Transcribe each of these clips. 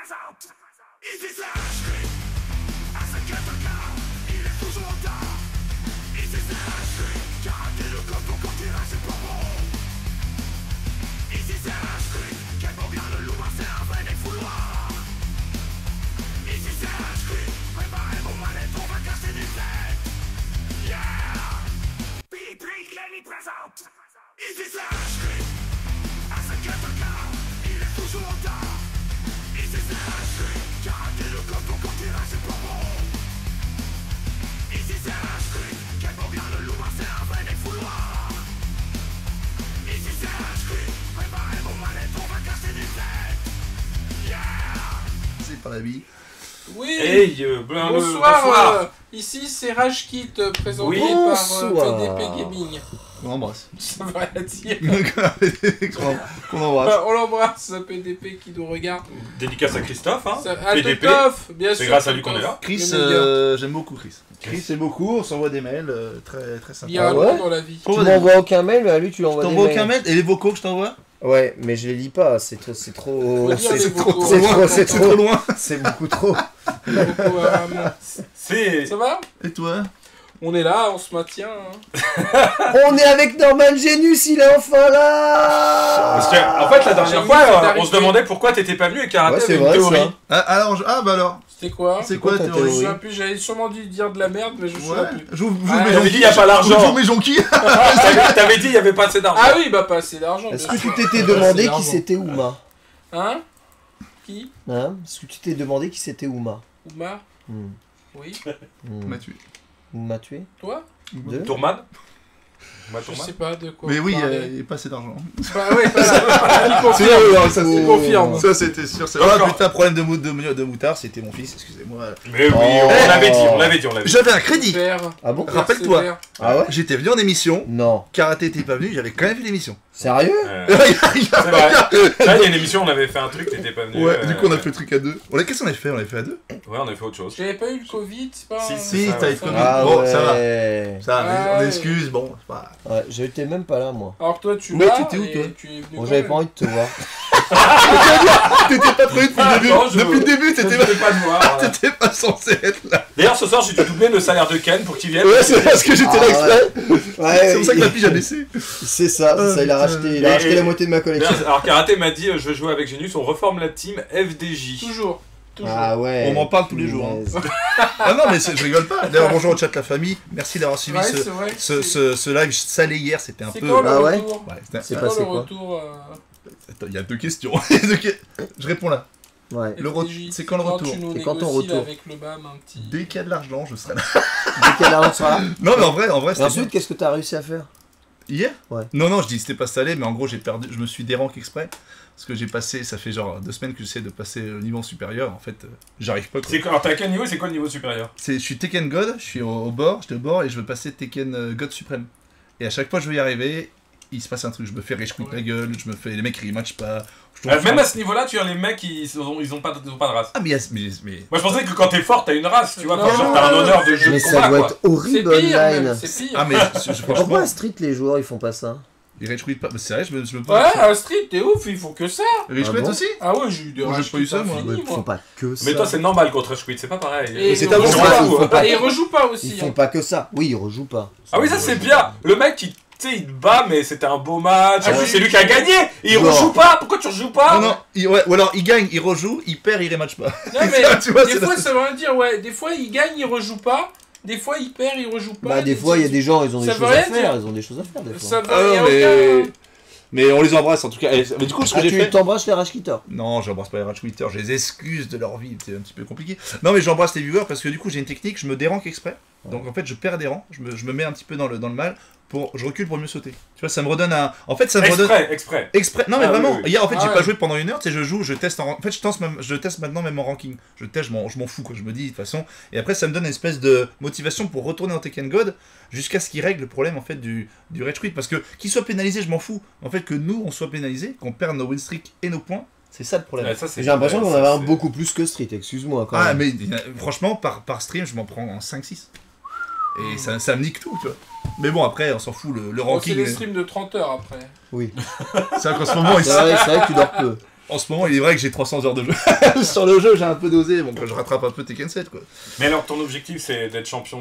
présente. Ici c'est Ashkri. À ce quelqu'un, il est toujours en retard. Ici c'est Ashkri. Karaté le code pour quand il reste pas bon. Ici c'est Ashkri. Quel bon bien le loup, c'est un vrai défouloir. Ici c'est Ashkri. Préparez vos manettes, on va casser des têtes. Yeah. Pipi, Lenny présente. Ici c'est Ashkri. À ce quelqu'un, il est toujours en retard. Ici c'est Ashkri. Karaté le code pour quand il reste pas bon. Ici c'est Ashkri. Quel bon bien le loup, c'est un vrai défouloir. Ici c'est Ashkri. Préparez vos manettes, on va casser des têtes. Yeah. C'est pas la vie. Oui. Hey, Bonsoir. Ici c'est Rajkit présenté Oui. par PDP Gaming. On embrasse. Ça va rien dire. Qu'on embrasse. On l'embrasse, PDP qui nous regarde. Dédicace à Christophe, hein. À PDP. Totof, bien sûr. C'est grâce à lui qu'on est là. Chris, Le meilleur. j'aime beaucoup Chris. Chris c'est beaucoup, on s'envoie des mails, très, très sympa. Il y a un ouais nom dans la vie. Tu m'envoies aucun mail, mais à lui tu Je l'envoies des t'envoie mails. aucun mail. Et les vocaux que je t'envoie? Ouais, mais je les lis pas, c'est trop... Faut dire C'est les trop, vocaux. c'est C'est trop, trop loin. c'est beaucoup trop. Beaucoup, vraiment. C'est... Ça va? Et toi? On est là, on se maintient. Hein. On est avec Norman Genus, il est enfin là. Parce que, en fait, la dernière J'ai fois, vu, c'est on se arrivé. demandait pourquoi t'étais pas venu et Karaté Ouais, c'est avait une vrai, théorie. ça. Ah bah alors, C'était quoi? c'est quoi ta ta Je théorie? me souviens plus, j'avais sûrement dû dire de la merde, mais je me souviens Ouais, plus. j'ouvre Ah, mes t'avais dit, jonquilles. y a pas l'argent. J'ouvre mes jonquilles. T'avais dit il y avait pas assez d'argent. Ah oui, bah pas assez d'argent. Est-ce bien que tu sûr. t'étais Pas assez demandé qui d'argent. c'était Ouma? Hein? Qui? Hein? Est-ce que tu t'es demandé qui c'était Ouma? Oumar? Hmm. Oui. M'a tué. Ouma tué? Toi? Deux? Tourman Moi, Je Tourman sais pas de quoi. Mais vous oui, parlez. il n'y a pas assez d'argent. Bah ouais, voilà. Il C'est confirme. vrai, ça, Il confirme. Ça c'était sûr. Encore. Ah putain, problème de moutard, c'était mon fils, excusez-moi. Mais oui, Oh. on l'avait dit, on l'avait dit, on l'avait dit. J'avais un crédit. Super. Ah bon? Rappelle-toi. Super. Ah ouais? J'étais venu en émission, Non. Karaté était pas venu, j'avais quand même fait l'émission. Sérieux? C'est vrai. Là, il y a une émission, on avait fait un truc, t'étais pas venu. Ouais, du coup on a fait le truc à deux. Qu'est-ce qu'on avait fait? On avait fait à deux? Ouais, on a fait autre chose. J'avais pas eu le Covid, c'est pas. Si, Si, ça, t'as ouais. eu le Covid. Ah Bon, ouais. ça va. Ça, Ah on ouais. excuse, bon, c'est pas... Ouais, j'étais même pas là moi. Alors que toi, tu Mais vas. t'étais où, et toi tu es venu Bon, quand j'avais même. pas envie de te voir. T'étais pas prévu depuis le début. non, je- Depuis le début, Je t'étais voulais pas te voir. t'étais pas censé être là. D'ailleurs, ce soir, j'ai dû doubler le salaire de Ken pour qu'il vienne. Ouais, c'est parce que j'étais là Ah exprès. Ouais, C'est pour ça que ma fille a baissé. C'est ça, c'est ça, il a racheté, Et- la moitié de ma collection. Alors, Karaté m'a dit, je veux jouer avec Genius, on reforme la team FDJ. Toujours. Toujours. Ah ouais. On m'en parle tous les jours, hein. Punaise. Ah non, mais je rigole pas. D'ailleurs, bonjour au chat la famille. Merci d'avoir suivi Ouais, ce, c'est vrai. ce live salé hier. C'était un C'est peu. quand le Ah ouais retour? Ouais, C'est C'est passé quand le quoi? retour Attends, il y a deux questions. Je réponds là. Ouais. Le re- FDJ? c'est quand le retour? Tu nous C'est quand ton négocies, là, retour? avec le BAM un petit. Dès qu'il y a de l'argent, je serai là. Dès qu'elle arrive sera là. Non, mais en vrai, Et c'était ensuite, qu'est-ce que t'as réussi à faire? hier. Ouais. Non, je dis c'était pas salé, mais en gros, j'ai perdu. Je me suis déranqué exprès. Parce que j'ai passé, ça fait genre 2 semaines que j'essaie de passer au niveau supérieur. En fait, j'arrive pas. Quoi. Alors, t'es à quel niveau? C'est quoi le niveau supérieur? Je suis Tekken God, je suis au bord, j'étais au bord et je veux passer Tekken God suprême. Et à chaque fois que je veux y arriver, il se passe un truc. Je me fais rage quit la gueule, je me fais. Les mecs ils matchent pas. Je tombe Même sur- à ce niveau-là, tu vois, les mecs, ils ont pas de race. Ah, mais, mais... Moi, je pensais que quand t'es fort, t'as une race, tu vois, Non, quand genre, t'as un honneur de jeu Mais de ça combat, doit quoi. être C'est horrible pire, online. même. C'est pire. Ah, mais Pourquoi franchement, à Street les joueurs ils font pas ça? ils rage quit pas. Mais c'est vrai, je me Ouais, à Street, t'es ouf, ils font que ça. Rage Ah quit bon aussi. Ah ouais, j'ai eu des Moi, j'ai rage pas eu quits ça, moi. infinis, Ils font pas que ça. Mais toi, c'est normal contre Rush Quit, c'est pas pareil. Et c'est ils ta rejouent volonté, pas. ils font pas- Et ils rejouent pas aussi. Ils font pas que ça. Oui, ils rejouent pas. Ah oui, ça c'est bien. Le mec, tu sais, il te bat, mais c'était un beau match. Ah En plus, oui. c'est lui qui a gagné. Et il Genre. rejoue pas. Pourquoi tu rejoues pas? Non, ouais, ou alors il gagne, il rejoue, il perd, il rematch pas. Non mais Tu vois, des c'est fois la- ça veut rien dire, ouais. Des fois il gagne, il rejoue pas. Des fois il perd, il rejoue pas. Bah, des fois, il y a des gens, ils ont des Ça choses veut à rien faire. dire. Ils ont des choses à faire, des fois. Ça Ah, va, y a mais... aucun. mais on les embrasse en tout cas. Mais du coup, ce que Ah, j'ai tu fait. t'embrasses les rage quitters. Non, j'embrasse pas les rage quitters, je les excuse de leur vie, c'est un petit peu compliqué. Non, mais j'embrasse les viewers parce que du coup, j'ai une technique, je me déranque exprès. Donc en fait, je perds des rangs, je me mets un petit peu dans le mal, je recule pour mieux sauter. Tu vois, ça me redonne un. En fait, ça me redonne. Exprès. Exprès. Non, mais Ah, vraiment, oui, oui. hier en fait, Ah j'ai ouais. pas joué pendant 1 heure, tu sais, je joue, je teste en. En fait, je teste maintenant même en ranking. Je teste, je m'en fous, quoi. Je me dis, de toute façon. Et après, ça me donne une espèce de motivation pour retourner en Tekken God jusqu'à ce qu'il règle le problème en fait du rage quit. Parce que qu'il soit pénalisé, je m'en fous. En fait, que nous, on soit pénalisé, qu'on perde nos win streak et nos points, c'est ça le problème. Ouais, ça, c'est- J'ai l'impression ouais, qu'on ça, avait un c'est- beaucoup plus que Street, excuse-moi quand Ah, même. mais franchement, par stream, je m'en prends en 5-6. Et ça me nique tout, tu vois. Mais bon, après, on s'en fout, le Bon, c'est ranking. des streams de 30 heures après. Oui. C'est vrai qu'en ce moment, C'est vrai que tu dors peu. En ce moment, il est vrai que j'ai 300 heures de jeu. Sur le jeu, j'ai un peu dosé, bon, je rattrape un peu Tekken 7, quoi. Mais alors, ton objectif, c'est d'être champion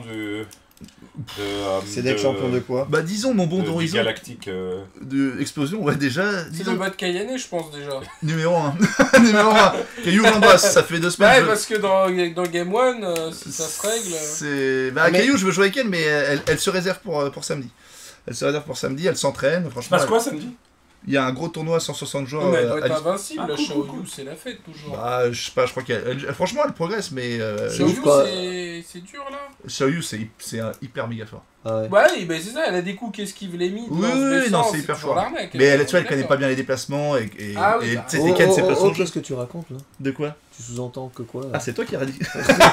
C'est d'être champion de quoi? Bah, disons, mon bon du d'horizon galactique. de Explosion, ouais, déjà, C'est disons, le mode Kayane, je pense déjà. numéro 1. Numéro 1. Caillou l'embrasse, ça fait 2 semaines. Ouais, je- parce que dans Game 1, si ça se règle. C'est... Bah, Mais- Caillou, je veux jouer avec elle, mais elle se réserve pour samedi. Elle se réserve pour samedi, elle s'entraîne, franchement. Passe quoi samedi? Il y a un gros tournoi à 160 joueurs. Mais elle doit être à- invincible, Ah, la cool, Xiaoyu, cool, cool. c'est la fête toujours. Bah, je sais pas, je crois franchement, elle progresse, mais. Xiaoyu, quoi. c'est dur là. Xiaoyu, c'est un hyper méga fort. Ah ouais. Ouais, ben c'est ça, elle a des coups qu'esquive les mythes. Oui, oui, non, c'est hyper fort. L'arnaque, Mais elle, tu vois, elle est connaît d'accord. pas bien les déplacements et Ah oui, et, bah. tu sais, Tekken, c'est pas son jeu. Qu'est-ce que tu racontes là? De quoi? Tu sous-entends que quoi là? Ah, c'est toi qui as dit.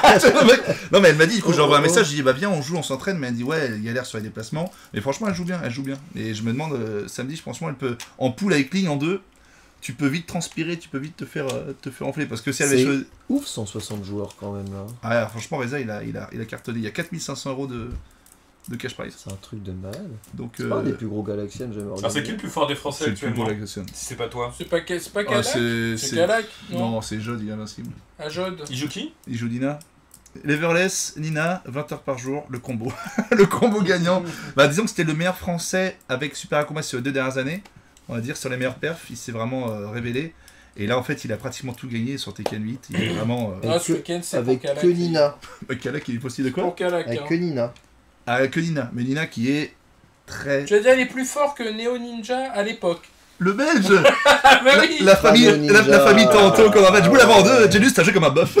Non, mais elle m'a dit, du coup, j'envoie un message, je dis, bah viens, on joue, on s'entraîne, mais elle dit, ouais, elle galère sur les déplacements. Mais franchement, elle joue bien, elle joue bien. Et je me demande, samedi, franchement, elle peut, en poule avec Ling en 2, tu peux vite transpirer, tu peux vite te faire enfler. Parce que si elle avait C'est choisi. ouf 160 joueurs quand même là. Ah, alors, franchement, Reza, il a cartonné. Il y a 4500 € de cash prize. C'est un truc de malade. Donc, C'est pas un des plus gros Galaxian que j'ai jamais Ah, c'est qui le plus fort des Français c'est le plus actuellement? beau la question. Si c'est pas toi. C'est pas Ah, Kalak C'est Kalak, non Non, c'est Jod, il est invincible. À Jod. Il joue qui? Il joue Nina. Leverless, Nina, 20 heures par jour, le combo. Le combo gagnant. Bah, disons que c'était le meilleur français avec Super Akuma sur les 2 dernières années. On va dire sur les meilleurs perfs, il s'est vraiment révélé. Et là, en fait, il a pratiquement tout gagné sur Tekken 8. Il est vraiment. Ah, Avec ce week-end, c'est pour Avec Kalak. que Nina. Kalak, il est possible de quoi Pour Kalak. Avec hein. que Nina. Ah, que Nina. Mais Nina qui est très. Je veux dire, il est plus fort que Neo Ninja à l'époque. Le belge Ah bah oui La famille, Bravo, Ninja. la famille Tanto comme un match. Je vous l'avais en deux, Genius, t'as joué comme un bof.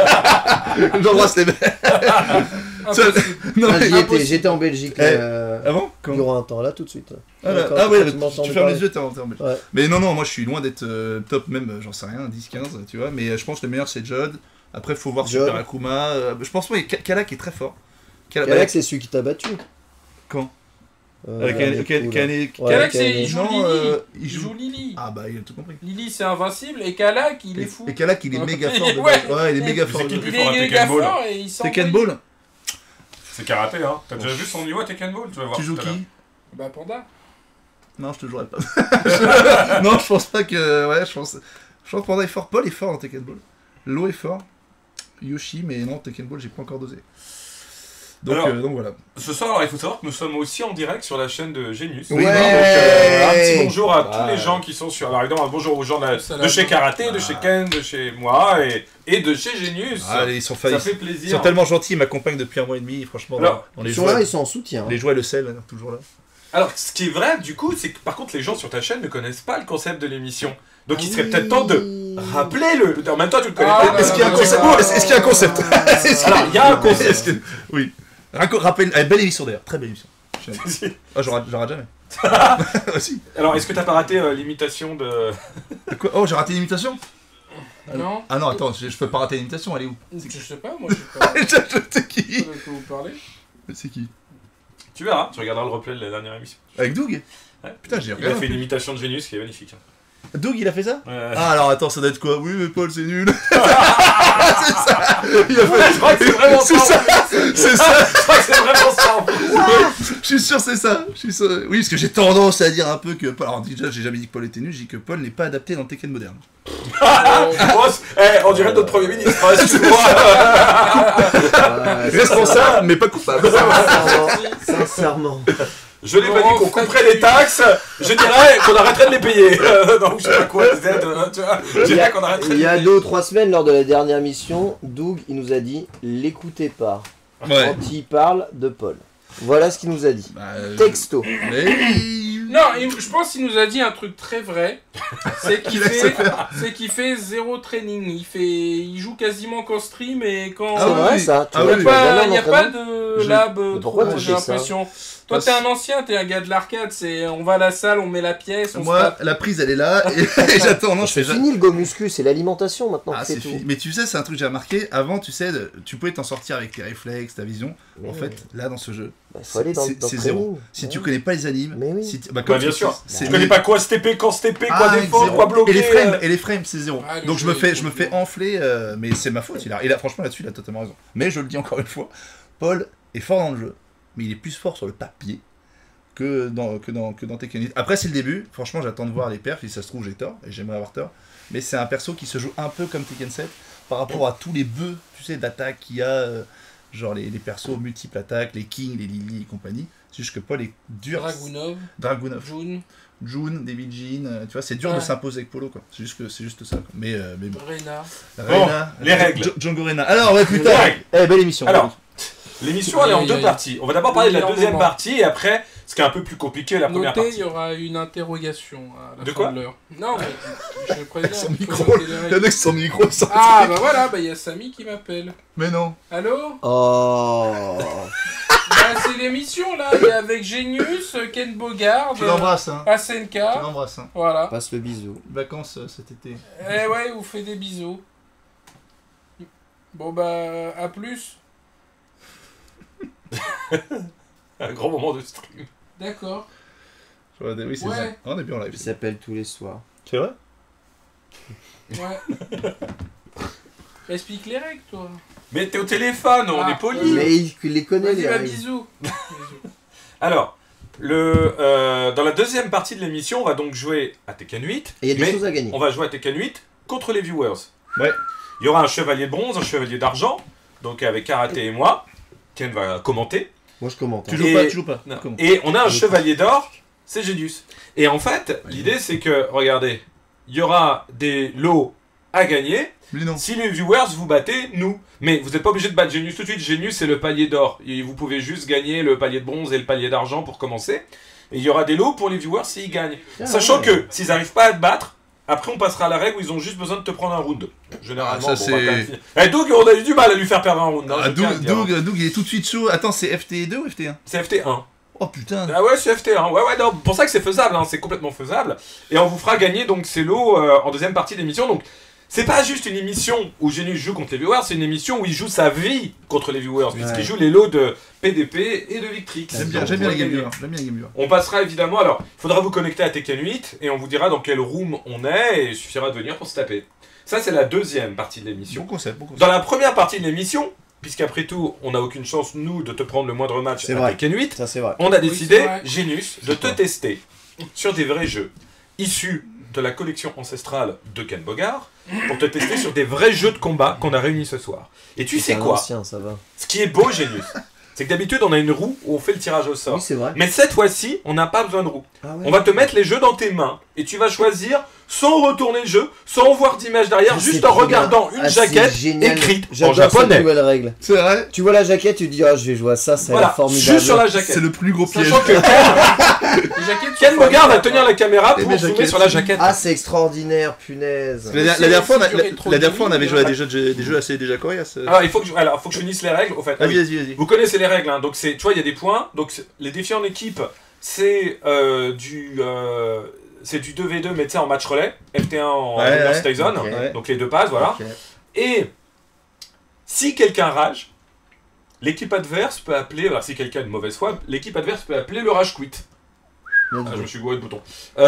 J'embrasse les mecs. Impossible. Non, Ah, mais... j'étais en Belgique Eh, là, Ah bon Quand durant un temps là tout de suite. Ah, là, Quand- ah ouais, quand tu m'entendais fermes parler. les yeux, t'es en belge. Ouais. Mais non, moi je suis loin d'être top, même, j'en sais rien, 10-15, tu vois. Mais je pense que le meilleur c'est Jod. Après, faut voir Jod. Super Akuma. Je pense que Kalak est très fort. Kalak c'est celui qui t'a battu. Quand L'année cool. Kalak, Ouais, Kalak, Kalak. il joue non, Lily. il Il joue. joue Lily. Ah bah, il a tout compris. Lily, c'est invincible. Et Kalak, il est fou. Et Kalak, il est méga Il fort. est- de ouais. base. Ouais, il est méga Mais fort. c'est qui de le base. plus Il fort à est Tekken méga Ball? fort et il s'en Tekken Ball C'est karaté, hein. T'as déjà vu son niveau à Tekken Ball? Tu vas voir. Tu joues tout à l'heure. qui Bah, Panda. Non, je te jouerai pas. Non, je pense pas que. Ouais, je pense que Panda est fort. Paul est fort dans Tekken Ball. Lo est fort. Yoshi, mais non, Tekken Ball, j'ai pas encore dosé. Donc, Alors, donc voilà. Ce soir, alors, il faut savoir que nous sommes aussi en direct sur la chaîne de Genius. Oui, Ouais. Donc, un petit bonjour à tous Ouais. les gens qui sont sur. Alors, évidemment, un bonjour aux gens de Salam. chez Karaté, de Ah. chez Ken, de chez moi et de chez Genius. Ah, ils sont Ça faillis. fait Ils plaisir. sont tellement gentils, ils m'accompagnent depuis un mois et demi, franchement. Alors, dans les Ils sont là, joies, ils sont en soutien. les joies et le sel, toujours là. Alors, ce qui est vrai, du coup, c'est que par contre, les gens sur ta chaîne ne connaissent pas le concept de l'émission. Donc, il serait peut-être temps de rappeler le. En même temps, tu le connais Ah, pas. Est-ce qu'il y a un ouais, concept ouais, ouais. Est-ce qu'il y a un concept Est-ce qu'il Alors, il y a un concept. Est-ce que- Oui. Rappelle, belle émission d'ailleurs, très belle émission. Ah, je rate jamais. Aussi. Alors, est-ce que t'as pas raté l'imitation de. Quoi Oh, j'ai raté l'imitation Non Ah non, attends, je peux pas rater l'imitation, elle est où Je sais pas, moi, je sais pas. Je sais De qui quoi vous parlez. C'est qui Tu verras, tu regarderas le replay de la dernière émission. Avec Doug Ouais. Putain, j'ai Il a regardé. fait une imitation de Genius qui est magnifique. Doug, il a fait ça Ouais. Ah, alors attends, ça doit être quoi Oui, mais Paul, c'est nul. C'est ça Il a fait. Je crois que c'est vraiment C'est ça C'est ça Je crois que c'est vraiment ça. en plus. Je suis sûr, c'est ça. Je suis sûr. Oui, parce que j'ai tendance à dire un peu que Paul. Alors, déjà, j'ai jamais dit que Paul était nul, j'ai dit que Paul n'est pas adapté dans le Tekken moderne. On dirait notre Premier ministre, hein, excuse-moi. Responsable, mais pas coupable. Sincèrement. Je n'ai pas dit qu'on couperait les taxes, je dirais qu'on arrêterait de les payer. Donc je sais pas quoi, les aides, tu vois. Je Il y dirais a, qu'on arrêterait de il y les a payer. 2 ou 3 semaines, lors de la dernière mission, Doug, il nous a dit l'écoutez pas Ouais. quand il parle de Paul. Voilà ce qu'il nous a dit. Bah, Texto. Mais. Non, je pense qu'il nous a dit un truc très vrai. C'est qu'il Il laisse fait, faire. fait zéro training. Il joue quasiment qu'en stream et quand. Ah C'est oui, vrai oui. ça. Tu Ah vois, oui, tu vas jamais en Il n'y a pas entraînement. de lab Mais pourquoi trop, tu j'ai fais ça l'impression. Toi, Parce- t'es un ancien, t'es un gars de l'arcade. C'est on va à la salle, on met la pièce, on se Moi, tape. la prise, elle est là, et j'attends. Non, je fais C'est fini le go muscu, c'est l'alimentation maintenant Ah, qui c'est fait tout. fini. Mais tu sais, c'est un truc que j'ai remarqué. Avant, tu sais, tu pouvais t'en sortir avec tes réflexes, ta vision. Mais En oui. fait, là, dans ce jeu, Bah, faut aller dans, c'est dans le zéro. training. si Ouais. tu connais pas les animes, Mais oui. si tu- Bah comme bien tu- sûr, c'est- je connais pas quoi STP, quand STP, quoi Ah, défendre, zéro. quoi bloquer. Et les frames, c'est zéro. Ah, les Donc je jeux, me fais, ils je me sont fais durs. enfler, mais c'est ma faute. Il a franchement là-dessus, il a totalement raison. Mais je le dis encore une fois, Paul est fort dans le jeu, mais il est plus fort sur le papier que dans Tekken 8. Après c'est le début. Franchement, j'attends de voir les perfs. Si ça se trouve, j'ai tort et j'aimerais avoir tort. mais c'est un perso qui se joue un peu comme Tekken 7 par rapport à tous les bœufs, tu sais, d'attaque qu'il y a, genre les persos multiples attaques, les King, les Lily et compagnie. C'est juste que Paul est dur. Dragunov. June, David Jean, tu vois, c'est dur de s'imposer avec Polo, quoi. C'est juste ça, quoi. Mais bon. Rena. Les règles. Django Reinhardt. Alors, ouais, putain. Belle émission. Alors, l'émission, elle est en deux parties. On va d'abord parler de la deuxième partie, et après, ce qui est un peu plus compliqué, la première partie. Il y aura une interrogation à la de fin quoi de l'heure. Non, mais je préviens. Son micro, il y en a qui son micro sans Ah, bah voilà, il y a Samy qui m'appelle. Mais non. Allô? Oh. Bah, c'est l'émission là, il y a avec Genius, Ken Bogard, Tu l'embrasses, hein. Asenka. Tu l'embrasses, hein. Voilà. Passe le bisou. Vacances cet été. Eh ouais, vous faites des bisous. Bon bah, à plus. Un grand moment de stream. D'accord. Oui, c'est Ouais. ça. On est bien en live. Il s'appelle tous les soirs. C'est vrai? Ouais. Explique les règles, toi. Mais t'es au téléphone, on est poli. Mais il les connaît, Vas-y, les bah, règles. bisous. Alors, dans la deuxième partie de l'émission, on va donc jouer à Tekken 8. Et il y a des mais choses à gagner. on va jouer à Tekken 8 contre les viewers. Ouais. Il y aura un chevalier de bronze, un chevalier d'argent, donc avec Karaté et moi. Ken va commenter. Moi, je commente. Tu hein. joues pas, tu joues pas. Non. Comment? Et on a un chevalier d'or, c'est Genius. Et en fait, l'idée c'est que, regardez, il y aura des lots à gagner. Mais non. Si les viewers vous battez, nous. Mais vous n'êtes pas obligé de battre Genius tout de suite. Genius, c'est le palier d'or. Et vous pouvez juste gagner le palier de bronze et le palier d'argent pour commencer. Et il y aura des lots pour les viewers s'ils gagnent. Ah, Sachant ouais. que s'ils n'arrivent pas à te battre, après on passera à la règle où ils ont juste besoin de te prendre un round. Généralement, Ah, ça, on va c'est- quand même finir. Eh, Doug, on a eu du mal à lui faire perdre un round. Hein, Ah, je tiens à le dire. Doug, il est tout de suite chaud. Attends, c'est FT2 ou FT1? C'est FT1. Oh putain. Ah ouais, c'est FT1. Ouais, non, pour ça que c'est faisable, hein, c'est complètement faisable. Et on vous fera gagner donc ces lots en deuxième partie d'émission. Donc, c'est pas juste une émission où Genius joue contre les viewers, c'est une émission où il joue sa vie contre les viewers, puisqu'il joue les lots de PDP et de Victrix. J'aime bien les game viewers. J'aime bien les game viewers. On passera évidemment, alors, il faudra vous connecter à Tekken 8 et on vous dira dans quel room on est et il suffira de venir pour se taper. Ça, c'est la deuxième partie de l'émission. Bon concept, bon concept. Dans la première partie de l'émission, puisqu'après tout, on n'a aucune chance, nous, de te prendre le moindre match C'est à vrai. Tekken 8, Ça, c'est vrai. on a Oui, décidé, c'est vrai. Genius, de te tester sur des vrais jeux issus de la collection ancestrale de Ken Bogard pour te tester sur des vrais jeux de combat qu'on a réunis ce soir. Et tu sais C'est un quoi? ancien, ça va. Ce qui est beau, Genius, c'est que d'habitude, on a une roue où on fait le tirage au sort. Oui, c'est vrai. Mais cette fois-ci, on n'a pas besoin de roue. Ah ouais. On va te mettre les jeux dans tes mains et tu vas choisir sans retourner le jeu, sans voir d'image derrière, Ah, juste c'est en trop regardant bien. une Ah, c'est jaquette génial. écrite en J'adore cette japonais. nouvelle règle. C'est vrai. Tu vois la jaquette, tu te dis, ah, je vais jouer à ça, ça a Voilà, l'air formidable. juste sur la C'est jaquette. le plus gros piège. Sachant que Les jaquettes Ken sont Bogard va formidables. tenir la caméra Et pour mes zoomer jaquettes. sur la jaquette. Ah, c'est extraordinaire, punaise. La dernière fois, C'est la dernière fois, on avait joué à ouais. des jeux assez déjà coriaces. Alors, il faut que je finisse les règles. Au fait, ah oui. Vas-y, vas-y. Vous connaissez les règles, hein. Donc c'est, tu vois, il y a des points. Donc les défis en équipe, c'est c'est du 2v2, mais tu sais, en match relais. FT1 en Ouais, Universe ouais. Tyson. Ok. Ouais. Donc les deux passes, voilà. Ok. Et si quelqu'un rage, l'équipe adverse peut appeler, alors si quelqu'un a une mauvaise foi, l'équipe adverse peut appeler le rage quit. Bien Ah, je joué. me suis gouré de bouton. Oh,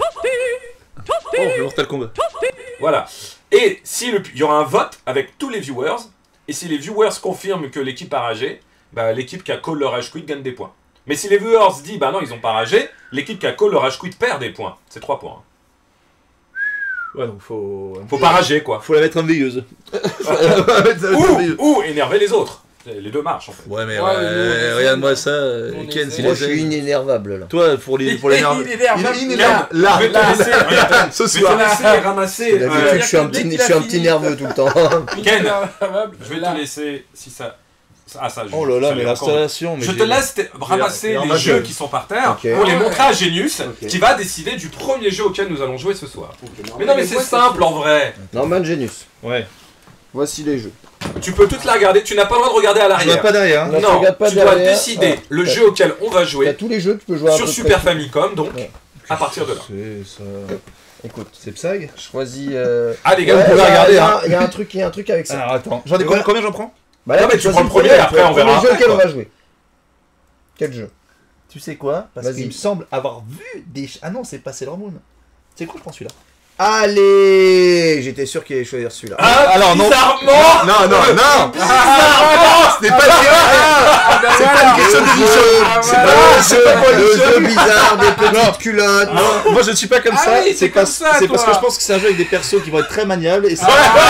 le Mortal Kombat. Voilà. Et si il y aura un vote avec tous les viewers, et si les viewers confirment que l'équipe a ragé, bah, l'équipe qui a call le rage quit gagne des points. Mais si les viewers disent bah non, ils ont pas ragé, l'équipe qui a call le rage quit perd des points. C'est 3 points. Ouais, donc faut Faut pas rager quoi. la mettre en veilleuse. Faut la mettre en veilleuse. Ou énerver les autres. Les deux marchent en fait. Ouais, mais Ouais, mais nous, on les regarde-moi aime. ça, On Ken, les s'il Moi, les je suis aime. inénervable, là. Toi, pour les nerfs. Il énerve. Il énerve. Là, Je vais te laisser, regarde, ce je vais te soir. laisser ramasser. D'habitude, je suis un dès petit, qu'il je suis a un petit fini, nerveux tout le temps. Ken, je je vais te laisser si ça. Ah ça. Oh là là, ça mais l'est encore. l'installation. mais Je j'ai- te laisse ramasser les ramasser. jeux qui sont par terre Ok. pour les Ah ouais. montrer à Genius Ok. qui va décider du premier jeu auquel nous allons jouer ce soir. Mais non mais c'est simple en vrai. Norman Genius. Ouais. Voici les jeux. Tu peux toutes la regarder, tu n'as pas le droit de regarder à Je vois l'arrière. pas derrière. hein. Non, tu Non, regardes pas tu dois derrière. décider Ah. le Ouais. jeu auquel on va T'as jouer tous les jeux que tu peux jouer à sur peu Super près. Famicom donc Ouais. à partir de là. C'est ça. Écoute, C'est Psy. choisis. Ah les gars, Ouais, vous pouvez regarder hein. Il y a un truc avec ça. Alors attends, j'en ai Ouais. combien j'en prends? Bah là, Non, mais tu choisis prends le premier, après, on verra Le jeu après, auquel on quoi. va jouer. Quel jeu? Tu sais quoi? Parce Vas-y. qu'il me semble avoir vu des. Ah non, c'est pas Sailor Moon. C'est quoi, je prends celui-là? Allez, j'étais sûr qu'il allait choisir celui-là. Ah, alors, non. bizarrement. Non, ce n'est pas Ah, bah c'est pas voilà. une question d'édition. Ah, C'est voilà. pas- c'est pas pour Le l'édition. jeu bizarre des petites culottes. Non, moi je ne suis pas comme Ah ça, oui, c'est comme parce, ça, c'est parce toi. que je pense que c'est un jeu avec des persos qui vont être très maniables et ça...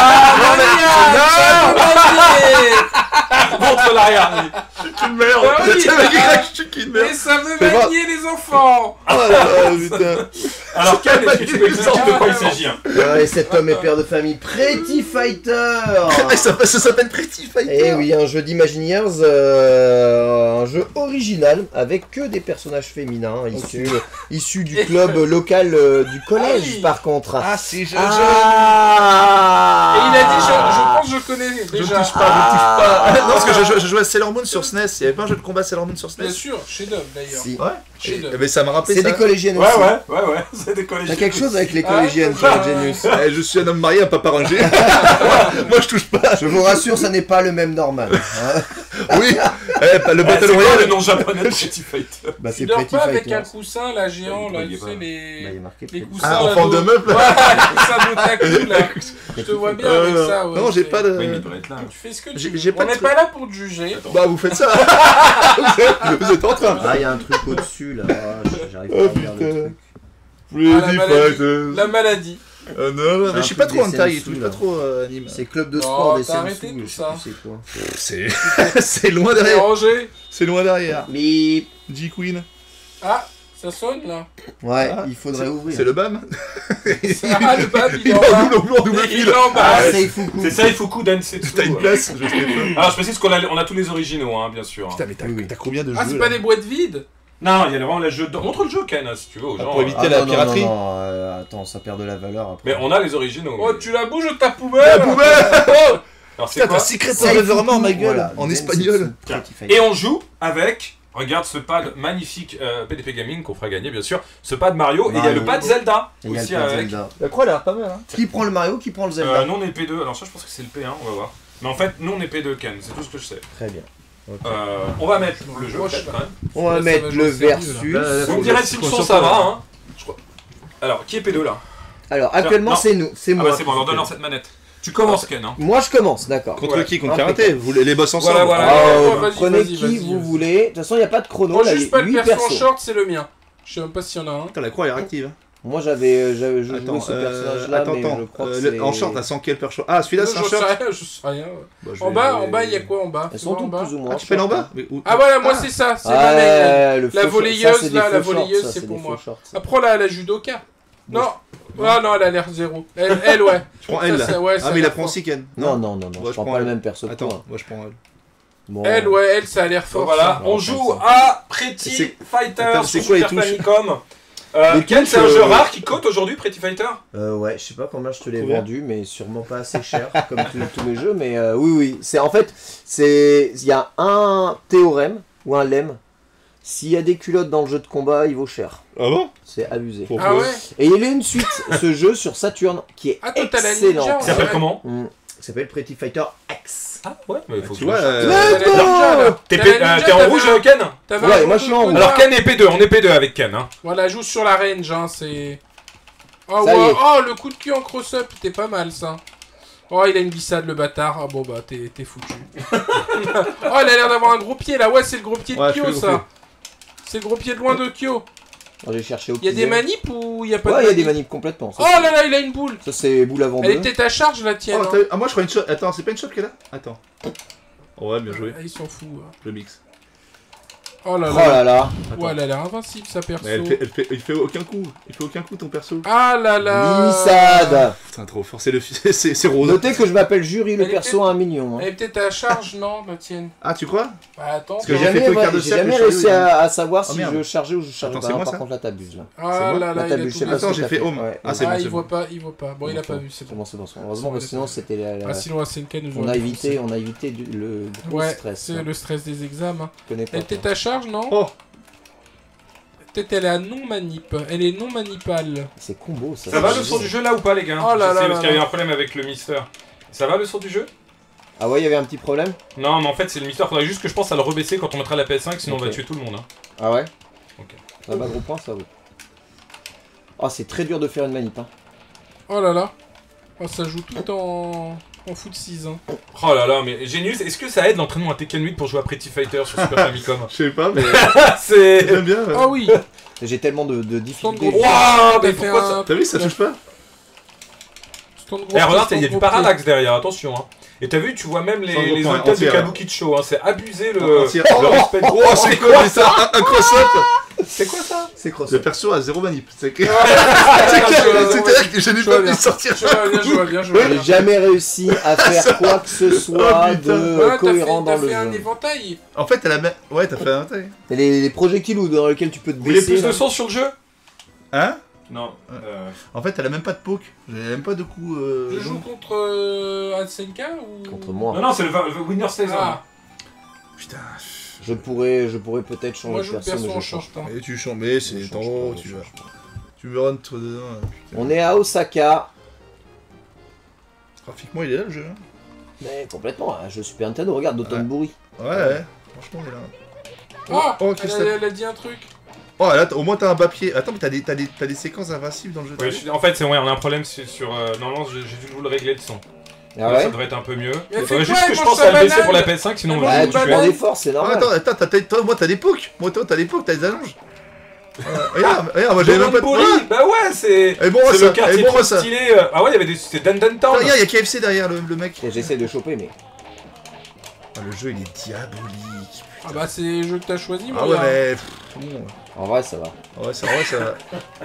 Montre l'arrière. une merde. Ah oui. C'est un mec qui craque, je suis qu'une merde. Mais ça veut Fais voir. manier les enfants. Oh là là, putain. Alors, Ken, est-ce que tu peux expliquer de quoi il s'agit hein? Ouais, cet homme est père de famille. Pretty Fighter. Ah, ça s'appelle Pretty Fighter. Eh oui, un jeu d'Imagineers, un jeu original avec que des personnages féminins issus du club local du collège Ah oui. par contre. Ah, c'est jeu. Et Ah. il a dit, je pense que je connais Je déjà. touche pas, je touche pas. Non, parce que je jouais à Sailor Moon sur SNES. Il y avait pas un jeu de combat Sailor Moon sur SNES? Bien sûr, chef-d'œuvre d'ailleurs. Si. Ouais. Chef-d'œuvre. Mais ça m'a rappelé C'est ça. des collégiennes Ouais, aussi. ouais, c'est des collégiens. T'as quelque chose avec les Ah, collégiennes, c'est ça. Genius. Eh, je suis un homme marié, un papa rangé. Moi, je touche pas. Je vous rassure, ça n'est pas le même normal. Hein. Oui. Eh, pas le Ouais, Battle c'est quoi le Royale. nom japonais de Pretty Fighter? Bah, Tu c'est dors Pretty pas avec Fighter. un coussin là géant là, Il tu est pas. sais Bah, il est les marqué les Pretty. coussins. Ah, là, enfant de d'eau. meuble. Ouais, les coussins d'otaku là. Je te vois bien avec ça. Ouais, Non, j'ai c'est- pas de. Oui, mais il doit être là. Tu fais ce que tu J'ai- veux. j'ai pas On de n'est truc. pas là pour te juger. Bah, vous faites ça. Vous êtes en train. Ah, il y a un truc au-dessus là. Ah, j'arrive pas Oh, à regarder putain. le truc. Ah, Pretty la maladie. Fighters. La maladie. Non, mais je suis pas trop en taille et tout, je suis là. pas trop anime. C'est club de Non, sport des t'as Sensu, arrêté tout je sais ça. plus c'est quoi. C'est loin T'es derrière. rangé. C'est loin derrière. Bip. G-Queen. Ah, ça sonne là. Ouais, Ah, il faudrait ouvrir. C'est le BAM. Ah, le bab, il Il est est en bas. en double Il fil. est en bas. Ah, ouais. Seifuku. C'est Saifuku Densetsu. T'as une place, je sais pas. Alors, je précise qu'on a tous les originaux, hein, bien sûr. Putain, mais Oui. t'as combien de jeux Ah, c'est là pas des boîtes vides. Non, il y a vraiment les jeux. Montre le jeu, Ken, si tu veux, aux Ah, gens. pour éviter- Ah, la non, non, piraterie. non, non, attends, ça perd de la valeur après. Mais on a les originaux. Oh, mais- tu la bouges ta La poubelle. poubelle. Alors, c'est Putain, quoi t'as Secret Seifuku, Survivor mort, ma gueule, voilà, en Densetsu, espagnol. Pretty Fighter. Et on joue avec. Regarde ce pad magnifique PDP Gaming qu'on fera gagner, bien sûr. Ce pad Mario. Et il y a Mario. le pad Zelda Et il y a aussi le pad avec. Zelda. La croix, elle a l'air pas mal, hein. Qui prend le Mario, qui prend le Zelda Nous on est P2. Alors, ça, je pense que c'est le P1, on va voir. Mais en fait, nous on est P2, Ken. C'est tout ce que je sais. Très bien. Ok. On va mettre le jeu Moi, peut-être, je- quand même. On va ça mettre va le jouer sérieux, versus. là. Vous me faut- direz si le faut son sur ça quoi, va, là. hein. Je crois. Alors, qui est P2 là? Alors, actuellement, Non. c'est nous. C'est Ah moi. bah c'est bon, alors donne-leur cette manette. Tu commences, Ken. Hein. Moi, je commence, d'accord. Contre Ouais. qui? Contre Impeccable. Karaté. Vous les boss ensemble. Voilà, voilà. Ah, vas-y, prenez vas-y, qui vas-y, vous vas-y. voulez. De toute façon, il n'y a pas de chrono. Prends Là, il y juste a pas le 8 perso en persos. short, c'est le mien. Je sais même pas s'il y en a un. Putain, la croix, elle est réactive. Moi, j'avais je jouais Attends, ce personnage-là, mais je crois que c'est... En short, t'as 100 quel perso? Ah, celui-là, c'est un Je sais short. rien, je sais rien. Bah, je En vais- bas, il y a quoi en bas? Elles Fais sont voir en toutes bas. plus ou moins. Ah, tu peux aller en short, bas? Mais où- Ah voilà, moi Ah. c'est ça, c'est Ah, ma le la faux short. volleyeuse, Ça, c'est des là, la faux shorts, volleyeuse, ça, c'est des pour faux moi. shorts, ça. Après la judoka. Non, ah non, elle a l'air zéro. Elle ouais. Je prends elle, Ça, là. ouais, ça Ah, a mais il l'air la prend fort. aussi, Ken. Non, je je prends prends pas le elle. même perso que toi. Attends, moi, je prends elle. Bon, Elle, ouais, elle, ça a l'air Donc fort. voilà, ça. on joue à Pretty C'est- Fighter Attends, sur c'est quoi les Super touches Famicom. Les Ken, touches, c'est un jeu rare qui cote aujourd'hui, Pretty Fighter. Ouais, je sais pas combien je te l'ai Combien vendu, mais sûrement pas assez cher, comme tous mes jeux, mais oui, c'est en fait, il y a un théorème, ou un lemme, s'il y a des culottes dans le jeu de combat, il vaut cher. Ah bon? C'est abusé. Ah ouais. Et il y a une suite, ce jeu sur Saturn, qui est Ah, toi, t'as la excellent. Ninja, Ça s'appelle comment? Il s'appelle Pretty Fighter X. Ah ouais, mais il faut que Tu je vois, le T'as cherche. la ninja, là. T'es T'as P- la ninja, t'es en t'avais rouge, un- Ken? t'avais Ouais, un moi, gros je suis en coup de rouge. Alors doigt. Ken est P2, on est P2 avec Ken. Hein. Voilà, joue sur la range, hein, c'est... Oh, Ça y ouais. est. Oh, le coup de cul en cross-up, t'es pas mal, ça. Oh, il a une glissade, le bâtard. Ah bon, bah, t'es foutu. Oh, il a l'air d'avoir un gros pied, là. Ouais, c'est le gros pied de Ouais, je Kyo, fais le ça. gros C'est le gros pied de loin de Kyo. J'ai cherché au Il y a des pixel. manips ou il y a pas Ouais, de il y a des manips? manips complètement. Ça, Oh là là, il a une boule. ça, c'est boule avant Elle deux. était à charge, la tienne. Oh, hein. t'as vu- ah, moi, je crois une shot. Attends, c'est pas une shot qu'elle a? Attends. Oh, ouais, bien joué. Ah, ils s'en foutent. hein. Je mix. Oh là Oh là. là là. Ouais, elle a l'air invincible, sa perso. Mais il fait aucun coup. Il fait aucun coup, ton perso. Ah là là. Nissad. Putain, trop fort. C'est rose. Notez que je m'appelle Jury, le Elle est perso à 1 million. hein. Elle est peut-être à charge, non, la tienne? Ah, tu crois? Bah attends. Parce que J'ai j'ai fait jamais, tout le quart de j'ai cercle, jamais le chariot, réussi à savoir Oh, si merde. je chargeais ou je chargeais Attends, pas. c'est moi, Par ça contre, là, t'abuses là. Ah c'est moi. là Là, là, il a t'abuses, je sais tout pas mis. ce Attends, que j'ai t'as fait fait. home. Ouais. Ah, c'est Ah, bon, il c'est voit bon. pas, il voit pas. Bon, il a pas vu, c'est C'est bon. bon, c'est bon. Heureusement, parce que sinon, c'était Ah, sinon, SNK nous on aurait a défoncé. évité le gros Ouais, stress. c'est hein. le stress des examens. Je connais pas. Elle était à charge, non? Oh, Peut-être elle est à non-manip. Elle est non-manipale. C'est combo ça. Ça va c'est le son génial. du jeu là ou pas, les gars? Oh là Je sais, là parce là qu'il y a eu là. un problème avec le Mister. Ça va le son du jeu? Ah ouais, il y avait un petit problème. Non, mais en fait, c'est le Mister. Faudrait juste que je pense à le rebaisser quand on mettra la PS5, sinon on va Ok. tuer tout le monde. Hein. Ah ouais. Ok. Ça va gros point, ça oui. Oh, c'est très dur de faire une manip. Hein. Oh là là. Oh, ça joue tout en foot 6. Hein. Oh là là, mais Genius, est-ce que ça aide l'entraînement à Tekken 8 pour jouer à Pretty Fighter sur Super Famicom? Je sais pas, mais C'est... j'aime bien. Ouais. Oh oui. J'ai tellement de difficultés. Stand Waouh, mais T'as fait pourquoi un- ça... T'as vu, ça touche pas? Stand Eh, regarde, stand il y a du gros parallaxe derrière, attention. Hein. Et t'as vu, tu vois même Sans les gros point, hôtels du entière. Kabuki Show. Hein. C'est abusé le Entière. respect de... Oh, c'est quoi mais ça? Un cross-up? C'est quoi ça? C'est cross. Le perso a 0 manip. C'est clair. pied. C'est-à-dire que je n'ai Je pas vois pu sortir. Je vois bien, je vois bien, je vois J'ai bien. jamais réussi à faire quoi que ce soit Oh, putain. de Ouais, cohérent dans t'as le fait un jeu. éventail. En fait, elle a même. Ouais, t'as fait un taille. Et les projectiles ou dans lesquels tu peux te Vous voulez baisser. plus de là. sens sur le jeu? Hein? Non. En fait, elle a même pas de poke. J'ai même pas de coup. Je joue contre Asenka ou... Contre moi. Non, c'est le winner stays on. Ah, Putain. Je pourrais peut-être changer moi de je joue perso, perso mais en je change change pas. pas. Et tu changes, mais c'est Je change trop. pas, Tu je vas. change pas. Tu me rentres dedans. Putain. On est à Osaka. Graphiquement, il est là le jeu. Hein. Mais complètement, un jeu Super Nintendo, regarde Dotonbori. Ouais. Franchement, il est là. Ah, Oh, elle, Christophe. elle a dit un truc. Oh, là, au moins t'as un bas pied. Attends, mais t'as des séquences invincibles dans le jeu. Ouais, en fait, on a un problème sur... normalement, j'ai dû vous le régler le son. Ah Là, ouais ça devrait être un peu mieux. Mais elle Il fait faudrait quoi, juste que elle je mange pense sa à le baisser banane pour la PS5, sinon Elle on va mange Ouais, une tu prends banane. des forces, c'est Ah, normal. attends, moi t'as des pokes. Moi t'as des pokes, t'as des allonges. Regarde, moi j'avais même pas de Poli, points. bah ouais, c'est... Et bon, C'est ça. le quartier Et bon, trop ça. stylé. Ah ouais, il y avait des... C'était Dandan Town. Regarde, il y a KFC derrière le mec. Et j'essaie de choper, mais. Ah, le jeu il est diabolique. Ah bah c'est les jeux que t'as choisi, moi. Ah ouais, gars. mais. Bon. En vrai, ça va. Ah ouais, ça va.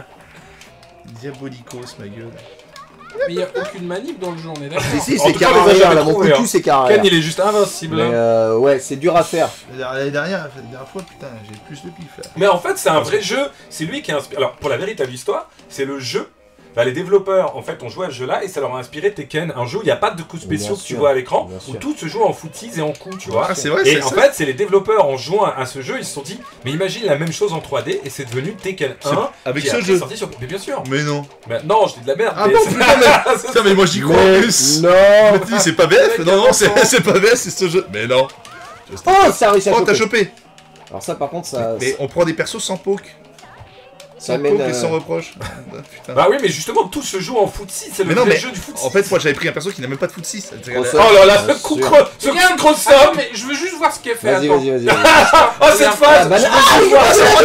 Diabolicos, ma gueule. Mais y a aucune manip dans le jeu, on est d'accord. Si, En c'est tout cas, carré on les a arrière, jamais là, mon trouvés, coup de hein. cul, c'est carré Ken, arrière. il est juste invincible. Mais ouais, c'est dur à faire. La dernière fois, putain, j'ai plus de pif là. Mais en fait, c'est un vrai jeu. C'est lui qui a inspiré. Alors, pour la véritable histoire, c'est le jeu. Bah, les développeurs, en fait, ont joué à ce jeu-là et ça leur a inspiré Tekken, un jeu où il n'y a pas de coups spéciaux Bien que tu sûr, vois à l'écran, bien où sûr. tout se joue en footies et en coups, tu vois. Ah, c'est vrai, Et c'est en ça. fait, c'est les développeurs en jouant à ce jeu, ils se sont dit, mais imagine la même chose en 3D et c'est devenu Tekken 1 avec qui est ce après jeu. sorti sur... Mais bien sûr. Mais non. Mais non, je dis de la merde. Ah mais bon, c'est- putain, mais. Putain, mais moi j'y crois en plus. Non. Je me dis, c'est pas BF. Mec, Non, non, attends. c'est pas BF, c'est ce jeu. Mais non. Oh, ça a réussi à Oh, t'as choper. chopé. Alors ça, par contre, ça, Mais on prend des persos sans poke. ça Sans mène poke et sans reproche. Putain. Bah oui, mais justement, tout se joue en footies, c'est le Mais non, vrai mais jeu du footies. En fait, moi j'avais pris un perso qui n'a même pas de foot 6. Grosso- Oh là là, Bien ce coup sûr. ce Regarde, cross attends, up. mais je veux juste voir ce qu'elle fait. Vas-y, attends. vas-y. Oh, cette Regarde, phase. bah, je veux ah, juste voir ça.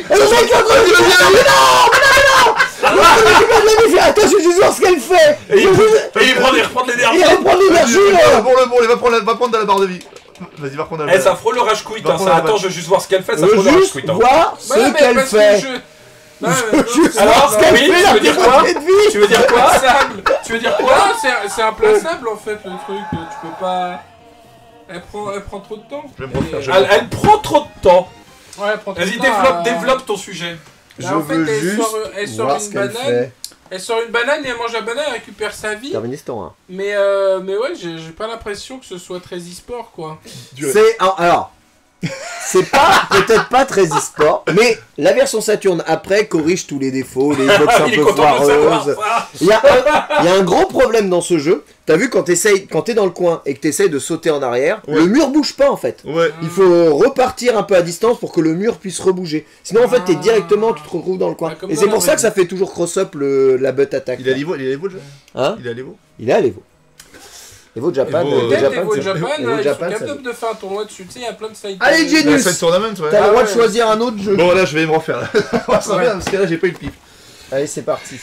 Attends, je vais juste voir ce qu'elle fait. Et il reprend de l'énergie. Il reprend l'énergie Bon, là. va prendre de la barre de vie. Vas-y, va prendre la Eh, ça frôle le rage quit, Va hein, prendre ça. la Attends, balle. je veux juste voir ce qu'elle fait, Je ça frôle veux le rage juste quit. Hein. voir Bah non, ce mais qu'elle parce que fait. je- Non, mais non, Juste c'est Alors, voir ce qu'elle oui, fait, tu la veux dire quoi petite vie. Tu veux dire quoi implaçable. Tu veux dire Non, quoi c'est implaçable en fait le truc. Tu peux pas. Elle prend trop de temps. Je vais me refaire, Et- je vais me Elle prend trop de temps. Ouais, elle prend trop de Vas-y, temps. développe ton sujet. Je Là, en fait, veux elle juste sort voir une ce qu'elle banane. fait. Elle sort une banane et elle mange la banane, elle récupère sa vie. Terministan, hein. Mais ouais, j'ai pas l'impression que ce soit très e-sport quoi. C'est alors, c'est pas peut-être pas très e-sport, mais la version Saturn après corrige tous les défauts, les box un Il est peu content de savoir foireuses. ça. Il y a un gros problème dans ce jeu. T'as vu quand t'es dans le coin et que t'essayes de sauter en arrière, Ouais. le mur bouge pas en fait. Ouais. Il faut repartir un peu à distance pour que le mur puisse rebouger. Sinon en fait t'es directement, tu te retrouves dans le coin. Ah, comme Et dans c'est la pour ça vraie que ça fait toujours cross-up la butt attack. Il est à niveau le jeu. Hein Il est à niveau. Il est à l'Evo. Evo Japan, Evo, Evo Peut-être Japan, Evo c'est- Japan, Evo ils sont Japan, ça- capables de faire un tournoi dessus. Tu sais, il y a plein de sites. Allez, Genius. La side tournament, ouais. T'as le droit de ouais. choisir un autre jeu. Bon, là, je vais me refaire. Là. Ça va bien, parce que là, j'ai pas eu le pif. Allez, c'est parti.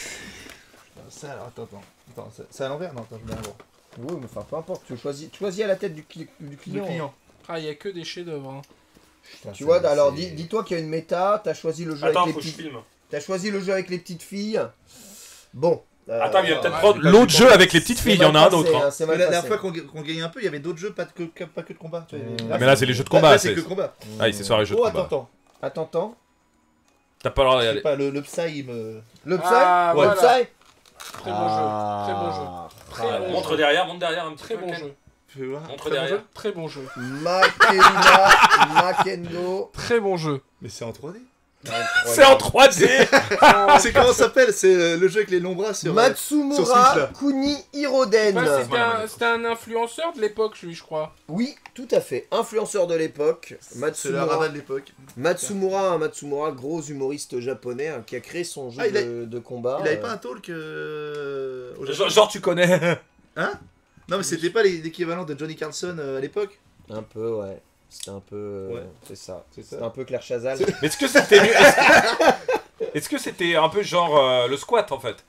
Ça, alors, attends. C'est à l'envers? Non, attends, je vais l'envers. Oui, mais enfin, peu importe, tu choisis à la tête du client. Ah, il y a que des chefs-d'œuvre. Hein. Tu vois, alors dis-toi qu'il y a une méta, t'as choisi le jeu Attends, avec faut les que je petites... filme. T'as choisi le jeu avec les petites filles. Bon. Attends, il va peut-être ouais, prendre j'ai pas l'autre vu jeu ton- avec les petites filles, il y en a un autre. hein. C'est La mal dernière passé. fois qu'on gagnait un peu, il y avait d'autres jeux, pas que de combat. Tu vois, Mais là, c'est les jeux de Là, combat. c'est que combat. Ah, c'est soirée jeux de Oh, combat. Attends. T'as pas le droit d'y Je sais aller. pas, le Psy, il me. Le Psy Ah, Le voilà. Psy Très bon jeu. Très bon jeu. Très bon Montre jeu. derrière un petit Très peu. bon Ken. jeu. Fais voir. Montre Très bon derrière. jeu. Très bon jeu. Makena, Makendo. Très bon jeu. Mais c'est en 3D. C'est en 3D. C'est comment ça s'appelle? C'est le jeu avec les longs bras sur. sur Switch, Matsumura là. Kuni Hiroden. Bah, c'était un influenceur de l'époque, lui, je crois. Oui, tout à fait. Influenceur de l'époque. C'est le Matsumura. rabat de l'époque. Matsumura, gros humoriste japonais hein, qui a créé son jeu de combat. Il avait pas un talk au Japon? Genre, tu connais. Hein? Non, mais c'était pas l'équivalent de Johnny Carlson à l'époque? Un peu, ouais. C'était un peu. Ouais. C'est ça. C'est ça. C'était un peu Claire Chazal. Mais est-ce que c'était Est-ce que c'était un peu genre le squat en fait?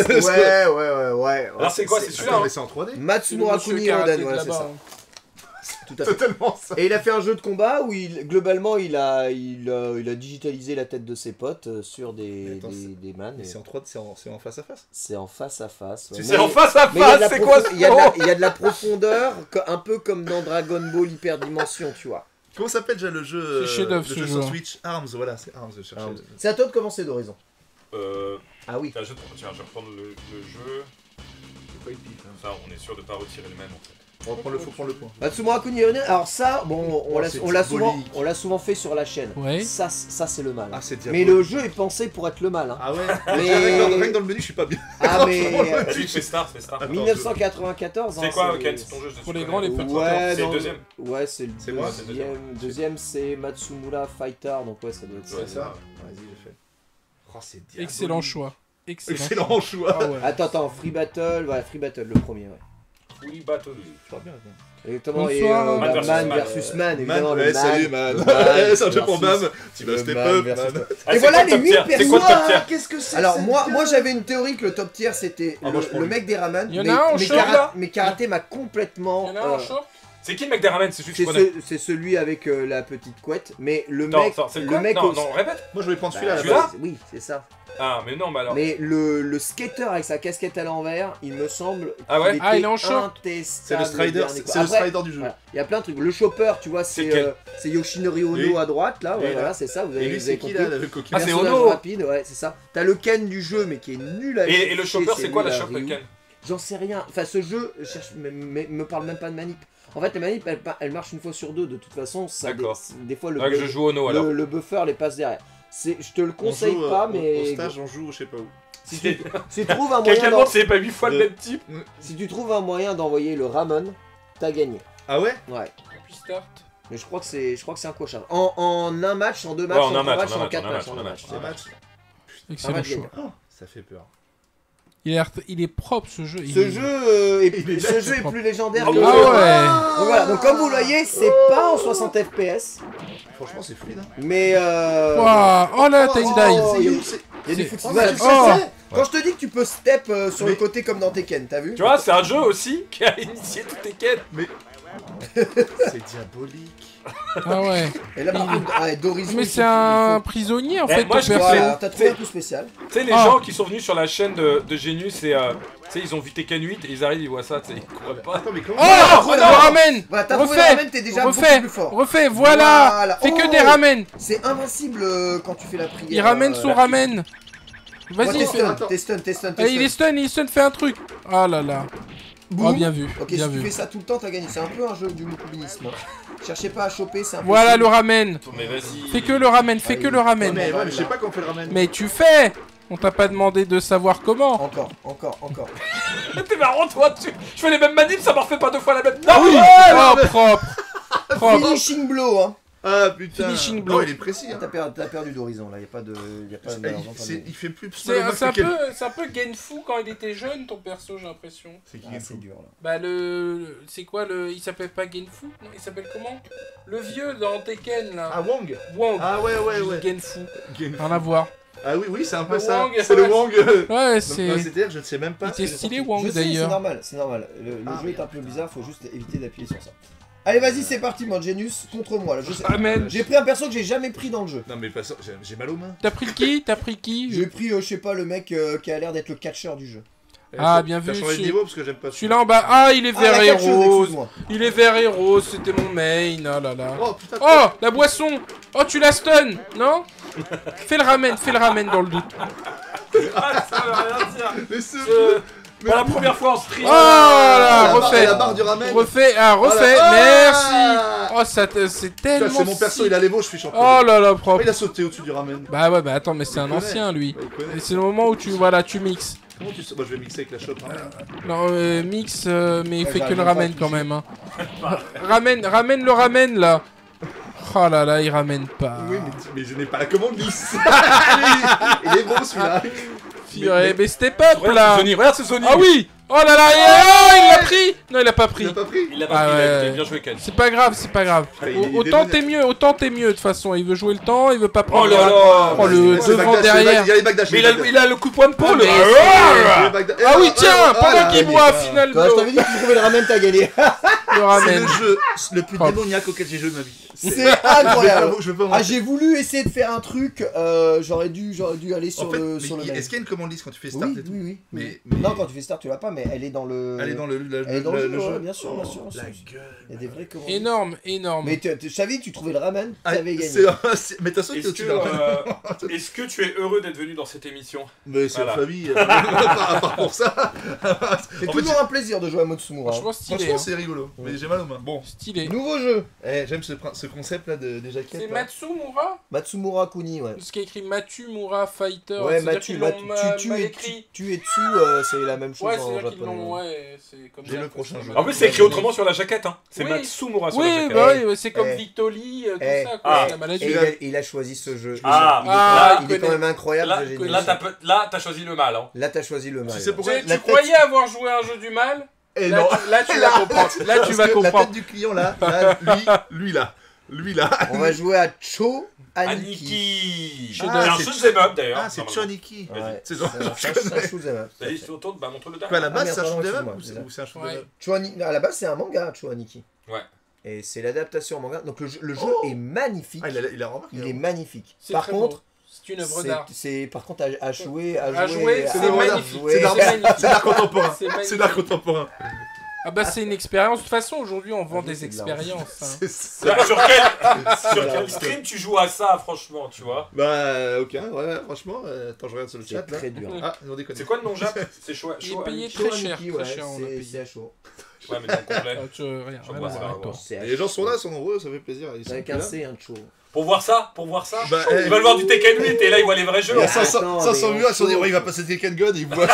Ouais. Alors c'est quoi? C'est celui-là Attends, hein mais c'est en 3D? Matsumura Kuni Hiroden, voilà, c'est ça. Tout à fait. Totalement ça. Et il a fait un jeu de combat où globalement il a digitalisé la tête de ses potes sur des mannes. Mais c'est en 3D, c'est en face à face? C'est en face à face. ouais. C'est en face à Mais il y a de face, la c'est quoi il y a de la profondeur, un peu comme dans Dragon Ball Hyperdimension, tu vois. Comment s'appelle déjà le jeu? C'est chef-d'œuvre, le ce jeu jeu. sur Switch? Arms, voilà, c'est Arms, je cherchais. C'est à toi de commencer d'Horizon. Ah oui. Tiens, je vais reprendre le jeu. C'est pas épique, hein. Ça, on est sûr de pas retirer le même en fait. Faut prendre le point. Matsumura Kuni Hiroden, alors ça, bon, c'est on l'a diabolique. souvent fait sur la chaîne. Ouais. Ça c'est le mal. Ah, c'est Mais diabolique. le jeu est pensé pour être le mal. Hein. Ah ouais? Mais- Rien que dans le menu, je suis pas bien. Ah mais Vas-y, fais Star. Attends, 1994. C'est hein, quoi, Ken? C'est ton jeu? Pour les grands, les petits. Ouais, C'est le non, deuxième. Ouais, c'est le C'est quoi? deuxième. Deuxième, c'est Matsumura Fighter, donc ouais, ça doit être ça. C'est ça? Vas-y, j'ai fait. Oh, c'est diabolique. Excellent choix. Excellent choix. Ah ouais. Attends, Free Battle, le premier, ouais. Oui, Battle. Je parle bien, attends. Exactement, et Bonsoir. Man versus Man Man. versus Man, évidemment. Man, le ouais, salut man. Man C'est un jeu pour versus- Bam. Tu vas le step Man up, versus man. Ah, Et c'est voilà quoi le les top 8 tier? C'est quoi le top tier? Qu'est-ce que c'est? Alors moi j'avais une théorie que le top tier c'était Ah, moi, je prends le lui. mec des ramen. Il y en a un en short, là mais karaté m'a complètement. Il y en a un en short? C'est qui le mec des ramen? C'est celui que c'est je connais. c'est celui avec la petite couette, mais le Attends, mec, attends, c'est le quoi? mec Non, au- non, répète. Moi je vais prendre Bah, celui-là. celui-là oui, c'est ça. Ah, mais non, mais alors. Mais le skater avec sa casquette à l'envers, il me semble. Ah ouais qu'il Ah, il est était en short. C'est intestable, le Strider, dernier coup. c'est le Après, Strider du jeu. voilà, il y a plein de trucs. Le chopper, tu vois, C'est lequel c'est Yoshinori Ono Lui. à droite, là. Ouais, Lui, là. voilà, c'est ça. Vous Et avez, lui vous c'est avez qui compris. là, le coquin? Ah, c'est Personnage Ono. rapide, ouais, c'est ça. T'as le Ken du jeu, mais qui est nul à Et le chier, chopper, c'est quoi la nul à chope, Ryu. Ken? J'en sais rien. Enfin, ce jeu me parle même pas de manip. En fait, les manips, elles marchent une fois sur deux. De toute façon, ça, D'accord. des fois, le, Ah, que je joue au No alors. le buffer les passe derrière. Je te le On conseille joue, pas, au mais stage, on joue, je sais pas où. si tu trouves un moyen, Quelqu'un montre, c'est pas 8 fois le Le- même type. si tu trouves un moyen d'envoyer le Ramon, t'as gagné. Ah ouais? Ouais. Puis start. Mais je crois que c'est un cochin. En un match, en deux matchs, Ouais, en en un trois match, matchs, en un en match, quatre en un matchs, match, en en un un match. C'est match. Excellent match choix. Oh, ça fait peur. Il est propre ce jeu. Ce jeu est propre. plus légendaire Ah que le Ah jeu. ouais. Donc voilà, donc comme vous le voyez, c'est pas en 60 FPS, Franchement, c'est fluide. Hein. mais Waouh. Oh là, t'as une dive. il y a des C'est- footies. Oh, Oh. Quand je te dis que tu peux step sur le Mais- côté comme dans Tekken, t'as vu? Tu vois, c'est un jeu aussi qui a initié toutes les quêtes. C'est diabolique. Ah ouais. Et là, par contre, d'Horizon. Mais il c'est faut- un prisonnier en Eh, fait. moi, ton je perso. préfère- Voilà, t'as trouvé un peu spécial. Tu sais, les Ah. gens qui sont venus sur la chaîne de Genius et tu sais, ils ont vu Tekken 8 et ils arrivent, ils voient ça, tu sais, ils comprennent pas. Attends, mais comment? Oh, Ouais, le non. ramen. Voilà, t'as trouvé le Refais. ramen, t'es déjà beaucoup Refais. plus fort. Refais. Voilà. Voilà. Fais que Oh. des ramen. C'est invincible quand tu fais la prière. Il ramène son ramen. Vas-y. T'es stun. Eh, il est stun, fais un truc. Ah là là. Boum. Oh, bien vu. Ok, Bien si tu vu. fais ça tout le temps, t'as gagné. C'est un peu un jeu du mokubinisme. Cherchez pas à choper, c'est un peu. Voilà le ramen. Mais vas-y. Fais que le ramen, fais que le Ouais, ramen. mais je sais pas comment on fait le ramen. Mais tu fais. On t'a pas demandé de savoir comment. Encore. T'es marrant, toi, je fais les mêmes manips, ça m'en refait pas deux fois la même. Ah Non, oui. ouais, Oh, propre. Propre. Finishing blow, hein. Ah putain. Finishing Non, blow. il est précis. Hein. T'as perdu d'horizon là, y'a pas de. Il fait plus C'est mal au un que quel- c'est un peu Genfu quand il était jeune, ton perso, j'ai l'impression. C'est qui Ah, est c'est fou. dur là. Bah c'est quoi le, il s'appelle pas Genfu, non, il s'appelle comment? Le vieux dans Tekken là. Ah Wong. Wong. Ah ouais. Genfu. Gen- Rien à voir. Ah oui, c'est un peu Le ça. Wong, C'est le ouais. Wong. Ouais, c'est. C'est-à-dire, je ne sais même pas. Il était stylé Wong Je sais, c'est d'ailleurs. normal, c'est normal. Le Ah, jeu est merde. un peu bizarre, faut juste éviter d'appuyer sur ça. Allez, vas-y, c'est parti, mon Genius, contre moi là. Je sais- Amen. J'ai pris un perso que j'ai jamais pris dans le jeu. Non mais pas ça, j'ai mal aux mains. T'as pris qui? T'as pris qui? J'ai pris, je sais pas, le mec qui a l'air d'être le catcheur du jeu. Ah, bien vu, T'as changé de celui- niveau parce que j'aime pas. Celui-là en bas. Ah, il est Ah, vert la et catcheuse, rose. excuse-moi. Il est vert et rose, c'était mon main. Ah là là. Oh putain. Oh, la boisson. Oh, tu la stun, non? Fais le ramen dans le doute. Ah, ça veut rien dire. Mais ce Ce- Pour la première fois en stream. Oh là, refait. La barre du ramen. Refait, refait, Voilà. merci. Oh, c'est Putain, tellement. c'est mon perso, il a les mots, je suis champion. Oh là là, Oh, propre. il a sauté au-dessus du ramen. Bah ouais, bah attends, mais c'est un Il connaît. ancien lui. Ouais, il connaît. Et c'est le moment où tu mixes. Comment tu sais? Moi, je vais mixer avec la shop ramen. Non, mix, mais Ouais, fais que le j'arrive ramen pas, quand même. Hein. ramène le ramen là. Oh là là, il ramène pas. Oui, mais je n'ai pas la commande lisse. Il est bon celui-là. Purée, mais step up Regarde là. ce Sony, regarde ce Sony. Ah oui. Oh là là, il l'a pris. Non, il l'a pas Il pris. l'a pas pris. Il l'a Ah pas pris, il a ouais. été bien joué, Ken. C'est pas grave, c'est pas grave. Ah, il est Autant démoniaque. t'es mieux de toute façon. Il veut jouer le temps, il veut pas prendre. Oh là là. Oh, le C'est devant Bagdad, derrière. Il y a les backdash. Mais il a le coup de poing de pôle. Ah, mais Ah, Ah oui, tiens, pendant qu'il boit, final Quand je blow. t'avais dit que tu trouvais le ramen, t'as gagné. Le C'est ramen. le jeu le plus Oh. démoniaque auquel j'ai joué de ma vie. C'est incroyable. Je veux pas Ah, j'ai voulu essayer de faire un truc, j'aurais dû aller sur En fait, le mail. est-ce qu'il y a une commande lisse quand tu fais start Oui, et tout? oui. Mais- Non, quand tu fais start, tu l'as pas, mais elle est dans le. Elle est dans le Elle est dans le jeu, ouais, jeu. bien sûr, bien sûr. La bien sûr. gueule. Il y a des vrais commandes. Énorme. Mais je savais que tu trouvais le ramen, Ah, t'avais gagné. Mais t'as sauté Est-ce au-dessus que, de la ramen. est-ce que tu es heureux d'être venu dans cette émission? Mais c'est Voilà. la famille. À part pour ça. C'est En fait, toujours un plaisir de jouer à Motsumura. Franchement stylé. Franchement, Hein. c'est rigolo. Mais j'ai mal aux mains. Bon. Stylé. Nouveau jeu. J'aime ce concept là des jaquettes. C'est là. Matsumura? Matsumura Kuni, ouais. Ce qui est écrit Matsumura Fighter. Ouais, c'est-à-dire Mathieu, qu'ils l'ont mal et écrit. tu et Tsu, c'est la même chose Ouais, en c'est-à-dire qu'ils japonais. l'ont. Ouais, c'est comme J'ai ça. le prochain jeu. En plus, c'est écrit autrement sur la jaquette. Hein. C'est Oui. Matsumura sur la Oui, jaquette. bah oui, c'est comme Eh. Victoli, tout Eh. ça, quoi. Ah. La maladie. Et il a choisi ce jeu. Ah. Ah, il est quand même incroyable. Là, ce génie. t'as choisi le mal. Hein. Là, t'as choisi le mal. Tu sais pourquoi Tu croyais avoir joué à un jeu du mal? Et Là, non. là, tu vas comprendre. Là, tu Parce vas que La comprendre. tête du client là, lui là. On va jouer à Cho Aniki. Aniki. Chef C'est d'œuvre. un jeu de up d'ailleurs. Ah, c'est normalement. Choniki. Ouais, C'est genre, c'est je connais. un shoot'em up. Vas-y, tu retournes, bah montre le Quoi, à la dame. base, merde, c'est un pardon, shoot'em up excuse-moi, ou c'est un shoot'em Ouais. up À la base, c'est un manga, Cho Aniki. Ouais. Et c'est l'adaptation en manga. Donc le jeu est magnifique. Ah, il a remarqué. Il est magnifique. C'est Par très contre, beau. C'est une œuvre d'art. par contre à jouer, c'est d'art. magnifique. C'est d'art magnifique. C'est d'art contemporain. C'est magnifique. C'est d'art contemporain. Ah bah c'est une expérience. De toute façon, aujourd'hui, on vend Ah, des c'est de l'art. expériences. Hein. C'est ça. Sur quel Voilà. stream tu joues à ça, franchement, tu vois? Bah, aucun, ouais, franchement. Attends, je regarde sur le C'est chat là. très dur. Ah, on déconne. C'est quoi le nom Jap? C'est chaud. Il est payé Cho très cher, Aniki, très ouais, cher. On a c'est payé. à chaud. Ouais, mais dans complet. Ah, rien Je à vois voir ça, avec toi. C'est à Et les gens chaud. sont là, sont nombreux, ça fait plaisir. Ils sont Avec plus un là. C, un Cho. Pour voir ça? Bah, Ils veulent voir du Tekken 8 et là ils voient les vrais jeux. Mais en fait. 500 Attends, vues, mais ils se sont dit, en ouais, il va passer Tekken God et il voit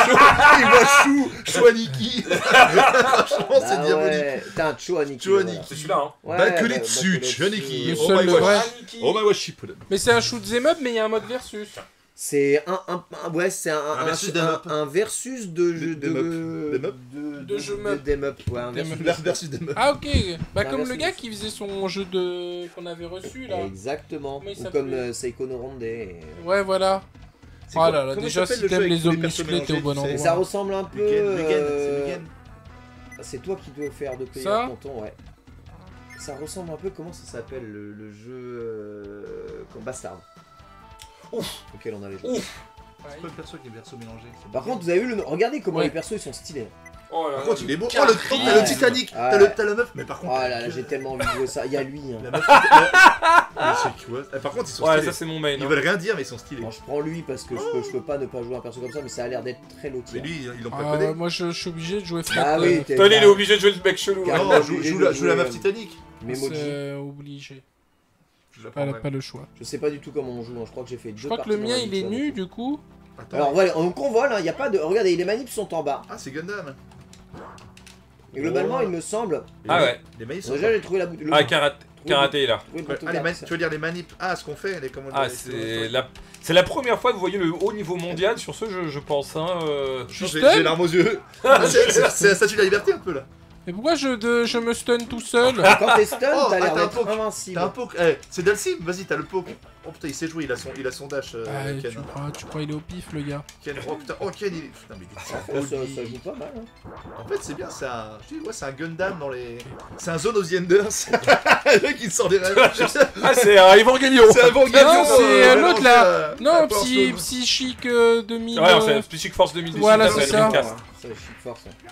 Chouaniki. Franchement, c'est Bah diabolique. ouais, t'as un Cho Aniki. Cho Aniki. C'est celui-là, hein. Ouais, Bakuretsu, Bakuretsu. Choniki. Le Oh seul, my le gosh. vrai. Aniki. Oh my gosh, Shippuden. Mais c'est un shoot'em up, mais il y a un mode versus. C'est ouais, c'est Un versus dem up. un versus de jeu Dem up. De jeu up. dem up, ouais, un Dem versus up. Versus des meufs. Ah ok. Bah Un comme le versus. gars qui faisait son jeu de qu'on avait reçu là. Exactement. Comment il Ou s'appelait comme Seiko no Ronde. Ouais voilà. C'est Oh quoi- là là, comment déjà s'appelle si le jeu t'aimes avec les tous hommes persos musclés, t'es au bon mélangés, tu sais Ça endroit. ressemble un peu. Lugen. C'est toi qui dois faire de player Ça tonton, ouais. Ça ressemble un peu, comment ça s'appelle le jeu comme Bastard. Ouf. Auquel on avait joué. Ouf. C'est pas le perso avec les persos mélangés. c'est Par bon. contre, vous avez vu regardez comment Ouais. les persos ils sont stylés. Oh là Par là. contre, il est beau. Oh, Carré. t'as le Titanic. Ouais. T'as la meuf. Mais par Oh contre. là là, j'ai tellement envie de jouer ça. Il y a lui. Hein. La meuf. Mais c'est quoi Par contre, ils sont Ouais, stylés. ça c'est mon main. Ils hein. veulent rien dire, mais ils sont stylés. Bon, je prends lui parce que je peux pas ne pas jouer un perso comme ça, mais ça a l'air d'être très low Mais tier. lui, ils l'ont pas Ah, codé. moi je suis obligé de jouer flat. Ah oui, t'es- Tony, il est obligé de jouer le mec chelou. Car- là. Non, joue la meuf Titanic. Memoji. C'est obligé. Je la Pas prendrai. le choix. Je sais pas du tout comment on joue, hein. Je crois que j'ai fait deux Je crois que parties le dans mien la il vie, est ça, nu donc. du coup. Attends. Alors voilà, on convole, hein. Il y a pas de. Regardez, les manips sont en bas. Ah, c'est Gundam. Et globalement, Oh. il me semble. Ah ouais. Les manip sont. Déjà, j'ai trouvé la boutique. Ah, karaté là. Oui, Ah, tu veux dire les manips. Ah, ce qu'on fait, les commandes. Ah, c'est la première fois que vous voyez le haut niveau mondial sur ce jeu, je pense. Hein. J'ai les larmes aux yeux. C'est la statue de la liberté un peu là. Mais pourquoi je me stun tout seul? Quand t'es stun, Oh, t'as l'air t'as un d'être poke. invincible. T'as un poke. Eh, c'est Dalsim, vas-y, t'as le poke. Oh putain, il sait jouer, il a son dash. Ah, Ken. tu crois il est au pif le gars? Ken. Oh putain, oh Ken, il est. Putain, mais il est Ça joue pas mal. Hein. En fait, c'est bien, c'est un. Je dis, ouais, c'est un Gundam dans les. C'est un Zone of the Enders. Le mec, il sort des rêves. Ah, c'est un Evangelion. C'est un Evangelion. Non, c'est l'autre, là. Non, Power Stone. Psychique 2000. Ouais, c'est Psychic Force 2018. Voilà, ça c'est s'appelle ça. Dreamcast. C'est Chic Force.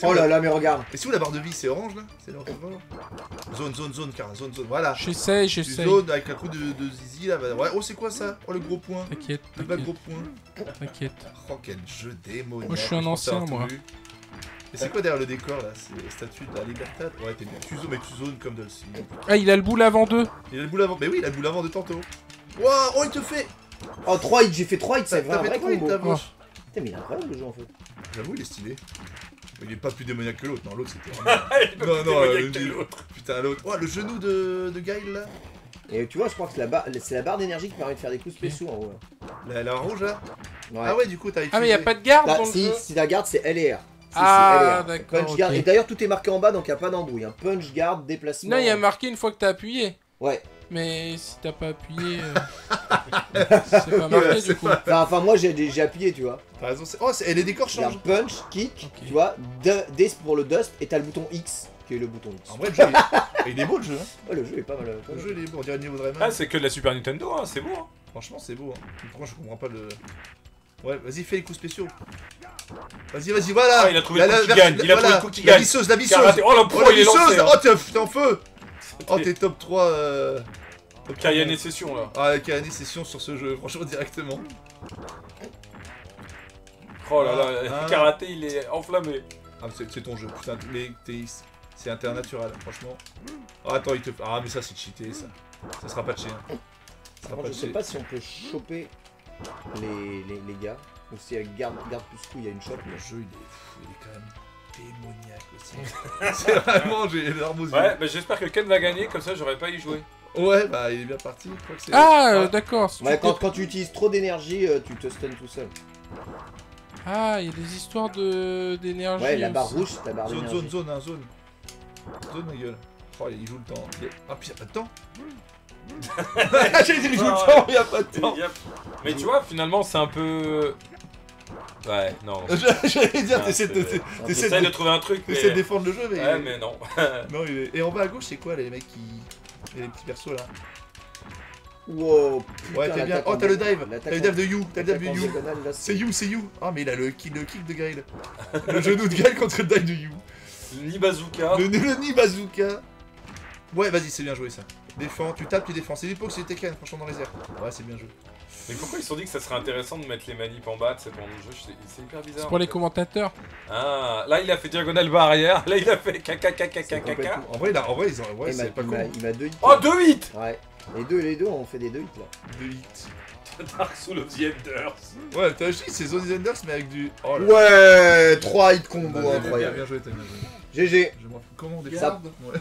Oh là là, mais regarde. Et c'est où la barre de vie? C'est orange là? C'est orange. Zone, Kara, zone. Voilà. J'essaye. Tu zones avec un coup de zizi là. Ouais, oh, c'est quoi ça? Oh, le gros point. T'inquiète, Le bas gros point. t'inquiète. Oh, quel jeu démoniaque. Moi, je suis un pense ancien, avoir tout moi. vu. Et c'est quoi derrière le décor là? C'est la statue de la Libertad? Ouais, t'es bien. Tu zones, mais tu zones comme Dulcie. Ah, il a le boule avant 2. Il a le boule avant. Mais oui, il a le boule avant de tantôt. Waouh, oh, il te fait. Oh, 3 hits, j'ai fait 3 hits, c'est T'as un fait vrai 3 hits, combo. ta Putain, bouche. mais il est incroyable le jeu en fait. J'avoue, il est stylé. Il est pas plus démoniaque que l'autre. Non, l'autre c'était. Il peut plus démoniaque que l'autre. Putain, l'autre. Oh, le genou de Guile là. Et tu vois, je crois que c'est la barre d'énergie qui permet de faire des coups spéciaux en haut. La rouge là. Ouais. Ah ouais, du coup, t'as utilisé. Ah, mais y a pas de garde Bah, dans le si, jeu. si la garde, c'est L et R. Si, Ah, c'est L et R. d'accord, Punch guard. ok. Et d'ailleurs, tout est marqué en bas, donc y a pas d'embrouille. Hein. Punch, garde, déplacement. Non, il y a marqué une fois que t'as appuyé. Ouais. Mais si t'as pas appuyé, c'est pas marqué du coup. Enfin, moi, j'ai appuyé, tu vois. T'as raison. Oh, et les décors changent. Regarde, punch, kick, Ok. tu vois. D pour le dust, et t'as le bouton X, qui est le bouton X. En vrai, le jeu, il est beau le jeu. Hein. Ouais, le jeu est pas mal. Le jeu, il est beau. On dirait le niveau de Rayman. Ah, c'est que de la Super Nintendo, hein, c'est beau. Hein. Franchement, c'est beau. Hein. Pourquoi je comprends pas le. Ouais, vas-y, fais les coups spéciaux. Vas-y, voilà. Ah, il a trouvé le coup qui gagne. Il a trouvé le coup qui gagne. La visseuse. Karaté. Oh, le pro, la il est lancé. visseuse. Hein. Oh, t'es en feu. Oh, t'es top 3. Top 3. Kayane Session là. Ah, Kayane Session sur ce jeu, franchement, directement. Oh là là, Ah. Karaté il est enflammé. Ah, c'est ton jeu, putain, mais c'est internatural, franchement. Ah, attends, il te. Ah, mais ça, c'est cheaté, ça. Ça sera patché. Hein. Ça sera Moi, je patché. sais pas si on peut choper les gars. Ou si avec garde plus coup, il y a une shot. Le jeu, il est quand même démoniaque aussi. C'est vraiment, j'ai les larmes aux yeux. Ouais, bah j'espère que Ken va gagner, comme ça j'aurais pas y joué. Ouais, bah, il est bien parti. Je crois que c'est. Ah, d'accord. si tu Ouais, t'es- quand tu utilises trop d'énergie, tu te stun tout seul. Ah, il y a des histoires d'énergie. Ouais, la barre aussi. rouge, c'est ta barre Zone, d'énergie. zone, zone. Zone, ma gueule. Oh, il joue le temps. Ah, puis y'a pas de temps. J'ai dit, il joue le temps, y'a pas de temps. Yep. Mais tu vois, finalement c'est un peu. Ouais, non. J'allais dire, Ah, t'essaies de. c'est- T'essaies J'essaie de de. trouver un truc, mais. T'essaies de défendre le jeu, mais. Ouais, mais non. Non, il est. Et en bas à gauche, c'est quoi les mecs qui. Il y a les petits persos là. Wow, putain, Ouais, t'es bien. l'attaque Oh, en t'as le diagonale, dive. l'attaque T'as le en- dive de You. T'as le dive l'attaque de en You. diagonale, là, C'est You. Ah, mais il a le kick de Gail. Le genou de Gail contre le dive de You. Ni bazooka. Le nid bazooka. Ouais, vas-y, c'est bien joué ça. Défends, tu tapes, tu défends. C'est l'époque, c'est Tekken, franchement dans les airs. Ouais, c'est bien joué. Mais pourquoi ils se sont dit que ça serait intéressant de mettre les manips en bas, c'est pendant le jeu, c'est hyper bizarre. C'est pour les en fait. commentateurs. Ah, là il a fait diagonale bas arrière, là il a fait C'est caca. complètement- En vrai, ils ont. Ouais, Il c'est pas con. m'a 2 hits. Oh, 2-8. Ouais. Les deux ont fait des 2 hits là. 2 hits. Dark Souls of the Enders. Ouais, t'as vu, c'est Zone Enders, mais avec du. Oh là. Ouais, 3 hits combo, Bien, incroyable. bien joué, t'as bien joué. GG. Je m'en fous. Comment on Ça- défend ouais.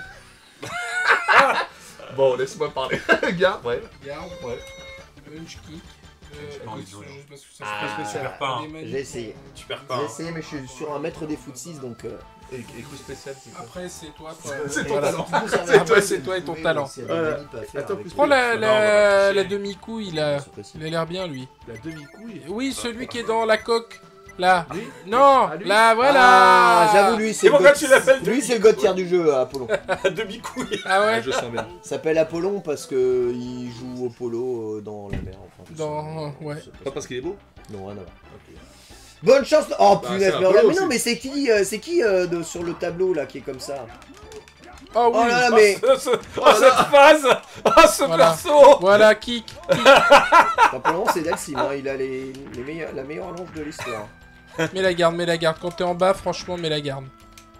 Bon, laisse-moi parler. Garde, ouais. Garde, Ouais. punch, kick. pas envie de jouer. Parce que ça Ah, se perds pas, hein. J'ai essayé. Tu perds pas. J'ai Hein. essayé, mais je suis sur un maître des foot 6 donc. Et coup spécial, c'est quoi Après, c'est toi. C'est ton Voilà. talent. Après, c'est toi et ton talent. Attends, plus Prends la Non, on va toucher. demi-couille, là. Il a l'air bien, lui. La demi-couille. Oui, celui qui est dans la coque. Là. Lui Non, Ah, lui là, voilà. Ah, j'avoue, lui, c'est Et pourquoi le tu l'appelles Lui, c'est le god tier du jeu, Apollon. À demi-couille. Ah Ouais, ouais. je sens bien. Il s'appelle Apollon parce que il joue au polo dans la mer. Enfin, je sais Dans- pas. ouais. Je sais pas. Pas parce qu'il est beau. Non, rien à voir. Bonne chance. Oh Bah, punaise, c'est mais Apollo regarde. Mais aussi. non, mais c'est qui sur le tableau là qui est comme ça? Oh oui. Oh là là, mais Cette phase. Oh, ce Voilà. perso. Voilà, kick. Apollon, c'est Dalsim. Hein. Il a la meilleure allonge de l'histoire. Mets la garde, mets la garde. Quand t'es en bas, franchement, mets la garde.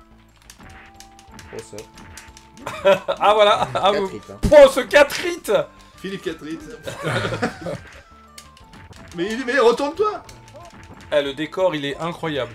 Oh ça. Ah voilà. Ah, 4 vous- hits, hein. Oh, ce 4 hits. Philippe Catrit. mais retourne-toi. Eh, le décor, il est incroyable.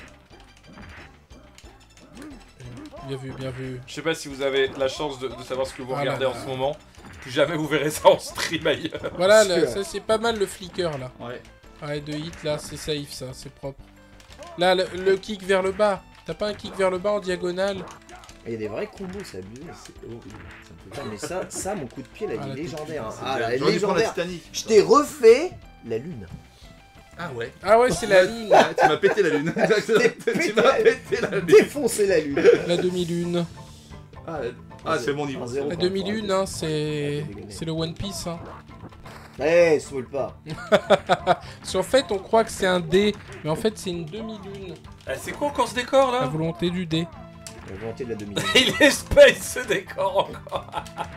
Bien vu, bien vu. Je sais pas si vous avez la chance de savoir ce que vous Ah là regardez là. en ce moment. Plus jamais vous verrez ça en stream ailleurs. Voilà, Sûr. ça c'est pas mal le flicker là. Ouais. Ouais, 2 hits là, c'est safe ça, c'est propre. Là, le kick vers le bas. T'as pas un kick vers le bas en diagonale? Il y a des vrais combos, c'est abusé. C'est horrible. Ça me fait peur. Mais ça, mon coup de pied, là, Ah, il la est légendaire. hein. C'est Ah, bien. là, J'aurais dû prendre la légendaire. Titanic. Je t'ai refait la lune. Ah ouais. Ah ouais, c'est la lune. Ouais, tu m'as pété la lune. Tu m'as pété la lune. Défoncer la lune. La demi-lune. Ah, c'est mon niveau. Un zéro. La demi-lune, hein, c'est le One Piece. Hein. Eh, spoil pas. Parce qu'en fait, on croit que c'est un dé, mais en fait, c'est une demi-lune. C'est quoi encore ce décor La là? volonté du dé. La volonté de la demi. Il est space ce décor encore.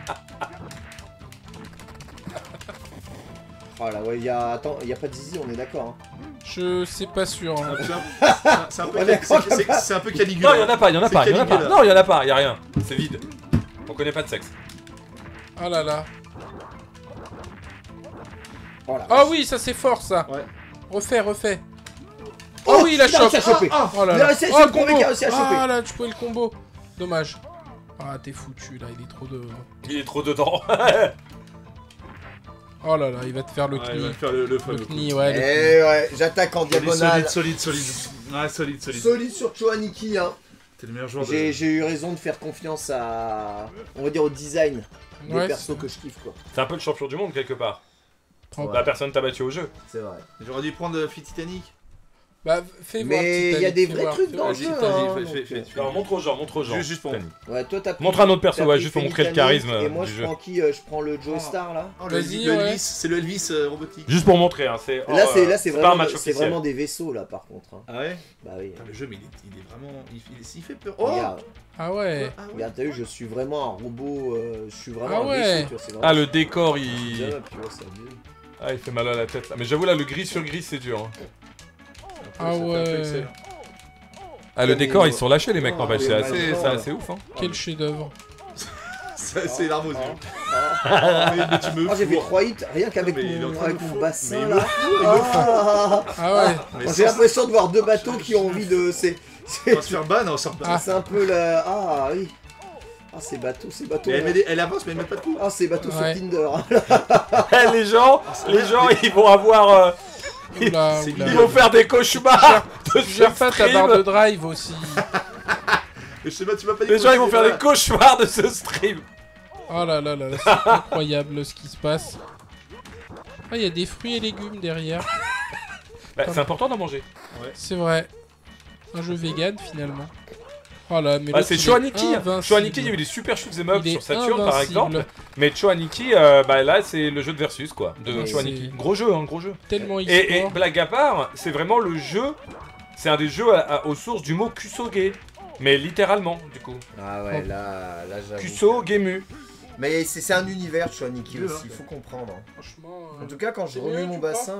Oh là, ouais, attends, y a pas de zizi, on est d'accord. Hein. Je sais pas sûr. Hein. C'est un peu, On est d'accord, c'est un peu Caligula. Non, il y en a pas, il y en a C'est pas, il y en a pas. Caligula. Non, il y en a pas, il y a rien. C'est vide. On connaît pas de sexe. Ah là là. Oh là. Ah oui, ça c'est fort ça. Ouais. Refais. Oh oui, il a il a réussi chope. à choper. Oh là Il a là. réussi à Oh, le choper, le mec combo. a réussi à choper. Ah là, tu pouvais le combo. Dommage. Ah, t'es foutu là, il est trop de... Il est trop dedans. Oh là là, il va te faire le Ouais, il va knie. faire le Le fameux. knie, ouais. le knie. Eh ouais, j'attaque en diagonale. Solide. Ouais, solide. Solide sur Choaniki, hein. T'es le meilleur joueur de... J'ai eu raison de faire confiance à, on va dire, au design des Ouais, persos que je kiffe, quoi. C'est un peu le champion du monde quelque part. Propre. La personne t'a battu au jeu. C'est vrai. J'aurais dû prendre Fit Titanic. Bah, fais voir. Mais il y a des vrais trucs dans le Vas-y, jeu. vas-y, hein, fais. donc, Alors montre aux gens, Juste pour- Titanic. Ouais, toi t'as pris- Montre un autre perso, t'as ouais, pris juste pour montrer le Titanic, charisme Et moi du je jeu. prends qui Je prends le Joestar là. Vas-y, le ouais. Elvis, c'est le Elvis robotique. Juste pour montrer, hein, c'est. Là oh, c'est pas un vraiment, match c'est officiel. vraiment des vaisseaux là par contre. Hein. Ah ouais. Bah oui. Putain, le jeu, mais il est vraiment... Il fait peur. Oh Regarde, Ah ouais. Ah ouais. regarde, t'as vu, je suis vraiment un robot, je suis vraiment Ah un ouais. vaisseau, tu vois, c'est vraiment... Ah, le décor, Beat il. 'em up, tu vois, c'est abusé. Ah, il fait mal à la tête là. Mais j'avoue, là, le gris sur gris, c'est dur. Hein. Ah ouais. Ah, le décor, ils sont lâchés, les mecs, Ah, n'empêche. oui, C'est bah, assez ouf, hein. Quel chef-d'œuvre. C'est l'arme aux yeux. Ah, Mais tu me j'ai fait fous. 3 hits rien qu'avec Mais il est en train avec de mon fou. bassin Mais il là. me Ah, Ah ouais. Mais j'ai l'impression de voir deux bateaux qui ont envie de... On va se faire ban, on sort pas. Ah. C'est un peu la... Ah oui. Ah ces bateaux. Mais elle avance, mais elle met pas de coups. Ah ces bateaux Ouais. sur Tinder. Eh, les gens, ils vont avoir. Oula, c'est oula. Ils vont faire des cauchemars de Tu gères pas ta stream. barre de drive aussi. Mais je sais pas, tu m'as pas dit. Les gens, ils vont faire des cauchemars de ce stream. Oh là là là, c'est incroyable ce qui se passe. Ah, il y a des fruits et légumes derrière. Bah, c'est important d'en manger. C'est vrai. Un jeu vegan finalement. Oh là, mais Ah, l'autre, c'est il est Choaniki. invincible. Choaniki, il y a eu des super shoot'em up Il est sur Saturn par invincible. exemple. Mais Choaniki, bah là, c'est le jeu de versus quoi. De Ouais, Choaniki. c'est- Gros jeu, hein, gros jeu. Tellement Et e-sport. blague à part, c'est vraiment le jeu. C'est un des jeux aux sources du mot Kusoge. Mais littéralement, du coup. Ah ouais là j'avoue. Kusogemu. Mais c'est un univers Choaniki Dur, aussi, hein. il faut comprendre. hein. Franchement. En tout cas quand je c'est remue mieux, mon tu crois bassin,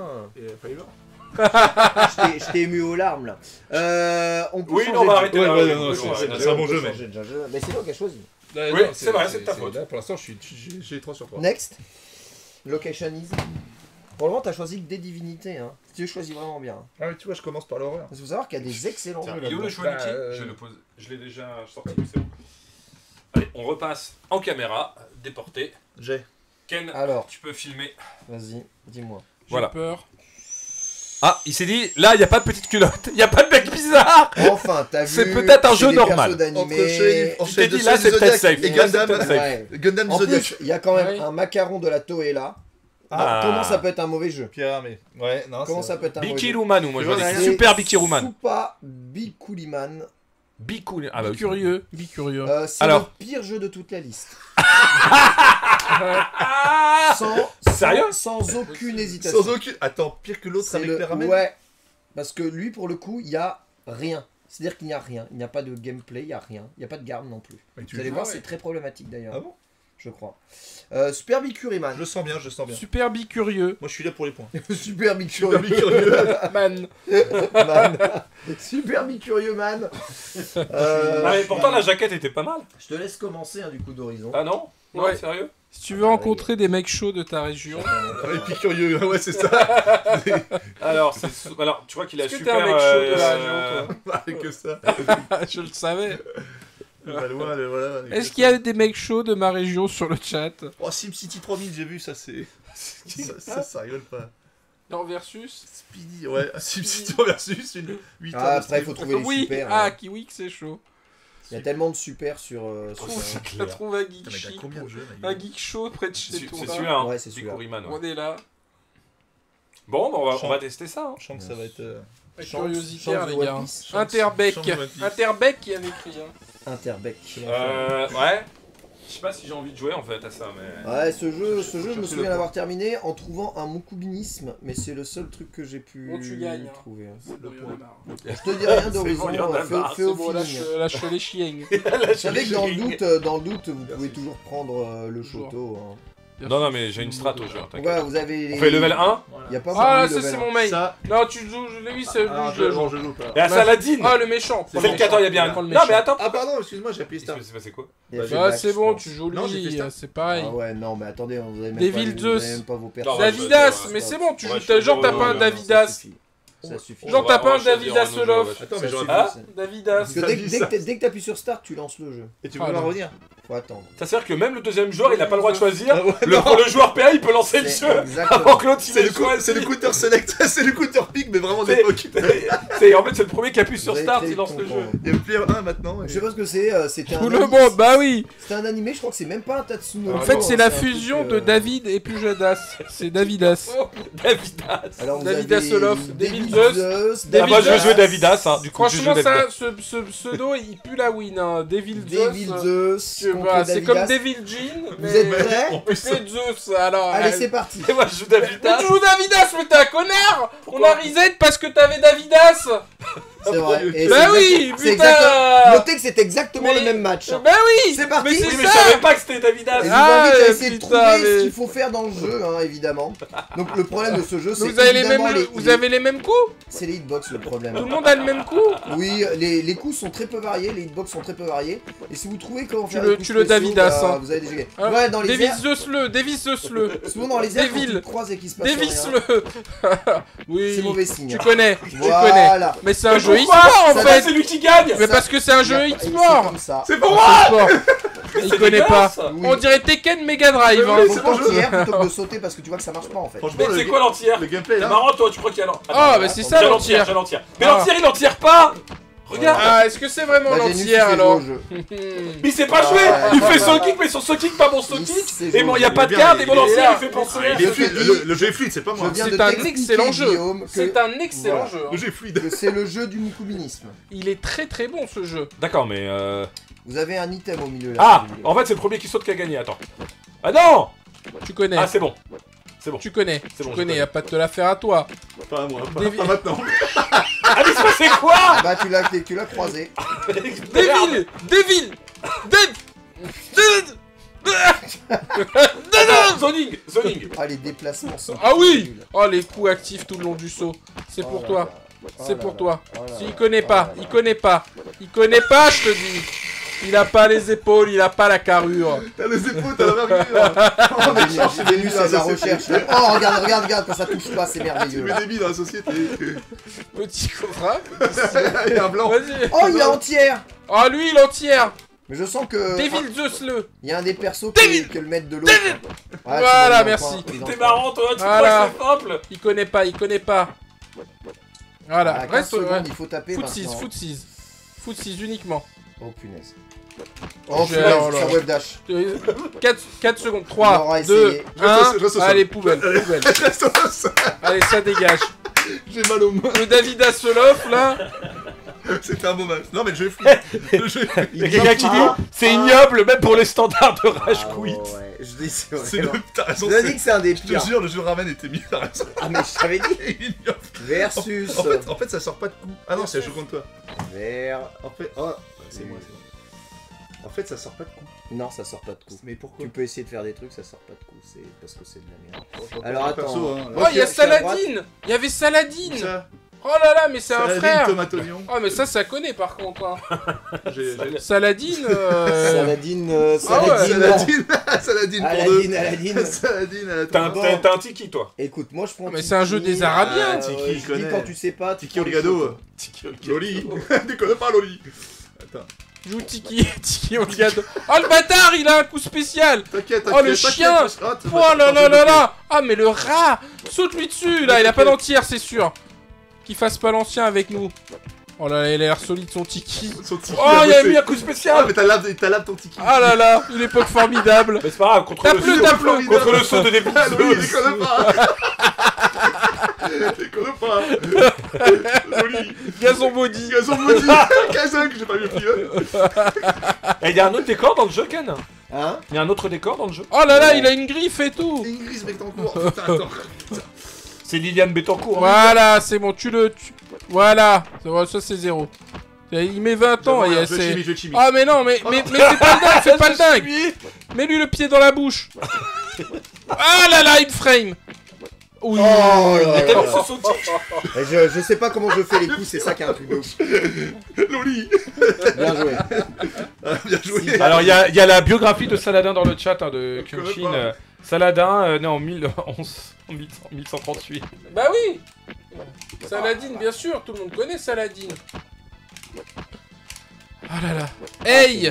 Et je t'ai ému aux larmes là. On peut Oui, changer non, on va de arrêter jeu. là. Ouais, oui, non, non, oui, c'est- oui, c'est- oui. c'est un bon On peut jeu, mais. changer de jeu. Mais c'est toi qui as choisi. Oui, c'est vrai, c'est de ta faute. Là, pour l'instant, j'ai 3 sur 3. Next. Location is. Pour le moment t'as choisi que des divinités. Hein. Si tu choisis vraiment bien. Ah, mais tu vois, je commence par l'horreur. Parce qu'il faut savoir qu'il y a des excellents Tiens, jeux il est où le là-dedans. Choaniki Bah, Je le pose. Je l'ai déjà sorti, c'est bon. Allez, on repasse en caméra, déporté. J'ai. Ken, Alors, tu peux filmer. vas-y, dis-moi. J'ai Voilà. peur. Ah, il s'est dit, là, il n'y a pas de petite culotte, il n'y a pas de mec bizarre. Enfin, t'as vu. C'est peut-être un jeu des normal. persos Entre d'animé. Shelley, Tu t'es dit, là, c'est peut-être safe. Et Là, c'est Gundam. peut-être safe. Ouais. Gundam En Zodiac. plus, il y a quand même Ouais. un macaron de la Toei là. Ah. Comment ça peut être un mauvais jeu Pierre, mais. Ouais, non. Comment c'est- ça peut être un mauvais jeu Bikirumanu, moi je Ouais, vois des c'est super Bikiruman. Soupa Bikuliman. Bikul. Ah bah oui. Curieux. Bicurieux. C'est Alors. le pire jeu de toute la liste. Ah Sérieux sans aucune hésitation. Sans aucune. Attends, pire que l'autre C'est avec le- les ramen. Ouais. Parce que lui, pour le coup, il y a rien. C'est-à-dire qu'il n'y a rien. Il n'y a pas de gameplay, il n'y a rien. Il n'y a pas de garde non plus. Mais tu Vous allez le voir, ouais. c'est très problématique d'ailleurs. Ah bon Je crois. Super Bikuriman. Je le sens bien, je le sens bien. Super bicurieux. Moi, je suis là pour les points. Super Bikurieux. Super curieux. Man. Man. Super Bicurieux Man. Ah, mais pourtant la jaquette était pas mal. Je te laisse commencer du coup d'Horizon. Ah non Non, Ouais. sérieux Si tu veux rencontrer des mecs chauds de ta région. Et puis curieux, ouais, c'est ça. Alors, tu vois qu'il a Est-ce que super. t'es un mec chaud de la région, Avec que ça. Je le savais. Valois, voilà. Est-ce qu'il y a des mecs chauds de ma région sur le chat? Oh, SimCity 3000, j'ai vu, ça c'est. Ça rigole pas. Non, versus. Speedy, ouais, SimCity versus une 8 Ah, après, il faut trouver les Oui, super. ah, hein. Kiwik, c'est chaud. Il y a tellement de super sur. Je trouve un geek Putain, mais t'as chic. combien de jeux Un geek chaud près de chez toi. C'est celui-là, hein. Ouais, c'est celui-là. Bikuriman, ouais. On est là. Bon, bah, on va tester ça. Hein. Je sens que ça va être. La Chance- curiositaire, chance de les gars. One Piece. Interbeck. Chance de One Piece. Interbeck qui avait écrit. Hein. Interbeck. Ouais. Je sais pas si j'ai envie de jouer en fait à ça, mais. Ouais, ce jeu, je me chercher souviens le d'avoir terminé en trouvant un moncubinisme, mais c'est le seul truc que j'ai pu Bon, tu gagnes, hein. trouver. Bon, il y en a marre. Je te dis rien d'Horizon, bon, il y en a marre, fais au Bon, feeling. lâche les chiens. Vous savez que dans le doute, vous pouvez toujours prendre le Toujours. choto. Hein. Non, non, mais j'ai une strat au jeu, t'inquiète. Ouais, vous avez les... On fait level 1. Il y a pas Ah, beaucoup de ça c'est level. mon main. Ça, Non, tu joues, lui, c'est lui, ah, je le joue. je joue pas. Et à Saladin. Ah, le méchant. C'est le 14, il y a bien. Prends le Non, méchant. mais attends. Ah, pardon, excuse-moi, j'ai appuyé Il Star. s'est passé quoi Il y a fait Ah, Black, c'est je bon, pense. tu joues Non, j'ai fait lui, ça. c'est pareil. Ah ouais, non, mais attendez, vous avez même Devil pas, vous avez Zeus. même pas vos Non, personnages. ouais, Davidas, ouais, mais c'est bon, tu ouais, joues, genre t'as ouais, pas un ouais, Davidas. Ça suffit. Genre, t'as pas un Davidas Davidas Olof. Attends, mais Ça j'aurais suffit. Ah Davidas. Parce que dès que t'appuies sur Start, tu lances le jeu. Et tu veux Ah, la non. revenir Faut attendre. Ça veut dire que même le deuxième joueur, il a pas le droit de choisir. Ah ouais, Le joueur PA, il peut lancer le C'est jeu exactement. avant que l'autre il C'est ait le, choisi. c'est le counter select, c'est le counter pick, mais vraiment C'est- d'époque. En fait, c'est le premier qui appuie sur Vous allez Start, très il lance le content. jeu. Il y a le player 1 maintenant. Je sais pas ce que c'est, c'était un Tout le anime- monde, bah oui. C'était un animé, je crois que c'est même pas un Tatsunoko. En fait, c'est la un truc, fusion de David et Pujadas. C'est Davidas. Oh, Davidas. Alors, vous Davidas avez Olof, Devil David Zeus, Ah bah, je vais Davidas. jouer Davidas, hein. Du coup, je Franchement, joue ça, Davidas. ce pseudo, il pue la win. Hein. Devil Devil Zeus. Zeus, Tu contre vois, c'est comme Davidas. Devil Jean, Vous mais êtes prêts c'est Zeus. Alors, Allez, c'est parti. Et moi, je joue Mais Davidas. tu joues Davidas, mais t'es un connard. On Pourquoi a reset parce que t'avais Davidas. C'est vrai. Et Bah c'est oui, c'est putain. exactement- Notez que c'est exactement Mais- le même match. Bah oui. C'est parti. Mais Oui, c'est mais je ça. savais pas que c'était Davidas. Et je vous Ah, invite à essayer de putain, trouver ce mais- qu'il faut faire dans le jeu, hein, évidemment. Donc le problème de ce jeu, c'est Vous avez les mêmes, évidemment vous avez les mêmes coups. c'est les hitbox le problème. Tout le monde a le même coup. Oui, les coups sont très peu variés, les hitbox sont très peu variés. Et si vous trouvez comment faire le- les coups tu le spéciaux, Davidas, bah, hein. vous avez déjà gagné. Hein, Ouais, dans les Davis airs, Zeus-le, Davis Zeus-le. souvent dans les airs, quand Devil. tu le croises et qu'il se passe rien, Davis-le. Oui. c'est mauvais signe. Tu connais, tu connais. Voilà. Mais c'est un Mais jeu pourquoi e-sport en Ça fait. C'est lui qui gagne. Mais parce que c'est un jeu Et c'est e-sport. comme ça. C'est pour C'est moi. e-sport. Il connaît pas. Oui. On dirait Tekken Mega Drive. Mais Hein. oui, Faut c'est bon jeu. t'entière plutôt que de sauter parce que tu vois que ça marche pas en fait. Franchement, Mais c'est quoi l'entière le gameplay C'est là marrant, toi, tu crois qu'il y a l'entière. Ah, bah c'est ça J'ai l'entière. j'ai l'entière. Mais Ah. l'entière, il en tire pas. Regarde. Ah, est-ce que c'est vraiment Bah, j'ai nul l'entière fait jouer alors au jeu. Mais il sait pas jouer. Il fait son kick, mais son kick, pas bon son Il kick. sait Et jouer bon, au il y a jeu. pas de Il est bien, garde, et il mon est ancien, bien. il fait penser. Il est fluide, le jeu est fluide, c'est pas moi. Je viens C'est de un t'expliquer, excellent jeu. Guillaume, C'est un excellent Voilà. jeu. hein. Le jeu est fluide. que c'est le jeu du mukubinisme. Il est très très bon ce jeu. D'accord, mais Vous avez un item au milieu là. Ah, si vous voulez. en fait, c'est le premier qui saute qui a gagné. Attends. Ah non. Tu connais. Ah, c'est bon. C'est bon. Tu connais. C'est bon, Tu je connais. connais. Y a pas de te la faire à toi. Pas à moi, David- pas maintenant. Ah, mais c'est quoi? Bah tu l'as croisé. Devil Devil Zoning. Ah les déplacements sont. Ah oui. nuls. Oh les coups actifs tout le long du saut. C'est Oh pour là toi. là. Oh C'est là pour là. toi. Oh là Si, là. il connaît Oh pas, là là. il connaît pas. Il connaît pas, je te dis. Il a pas les épaules, il a pas la carrure. T'as les épaules, t'as la verrure. Oh, mais j'ai venu à la ça, recherche. Oh regarde, quand ça touche pas, c'est Tu merveilleux. mets des billes dans la société. Petit cobra. Il y a un blanc. Vas-y. Oh il est entière. Oh lui, il entière. Mais je sens que Devil Zeus le. il y a un des persos Devil. que le maître de l'eau. Devil. Ouais, Voilà, c'est bon, il est merci. dans le coin, il est dans T'es le coin. marrant, toi. Tu Voilà. crois que c'est simple? Il connaît pas, il connaît pas. Voilà, À 15 reste secondes, ouais. il faut taper Foot maintenant. 6, foot 6. Foot 6 uniquement. Oh punaise. Oh Gère, punaise, oh là ça là. web dash. 4 secondes. On aura 3, 2, essayé. 1. Reste au sol. Allez, poubelle, poubelle. Reste au sol. Allez, ça dégage. J'ai mal aux mains. Le David Hasselhoff, là. C'était un beau match. Non, mais le jeu est fluide. Le jeu est fluide. Il y a quelqu'un qui dit c'est ignoble, même pour les standards de Rage Quit. Ah ouais, je dis c'est C'est le. vraiment. T'as raison. Je te dis que c'est un des Je pires. te jure, le jeu ramen était mieux. T'as raison. Ah mais je t'avais dit. Il est ignoble. Versus. En fait, ça sort pas de coup. Ah non, c'est un jeu contre toi. Vers. En fait, oh, c'est moi. En fait, ça sort pas de coup. Non, ça sort pas de coup. Mais pourquoi Tu peux essayer de faire des trucs, ça sort pas de coup. C'est parce que c'est de la merde. Alors Alors, attends. attends. Oh, il y a je suis à droite. Saladin. Il y avait Saladin. Ça, Oh là là, mais c'est un Saladin, frère. tomate oignon. Oh, mais ça connaît par contre. Hein. J'ai. Saladin. Saladin, Ah ouais. Saladin. Saladin pour deux. Aladin, Aladin. Saladin à la T'as tomate. un tiki, toi. Écoute, moi je prends. Mais c'est un jeu des Arabiens. Ah, Tiki, je il dis connaît. quand tu sais pas, tu Tiki prends les Olgado. choses. Tiki, ok. Loli. Déconne pas, Loli. Attends. Joue Tiki, Tiki Olgado. Oh le bâtard, il a un coup spécial. T'inquiète, Oh, le chien. Oh là là là là. Ah mais le rat. Saute-lui dessus là, il a pas d'entière c'est sûr. Qu'il fasse pas l'ancien avec nous. Oh là là, il a l'air solide son Tiki. Oh, il a mis un coup Ah, spécial. mais t'as lave ton Tiki. Ah là là, une époque formidable. Mais c'est pas grave, contre le Tape-le, saut- tape-le. contre le saut de début Ah, Loli, de déconne pas. Déconne pas. Loli. Gazon body. Gazon maudit. Kazan que j'ai pas vu le pilote. Et il y a un autre décor dans le jeu, Ken. Hein? Il y a un autre décor dans le jeu. Oh là là, il a une griffe et tout. C'est une grise Bectancourt. Putain, attends. C'est Liliane Bettencourt. Voilà, c'est bon, Voilà, ça c'est 0. Il met 20 ans et Je c'est... chimie, je chimie. Ah mais non, mais fais pas le dingue, fais pas le dingue. Mets-lui le pied dans la bouche. Ah là là, une frame. Oui. Oh là Et là t'as là. vu ce saut Je sais pas comment je fais les coups, c'est ça qui est un truc de ouf. Loli. Bien joué. Bien joué. Alors, il y a la biographie de Saladin dans le chat hein, de Je connais Kenshin. pas. Saladin, né en 1138. Bah oui. Saladin, bien sûr, tout le monde connaît Saladin. Ah là là. Hey.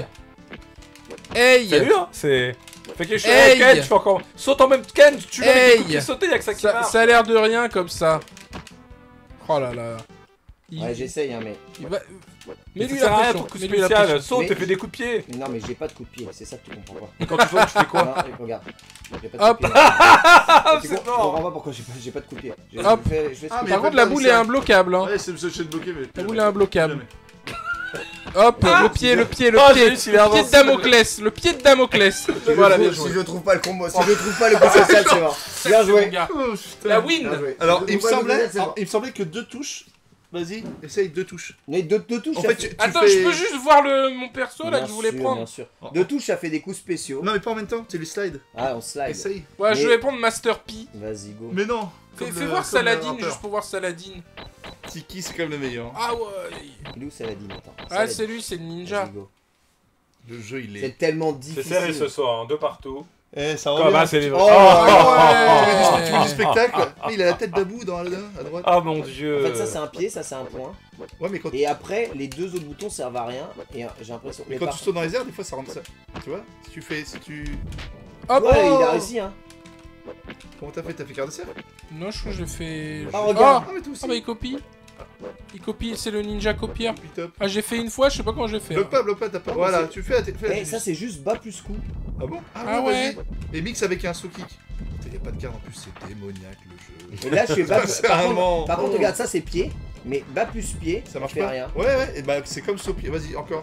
Hey. T'as vu, hein? C'est. Fais quelque chose. Hey. Ken, tu fais encore. Saute en même temps. Ken, tu l'as Hey. des coups de pied sauter, y'a que ça qui Ça, marche. ça a l'air de rien comme ça. Oh là là. Ouais, j'essaye, hein, mais. il va... Mais Mets-lui ça sert à la rien, pression. ton coup Mets-lui la spécial. pression. Saute Mais- et fais des coups de pied. Non, mais j'ai pas de coup de pied, c'est ça que tu comprends pas. Et quand tu sautes, tu fais quoi? Non, regarde. J'ai pas de Hop. coup de pied. Ah, Tu c'est comprends mort. pas pourquoi j'ai pas de coup de pied. Hop. Je fais Ah, mais Par contre, la boule est imbloquable. Hein. Ouais, c'est de bloquer, mais. La boule est imbloquable. Hop, le pied, Ah, j'ai j'ai le réussi, pied avance. de Damoclès, le pied de Damoclès. Voilà, bien Si joué. je trouve pas le combo, si je trouve pas le coup social, c'est mort. Bien C'est mon joué. gars. Oh, putain. La win. Bien joué. Alors, Si je il me trouve pas le coup semblait, social, c'est mort. il me semblait que 2 touches. Vas-y, essaye 2 touches. Mais deux touches, En ça fait, tu Attends, fais... je peux juste voir mon perso là Bien que je voulais sûr, prendre. Bien sûr. Deux touches, ça fait des coups spéciaux. Non, mais pas en même temps, c'est les slides. Ah, on slide. Essaye. Ouais, je Mais- vais prendre Master P. Vas-y, go. Mais non. Fais Comme fais le- voir comme le Saladin, rappeur. juste pour voir Saladin. Tiki, c'est quand même le meilleur. Ah ouais. Il est où Saladin? Attends. Ah, Saladin. c'est lui, c'est le ninja. Vas-y, go. Le jeu, il est. C'est tellement C'est difficile. serré ce soir, hein, 2 partout. Eh, ça Comme revient. ah, c'est les Oh, ouais. Tu veux du spectacle. Il a la tête d'Abou dans la à droite. Ah mon dieu. En fait, ça c'est un pied, ça c'est un point. Ouais, mais quand, Et après, les deux autres boutons servent à rien. Et j'ai l'impression. mais quand tu sautes dans les airs, des fois ça rentre ça. Tu vois? Si tu fais. Si tu. Hop. Ouais, il a Oh. réussi, hein. Comment t'as fait? T'as fait quart de cercle? Non, je crois que je fais. Ah, regarde. Ah, mais toi aussi. Ah bah il copie. Il copie, c'est le ninja copieur. Puis top. Ah, j'ai fait une fois, je sais pas comment j'ai fait. Bloque pas, t'as pas. Voilà, tu fais. Eh, ça c'est juste bas plus coup. Ah bon? Ah ouais. vas-y. Et mix avec un saut kick. Putain, y a pas de carte en plus, c'est démoniaque le jeu. Et là, je fais bas. C'est Par vraiment- contre, regarde, ça c'est pied. Mais bas plus pied, Ça marche fait pas? rien. Ouais, et bah c'est comme saut pied. Vas-y, encore.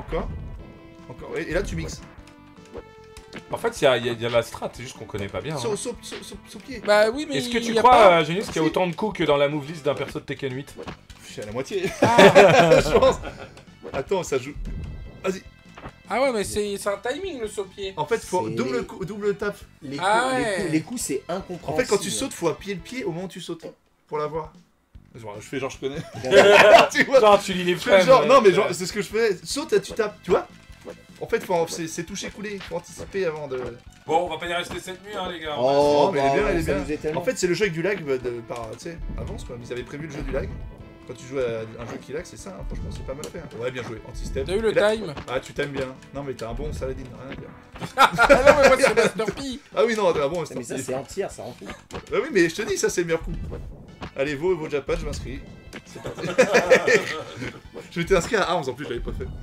Et là tu mixes. En fait, il y a la strat, c'est juste qu'on connaît pas bien. hein. Saut pied. Bah oui, mais Est-ce que il tu y a crois, pas- Genius, qu'il y a autant de coups que dans la move list d'un perso de Tekken 8? Je suis à la moitié. Ah. Je pense. Attends, ça joue. Vas-y. Ah ouais, mais c'est un timing le saut-pied. En fait, faut C'est- double tap. Les Ah coups, ouais. les coups, c'est incompréhensible. En fait, quand tu sautes, faut appuyer le pied au moment où tu sautes. Pour l'avoir. Genre, je fais genre, je connais. Tu vois? Genre, tu lis les Je fais frames. genre, non, mais genre, c'est ce que je fais. Saute, tu tapes, tu vois? En fait, c'est toucher couler. Faut anticiper avant de. Bon, on va pas y rester cette nuit, hein, les gars. Oh, mais elle est bien, bah, elle est ça bien. nous est tellement. En fait, c'est le jeu avec du lag par, tu sais, avance quoi. Ils avaient prévu le jeu du lag. Quand tu joues à un jeu qui lag, c'est ça, hein. Franchement, c'est pas mal fait. Hein. Ouais, bien joué, anti-step. T'as eu le Et là- time? Ah, tu t'aimes bien. Non, mais t'as un bon Saladin, rien à dire. Ah non, mais moi c'est Master P. Ah oui, non, t'as un bon Mais ça, c'est entière, ça rend fou. Ah oui, mais je te dis, ça c'est le meilleur coup. Allez, Vos Japan, je m'inscris. C'est parti. Je m'étais inscrit à Arms en plus, je l'avais pas fait.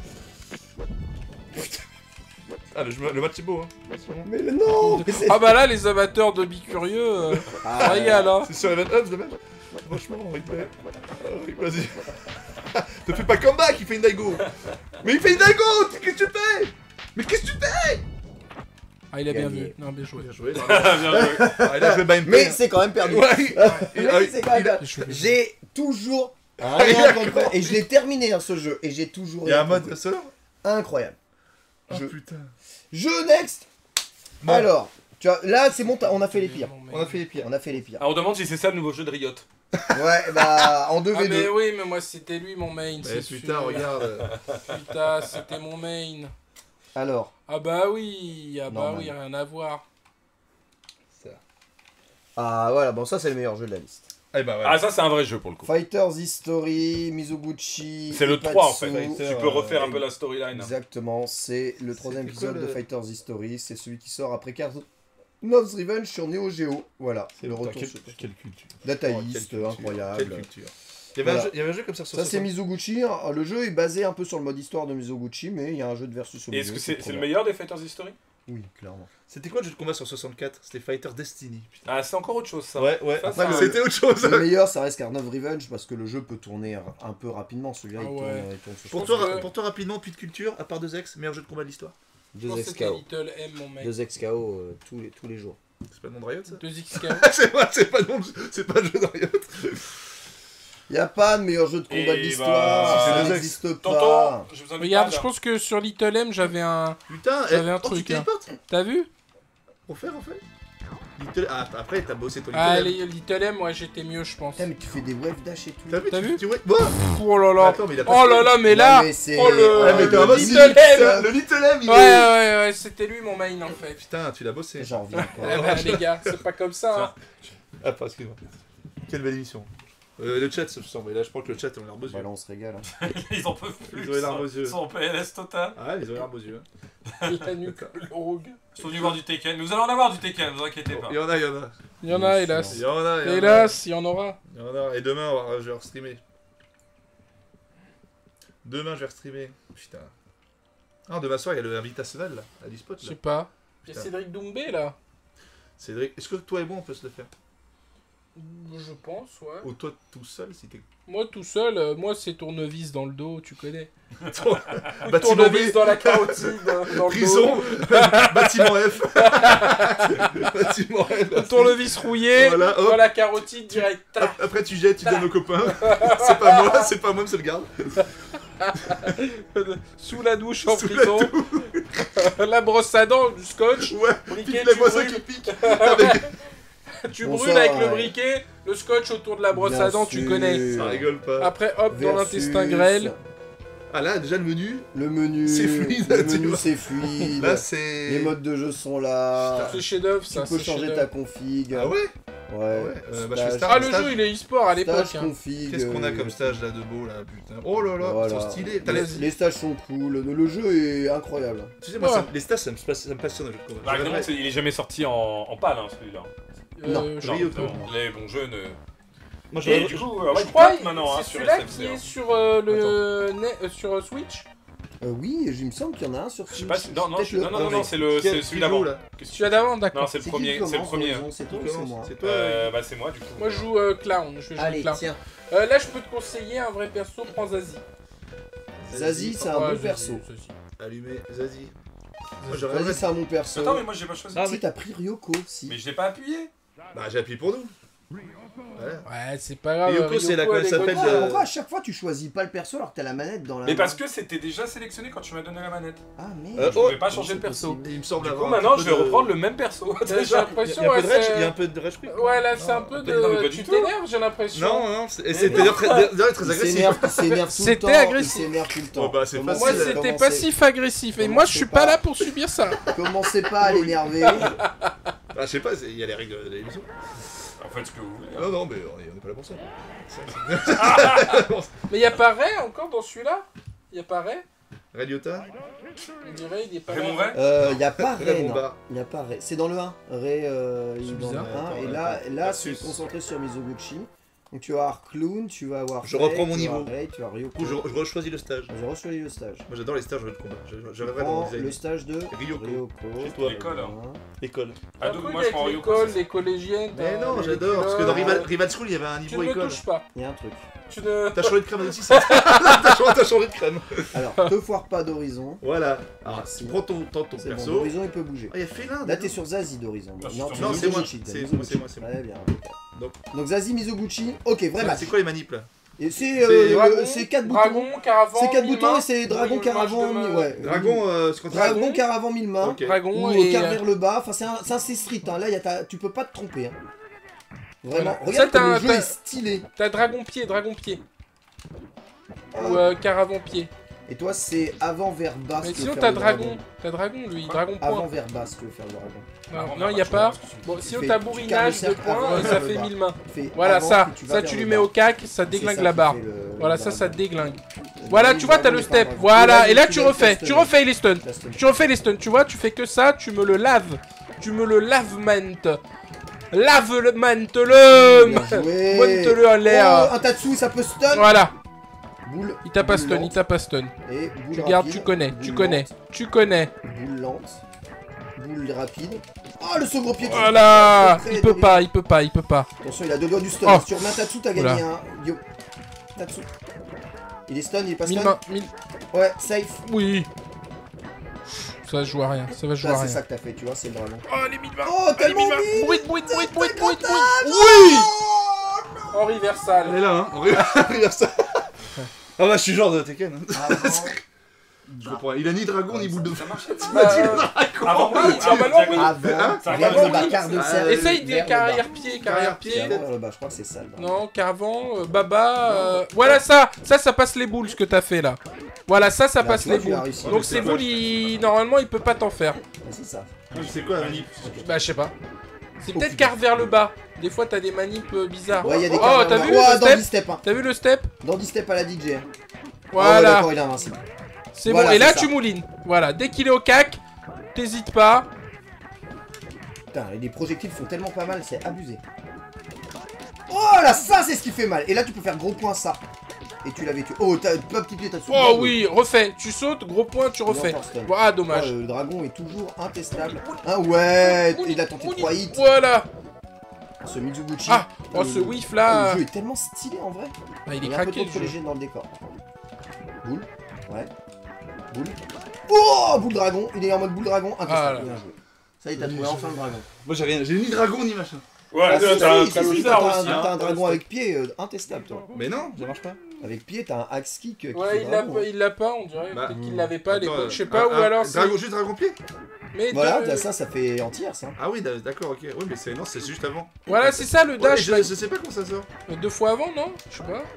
Ah, le match est beau, hein. Mais non mais c'est- Ah bah là, les amateurs de bicurieux, Ah, ça régale, hein. C'est sur Event Hubs, le match. Franchement, replay. Vas-y. Te fais pas comeback, il fait une Daigo. Mais il fait une Daigo. Qu'est-ce que tu fais? Mais qu'est-ce que tu fais? Ah, il a bien Gagné. vu. Non, bien joué. Bien joué. Bien joué. Ah, il a joué by Mais c'est quand même perdu. Ouais. Mais c'est quand même perdu. Il a- J'ai toujours rien compris. Et je l'ai terminé, hein, ce jeu. Et j'ai toujours Il y a rien un mode compris. solo. Incroyable. Oh Je- putain. Jeu next. Bon. Alors, tu vois, là c'est bon, on a fait les pires. On a fait les pires. On a fait les pires. Ah, on demande si c'est ça le nouveau jeu de Riot. Ouais, bah en 2v2. Ah mais oui, mais moi c'était lui mon main, Eh c'est putain, sûr. regarde. Putain, c'était mon main. Alors, Ah bah oui, Normal. oui, rien à voir. ah voilà, bon ça c'est le meilleur jeu de la liste. Eh bah voilà. Ah, ça, c'est un vrai jeu pour le coup. Fighters History, Mizoguchi. C'est le Ipatsu. 3 en fait. Fighter, Tu peux refaire un peu la storyline. Exactement, c'est le troisième C'était quoi, épisode de le- Fighters History. C'est celui qui sort après Karnov's Revenge sur Neo Geo. Voilà, c'est le retour. Quelle sur- culture. Dataïste, Quelle incroyable. culture. Il y avait, Voilà. il y avait un jeu comme ça sur Ça c'est 60. Mizoguchi. Hein. Le jeu est basé un peu sur le mode histoire de Mizoguchi, mais il y a un jeu de versus au Et est-ce milieu, que c'est trop le bien. meilleur des Fighters History? Oui, clairement. C'était quoi le jeu de combat sur 64? C'était Fighter Destiny. Putain. Ah, c'est encore autre chose ça. Ouais. Ça, Après, ça- C'était autre chose. Le meilleur, ça reste Karnov Revenge parce que le jeu peut tourner un peu rapidement. Celui-là, Ah il ouais. tourne sur Pour pense toi, que- pour toi rapidement, puis de culture, à part 2X, meilleur jeu de combat de l'histoire. Je 2 pense que c'était XKO. Little M, mon mec. 2 XKO tous les jours. C'est pas le nom de Riot, ça 2XKO. c'est pas le jeu de Riot. Y a pas de meilleur jeu de combat Et de l'histoire, bah, c'est ça deux n'existe Tonton, pas. je vous invite Regarde, pas, je là. pense que sur Little M, j'avais un... Putain, J'avais un tu truc, téléportes T'as vu? Refais. Ah, après, t'as bossé ton Ah, Little M. Little M, ouais, j'étais mieux, je pense. Putain, mais tu fais des wave dash et tout. T'as vu tu ouais. Bon. Oh là là. Attends, mais il a pas Oh fait- là là, mais Ouais, là... mais c'est- Oh le... Ouais, mais t'es en mode Little M. Le Little M, il Ouais, est... ouais, c'était lui mon main, en fait. Putain, tu l'as bossé. J'en reviens Eh pas. ben, les gars, c'est pas comme ça, hein. Ah, pas, excuse-moi. Quelle belle émission. Le chat, je sens, mais là, je pense que le chat, on a l'air beaux yeux. Voilà, on se régale. Hein. Ils en peuvent plus. Ils ont les larmes aux yeux. Ils sont en PLS total. Ah, ils ont l'air beaux yeux. La nuque, le rogue. Ils sont venus voir du Tekken. Nous allons en avoir du Tekken, ne vous inquiétez pas. Il y en a. Il y en a, hélas. Il y en a. Hélas, il y en aura. Il y en a. Et demain, je vais restreamer. Demain, je vais restreamer. Putain. Ah, demain soir, il y a le Invitational, là, à l'e-spot, Je là. sais pas. Il y a Putain. Cédric Doumbé, là. Cédric, est-ce que toi et moi, on peut se le faire? Je pense, ouais. Ou toi, tout seul, si t'es... Moi, tout seul, moi, c'est tournevis dans le dos, tu connais. Bâtiment Tournevis B, dans la carotide, dans le prison, dos. bâtiment F. Bâtiment F. Tournevis rouillé, Voilà, hop. dans la carotide, direct. Tac. Après, tu jettes, tu donnes aux copains. C'est pas moi, c'est le garde. Sous la douche en Sous la prison. La brosse à dents, du scotch. Ouais, Briquet, les tu boissons qui brûles. piquent. Avec... Tu Bon, brûles ça, avec le ouais. briquet, le scotch autour de la brosse Bien à dents, tu sûr. connais. Ça rigole pas. Après, hop, dans Versus. l'intestin grêle. Ah là, déjà le menu, Le menu, C'est fluide, le tu menu vois. c'est fluide. là c'est... Les modes de jeu sont là. C'est chef-d'œuvre, Tu ça. peux c'est changer chef-d'œuvre. ta config. Ah ouais. Ouais. Bah, je fais Stage. star. Ah, le Stage. jeu, il est e-sport à l'époque. Stage hein. config. Qu'est-ce qu'on a comme stage là de beau là, putain. Oh là là, Voilà. ils sont stylés. T'as les... Les stages sont cool. Le jeu est incroyable. Tu sais, moi, Ouais. les stages, ça me passionne le jeu de combat. Par exemple, il est jamais sorti en panne, hein, celui-là. Non, genre, Rio, non. Les bons jeux ne. Moi, Et j'aurais- du coup, Je Red crois Quit maintenant, hein, c'est sur celui-là SFC. qui est hein. sur sur Switch. Oui, il me semble qu'il y en a un sur Je sais pas si. Non, non, Peut-être non, non, c'est Quel- celui d'avant. qui joue, là Celui d'avant, d'accord. Non, c'est le premier. C'est le premier. C'est toi Qui ou c'est commence moi C'est toi. Bah, c'est moi, du coup. Moi, je joue Clown. Je vais jouer Allez, Clown. tiens. Là, je peux te conseiller un vrai perso, prends Zazie. Zazie, c'est un Ouais, bon Zazie, perso. Zazie. Allumé, Zazie. Moi, j'aurais Zazie, aimé- c'est un bon perso. Attends, mais moi j'ai pas choisi. Ah, Si, t'as pris Ryoko aussi. Mais je l'ai pas appuyé. Bah, j'ai appuyé pour nous. Voilà. Ouais, c'est pas grave. Ryoko, c'est la- elle est elle s'appelle bonne. de- Pourquoi à chaque fois tu choisis pas le perso alors que t'as la manette dans la Mais main parce que c'était déjà sélectionné quand tu m'as donné la manette. Ah Oh, merde. Je pouvais pas changer de c'est perso. possible. Et il me semble Du avoir coup, un maintenant petit je peu vais de- reprendre le même perso. J'ai Il y a l'impression, un peu ouais, de rage, c'est- il y a un peu de rage quit. Ouais, là, c'est un peu de. non, mais pas du Tu tout. t'énerves, j'ai l'impression. Non, non, et c'est d'ailleurs très Il agressif. s'énerve tout le C'était temps. agressif. Il s'énerve tout le temps. Oh, bah, c'est Commencez- Moi, facile, c'était commencez- passif-agressif. Et moi, je suis Commencez pas pas. là pour subir ça. Commencez pas à l'énerver. Ah, je sais pas, il y a les règles de l'émission. En fait, ce que vous voulez. Non, non, mais on est pas là pour ça. Mais y a pas Ray encore dans celui-là? Y a pas Ray? Radiota, On dirait, il est pas Raymond là. Ray Y a pas Ray, Raymond non. Bar. Y a pas Ray. C'est dans le 1. Ray, il est dans le bizarre. 1. Et Attends, là, attends. là c'est Versus. concentré sur Mizoguchi. Donc tu vas avoir Clown, tu vas avoir. Je Ray, reprends mon tu vas avoir niveau. Ray, tu vas avoir Ryoko. Du coup, je choisis le stage. J'ai reçu le stage. Moi, j'adore les stages de combat. Je J'arriverai dans prends le le design. stage de Ryoko. Ryoko. Chez toi. L'école, hein. Voilà. École. Ah, Un donc truc moi je avec prends Ryoko. l'école, c'est ça. les collégiennes. Mais non, les j'adore. Parce que dans culottes, Rival School, il y avait un Tu niveau ne me école. touches pas. Il y a un truc. Tu ne. T'as changé de crème aussi, ça. T'as changé de crème. Alors, te foire pas d'horizon. Voilà. Alors, Merci. tu prends ton C'est bon, perso. d'horizon il peut bouger. Ah, il y a Félin. Là t'es sur Zazie d'horizon. Ah, Non, c'est tu non, es c'est moi. Mizoguchi, t'as C'est Mizoguchi. moi, c'est moi. Très bien. Donc- Donc Zazie Mizoguchi, ok, vrai match. C'est quoi les manips là? Et Dragon, c'est 4 boutons. Dragon, Caravan. C'est 4 mille boutons mains. et c'est Dragon, Oui, Caravan, match de main. ouais. Dragon, c'est quand Dragon, Caravan, 1000 mains. Ok. Dragon Ou et. quart vers le bas. Enfin, c'est un C-Street. Hein. Là, tu peux pas te tromper. Hein. Vraiment. Voilà. Regarde Ça, t'as comme le un- jeu t'as- est stylé. T'as Dragon Pied, Dragon Pied. Ou Caravan Pied. Et toi, c'est avant vers bas. Mais si tu sinon, veux t'as faire le Dragon. T'as Dragon, lui. Dragon Avant Point. vers bas si tu veux faire le dragon. Non, y a pas. Bon, sinon, fais- t'as tu bourrinage carres de le cercle points avant et vers ça le fait bas. 1000 mains. Fais Voilà, avant ça. que tu vas Ça, vers tu le lui bas. mets au cac, ça C'est déglingue ça la qui barre. fait le Voilà, ça dragon. déglingue. Voilà, tu vois, t'as le step. Et Voilà, là, et là, tu tu vas refais. caster. Tu refais les stuns. Caster. Tu refais les stuns, tu vois, tu fais que ça, tu me le laves. Tu me le lavement. Lave-le-mante-le. Bien joué. Monte-le en l'air. Oh, un Tatsu, ça peut stun. Voilà, Boule. il t'a pas boule stun, il lente. t'a pas stun. Et boule Tu gardes, rapide, tu connais, boule tu connais, lente, tu connais. Boule lente. Boule rapide. Oh, le second pied. Voilà, Très il peut pas, il peut pas, il peut pas. Attention, il a deux doigts du stun. Oh. Sur main Tatsu, t'as Oula. gagné un. Yo. Tatsu. Il est stun, il est pas 1000 stun. mains, 1000. Ouais, safe. Oui. Ça va jouer à rien, ça va jouer à Là, c'est rien. ça que t'as fait, tu vois, c'est le dragon. Oh, les 1020. Oh, tellement Bruit, bruit, bruit, bruit, bruit. Oui. En reversal. Elle est là, hein. On regarde ça. Ah bah, je suis genre de Tekken. hein. Je comprends. Il a ni dragon ni boule de feu. Ça marche. Avant, oui, normalement, oui. Avant, Ça vers va, le bas, oui. quart de cercle. Essaye des vers le bas. carrière-pied, carrière-pied. Vers le bas, je crois que c'est ça. le dragon. Non, qu'avant, Baba. Voilà ça passe les boules ce que t'as fait là. Voilà, ça Là, passe tu vois, les tu as boules. réussi. Donc ces boules, normalement, il peut pas t'en faire. C'est ça. C'est quoi la manip? Bah, je sais pas. C'est peut-être quart vers le bas. Des fois, t'as des manips bizarres. Ouais, il y a des Oh, cartes t'as là. vu Ouais, le dans step 10 steps. Hein. T'as vu le step Dans 10 steps à la DJ. hein. Oh, ouais, Voilà. d'accord, il est invincible. C'est Voilà, bon. Et là, c'est ça. tu moulines. Voilà. Dès qu'il est au cac, t'hésites pas. Putain, les projectiles font tellement pas mal, c'est abusé. Oh là, ça c'est ce qui fait mal. Et là, tu peux faire gros point ça. Et tu l'avais tué. Oh, t'as pas petit pied, t'as sauté. Oh oui, refais. Tu sautes, gros point, tu refais. Ah, dommage. Le dragon est toujours intestable. Ah ouais, il a tenté 3 hits. Voilà. Ce Mizuguchi. Ah, oh, ce whiff Oh, là. le jeu est tellement stylé en vrai. Ah, il est Il y a un peu craqué trop le de jeu. légendes dans le décor. Boule. Ouais. Boule. Oh, boule dragon. Il est en mode boule dragon. Ah, Intestable. là. Bien joué. Ça y est, t'as trouvé enfin le dragon. Moi j'ai rien, j'ai ni dragon ni machin. Ouais, Ah, si, t'as un si, truc si, bizarre t'as aussi. t'as un hein. dragon avec pied intestable, toi. Mais non, ça marche pas. Avec pied, t'as un axe kick. qui fait Ouais, dragon, hein. il l'a pas, on dirait. Bah, Peut-être qu'il l'avait pas à Attends, l'époque. Je sais pas, ou alors c'est. Dragon, juste dragon pied. Mais Voilà, deux- ça fait entière ça. Ah oui, d'accord, ok. Oui, mais c'est non, c'est juste avant. Voilà, c'est ça le Ouais, dash. je là. sais pas comment ça sort. 2 fois avant, non? Je sais pas.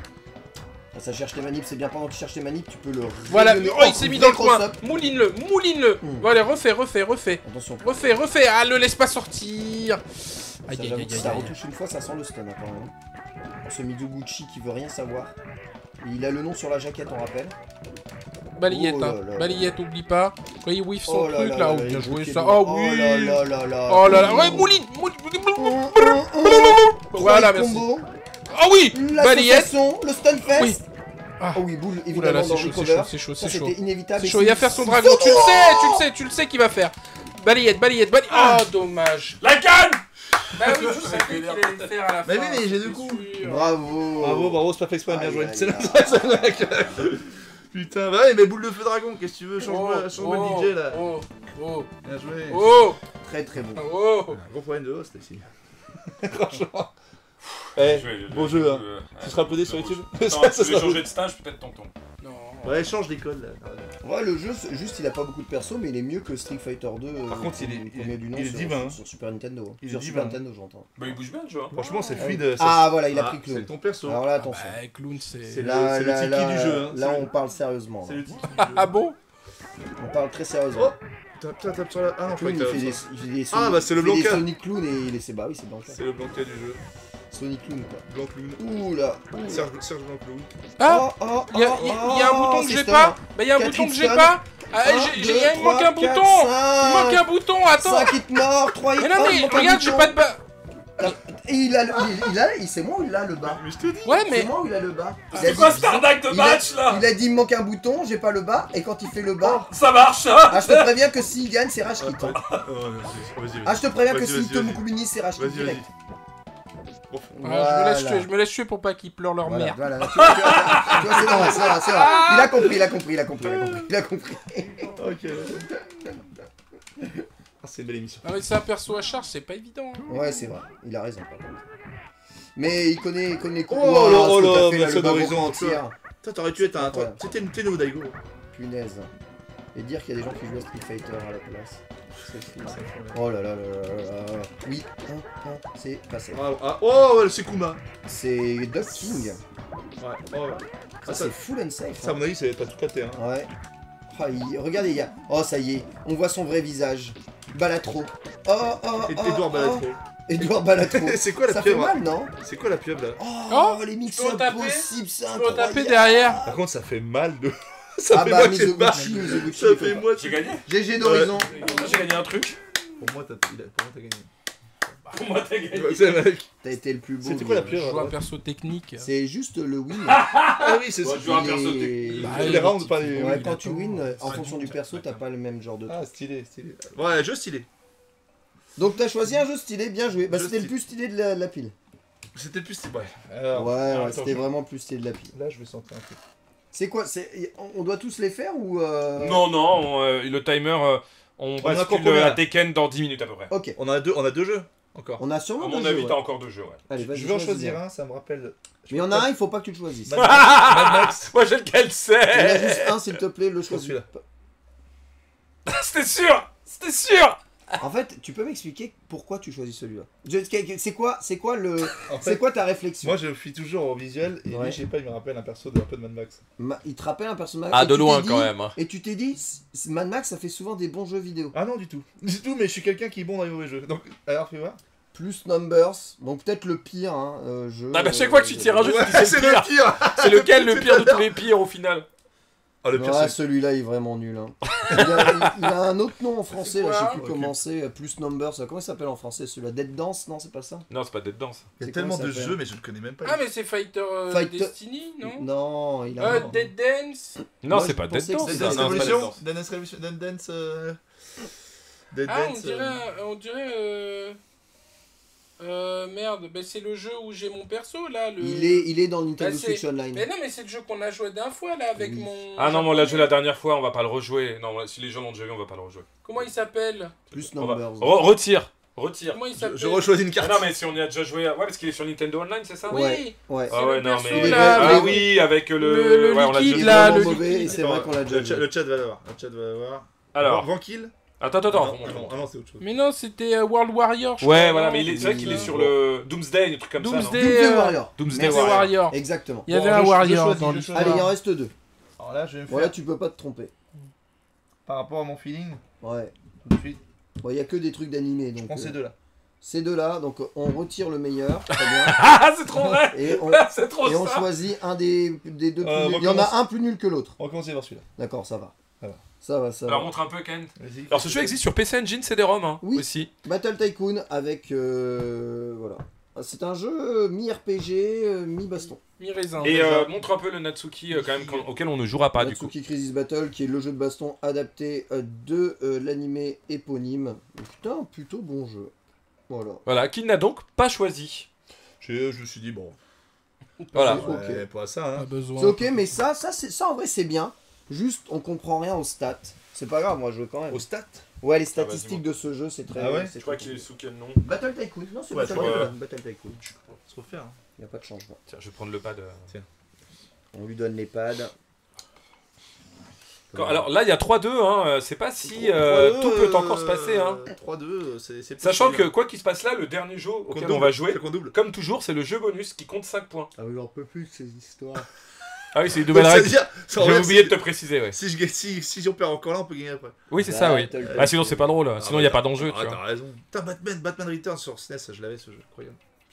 Ça cherche les manips, c'est bien pendant qu'il cherche les manips, tu peux le. Voilà, rayonner. oh, il s'est mis dans le coin. cross-up. Mouline-le, mouline-le. Voilà, refais. Attention, Refais. Ah, le laisse pas sortir. ça, Aïe, aïe, j'avoue aïe, que aïe, ça aïe. retouche une fois, ça sent le stun hein, quand même. Ce Mizuguchi qui veut rien savoir. Il a le nom sur la jaquette, on rappelle. Balayette, Oh là hein. là. Balayette, oublie pas. Quand il whiff son Oh là truc là là, là oh là, bien il joué bloquait ça. le- Oh Oh oui. là là là là. Oh là là. Ouais, mouline. Voilà, merci. Combo, Ah oui. Balayette. l'association, le stun fest. Oui. Ah. Oh oui, boule, Ouh là là, évidemment, c'est dans chaud, recover. c'est chaud. Ça, c'était inévitable. C'est et chaud, il va faire son dragon. Tu le sais qu'il va faire. Balayette. Oh, dommage. La canne. Bah oui, tu savais qu'il allait le faire à la fin. Mais oui, mais j'ai deux c'est coups. sûr. Bravo. c'est pas fait exprès, bien Aïe, joué. aïe, C'est aïe. ça, mec. Putain, bah ouais, mais boule de feu dragon, qu'est-ce que tu veux? Change-moi le DJ là. Oh. Bien joué. Très très bon. Oh. Gros problème de host ici. Franchement. Eh, beau jeu, hein. Tu seras uploadé sur YouTube? Non, Ça tu veux sera- changer de stage, peut-être tonton. Non. Ouais, change d'école là. Ouais, le jeu, juste il a pas beaucoup de persos, mais il est mieux que Street Fighter 2. Par contre, il est- premier du nom il est sur, divin, hein. sur Super Nintendo. Il est Sur divin. Super Nintendo, j'entends. Bah, il bouge bien, le jeu. hein. Franchement, c'est fluide. Ah voilà, il a Ah, pris c'est Clown. ton perso. Alors là, attention. Bah, Clown, c'est. C'est le- Là, le tiki du jeu, hein. là, C'est on le- parle sérieusement. C'est là. le titre. Ah bon? On parle très sérieusement. Oh, tape sur la. Ah non, je crois Clown, que il fait t'as- des Sonic- Ah, bah, c'est le il fait des Blanca. Sonic Clown et il est. Bah oui, c'est Blanca. C'est le Blanca du jeu. Sonic Clown quoi. Blanc clown. Ouh là. Serge Blanc-Clown. Ah! Oh, Il y a un bouton que c'est j'ai stun. pas! Bah, il y a un Quatre bouton que hits j'ai stun. pas! Ah, Un, il deux, manque un trois, quatre, bouton! Il cinq. manque un bouton! Attends! 5 hits morts, 3 hits Mais non, morts, il mais manque un regarde, j'ai bouton. pas de bas! Et c'est moi ou il a le bas? Mais je te dis. Ouais, C'est mais. moi ou il a le bas? Il a C'est dit- quoi cette arnaque de il a- match là? Il a dit il me manque un bouton, j'ai pas le bas, et quand il fait le bas, Ça marche, hein? ah je te préviens que s'il gagne c'est rage quit. Oh, vas-y, Ah je te préviens que Vas-y, s'il vas-y, te vas-y. Mukubini c'est rage quit Vas-y, direct. vas-y. Bon, Ah, je me laisse tuer pour pas qu'ils pleurent leur Voilà, mère. voilà, tu vois, c'est normal, c'est vrai. Il a compris. ok. Ah, c'est une belle émission. Ah, mais c'est un perso à charge, c'est pas évident. Hein. Ouais c'est vrai, il a raison par contre. Mais il connaît les coups. Oh là, oh ce que t'as là, fait, mais le c'est bas d'horizon, beaucoup tu vois. entière. Toi, t'aurais pu être un. Voilà. C'était une Téno Daigo. Punaise. Et dire qu'il y a des gens qui jouent à Street Fighter à la place. Oh là là là là là là. Oui, c'est passé. Oh, c'est Kuma. C'est Duck King. Ouais, oh. Ça c'est full and safe. Ça, à mon avis, c'est pas tout capté. Hein. Ouais. Ah, regardez, il y a. Oh, ça y est, on voit son vrai visage. Balatro. Oh. Edouard Balatro. Edouard Balatro. C'est quoi la Ça fait pieuvre? mal, non? C'est quoi la pieuvre là? Oh, les tu mix-ups peux taper possibles, c'est Tu peux taper incroyable. derrière. Par contre, ça fait mal de. Ça Ah fait bah, moitié mal. Mizoguchi, Ça il fait faut moitié. J'ai gagné. pas. GG d'horizon. J'ai gagné un truc. Pour moi, t'as gagné. Pour moi, t'as gagné. C'est mec. T'as été le plus beau. C'était quoi la mais, pieuvre? Je joue un perso technique. C'est juste le win. Ah oui, c'est ça. Ouais, tu vois un perso Il est- technique. Bah, Les rounds, pas les. Ouais, il quand attend. tu win, en fonction du perso, t'as pas le même genre de truc. Ah, stylé. Ouais, jeu stylé. Donc t'as choisi un jeu stylé, bien joué. Bah Jeu c'était le stylé. plus stylé de la pile. C'était plus stylé. Ouais. Alors, Ouais, attends, c'était vraiment le plus stylé de la pile. Là, je vais sentir un truc. C'est quoi on doit tous les faire ou Non, le timer, on a encore bascule combien, à là Tekken dans 10 minutes à peu près. Ok. On a deux jeux encore. On a À sûrement mon deux avis, jeux, t'as ouais. encore 2 jeux, ouais. Allez, vas-y, Je vais en choisis choisir un, ça me rappelle. Mais il y en a un, il faut pas que tu le choisisses. Mad Max. Moi, j'ai lequel Il y en a c'est. juste un, s'il te plaît, le choisis. celui-là. C'était sûr. C'était sûr. En fait, tu peux m'expliquer pourquoi tu choisis celui-là. C'est quoi En c'est fait, quoi ta réflexion? moi je suis toujours au visuel et Ouais. lui, je sais pas, il me rappelle un perso de un peu de Mad Max. Il te rappelle un personnage. Ah, et de tu loin t'es quand dit- même. Hein. Et tu t'es dit, Mad Max, ça fait souvent des bons jeux vidéo. Ah non, du tout. Du tout, mais je suis quelqu'un qui est bon dans les mauvais jeux. Donc, alors fais voir. Plus Numbers, donc peut-être le pire jeu. Ah bah chaque fois que tu tires un jeu, tu dis Ouais, c'est le pire. pire. C'est lequel le pire de tous les pires au final? Ah, le pire, Ouais, c'est. celui-là il est vraiment nul. Hein. il a un autre nom en français, là, je sais quoi plus Ok. comment c'est. Plus Numbers, comment il s'appelle en français celui-là? Dead Dance? Non, c'est pas ça. Non, c'est pas Dead Dance. Il y a C'est tellement comment de ça s'appelle jeux, mais je ne connais même pas. Ah, mais c'est Fighter, Fighter- Destiny, non Non, il a. Dead Dance. Non, Moi, c'est je pas Dead pensais que Dance. c'était ça. Dance Non, c'est pas Dead Revolution, Dance. Dance. Dead Ah, Dance. on dirait. Merde, bah, c'est le jeu où j'ai mon perso là. Il est dans Nintendo Bah, c'est- Switch Online. Mais non, mais c'est le jeu qu'on a joué d'un fois là avec Oui. mon. Ah non, mais on l'a joué la dernière fois, on va pas le rejouer. Non, si les gens l'ont déjà vu, on va pas le rejouer. Comment il s'appelle? Plus On va- Numbers. Retire. Comment il s'appelle? Je rechoisis une Ah carte. non, mais si on y a déjà joué. Ouais, parce qu'il est sur Nintendo Online, c'est ça? Oui. Ouais. Ouais. Ah C'est ouais, le non, perso, mais. là, Ah le- oui, avec le. le Ouais, on l'a liquide, Il est déjà là, vraiment le mauvais et liquide. c'est vrai qu'on l'a déjà Le joué. chat va l'avoir. Le chat va l'avoir. Alors, Vankill. attends, Ah montre. non, c'est autre chose. Mais non, c'était World Warrior. je Ouais, crois, voilà, non mais c'est vrai qu'il est sur le Doomsday, des trucs comme ça. Doomsday. non Doomsday euh, Warrior. Doomsday Merci. Warrior. Warrior. Exactement. Il y avait Bon, un je Warrior choisis, dans je l'histoire. Allez, il en reste deux. Alors là, je vais me faire Voilà, tu peux pas te tromper. par rapport à mon feeling. Ouais. Tout de suite. Bon, il y a que des trucs d'animé. Je Donc, prends ces deux là. ces deux-là, donc on retire le meilleur. Très bien. Ah, c'est trop vrai. Et on, C'est trop et on ça. choisit un des deux plus on nuls. Il y en recommence. a un plus nul que l'autre. On va commencer par celui-là. D'accord, ça va. Ça va. Ça va, ça Alors va. montre un peu, Ken. Vas-y. Alors ce jeu existe sur PC Engine, CD-ROM hein, Oui. aussi. Battle Tycoon avec. Voilà. C'est un jeu mi-RPG, mi-baston. Mi-raisin. Et montre un peu le Natsuki quand même auquel on ne jouera pas du coup. Natsuki Crisis Battle, qui est le jeu de baston adapté de l'animé éponyme. Putain, plutôt bon jeu. Voilà. Voilà, qu'il n'a donc pas choisi. Je me suis dit, bon. Voilà. Ouais, pas ça, Pas hein. besoin. C'est ok, mais ça en vrai, c'est bien. Juste, on comprend rien aux stats. C'est pas grave, moi je veux quand même. Au stat. Ouais, les vas-y, statistiques de ce jeu, c'est très. Ah ouais c'est Je crois très qu'il est cool. sous quel nom? Battle Tycoon, non, c'est Ouais, Battle ouais. Tycoon. Battle Tycoon. Se refaire. Hein. Il n'y a pas de changement. Tiens, je vais prendre le pad. On lui donne les pads. Alors là, il y a 3-2, hein. C'est pas si tout peut encore se passer, hein. 3-2, c'est Sachant que possible. quoi qu'il se passe là, le dernier jeu Qu'on auquel double, on va jouer, c'est qu'on double. comme toujours, c'est le jeu bonus qui compte 5 points. Ah oui, j'en peux plus de ces histoires. Ah oui, c'est une nouvelle Ça veut règle. dire, ça J'ai veut oublié de dire, te préciser, ouais. si on perd encore là, on peut gagner après. Oui, c'est ça, oui. Battle Tycoon. Ah, sinon c'est pas drôle. Sinon il n'y a pas d'enjeu, tu Ah, vois. t'as raison. Putain, Batman Returns sur SNES, je l'avais ce jeu, incroyable.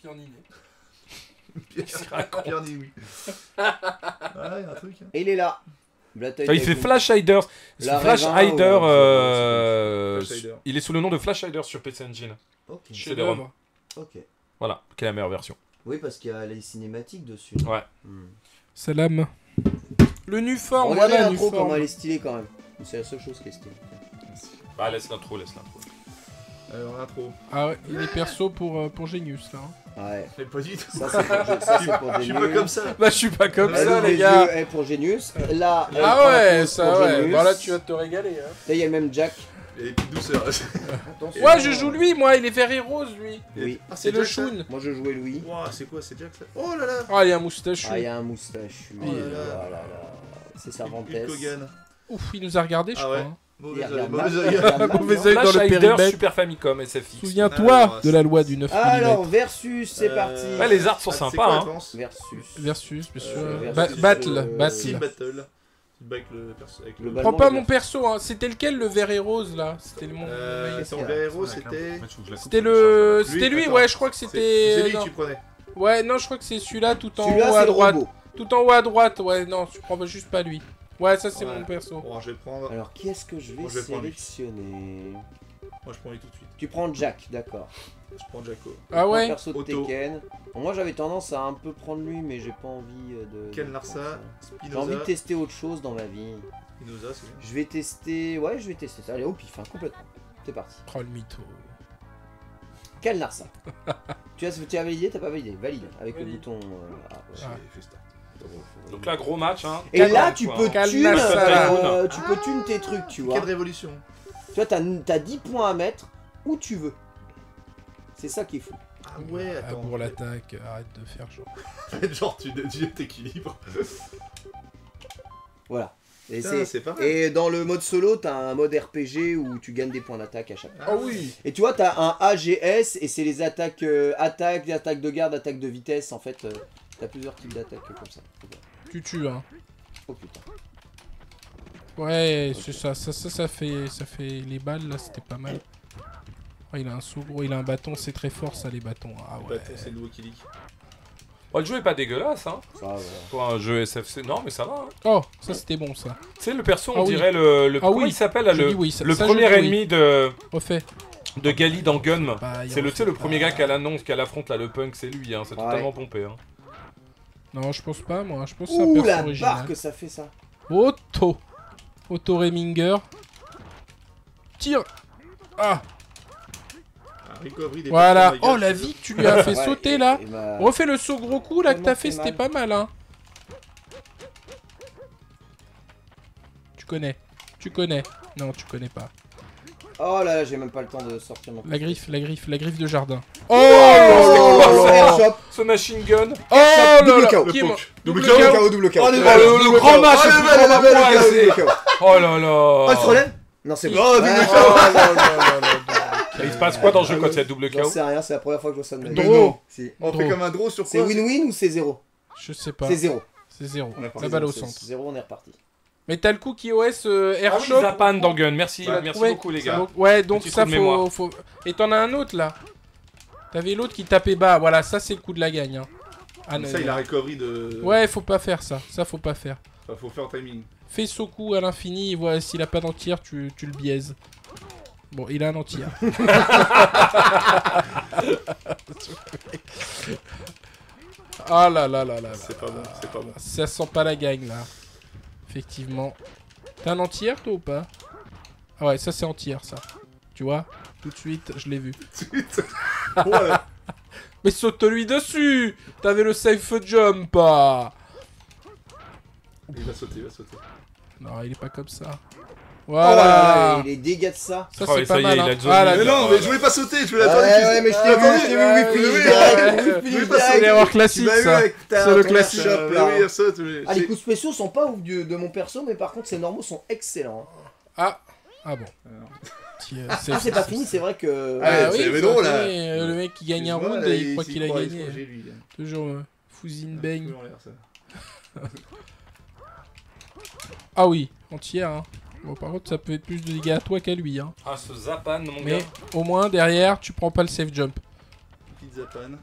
Pierre Ni, oui. Ah, il y a un truc. Hein. Et il est là. Battle Ah, il fait Tycoon. Flash Hider. La Flash Raven, Hider. ouais, Flash Hider. Il est sous le nom de Flash Hider sur PC Engine. Ok. Chez les ROM. Ok. Voilà, quelle est la meilleure version. Oui, parce qu'il y a les cinématiques dessus. Ouais. Salam. Le Nuform, Regardez voilà l'intro, comment Nuform. elle est stylée quand même. C'est la seule chose qui est stylée. Bah laisse l'intro. Alors, l'intro. Ah ouais, il est perso pour Genius là. hein. Ouais. Mais pas du tout. Ça, c'est pour Je suis pas Genius. comme ça. Bah je suis pas comme Là, ça l'ouvre les les gars. yeux est pour Genius. Là, elle Ah prend la ouais, pause ça pour ouais. Genius. Bon là tu vas te régaler. Hein. Là, il y a même Jack. Il y a des petites douceurs. Attention. Ouais, je joue lui, moi, il est vert et rose lui. Oui. Ah, C'est le Jack, ça Shun. Moi, je jouais Louis. Ouah, c'est quoi, c'est Jack ça? Oh là là. Ah, il y a un moustache. Ah, il y a un moustache. Oh là là. Là, là, là. C'est Cervantes. Hulk Hogan. Ouf, il nous a regardé, je Ah crois. ouais. hein. Mauvais Il œil, regarde mauvais mal, œil. il regarde mal, Mauvais non œil. dans Flash le Hider périmètre. Super Famicom SFX. Souviens-toi Alors, de la loi du 9 Alors, mm. versus, c'est parti. Ouais, les arts sont Ah, c'est sympas, quoi, hein. Advance Versus. Versus, bien sûr. versus, Battle, Team battle. Battle. Avec le perso. Avec Le le. ballon. Prends pas le mon perso, hein. C'était lequel le vert et rose là? C'était le mon. Son vert héros, c'était. C'était le. Lui, C'était lui, attends. ouais, je crois que C'est c'était. lui que non. tu prenais. Ouais, non, je crois que c'est celui-là tout en Celui-là, haut à c'est le droite. robot. Tout en haut à droite, ouais, non, tu prends juste pas lui. Ouais, ça c'est Ouais. mon perso. Bon, je vais prendre. Alors, qui est-ce que je vais Moi, je vais prendre lui. sélectionner? Moi, je prends lui tout de suite. Tu prends Jack, d'accord. Je prends Jacko. Ah Prends ouais? Perso de Otto. Tekken. Bon, moi, j'avais tendance à un peu prendre lui, mais j'ai pas envie de. Ken de Larsa, prendre ça. J'ai Spinoza. envie de tester autre chose dans ma vie. Spinoza, c'est bon. Je vais tester. Ouais, je vais tester ça. Allez, au pif, hein, complètement. C'est parti. Oh le mytho. Ken Larsa. tu as validé? T'as pas validé? Valide. Avec le Valide. bouton. Ah, ouais. J'ai fait start. Donc là, gros match, hein. Et là, tu peux Calme ça. tune tes trucs, tu vois. Quelle révolution. Tu vois, t'as 10 points à mettre où tu veux. C'est ça qui est fou. Ah ouais, Ah, attends. pour l'attaque, arrête de faire genre. Genre, tu t'équilibres. Voilà. Et, C'est pas mal. et dans le mode solo, t'as un mode RPG où tu gagnes des points d'attaque à chaque fois. Ah oui. Et tu vois, t'as un AGS et c'est les attaques attaque de garde, attaque de vitesse. En fait, t'as plusieurs types d'attaques comme ça. Tu tues, hein. Oh putain. Ouais, c'est ça. Ça fait les balles, là, c'était pas mal. Oh, il a un saut gros, il a un bâton, c'est très fort, ça, les bâtons. Ah ouais. C'est le nouveau qui leak. Oh, le jeu est pas dégueulasse, hein. Ça, voilà. Pour un jeu SFC. Non, mais ça va, hein. Oh, ça, c'était bon, ça. Tu sais, le perso, on Ah oui. dirait le Ah comment oui. il s'appelle, là, Je le, dis oui, ça- le ça, je premier dis oui. ennemi de Refait. Gali dans Gun. Bah, il C'est le, tu sais, refait le premier pas. gars qui a l'annonce, qui a l'affronte, là, le punk, c'est lui, hein. C'est Ouais. totalement pompé, hein. Non, je pense pas, moi. Je pense que c'est un Ouh, perso la original. barre que ça fait ça. Otto Reminger. Tire. Ah, voilà. Oh, la vie que tu lui as fait Ouais, sauter, là. et bah, Refais le saut gros coup, là, que Tellement t'as fait, fait c'était mal. pas mal, hein. Tu connais. Non, tu connais pas. Oh là là, j'ai même pas le temps de sortir mon. La griffe de jardin. Oh, Oh Airshot. Ce machine gun. Oh là double là. KO. Qui est mort Double Double KO. KO. Double KO. Oh, le le grand match, le plus grand match, c'est- Oh là là. Oh, il se relève. Non, c'est bon. Oh, double Ouais, KO. oh, non. Et il se passe quoi dans le jeu quand il y a double J'en KO? sais rien, c'est la première fois que je vois ça de ma vie. Mais non. Si. On fait comme un draw sur C'est quoi? win-win ou c'est 0? Je sais pas. C'est 0. C'est 0. On a pas La balle au centre. 0, on est reparti. Mais t'as le coup qui OS Ah oui, Airshot. Zapan dans Gun. Merci, Ouais, merci ouais. beaucoup les gars. Donc, ouais, donc Petit ça trou de mémoire. faut. Et t'en as un autre là. T'avais l'autre qui tapait bas. Voilà, ça c'est le coup de la gagne. Hein. Ah, Ça, il a recovery de. Ouais, faut pas faire ça. Ça, faut pas faire. Enfin, faut faire timing. Fais Soku à l'infini. Et voilà, s'il a pas d'entière, tu le biaises. Bon, il a un entière. Ah là là là là. C'est pas bon, c'est pas bon. Ça sent pas la gagne là. Effectivement. T'as un entière toi ou pas? Ah ouais, ça c'est entière ça. Tu vois? Tout de suite, je l'ai vu. Ouais. Mais saute-lui dessus! T'avais le safe jump pas! Il va sauter, il va sauter. Non, il est pas comme ça. Oh là là, Voilà! et les dégâts de ça. Ça Oh, c'est et ça pas y est, mal. il Hein. a zoné. Ah, la- Mais non, mais je voulais pas sauter, je voulais Ouais, attendre. ouais, mais je t'ai vu, oui, finish direct, oui, Oui, finish pas C'est direct. l'erreur Tu classique m'as eu ça. avec ta. C'est le ton classique. airshot, là. oui, saute, oui. Ah, les coups spéciaux sont pas ouf de mon perso, mais par contre, ces normaux sont excellents. Ah bon. Tiens, Ah, c'est pas fini, c'est vrai que. Ah, oui, c'est c'est drôle, vrai, là. le mec qui gagne un Excuse-moi, round là, et il croit s'y qu'il a croit, il gagné. se croit, lui, là. Toujours Fouzine bang. Toujours en l'air, ça. Ah oui, entière. Hein. Bon, par contre, ça peut être plus de dégâts à toi qu'à lui. Hein. Ah, ce Zapan, mon Mais gars. au moins, derrière, tu prends pas le safe jump. Petite zapane.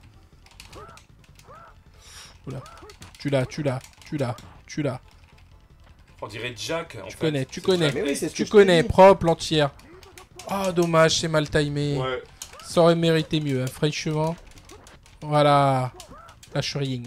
Tu l'as. On dirait Jack. En Tu fait. connais, tu C'est connais. Jack. Mais oui, c'est ce Tu que je connais, te dis. propre l'entière. Ah, dommage, c'est mal timé. Ouais. Ça aurait mérité mieux, hein, franchement. Voilà. La shuriying.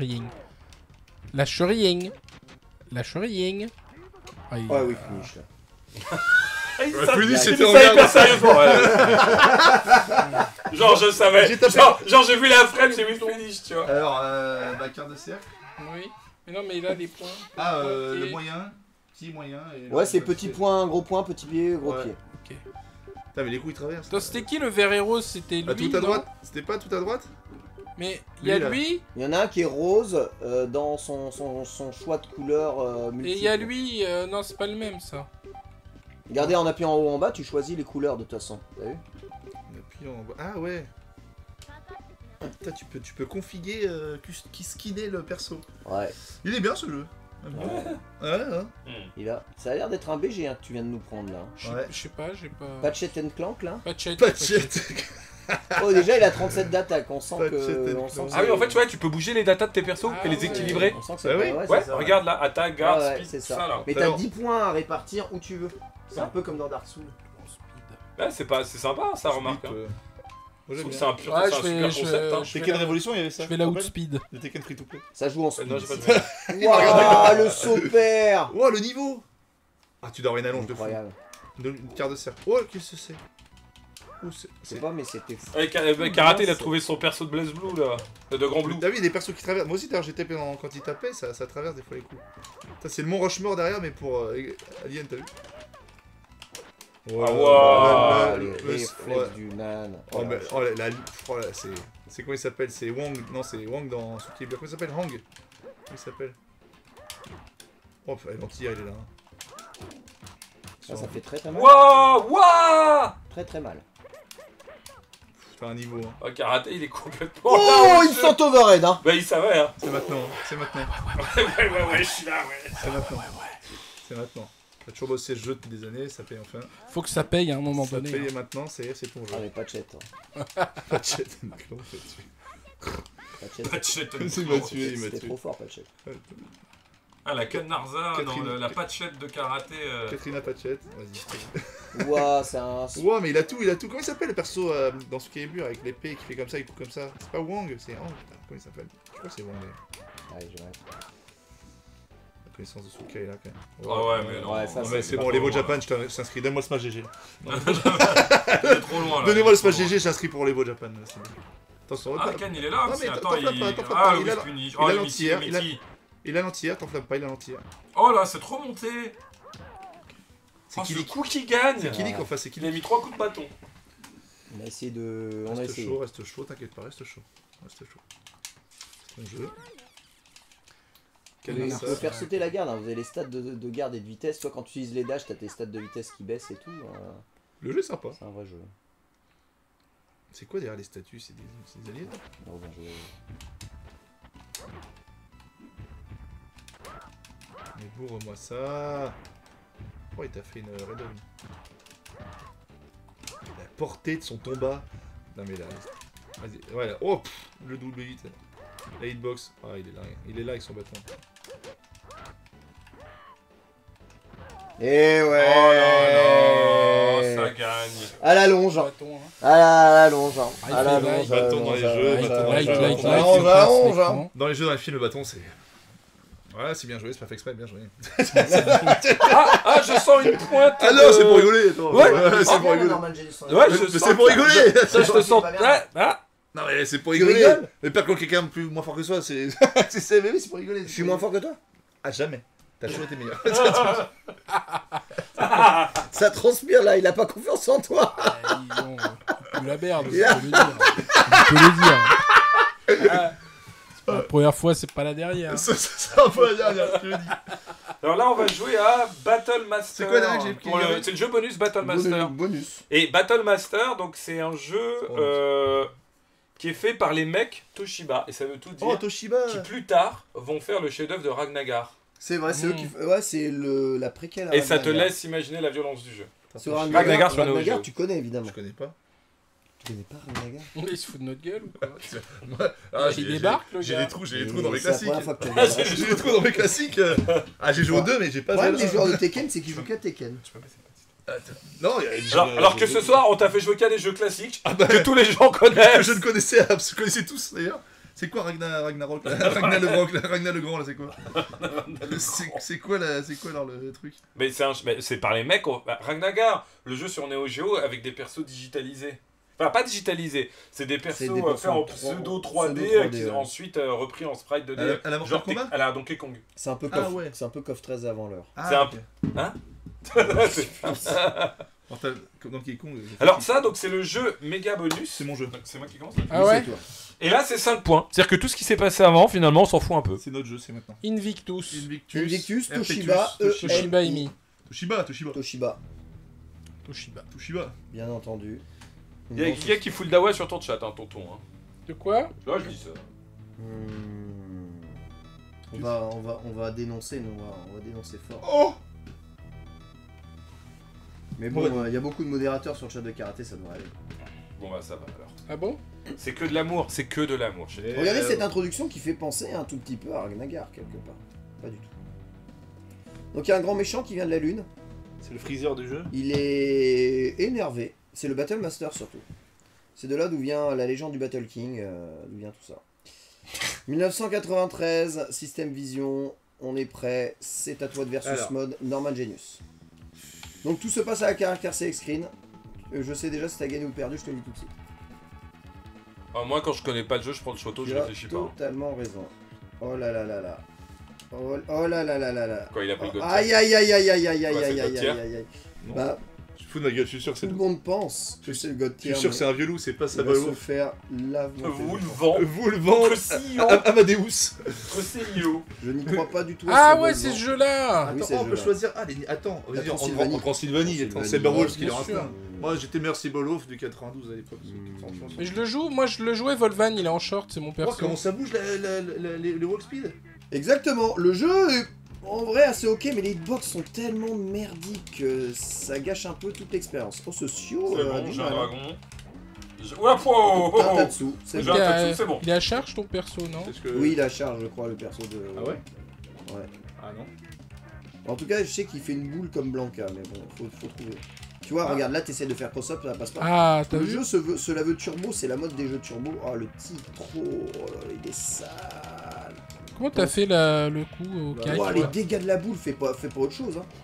Ah, il- Ouais, oui, finish là. Ah, il Ouais, savait- Finish, il c'était savait en garde. hyper sérieusement. Ouais. Genre, je savais. J'ai tapé. Genre, j'ai vu la frame, j'ai vu le finish, tu vois. Alors, carte de cercle. Oui. Mais non, mais il a des points. Ah, Ok. le moyen. Petit, moyen. Et Ouais, c'est le- petit point, gros pied, gros Ouais. pied. Putain, mais les coups ils traversent. Toi, c'était qui le vert et rose? C'était lui, Ah, tout à non droite. C'était pas tout à droite? Mais il y a Lui, là. lui, Il y en a un qui est rose dans son choix de couleur et multiple. il y a lui... non, c'est pas le même, ça. Regardez, en appuyant en haut en bas, tu choisis les couleurs de toute façon. T'as vu? Puis en bas. Ah ouais. Putain, tu peux configurer qui skinner le perso. Ouais. Il est bien ce jeu. Ouais. Ça a l'air d'être un BG hein, que tu viens de nous prendre là. Ouais. Je sais pas, j'ai pas... Patchet and Clank là. Pas de chat. Pas de shit. Oh déjà il a 37 d'attaque, on sent Patchet que... and on sent Clank. que Ah oui, en fait, tu vois, tu peux bouger les datas de tes persos Ah et les ouais. équilibrer. On sent que Bah oui. ouais, Ouais, c'est ça. regarde là, attaque, garde, Ah ouais, speed, c'est ça ça. là. Mais t'as Alors- 10 points à répartir où tu veux. C'est un peu comme dans Dark Souls. Ouais, c'est sympa ça, remarque. hein. Moi, Je j'aime trouve que bien. c'est un, Ouais, c'est un super concept. Hein. je Tekken la- Révolution, il y avait ça. Je vais la tu te outspeed. rappelles de Tekken Free to Play. Ça joue en Non, speed. j'ai pas de Waouh, le saut père. Oh, le niveau. Ah, tu dois avoir une allonge de fou. Incroyable. Une carte de cercle. Oh, qu'est-ce que c'est? Je sais pas, mais c'était fou. Karaté, il a trouvé son perso de Blaze Blue là. De Grand Blue. T'as vu, il y a des persos qui traversent. Moi aussi, d'ailleurs, j'ai tapé quand il tapait, ça traverse des fois les coups. Ça, c'est le Mont Rushmore derrière, mais pour Alien, t'as vu? wow. Les réflexes du man. Oh, mais, c'est quoi il s'appelle? C'est Wong. Non, c'est Wong dans Suki. Comment il s'appelle? Hang. Comment il s'appelle? Oh, l'anti-air, il est là. Ça fait très mal. Waouh. Très mal. C'est un niveau. Hein. Oh, Karaté, il est complètement. Oh, il sent overhead, hein. Bah, il savait, hein. C'est maintenant. C'est maintenant. Ouais, je suis là, ouais. C'est maintenant. C'est maintenant. T'as toujours bossé ce jeu depuis des années, ça paye enfin. Faut que ça paye à un moment Ça donné. paye maintenant, c'est ton jeu. Ah, mais pas de chat. Pas de chat, Macron, en fait. Pas de chat. Il m'a tué, il m'a C'était tué. trop fort, pas de chat. Ah, la Narza Catherine- dans la patchette de Karaté. Katrina Patchett, vas-y. Ouah, c'est un. Ouah, mais il a tout. Comment il s'appelle le perso dans ce Calibur avec l'épée qui fait comme ça, il coupe comme ça? C'est pas Wang, c'est Hang. Putain, comment il s'appelle? Je crois que c'est Wang. Allez, j'arrête. La connaissance de Sukai là quand même. Ah ouais, mais non. Ouais, ça, Non, mais c'est pas bon, les trop Evo loin. Japan, je t'inscris. Donne-moi le Smash GG. C'est trop loin là. Donnez-moi le Smash GG, je t'inscris pour les Evo Japan. C'est bon. Attention, Ah, pas- Ken, il est là Non, aussi. mais Attends, t'enflamme pas, t'enflamme Ah, pas, oui, il a- Spuni. il Oh, a le l'anti-air, Mitty, il a- Mitty. il a l'anti-air, t'enflamme pas, il a l'anti-air. Oh là, c'est trop monté. C'est Oh, ce Kilik. coup qui gagne. C'est Kilik en face, c'est Il a Kilik. mis 3 coups de bâton. On a essayé de. On a Reste essayé. chaud, t'inquiète pas, reste chaud. Reste chaud. C'est ton jeu. Quel Mais est il ça faut faire sauter la garde, hein. Vous avez les stats de garde et de vitesse. Toi, quand tu utilises les dash, t'as tes stats de vitesse qui baissent et tout. Le jeu est sympa. C'est un vrai jeu. C'est quoi derrière les statues? C'est des aliens? Oh, bien joué. Mais bourre-moi ça. Oh, il t'a fait une Red Dawn. La portée de son combat. Non mais là. Vas-y, voilà. Oh, pff, le double hit. La hitbox. Ah, il est là avec son bâton. Et ouais. Oh là là, ça gagne. À la longe. Bâton, hein. À la longe. il À la fait longe. bâton dans les jeux, bâton dans les Like, jeux. like, on like, va- il passe l'écran. Dans les jeux, dans les films, le bâton, c'est. Voilà, c'est bien joué, c'est pas fait exprès, bien joué. Ah, je sens une pointe. Ah non, c'est pour rigoler, attends. Ouais. C'est pour rigoler. Ouais, je Mais sens c'est pour ça. rigoler. Ça, je te sens. pas bien. Ah. Non mais c'est pour Tu rigoler. rigoles Mais perdre contre quelqu'un moins fort que soi, c'est. Mais oui, c'est pour rigoler. Je suis moins fort que toi. Ah, jamais. T'as toujours été meilleur. Ça transpire là, il a pas confiance en toi. Ils ont plus la merde, je Yeah. peux le dire. Je peux le dire. C'est pas la première fois, c'est pas la dernière. C'est un peu la dernière, je le dis. Alors là, on va jouer à Battle Master. C'est quoi, là, que j'ai pris C'est le jeu bonus Battle Master. Bonus. Et Battle Master, donc c'est un jeu Oh, qui est fait par les mecs Toshiba. Et ça veut tout dire. Oh, Toshiba. Qui plus tard vont faire le chef-d'œuvre de Ragnagar. C'est vrai, c'est eux qui. Ouais, c'est la préquelle. à Et ça te Ragnagar. laisse imaginer la violence du jeu. Sur Ragnagar Ragnagar, sur Neo Ragnagar, Geo. tu connais évidemment. Je connais pas. Tu connais pas Ragnagar? Il se fout de notre gueule ou quoi? Ah, Il débarque, le J'ai gars. des trous Et dans mes c'est la classiques. première fois que tu Ah, regardes. j'ai des trous dans mes classiques. Ah, j'ai joué aux deux, mais j'ai pas Le problème joué des à joueurs de Tekken, c'est qu'ils jouent qu'à Tekken. Non, Alors que ce soir, on t'a fait jouer qu'à des jeux classiques Ah bah, que tous les gens que connaissent. je ne connaissais, vous connaissez tous d'ailleurs. C'est quoi Ragnarok là Ragnar le Grand là, c'est quoi? C'est quoi alors le truc? Mais c'est par les mecs. Ragnagar, le jeu sur Neo Geo avec des persos digitalisés. Enfin, pas digitalisés, c'est des persos C'est des persos faits en pseudo pseudo 3D, 3D, qui ouais. ensuite repris en sprite 2D. À la Mortal Kombat à la Donkey Kong. C'est un peu Ah coff. ouais. C'est un peu coff 13 avant l'heure. C'est un ok. Hein Mortal Donkey Kong. Alors ça, donc c'est le jeu méga bonus. c'est mon jeu. Donc, c'est moi qui commence. Ah ouais? C'est toi. Et là, c'est 5 points. C'est-à-dire que tout ce qui s'est passé avant, finalement, on s'en fout un peu. C'est notre jeu, c'est maintenant. Invictus. Herpetus, Invictus, Toshiba, Toshiba Emi. Toshiba. Toshiba, Toshiba. bien entendu. Il y a quelqu'un qui fout le dawa sur ton chat, hein, tonton. Hein. De quoi? Là, je dis ça. On va dénoncer, nous, on va dénoncer fort. Oh. Mais bon, il y a beaucoup de modérateurs sur le chat de karaté, ça devrait aller. Bon, bah ça va alors. Ah bon? C'est que de l'amour, c'est que de l'amour. chez- Regardez cette introduction qui fait penser un tout petit peu à Ragnagar, quelque part. Pas du tout. Donc il y a un grand méchant qui vient de la Lune. C'est le freezer du jeu. Il est énervé. C'est le Battle Master surtout. C'est de là d'où vient la légende du Battle King, d'où vient tout ça. 1993, System Vision, on est prêt, c'est à toi de versus Alors. mode, Norman Genius. Donc tout se passe à la caractère select screen. Je sais déjà si t'as gagné ou perdu, je te le dis tout de suite. Alors, moi, quand je connais pas le jeu, je prends le Shoto, je Tu as réfléchis pas. totalement raison. Oh là là là là. Oh là là là là là. Quoi, il a pris le God Tier. Aïe aïe aïe aïe aïe aïe aïe Quoi, c'est aïe le aïe God tier aïe aïe aïe. Non. Bah, Je suis fou de ma gueule, je suis sûr que tout c'est le le monde pense que c'est le God Je tier. suis sûr que c'est mais un vieux loup, c'est pas ça il va se faire lavement. Vous le vend. Vous le vendez Crossillon. Amadeus. Crossillon. Je n'y crois pas du tout. à Ah ce ouais, volcan. c'est ce jeu-là. Oui, Attends, c'est on le peut jeu, choisir. Ah, attends, La vas-y, en Transylvanie. Transylvanie, attends, c'est Transylvanie, Beowulf ouais, qui leur bien sûr. instinct. Moi, j'étais Mercy Wolf du 92 à l'époque. Franchement, Mais je le joue, moi je le jouais Volvan, il est en short, c'est mon Oh, perso. comment ça bouge les walk speed? Exactement. Le jeu est en vrai assez ok, mais les hitbox sont tellement merdiques que ça gâche un peu toute l'expérience. Oh, ce Sio, C'est bon, du j'ai un mal, hein. dragon. Oula, po T'as un Tatsu, c'est J'ai bon. un Il Tatsu, a- c'est bon. Il est à charge ton perso, non? Parce que... Oui, il a charge, je crois, le perso de. Ah ouais? Ouais. Ah non. En tout cas, je sais qu'il fait une boule comme Blanca, mais bon, faut trouver. Tu vois, regarde, là, t'essaies de faire cross-up, ça passe pas. Ah, t'as Le vu? jeu se la veut turbo, c'est la mode des jeux turbo. Oh, le titre, oh là là, il est sale. Comment t'as fait le coup au Bah, carré? Oh, les dégâts de la boule, fais pas autre chose, hein.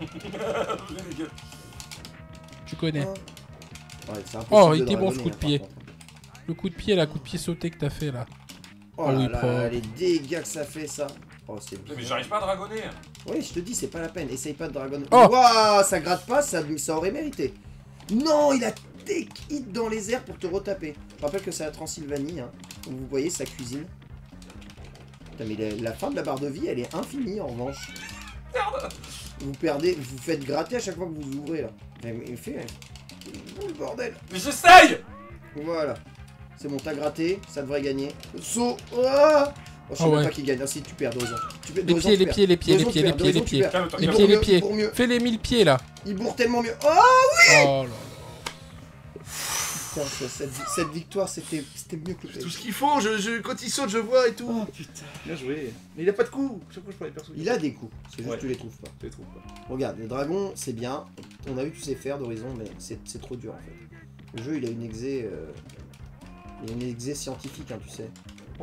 Tu connais. Hein. Ouais, c'est impossible Oh, il de était bon, ce dragonner, coup de hein, par pied. contre. Le coup de pied, là, coup de pied sauté que t'as fait là. Oh Ah là oui, là, propre. les dégâts que ça fait, ça. Oh, c'est Mais j'arrive pas à dragonner. Oui, je te dis, c'est pas la peine. Essaye pas de dragon. Oh. Ouah, ça gratte pas, ça aurait mérité. Non, il a take hit dans les airs pour te retaper. Je rappelle que c'est la Transylvanie, hein. Comme vous voyez, sa cuisine. Putain, mais la fin de la barre de vie, elle est infinie en revanche. Vous perdez, vous faites gratter à chaque fois que vous ouvrez là. Mais fait. Oh, le bordel. Mais j'essaye. Voilà. C'est bon, t'as gratté, ça devrait gagner. Saut. Ah oh, je sais Ah même ouais. pas qui gagne. Ah, si tu perds 2 ans. Tu perds Les 2 ans, pieds, tu les perds. pieds, les pieds, les 2 ans, pieds, tu les perds. pieds, 2 ans, les tu pieds. perds. Calme-toi, Les Il calme-toi. pieds, les bourre pieds. mieux, il bourre mieux. Fais les 1000 pieds là. Il bourre tellement mieux. Oh Oh là putain, cette victoire, c'était mieux que le Tout PSG. ce qu'il faut, quand il saute, je vois et tout. Oh putain. Bien joué. Mais il a pas de coups. Chaque fois, je prends les persos. Il a des coups, c'est juste Ouais. que tu les trouves pas. Je les trouve pas. Regarde, le dragon, c'est bien. On a vu tous ces faire d'Horizon, mais c'est trop dur en fait. Le jeu, il a une exé. Il a une exé scientifique, hein, tu sais. Oh.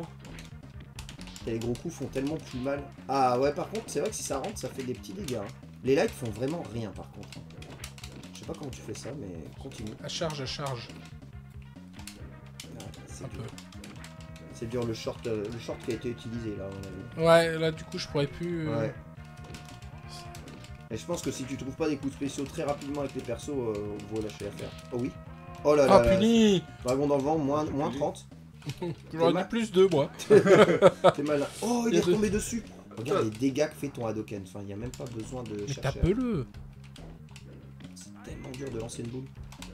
Et les gros coups font tellement plus mal. Ah ouais, par contre, c'est vrai que si ça rentre, ça fait des petits dégâts. Hein. Les lights font vraiment rien par contre. Je sais pas comment tu fais ça, mais continue. À charge, à charge. Ouais, c'est Un dur. peu. C'est dur le short qui a été utilisé là, on a vu. Ouais, là du coup je pourrais plus. Ouais. Et je pense que si tu trouves pas des coups spéciaux très rapidement avec les persos, vaut lâcher l'affaire. Oh oui. Oh là là. Ah là. puni. Dragon dans le vent, moins 30. J'aurais dit plus 2 moi. T'es malin. Oh, il Il y est a deux. retombé dessus. Regarde les dégâts que fait ton Hadoken. Enfin, il n'y a même pas besoin de Mais chercher. tape-le. C'est tellement dur de lancer une boule.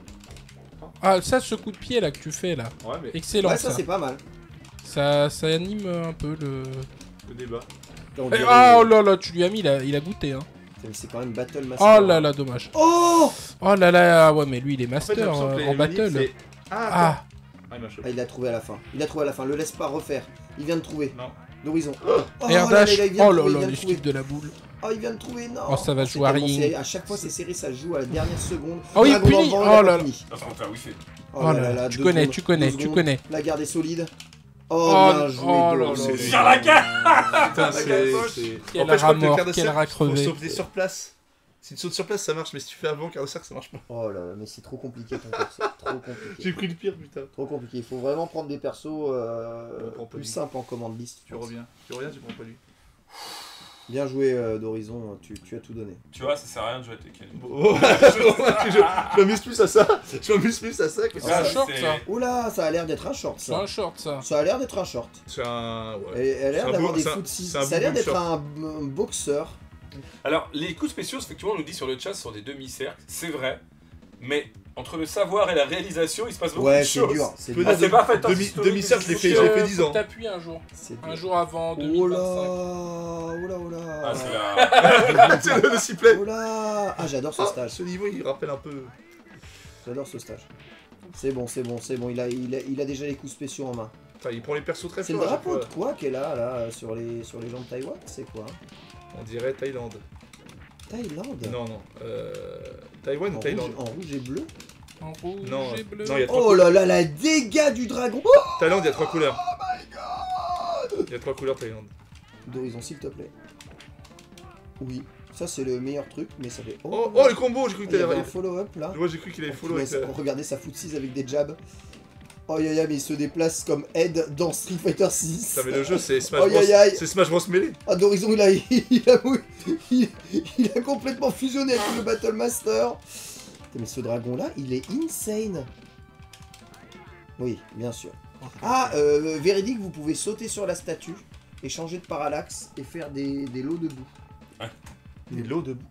Ah, ça, ce coup de pied là que tu fais là. Ouais, mais Excellent Ouais, ça. ça c'est pas mal. Ça anime un peu le. le débat. On Eh, dirait- ah, oh là là, tu lui as mis, il a goûté hein. Mais c'est quand même Battle Master. Oh là là, dommage. Oh Oh là là, ouais, mais lui il est En fait, master j'ai l'impression que les en manips, battle. c'est- Ah, Ah, attends. Ah, il m'a chopé. Ah, il l'a trouvé à la fin. Il a trouvé à la fin. Le laisse pas refaire. Il vient de trouver. Non. D'horizon. Oh, air là là, dash. il vient de Oh là trouver, il là, vient de l'esquive trouver. de la boule. Oh, il vient de trouver. Non. Oh, ça va C'est jouer à tellement rien. serré. À chaque fois, c'est serré, ça joue à la dernière seconde. Oh, il Dragon dans le punit. vent, Oh il a là pas là. fini. Ça va faire wifi. Oh là là, tu 2 connais, secondes, tu connais, 2 tu secondes. connais. La garde est solide. Oh, Oh, bien joué. oh là Doro. là. C'est- Tire la gueule. Putain, c'est. Quel En fait, je rat crois que le mort, quart de quel cercle, rat faut crevé. sauter sur place. Si tu sautes sur place, ça marche, mais si tu fais avant quart de cercle, ça marche pas. Oh là là, mais c'est trop compliqué ton perso. Trop compliqué. J'ai pris le pire, putain. Trop compliqué. Il faut vraiment prendre des persos prend pas plus lui. simples en commande liste. Tu reviens, tu prends pas lui. Bien joué d'Horizon, tu as tout donné. Tu vois, ça sert à rien de jouer à Tekken. Bon, je m'amuse plus à ça. Je m'amuse plus à ça que C'est ça. un short c'est- ça. Oula, ça a l'air d'être un short C'est ça. un short ça. Ça a l'air d'être un short. C'est un. Ouais. Et elle a l'air C'est un d'avoir beau- des c'est un- footsies. c'est un Ça a l'air beau d'être short. un boxeur. Alors, les coups spéciaux, effectivement, on nous dit sur le chat, ce sont des demi-cercles. C'est vrai. Mais entre le savoir et la réalisation, il se passe beaucoup Ouais, de c'est choses. dur. C'est Peut- dur. Ah, c'est pas fait. Demi-cercle, je l'ai fait, Faut j'ai que- fait 10 faut ans. que t'appuies un jour. C'est Un dur. jour avant Oh 2025. là, oh là, oh là. Ah, c'est la... C'est le sifflet. Oh là. Ah, j'adore ce Ah, stage. ce niveau, il rappelle un peu. J'adore ce stage. C'est bon, c'est bon, c'est bon. Il a déjà les coups spéciaux en main. Enfin, il prend les persos très C'est le forts. à chaque drapeau de fois. quoi qu'elle a là sur les gens de Taïwan? C'est quoi? On dirait Thaïlande. Thaïlande? Non, non. Taïwan ou Thaïlande? En rouge et bleu? En rouge Non, et bleu. non, il y a trois Oh là là, la dégâts du dragon! Oh Thaïlande, il y a 3 couleurs. my god! Il y a 3 couleurs Thaïlande. D'Horizon, s'il te plaît. Oui. Ça, c'est le meilleur truc, mais ça fait. Oh, oh, le combo, j'ai cru que Il y avait t'allais un follow-up là. Ouais, j'ai cru qu'il avait follow avec Regardez sa footsie avec des jabs. Oh aïe aïe, mais il se déplace comme Ed dans Street Fighter 6. Ça mais le jeu c'est Smash Oh, Bros. aïe, aïe. C'est Smash Bros Melee. Ah, d'horizon, il a complètement fusionné avec le Battle Master. Putain, mais ce dragon là, il est insane. Oui, bien sûr. Ah, véridique, vous pouvez sauter sur la statue et changer de parallaxe et faire des lots debout. Des lots debout.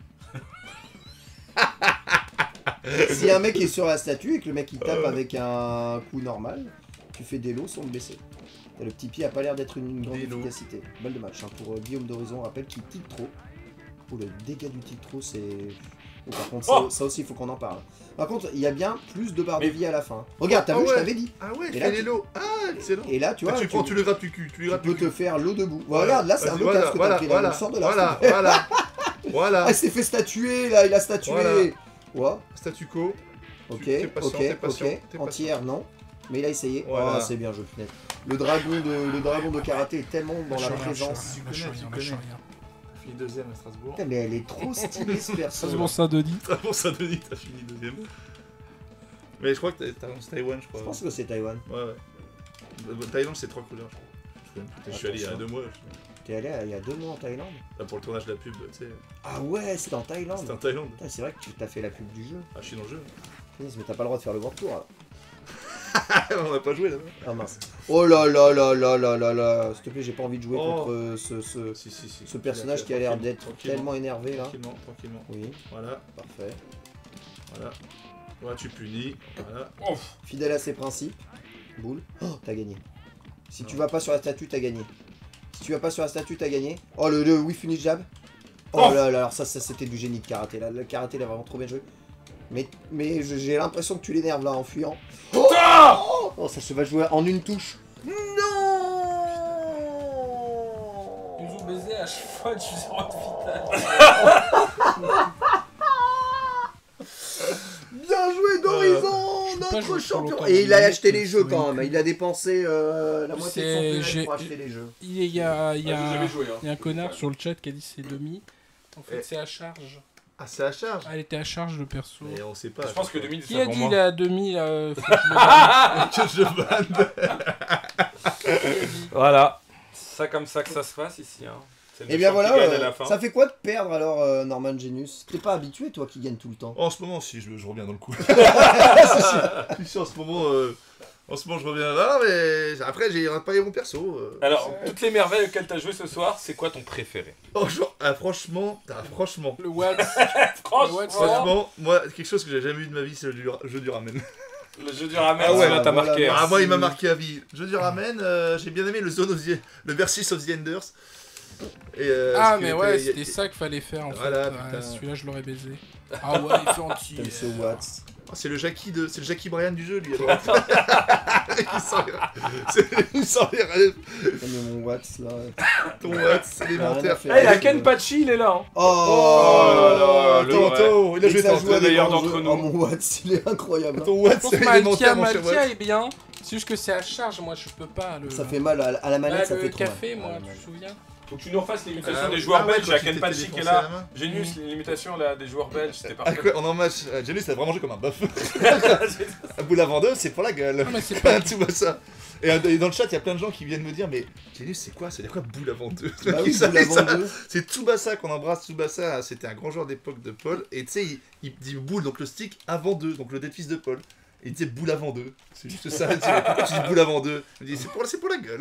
Si un mec est sur la statue et que le mec il tape avec un coup normal, tu fais des lots sans le blesser. Et le petit pied a pas l'air d'être une grande efficacité. Balle de match hein, pour Guillaume d'Horizon, rappelle qu'il tique trop. Oh, le dégât du tic trop, c'est... Oh, par contre, ça aussi, il faut qu'on en parle. Par contre, il y a bien plus de barres de vie à la fin. Regarde, t'as vu, je t'avais dit. Ah ouais, Et fais là, les lots. Ah, excellent. Et là, tu vois, tu le grattes du cul. Tu peux te faire l'eau debout. Regarde, là, c'est un Vas-y, blocage que t'as pris. Là, sors de là. Voilà. Ah, il s'est fait statuer, là, il a statué. Voilà. Ouais. Statu quo. Ok. Entière, non. Mais il a essayé. Voilà. Oh, c'est bien, je fenêtre. Le dragon de karaté est tellement dans la présence. Tu connais. Fini deuxième à Strasbourg. Putain, mais elle est trop stylée ce perso. C'est bon, ça, Denis. Très bon, ça Denis, t'as fini deuxième. Mais je crois que t'as Taïwan, je crois. Je pense que c'est Taïwan. Ouais. Thaïlande, c'est 3 couleurs. Je suis allé il y a 2 mois. T'es allé il y a 2 mois en Thaïlande? Là, pour le tournage de la pub, tu sais. Ah ouais, c'est en Thaïlande. C'est en Thaïlande. C'est vrai que tu t'as fait la pub du jeu. Ah, je suis dans le jeu. Mais t'as pas le droit de faire le World Tour alors. On a pas joué là-bas. Ah mince. Oh là là là là là là là. S'il te plaît, j'ai pas envie de jouer contre ce personnage qui a l'air d'être tellement énervé là. Tranquillement. Oui. Voilà. Parfait. Voilà. Voilà, tu punis. Voilà. Fidèle à ses principes. Boule. Oh, t'as gagné. Si tu vas pas sur la statue, t'as gagné. Si tu vas pas sur la statue, t'as gagné. Oh, le Wii Finish Jab. Oh là là, alors ça c'était du génie de karaté là. Le karaté, il a vraiment trop bien joué. Mais j'ai l'impression que tu l'énerves là en fuyant. Oh, ça se va jouer en une touche. Non. Ils ont baisé à chaque fois que je suis en vitesse. Bien joué d'Horizon, notre champion. Et il a acheté les jeux quand même. Il a dépensé la moitié de son PNL pour acheter les jeux. Il y a joué, hein. un connard sur le chat qui a dit c'est demi. En fait, c'est à charge. Ah, c'est à charge. Ah, elle était à charge le perso. Et on sait pas. Je pense que 2000 Qui c'est a pour dit moi. il a demi là? Faut que je le banne. Que je banne. Voilà. Ça comme ça que ça se passe ici. Hein. Et bien voilà, ça fait quoi de perdre alors Norman Genius? T'es pas habitué toi qui gagne tout le temps? En ce moment, si, je reviens dans le coup. Si, en ce moment, je reviens. Ah, mais après, j'ai pas mon perso. Alors, toutes les merveilles auxquelles t'as joué ce soir, c'est quoi ton préféré? Oh, genre, franchement. Le wax. Franchement, moi, quelque chose que j'ai jamais vu de ma vie, c'est le jeu du ramen. Le jeu du ramen, Ah ouais, là t'as voilà, marqué. merci. Ah, moi, il m'a marqué à vie. Jeu du ramen, j'ai bien aimé le Versus of the Enders. Et, Ah, parce mais que ouais, il y a- c'était ça qu'il fallait faire en Voilà, fait. putain. Celui-là, je l'aurais baisé. Ah ouais, il fait entier. Comme ce Watts. Oh, c'est le Jackie Bryan du jeu, lui. Alors. il sent les rêves. Comme mon Watts là. Ton Watts élémentaire. Rien à faire. Eh, la Kenpachi, il est là. Hein. Oh là là, le Tonto, il a joué ça Tonto. joue à des meilleur grands d'entre jeux. nous. Oh mon Watts, il est incroyable. Ton Watts Pour élémentaire, mon cher Malkia Watts. est bien. C'est juste que c'est à charge, moi je peux pas. Ça fait mal à la manette, ça le fait trop mal. café, moi, À la tu te manette. souviens? Faut que tu nous refasses l'imitation Ah, des joueurs ouais, belges. quand Il y a tu t'étais Kenpachi qui est défoncé la là. main. Genius, l'imitation là, des joueurs belges, c'était Ah parfait. quoi, en match, Janus a vraiment joué comme un bœuf. À bout vendeuse, c'est pour la gueule. Non, mais c'est pas. Tu vois ça. Et dans le chat, il y a plein de gens qui viennent me dire, mais Janus, c'est quoi boule avant deux? Bah oui, Boule avant deux. C'est Tsubasa qu'on embrasse. Tsubasa, c'était un grand joueur d'époque de Paul. Et tu sais, il dit boule, donc le stick avant deux, donc le dead fils de Paul. Et il disait boule avant deux. C'est juste ça. Il dit, mais pourquoi tu dis boule avant deux? Il me dit, c'est pour la gueule.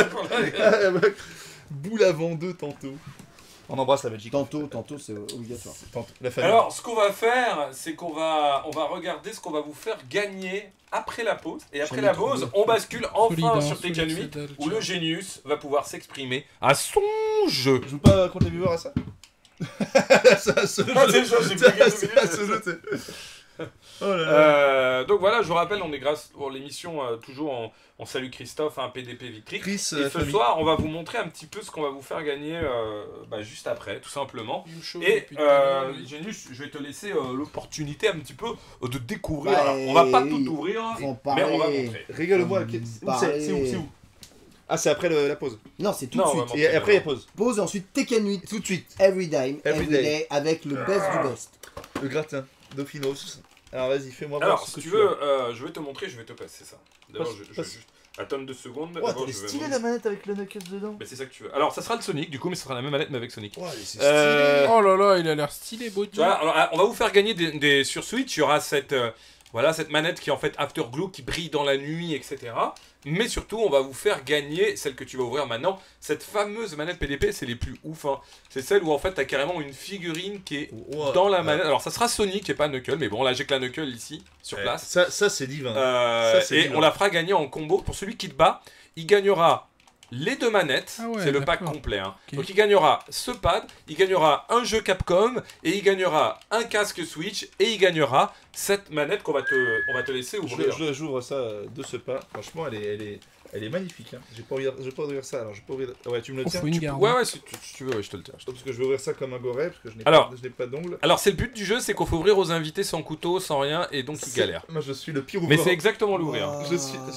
Boule avant deux tantôt. On embrasse la Belgique. Tantôt, c'est obligatoire. Tantôt. La famille. Alors, ce qu'on va faire, c'est qu'on va regarder ce qu'on va vous faire gagner après la pause. Et après la pause, on bascule enfin sur Tekken 8, où le Genius va pouvoir s'exprimer à son jeu. Je joue pas contre les viewers à ça. Ça, ce jeu. Ah, c'est chaud, j'ai bugué deux Ça, minutes. ce jeu, c'est- Oh là là. Donc voilà, je vous rappelle, on est grâce pour l'émission toujours on salue Christophe, un PDP Vitrix. Chris, Et ce famille. soir, on va vous montrer un petit peu ce qu'on va vous faire gagner juste après, tout simplement. Il me chauffe Et depuis tout à l'heure, lui. Genius, je vais te laisser l'opportunité un petit peu de découvrir. Bah, Alors, on va pas oui. tout ouvrir, Faut en mais on va parler. montrer. Régale-moi. Parler. C'est où? Ah, c'est après la pause. Non, c'est tout Non, de suite. vraiment. Et après, il y a pause. Pause, ensuite Tekken 8. Tout de suite. Every day, Every every day. day, avec le best du best. Le gratin. Dauphinos. Alors, vas-y, fais-moi voir Alors, ce si que tu tu veux, as. je vais te montrer, je vais te passer ça. D'abord, Passe- je passe. juste... Attends 2 secondes. Oh, D'abord, t'as je vais stylé montrer. la manette avec le Knuckles dedans. Mais c'est ça que tu veux. Alors, ça sera le Sonic, du coup, mais ce sera la même manette, mais avec Sonic. Ouais, c'est Euh, stylé. Oh là là, il a l'air stylé, Body. Tu vois, alors, on va vous faire gagner sur Switch, il y aura cette manette qui est en fait Afterglow, qui brille dans la nuit, etc. Mais surtout, on va vous faire gagner celle que tu vas ouvrir maintenant. Cette fameuse manette PDP, c'est les plus ouf. Hein. C'est celle où en fait, t'as carrément une figurine qui est Ouais. dans la manette. Alors, ça sera Sonic et pas Knuckle, mais bon, là, j'ai que la Knuckle ici, sur place. Ça c'est divin. Ça, c'est et divin. on la fera gagner en combo. Pour celui qui te bat, il gagnera les 2 manettes. Ah ouais, c'est le pack d'accord. complet. Hein. Ok. Donc il gagnera ce pad, il gagnera un jeu Capcom, et il gagnera un casque Switch, et il gagnera cette manette qu'on va te laisser ouvrir. J'ouvre ça de ce pas. Franchement, elle est magnifique. Hein. J'ai pas envie d'ouvrir ça. Alors, je peux ouvrir. Ouais, tu me le Oh, tiens. faut une garde. Ouais, si tu veux, ouais, je te le tiens. Parce que je vais ouvrir ça comme un goret parce que je n'ai Alors. pas d'ongles. Alors c'est le but du jeu, c'est qu'on faut ouvrir aux invités sans couteau, sans rien, et donc ils galèrent. Moi, je suis le pire Mais ouvreur. c'est exactement l'ouvrir. Wow.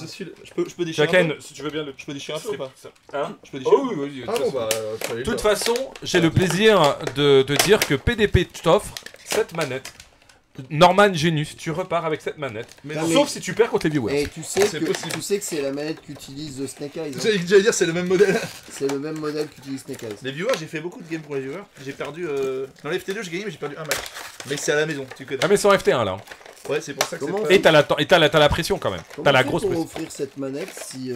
Je peux déchirer. un Chacun, peu si tu veux bien le... Je peux déchirer un peu ou pas Hein Je peux déchirer. Oh oui, vas-y. Ah bon, bah. De toute façon, j'ai le plaisir de dire que PDP t'offre cette manette. Norman Genius, tu repars avec cette manette. Mais Non, non, mais- Sauf si tu perds contre les viewers. Et tu sais C'est que possible. c'est la manette qu'utilise Snake Eyes. hein. J'allais dire, c'est le même modèle. C'est le même modèle qu'utilise Snake Eyes. Les viewers, j'ai fait beaucoup de games pour les viewers. J'ai perdu. Dans les FT2, j'ai gagné, mais j'ai perdu un match. Mais c'est à la maison, tu connais. Ah mais sans FT1 là. Ouais, c'est pour ça que c'est Comment pas. Et t'as la pression quand même. Comment T'as la on fait grosse pour pression. offrir cette manette si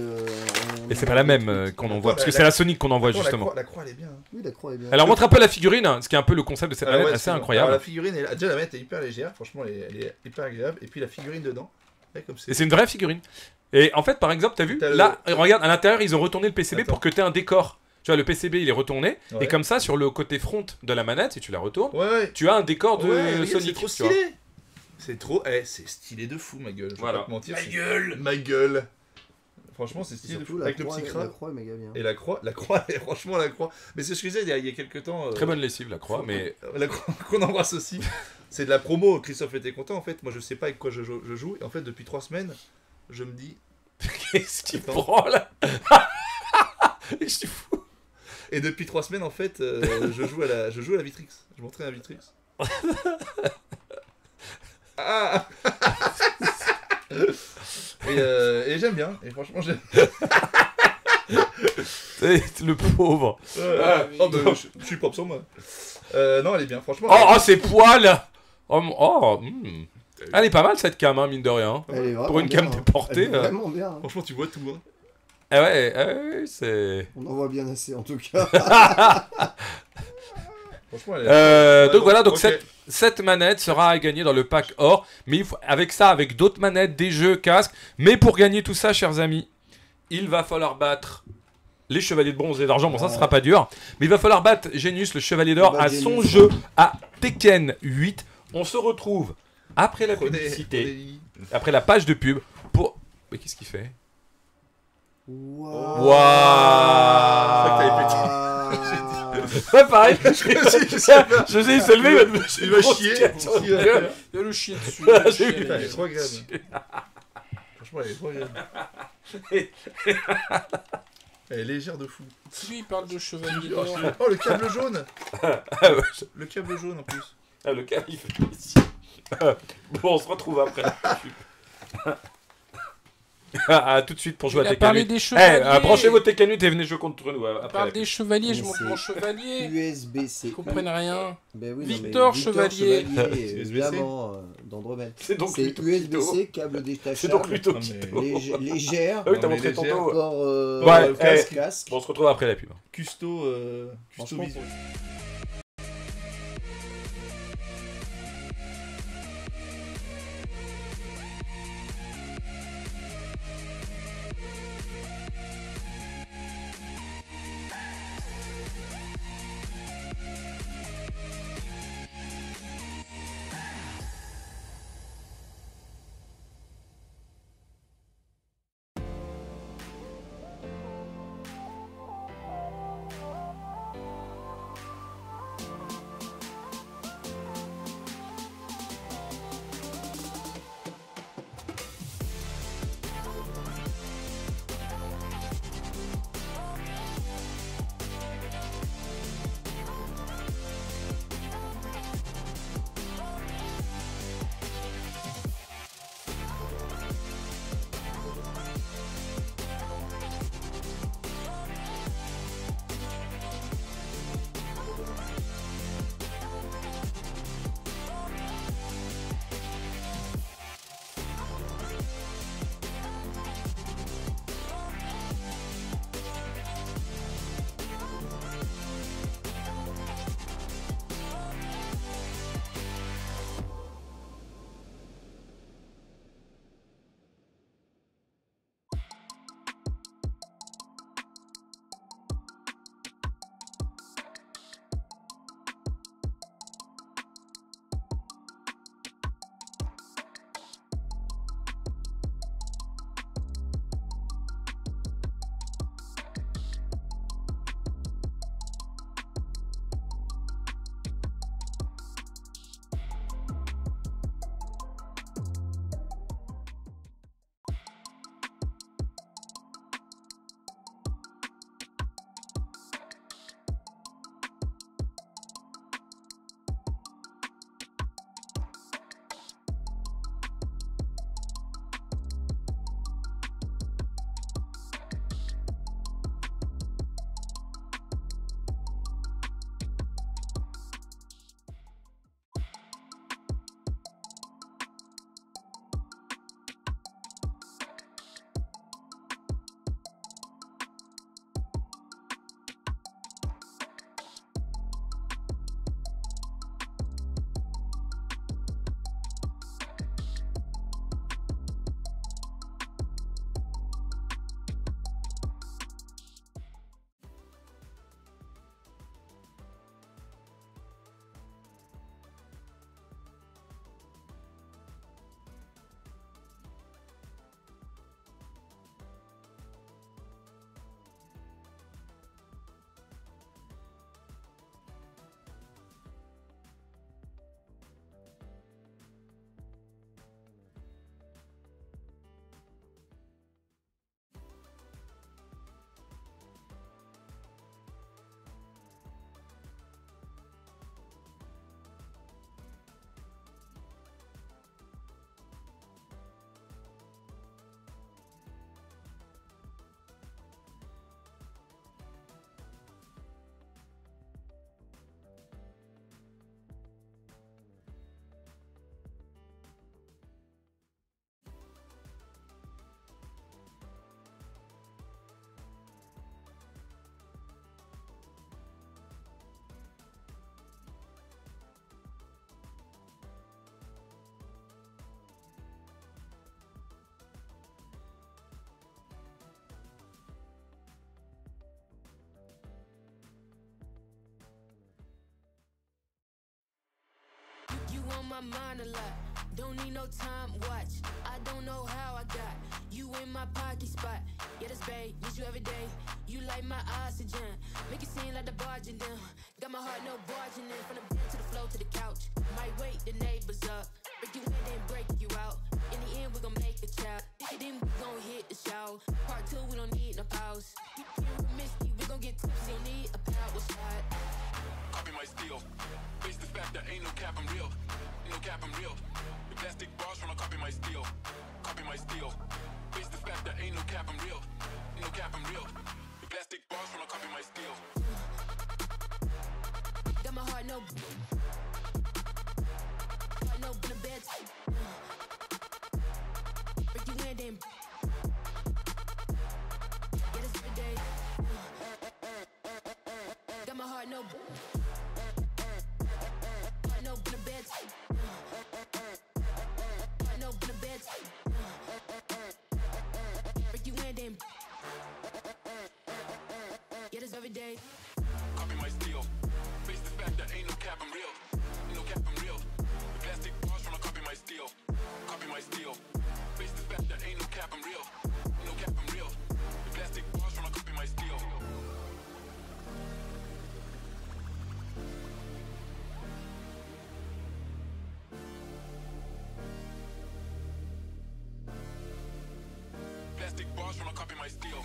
Et c'est pas la même qu'on envoie, parce que c'est la Sonic qu'on envoie Attends, justement. La croix, elle est bien. Hein. Oui, la croix est bien. Alors montre un peu la figurine, hein, ce qui est un peu le concept de cette Ah manette, ouais, assez c'est bon. incroyable. Alors, la figurine, déjà la manette est hyper légère, franchement, elle est hyper agréable. Et puis la figurine dedans, ouais, comme Et c'est une vraie figurine. Et en fait, par exemple, t'as vu, T'as le- là, regarde, à l'intérieur, ils ont retourné le PCB Attends. pour que t'aies un décor. Tu vois, le PCB, il est retourné, Ouais. et comme ça, sur le côté front de la manette, si tu la retournes, Ouais, tu as un décor de ouais, regarde, Sonic. c'est trop tu vois. stylé. C'est trop. C'est stylé de fou, ma gueule. Je vais Voilà. pas te mentir. Ma c'est- gueule. Ma gueule. Franchement, c'est Et stylé de surtout, fou. la Avec le croix, petit la crabe. croix est méga bien. Et la croix, et franchement, la croix. Mais c'est ce que je disais il y a quelques temps. Très bonne lessive, la croix, mais. La croix qu'on embrasse aussi. C'est de la promo. Christophe était content en fait. Moi, je sais pas avec quoi je joue. Et en fait, depuis 3 semaines, je me dis. Qu'est-ce qu'il Attends. prend là? Je suis fou. Et depuis 3 semaines, en fait, je joue à la Vitrix. Je m'entraîne à Vitrix. Ah et j'aime bien. Et franchement, j'aime. Le pauvre. Oh, bah, je suis propre sur moi. Non, elle est bien, franchement. Oh, ses poils. Elle est pas mal cette cam, hein, mine de rien. Elle est vraiment Pour une bien, cam hein. déportée. Elle est vraiment bien. hein. Franchement, tu vois tout. Hein. Ah ouais, c'est. On en voit bien assez en tout cas. Franchement, elle est. Donc voilà, donc ok. cette manette sera à gagner dans le pack or. Mais il faut, avec ça, avec d'autres manettes, des jeux, casques. Mais pour gagner tout ça, chers amis, il va falloir battre les chevaliers de bronze et d'argent. Bon, ça sera pas dur. Mais il va falloir battre Genius, le chevalier d'or, Bah, à Genius, son ouais. jeu à Tekken 8. On se retrouve après la Prenez- publicité, après la page de pub pour. Mais qu'est-ce qu'il fait? Waouh. Ouais, pareil. Je sais, il s'est levé, Il va chier. Il va le chier dessus. il va le chier. Putain, elle est trop agréable. Franchement, elle est trop agréable. Elle est légère de fou. Lui, il parle de chevalier Oh, d'or. oh, le câble jaune. Ah ouais. Le câble jaune en plus. Ah, le cas, il fait ici. Bon, on se retrouve après. Ah, tout de suite pour jouer Il à a Tekken parlé 8. des chevaliers. Branchez vos Tekken 8 et venez jouer contre nous On après. parle des chevaliers, je Mais monte c'est- mon chevalier. USB-C. Ils comprennent rien. Ben oui, Victor non, mais Chevalier. USB-C. Évidemment, d'Andromède. C'est donc C'est plutôt USB-C, câble C'est donc détachable, plutôt Non, mais- Kito. légère, Ah oui, t'as Non, mais montré légère. tantôt. port Ouais, casque. Bon, on se retrouve après la pub. Custo Franchement, visuel. on my mind a lot. Don't need no time, watch. I don't know how I got you in my pocket spot. Yeah, that's babe, need you every day. You like my oxygen, make it seem like the barging down. Got my heart no barging in, from the bed to the floor to the couch. Might wake the neighbors up, break you in then break you out. In the end we gon' make a child, then we gon' hit the show. Part 2 we don't need no pause. You can't miss me, we gon' get tipsy, don't need a power shot. Copy my steel. Face the fact that ain't no cap, I'm real. No cap, I'm real. The plastic bars tryna copy my steel. Copy my steel. Face the fact that ain't no cap, I'm real. No cap, I'm real. The plastic bars tryna copy my steel. Got my heart no in the bed. Break you in then. Yeah, this every day. Got my heart no in the bed. Heart no in the bed. Break you in then. Yeah, this every day. Copy my steel. Face the fact that ain't no cap, I'm real. No cap, I'm real. The plastic bars tryna copy my steel. Copy my steel. Face the fact that ain't no cap, I'm real. No cap, I'm real. The plastic bars tryna copy my steel. Plastic bars tryna copy my steel.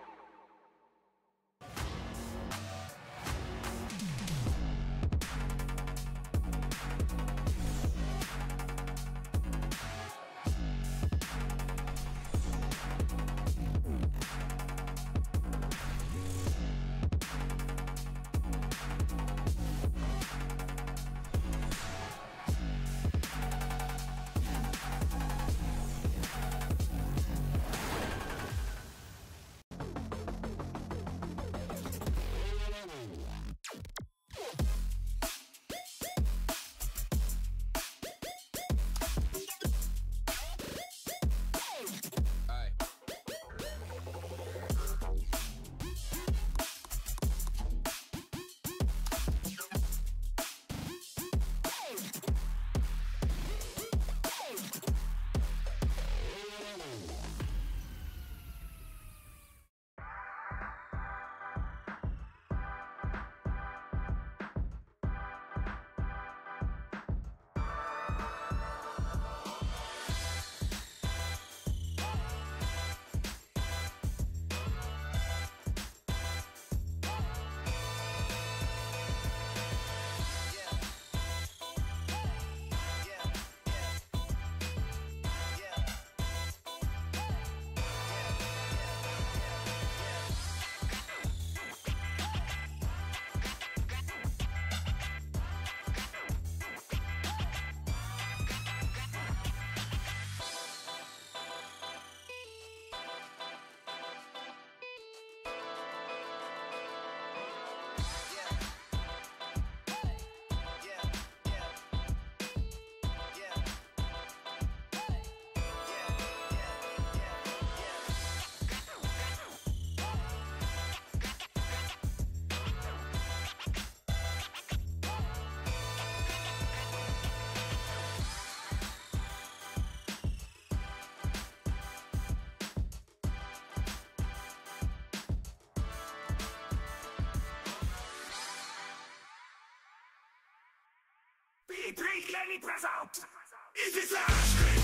Patrick Lenny présente. Il désastre.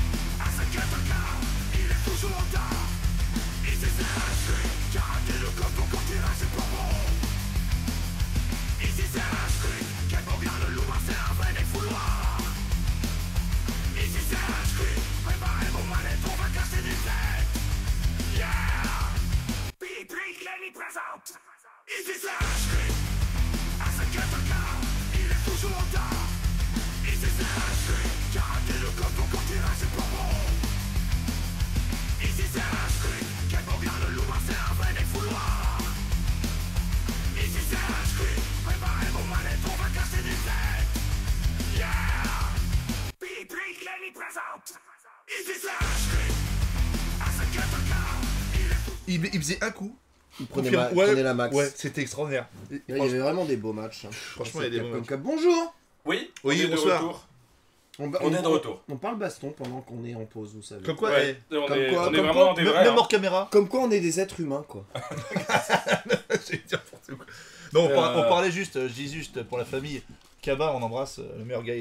À 54 il est toujours en retard. Il désastre. Car rater le code pour tirage c'est pas bon. Il désastre. Quel bon bien le loup, c'est un vrai défouloir. Il désastre. Préparez vos manettes, on va casser des têtes. Yeah. Patrick Lenny présente. Il désastre. À 54 il est toujours en retard. Car rater le code pour tirage c'est pas bon. Ici c'est un script. Quel bon bien le loup, c'est un vrai défouloir. Ici c'est un script. Préparez vos manettes, on va casser des têtes. Yeah. Patrick Lenny présente. Ici c'est un script. À 54 Il faisait un coup. Il prenait, Confirme. prenait la max. Ouais, c'était extraordinaire. Là, il y avait vraiment des beaux matchs. Hein. Franchement, il y a des Capcom beaux matchs. Cup. Bonjour. Oui, Oui, on est de bonsoir. retour. On est de retour. On parle baston pendant qu'on est en pause, vous savez. Comme quoi, Ouais, on Comme est, quoi, on est comme vraiment quoi, dans des vrais. même hein. hors caméra. Comme quoi on est des êtres humains, quoi. J'allais dire n'importe quoi. Non, on Euh, parlait juste, je dis juste pour la famille. Kaba, on embrasse le meilleur gars.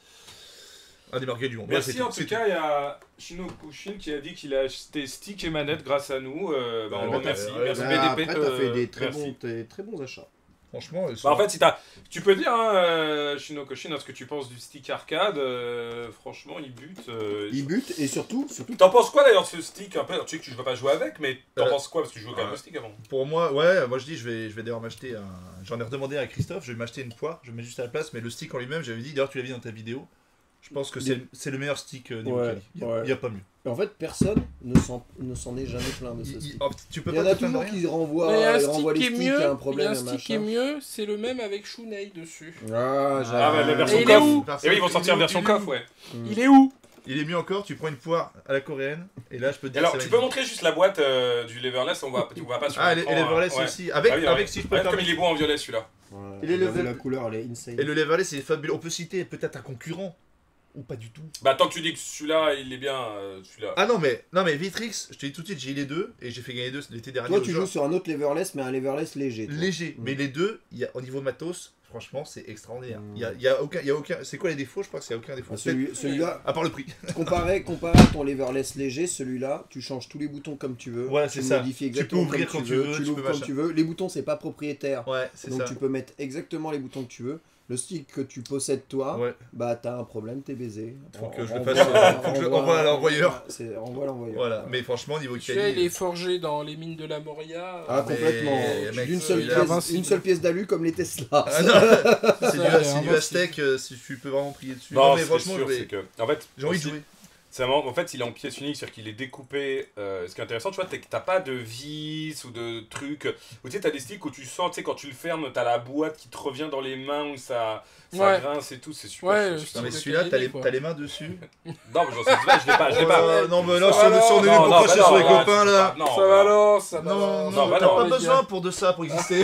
Un des meilleurs gars du monde. Voilà, Merci c'est en tout, tout c'est cas, il y a Shinokushin qui a dit qu'il a acheté stick et manette grâce à nous. On le remercie. Merci BDP. Après, t'as fait des très merci. bons achats. Franchement, Bah, en fait, si tu peux dire, hein, Shinokushin, ce que tu penses du stick arcade. Franchement, il bute. Ils butent et surtout. T'en penses quoi d'ailleurs de ce stick un peu? Tu sais que tu veux pas jouer avec, mais t'en Euh, penses quoi? Parce que tu jouais quand même au stick avant. pour moi, ouais, moi je dis, je vais d'ailleurs m'acheter un. J'en ai redemandé à Christophe, je vais m'acheter une poire, je vais mettre juste à la place, mais le stick en lui-même, j'avais dit, d'ailleurs, tu l'as vu dans ta vidéo. Je pense que c'est le meilleur stick niveau Ouais, quali. Il ouais. y a pas mieux. Et en fait, personne ne s'en est jamais plaint de ce stick. Tu peux Il y en pas a te plaindre de toujours rien. qui renvoient, Mais un ils renvoient stick les qui est sticks, il y a un mieux, il y problème, a un un stick qui est machin. mieux, c'est le même avec Shunei dessus. Ah, Ah, mais la version Et il est coff. où Et oui, ils vont sortir version coff, ouais. Il est où? Il est mieux encore, tu prends une poire à la coréenne, et là je peux te Et dire. alors, c'est tu peux magnifique. montrer juste la boîte du leverless, tu vois pas sur Ah, et l'écran, les leverless ouais. aussi. Avec, Ah oui, avec ouais. si je peux Regarde me comme il permettre. est beau en violet celui-là. Il est level- La couleur, elle est insane. Et le leverless, c'est fabuleux. On peut citer peut-être un concurrent. Ou pas du tout. Bah, tant que tu dis que celui-là, il est bien, celui-là. Ah non, mais Vitrix, je te dis tout de suite, j'ai eu les deux, et j'ai fait gagner deux l'été dernier. Toi, au tu jeu. joues sur un autre leverless, mais un leverless léger. toi. Léger, Mm. mais les deux, au niveau matos, franchement, c'est extraordinaire. Mm. Il y a aucun. C'est quoi les défauts? Je crois qu'il n'y a aucun défaut. Ah, celui-là, À part le prix. comparé à ton leverless léger, celui-là, tu changes tous les boutons comme tu veux. Ouais, tu c'est le ça. modifies Tu peux exactement ouvrir comme quand tu veux, tu l'ouvres peux comme machin. tu veux. Les boutons, c'est pas propriétaire. Ouais, c'est Donc ça. tu peux mettre exactement les boutons que tu veux. Le stick que tu possèdes toi, Ouais. bah t'as un problème, t'es baisé. Faut que je le Renvoie- fasse, faut que je le renvoie- renvoie à l'envoyeur. Renvoie à l'envoyeur. Voilà, mais franchement, niveau Celui-là, il quali. est forgé dans les mines de la Moria. Ah, Mais, complètement. mec, D'une seule, celui-là, pièce, invincible. une seule pièce d'alu comme les Tesla. Ah non, c'est du invincible. Aztec, si tu peux vraiment prier dessus. Non, mais c'est franchement, sûr, je vais- c'est que. En fait, j'ai envie de aussi, jouer. c'est vraiment, en fait, il est en pièces uniques, c'est-à-dire qu'il est découpé. Ce qui est intéressant, tu vois, t'as pas de vis ou de trucs. Ou tu sais, t'as des sticks où tu sens, tu sais, quand tu le fermes, t'as la boîte qui te revient dans les mains où ça Ouais. grince et tout, c'est super. Ouais, c'est le super. Non, mais de celui-là, qualité, quoi. t'as les mains dessus. Non, mais j'en sais pas, je l'ai pas, je l'ai pas. Non, mais là, Ça va, si on est venu Non, pour non, cracher bah sur non, les là, copains, c'est là. pas- non, Ça bah, balance, ça Non, balance. non, bah t'as non, pas les besoin gars. pour de ça, pour exister.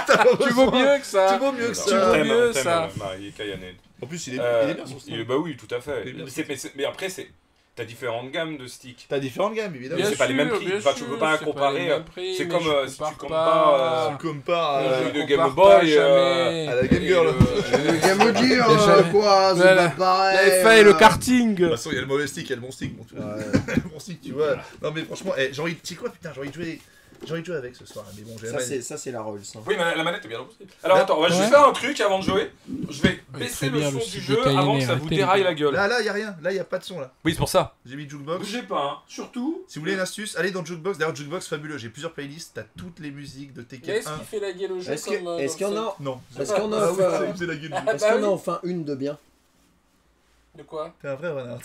Tu vaux mieux que Tu ça. vaux mieux que non, Tu ça. vaux on t'aime, mieux, on t'aime, ça. Marie Kayanet. En plus, il est bien son style. Bah oui, tout à fait. Il est bien, Mais après, t'as différentes gammes de sticks. T'as différentes gammes, évidemment. c'est pas les mêmes prix. bien Enfin, tu sûr, peux pas c'est comparer, les mêmes prix, c'est mais comme, je si tu compare compares, Tu compares le à jeu de compare Game pas Boy, jamais. à la Game Girl. Le Game Gear, Déjà, quoi, c'est voilà. pas pareil. La FA et le De karting. toute façon, il y a le mauvais stick, il y a le bon stick. Bon, Ouais. le bon stick, tu vois. Non, mais franchement, j'ai envie de. Tu sais quoi, putain, j'ai envie de jouer. J'ai envie de jouer avec ce soir. Mais bon, j'ai la Ça, c'est la Rolls. hein. Oui, mais la manette est bien repoussée. Alors Là- attends, on va juste Ouais. faire un truc avant de jouer. Je vais Oui, baisser très le bien, son le du site jeu de Kaine, avant que ça vous arrêtez, déraille les la gars. gueule. Là, y a rien. Là, y a pas de son là. Oui, c'est pour ça. J'ai mis Jukebox. Bougez pas, hein. Surtout. Si vous voulez une astuce, allez dans Jukebox. D'ailleurs, Jukebox fabuleux. J'ai plusieurs playlists. T'as toutes les musiques de Mais Tekken est-ce 1. qu'il fait la gueule au jeu Est-ce comme qu'il y en a, Non. est-ce qu'il y en a Ah oui, enfin, ça me faisait la gueule. Ah, est-ce qu'il y en a bah oui. enfin une de bien? De quoi? T'es un vrai renard.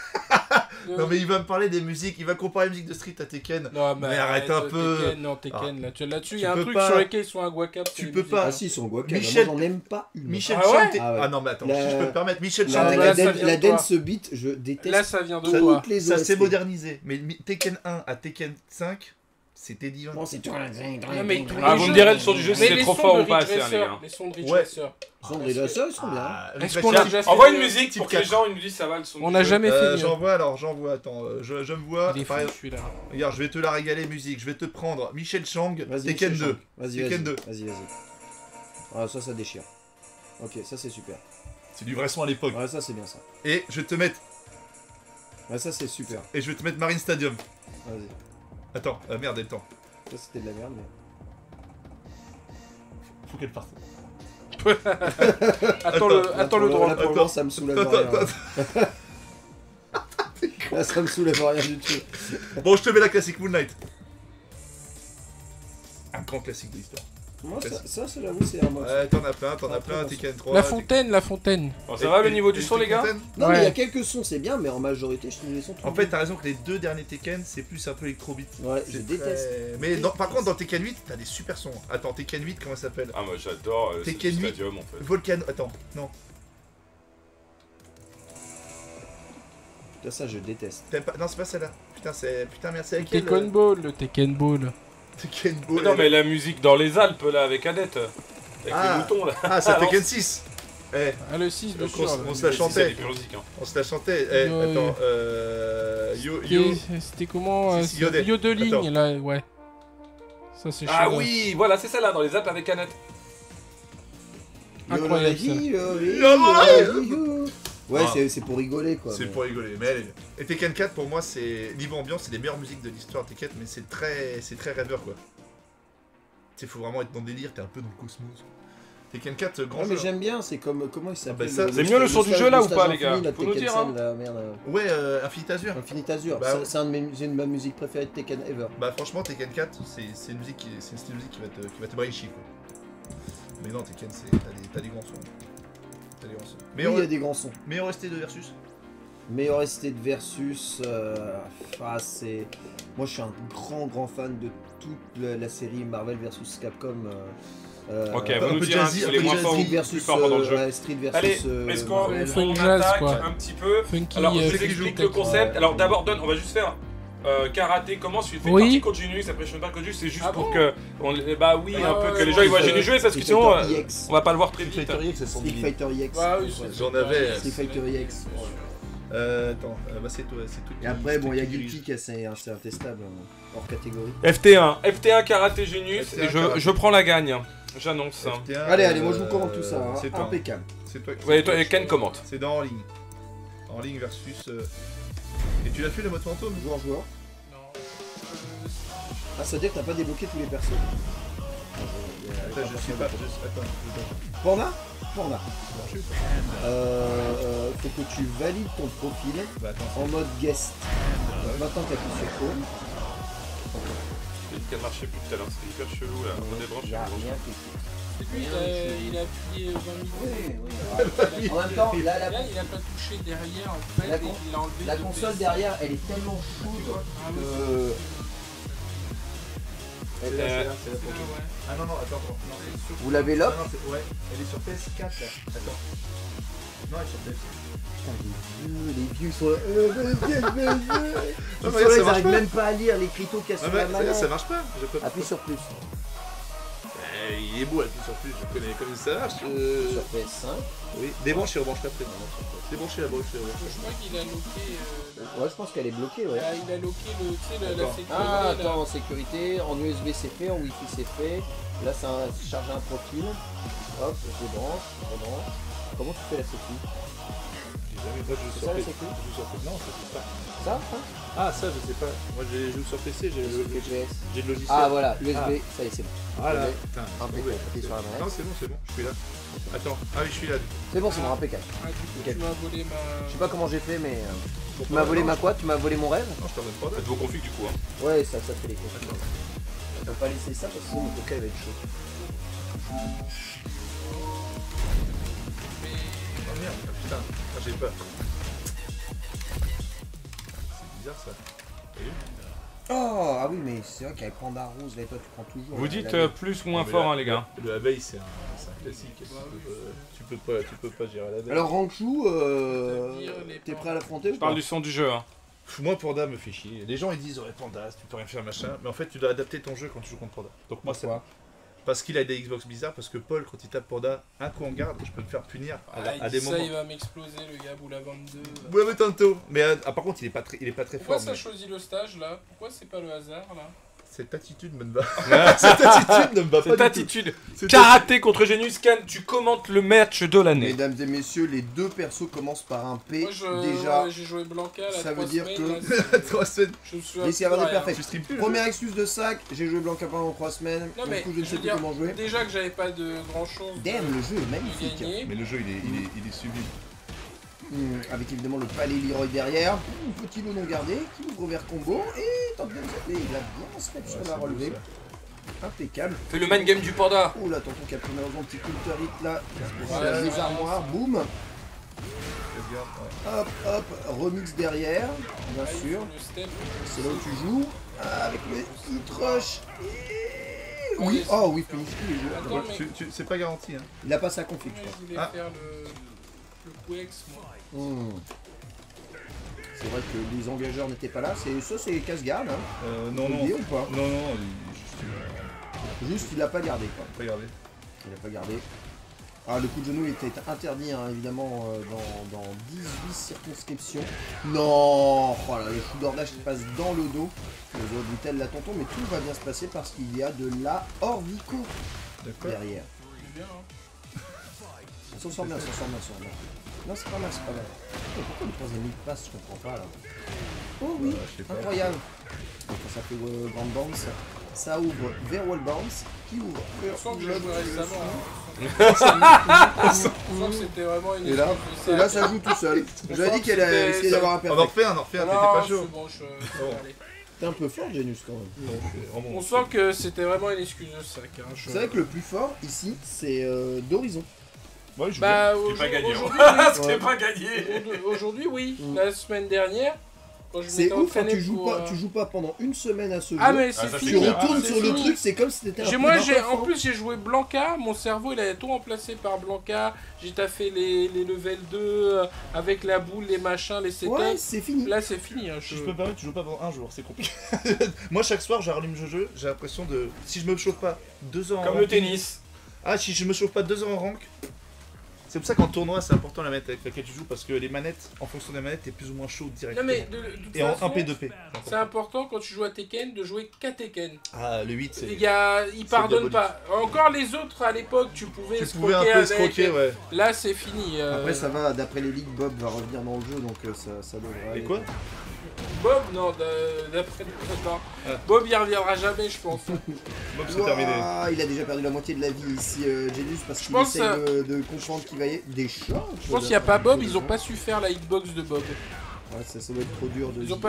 Non, mais il va me parler des musiques. Il va comparer les musiques de Street à Tekken. Non, Mais arrête un peu. Tekken, non, Tekken, là-dessus, il y a un peux truc pas- sur lequel ils sont inguacables. Tu c'est les peux musiques, pas. hein. Ah si, ils sont guacables. Michel- Moi, j'en aime pas une. Michel Ah ouais Chang. Ah ouais. Ah non, mais attends, La- si je peux me permettre. Michel La, Chang. là, la, ça dan- vient la de toi. dance beat, je déteste Là, ça vient de Ça- toi. toutes les Ça OST. s'est modernisé. Mais Tekken 1 à Tekken 5, c'était divin. Non, c'est tout. mais tous Ah, les vous me jeux- direz le son du jeu, Mais c'était les trop sons fort de ou pas Ridge assez, hein, les Racer, gars. les sons de Ridge Ouais. Racer. Ils sont déjà ça, ils sont bien. Ah, Est-ce Ridge qu'on a Racer- déjà fait Envoie le- une musique type pour que les 4. gens ils nous disent ça va le son. On du n'a jeu. jamais fait mieux. J'envoie, attends, je me vois. Il est fou, Par exemple, celui-là. regarde, je vais te la régaler musique, je vais te prendre Michel Chang, Vas-y, Tekken Michel 2. Chang. Vas-y, Tekken vas-y. 2. Vas-y. Ah, ça déchire. Ok, ça c'est super. C'est du vrai son à l'époque. Ouais, ça c'est bien ça. Et je vais te mettre Ouais, ça c'est super. Marine Stadium. Vas-y. Attends, merde, elle temps. Ça c'était de la merde, mais. Faut qu'elle parte. Attends le Là, droit. pour le moment, ça me soulève Attends, rien. Là, ça me soulève rien du tout. Bon, je te mets la classique Moon Knight. Un grand classique de l'histoire. Moi, ça c'est j'avoue, c'est un mode. Ouais, t'en as plein, Ah, Tekken 3. La fontaine. Bon, ça va le niveau du son, les gars? Non, mais il y a Ouais. quelques sons, c'est bien, mais en majorité, je trouve les sons trop En fait, t'as raison que les deux derniers Tekken, c'est plus un peu électrobeat. Ouais, je C'est déteste. très- Mais par contre, dans Tekken 8, t'as des super sons. Attends, Tekken 8, comment ça s'appelle? Ah, moi j'adore Tekken ce 8. stadium en fait. Volcano. Attends, non. Putain, ça, je déteste. T'aimes pas... Non, c'est pas celle-là. Putain, merci. C'est laquelle Tekken Ball, le Tekken Ball. Tekken Mais Ball. non, mais la musique dans les Alpes là avec Adette. Avec Ah. les moutons là. Ah, c'est Alors, Tekken 6. Eh, Ah, le 6 de on, sûr. on se la C'est chantait. des musique, hein. On se la chantait. Eh, Ouais. attends. C'était comment Si, Yodeling. Yodeling, Attends. là, ouais. Ça, c'est Ah chaud. oui, voilà, c'est ça là, dans les apps avec Annette. Incroyable, ça. Ouais, Ah. c'est pour rigoler quoi. C'est mais- pour rigoler, mais elle est bien. Et Tekken 4 pour moi c'est niveau ambiance, c'est les meilleures musiques de l'histoire de Tekken, mais c'est très rêveur quoi. Tu sais, faut vraiment être dans le délire, t'es un peu dans le cosmos. Tekken 4 grand Ouais, mais jeu. j'aime bien, c'est comme. Comment il s'appelle ça, c'est mieux le son du jeu, là, ou pas, les gars? Faut Faut nous dire, hein. Ouais, Infinite Azure. Infinite Azure, Bah, c'est une de ma musique préférée de Tekken ever. Bah franchement Tekken 4 c'est une musique c'est une style de musique qui va te brainchier quoi. Mais non Tekken t'as des grands sons. T'as des grands sons. Oui, il y a des grands sons. Meilleur ST de versus. Meilleur ST de versus, c'est. Moi je suis un grand fan de toute la série Marvel vs Capcom. Ok, un vous nous peu direz jazzy, si un les peu moins jazzy forts ou Street plus versus, forts dans le jeu. ouais, Street versus. Allez, est-ce qu'on funk on jazz, attaque quoi. un petit peu? Funky, Alors, je vous qui explique joue le concept. Ouais. Alors, d'abord, Don, on va juste faire karaté. Comment tu fais Oui. partie contre Genius? Après, je fais pas contre Genius, c'est juste Ah pour bon que. Bah oui, Ah un peu ouais, que les ouais, gens ils voient Street Genius jouer parce que Street sinon Fighter EX. on va pas le voir très vite. Street Fighter EX. Ah oui, Ouais. J'en avais. Street Fighter EX. Attends, bah c'est tout. Et après, bon, il y a qui Guilty qui c'est intestable, hors catégorie. FT1 karaté Genius FT1 et karaté. je prends la gagne. J'annonce. FT1, Allez, moi je vous commande tout ça, hein. C'est toi. Impeccable. C'est toi. Ouais, toi et Ken commente. C'est dans en ligne. En ligne versus. Et tu l'as fait le mode fantôme? Joueur. Non. Ah, ça veut dire que t'as pas débloqué tous les persos. Attends, je sais pas. Attends. Panda. Je Faut que tu valides ton profil Bah attends. en mode guest. Maintenant t'appuies sur Home. J'ai dit qu'elle marchait plus tout à l'heure, c'était hyper chelou là. On débranche. Il y a rien qui Lui, il a appuyé 20 000. En même temps, là, Là, il a pas touché derrière, en fait, La et con- il a enlevé la le console PC. derrière, elle est tellement chaude Ah oui, que. C'est là, c'est là, pour toi. ouais. Ah non, attends. Non, Vous l'avez Ah là? non, ouais, elle est sur PS4 là. Attends. Non, elle est sur PS4. Les vieux sont là. Non, mais Ils ça marche arrivent pas. même pas à lire les cristaux qu'il y a Ah sur la bah, ça manette. marche pas. Appuie sur plus. Il est beau, appuie sur plus. Je connais comme ça marche. Sur PS5. Oui, débranche et rebranche après. Débrancher la broche. Je crois qu'il a loqué. Ouais, je pense qu'elle est bloquée, ouais. Il a loqué le, tu sais, la D'accord. sécurité. Ah, là. attends, en sécurité, en USB c'est fait, en Wi-Fi c'est fait. Là, c'est charger un profil. Hop, je rebranche. Comment tu fais la sécu? C'est ça la sécu? Non, c'est pas. Ça, hein? Ah, ça, je sais pas. Moi, je joue sur PC, j'ai GPS. le logiciel. Ah, voilà, USB, ça y est, c'est bon. Ah là, Ok. putain. Impeccable, appuie sur la manette. Non, c'est bon, je suis là. Attends, ah oui, je suis là. C'est bon, impeccable. Ah, du coup, Ok. tu m'as volé ma. Je sais pas comment j'ai fait, mais. Tu m'as volé ma quoi? Tu m'as volé mon rêve? Non, je t'en donne pas Faites d'autres. vos configs du coup. Hein. Ouais, ça fait les configs. On peut pas laisser ça parce que sinon mon coca il va être chaud. Oh merde, ah, putain, ah, j'ai peur. C'est bizarre ça. Oh, ah oui, mais c'est vrai qu'avec Panda Rose, là, toi tu prends toujours. Vous la- dites la- plus ou moins Mais fort, la- hein, les gars. Le abeille, c'est un classique. Tu peux pas gérer l'abeille. Alors, Ranchou, C'est-à-dire les t'es Pandas. prêt à l'affronter ou Je parle pas? du son du jeu. Hein. Moi, Panda me fait chier. Les gens ils disent ouais, Panda, tu peux rien faire machin. Mais en fait, tu dois adapter ton jeu quand tu joues contre Panda. Donc, moi, c'est. Pourquoi? Parce qu'il a des Xbox bizarres. Parce que Paul, quand il tape Panda, un coup en garde, je peux me faire punir Ah, à il des dit ça, moments. il va m'exploser le gars Boula 22. Ouais, mais tantôt. Mais par contre, il est pas très Pourquoi fort. ça mais choisit le stage là? Pourquoi c'est pas le hasard là? Cette attitude me va. Cette attitude ne me va pas. Cette du tout. attitude. Cette Karaté contre Genius Can, tu commentes le match de l'année. Mesdames et messieurs, les deux persos commencent par un P. Moi, Déjà, j'ai joué Blanca là. ça 3 veut dire semaines, que- là, c'est- 3 semaines. Je me suis les serveurs rien. perfect. Tu stream plus le Première excuse de sac, j'ai joué Blanca pendant 3 semaines. Non Du mais coup, je ne je sais veux plus dire, comment jouer. déjà que j'avais pas de grand chose Damn, le jeu est de magnifique. gagner. Mais le jeu, il est sublime. Avec évidemment le palais Leroy derrière. Petit lot non gardé qui ouvre vers combo et tente de nous appeler. Il va bien se mettre sur la relevée. Impeccable. Fais le main game du Panda. Oh là, tonton qui a pris malheureusement un petit counter hit là. Ouais, Les ouais, armoires, boum. Regarde, ouais. Hop, hop, remix derrière, bien Ah, il sûr. faut le step. C'est là où tu joues. Avec le hit rush. Et... Oui, Yes. oh oui, finish tous les jeux. Attends, mais C'est pas garanti. Hein. Il a pas sa config, moi, je je voulais Ah. faire le Quex moi. crois. C'est vrai que les engageurs n'étaient pas là. C'est casse-garde, hein. Non, non. Oublié ou pas Non, non, Juste, il a pas gardé quoi. regardez. Il a pas gardé. Alors le coup de genou était interdit hein, évidemment dans 18 circonscriptions. Non, oh là, les coups d'ordage qui passent dans le dos. Les autres dit-elle la tonton, mais tout va bien se passer parce qu'il y a de la Orvico derrière. C'est bien, hein. On s'en sort bien, on s'en sort bien, on s'en sort bien. Non, c'est pas mal, c'est pas mal. Oh, pourquoi le troisième il passe, je comprends pas là. Oh oui, je sais pas. incroyable. Donc, ça fait Grand Bounce, ça ouvre vers Wall Bounce, qui ouvre vers On sent que j'ai joué récemment. hein. On sent que c'était vraiment une Et là, excuse de et là, ça joue tout seul. J'avais dit qu'elle allait essayer d'avoir un On en perfect. refait un, Non, t'étais pas c'est chaud. bon, je Bon. allez. T'es un peu fort, Genius, quand même. Non, je suis vraiment- On sent que c'était vraiment une excuse de sac. Hein. C'est vrai que le plus fort ici, c'est d'Horizon. Ouais, je Bah, C'est pas gagné. aujourd'hui, Ce oui. qui est pas gagné. Aujourd'hui, oui. Mm. La semaine dernière, quand je C'est m'étais ouf quand entraîné tu joues pour, pas, tu joues pas pendant une semaine à ce jeu. Ah, mais Ah, c'est ça, fini. tu c'est clair. retournes C'est sur le fini. truc, c'est comme si t'étais un peu Moi, n'importe en quoi. plus, j'ai joué Blanca. Mon cerveau, il a tout remplacé par Blanca. J'ai taffé les level 2 avec la boule, les machins, les setups. Ouais, c'est fini. Là, c'est fini. Hein, Si je peux me permettre, tu joues pas pendant un jour, c'est compliqué. Moi, chaque soir, je rallume le jeu, j'ai l'impression de. Si je me chauffe pas 2 ans en Comme rank- le tennis. Ah, si je me chauffe pas 2 ans en rank. C'est pour ça qu'en tournoi, c'est important la manette avec laquelle tu joues parce que les manettes, en fonction des manettes, t'es plus ou moins chaud Non, directement. mais de toute Et en façon, 1P2P. c'est important quand tu joues à Tekken de jouer qu'à Tekken. Ah, le 8, c'est. Les gars, ils pardonnent pas. Encore les autres à l'époque, tu pouvais Tu pouvais un escroquer peu avec. escroquer, ouais. Là, c'est fini. Après, ça va, d'après les ligues, Bob va revenir dans le jeu, donc ça devrait Et aller. quoi Bob, non, d'après non. Ah. Bob, il reviendra jamais, je pense. Bob, c'est terminé. Ouah, il a déjà perdu la moitié de la vie ici, Genius, parce qu'il pense, essaye de comprendre qu'il va y avoir des chats. Je pense qu'il n'y a pas Bob, ils ont pas su faire la hitbox de Bob. Ouais, ça doit être trop dur de. Ils ont pas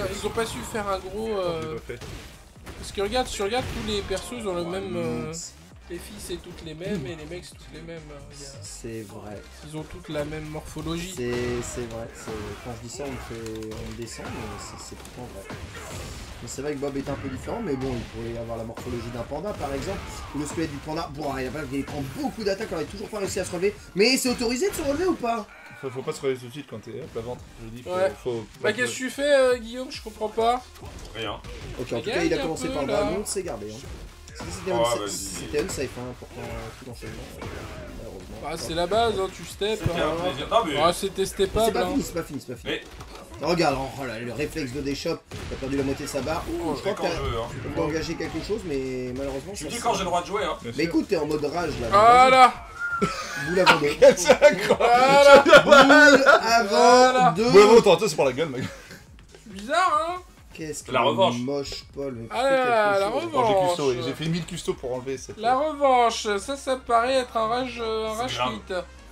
su faire un gros. J'ai pas fait. Parce que regarde, si tu regardes tous les persos, ils ont le même. Les filles, c'est toutes les mêmes et les mecs, c'est toutes les mêmes. C'est vrai. Ils ont toutes la même morphologie. C'est vrai. Quand je dis ça, on descend, mais c'est pourtant vrai. Mais c'est vrai que Bob est un peu différent, mais bon, il pourrait avoir la morphologie d'un panda par exemple, ou le squelette du panda. Bon, il prend beaucoup d'attaques, on n'a toujours pas réussi à se relever. Mais c'est autorisé de se relever ou pas? Faut pas se relever tout de suite quand t'es à plat ventre. Je dis, Ouais. faut. Bah, qu'est-ce que tu fais, Guillaume? Je comprends pas. Rien. Ok, en tout cas, Gagne il a un commencé peu, par le là. dragon, c'est gardé. Hein. C'était Oh, unsafe, vas-y. c'était unsafe hein, pourtant, tout l'enchaînement, malheureusement. Bah, c'est la base, hein, tu step. C'était un Hein. plaisir. Non, mais. Ah, c'était C'est stepable. pas Hein. fini, c'est pas fini, c'est pas fini. Mais- Regarde, oh là, le réflexe de Deshop, t'as perdu la moitié de sa barre. Ouh, je C'est crois que quand t'as je veux, hein. t'as engagé quelque chose, mais malheureusement. Je ça dis se- quand j'ai le droit de jouer, hein. Bien Mais sûr. écoute, t'es en mode rage là. Ah là. Boule avant deux. Voilà. Boule avant Voilà. deux. Ouais, bon, tantôt, c'est pour la gueule, mec. Bizarre, hein. Qu'est-ce que La revanche. moche, Paul. Mais Ah, fais quelque la chose. revanche. Bon, j'ai custo, j'ai fait 1000 custo pour enlever cette. La revanche, ça paraît être un rage grave. hit.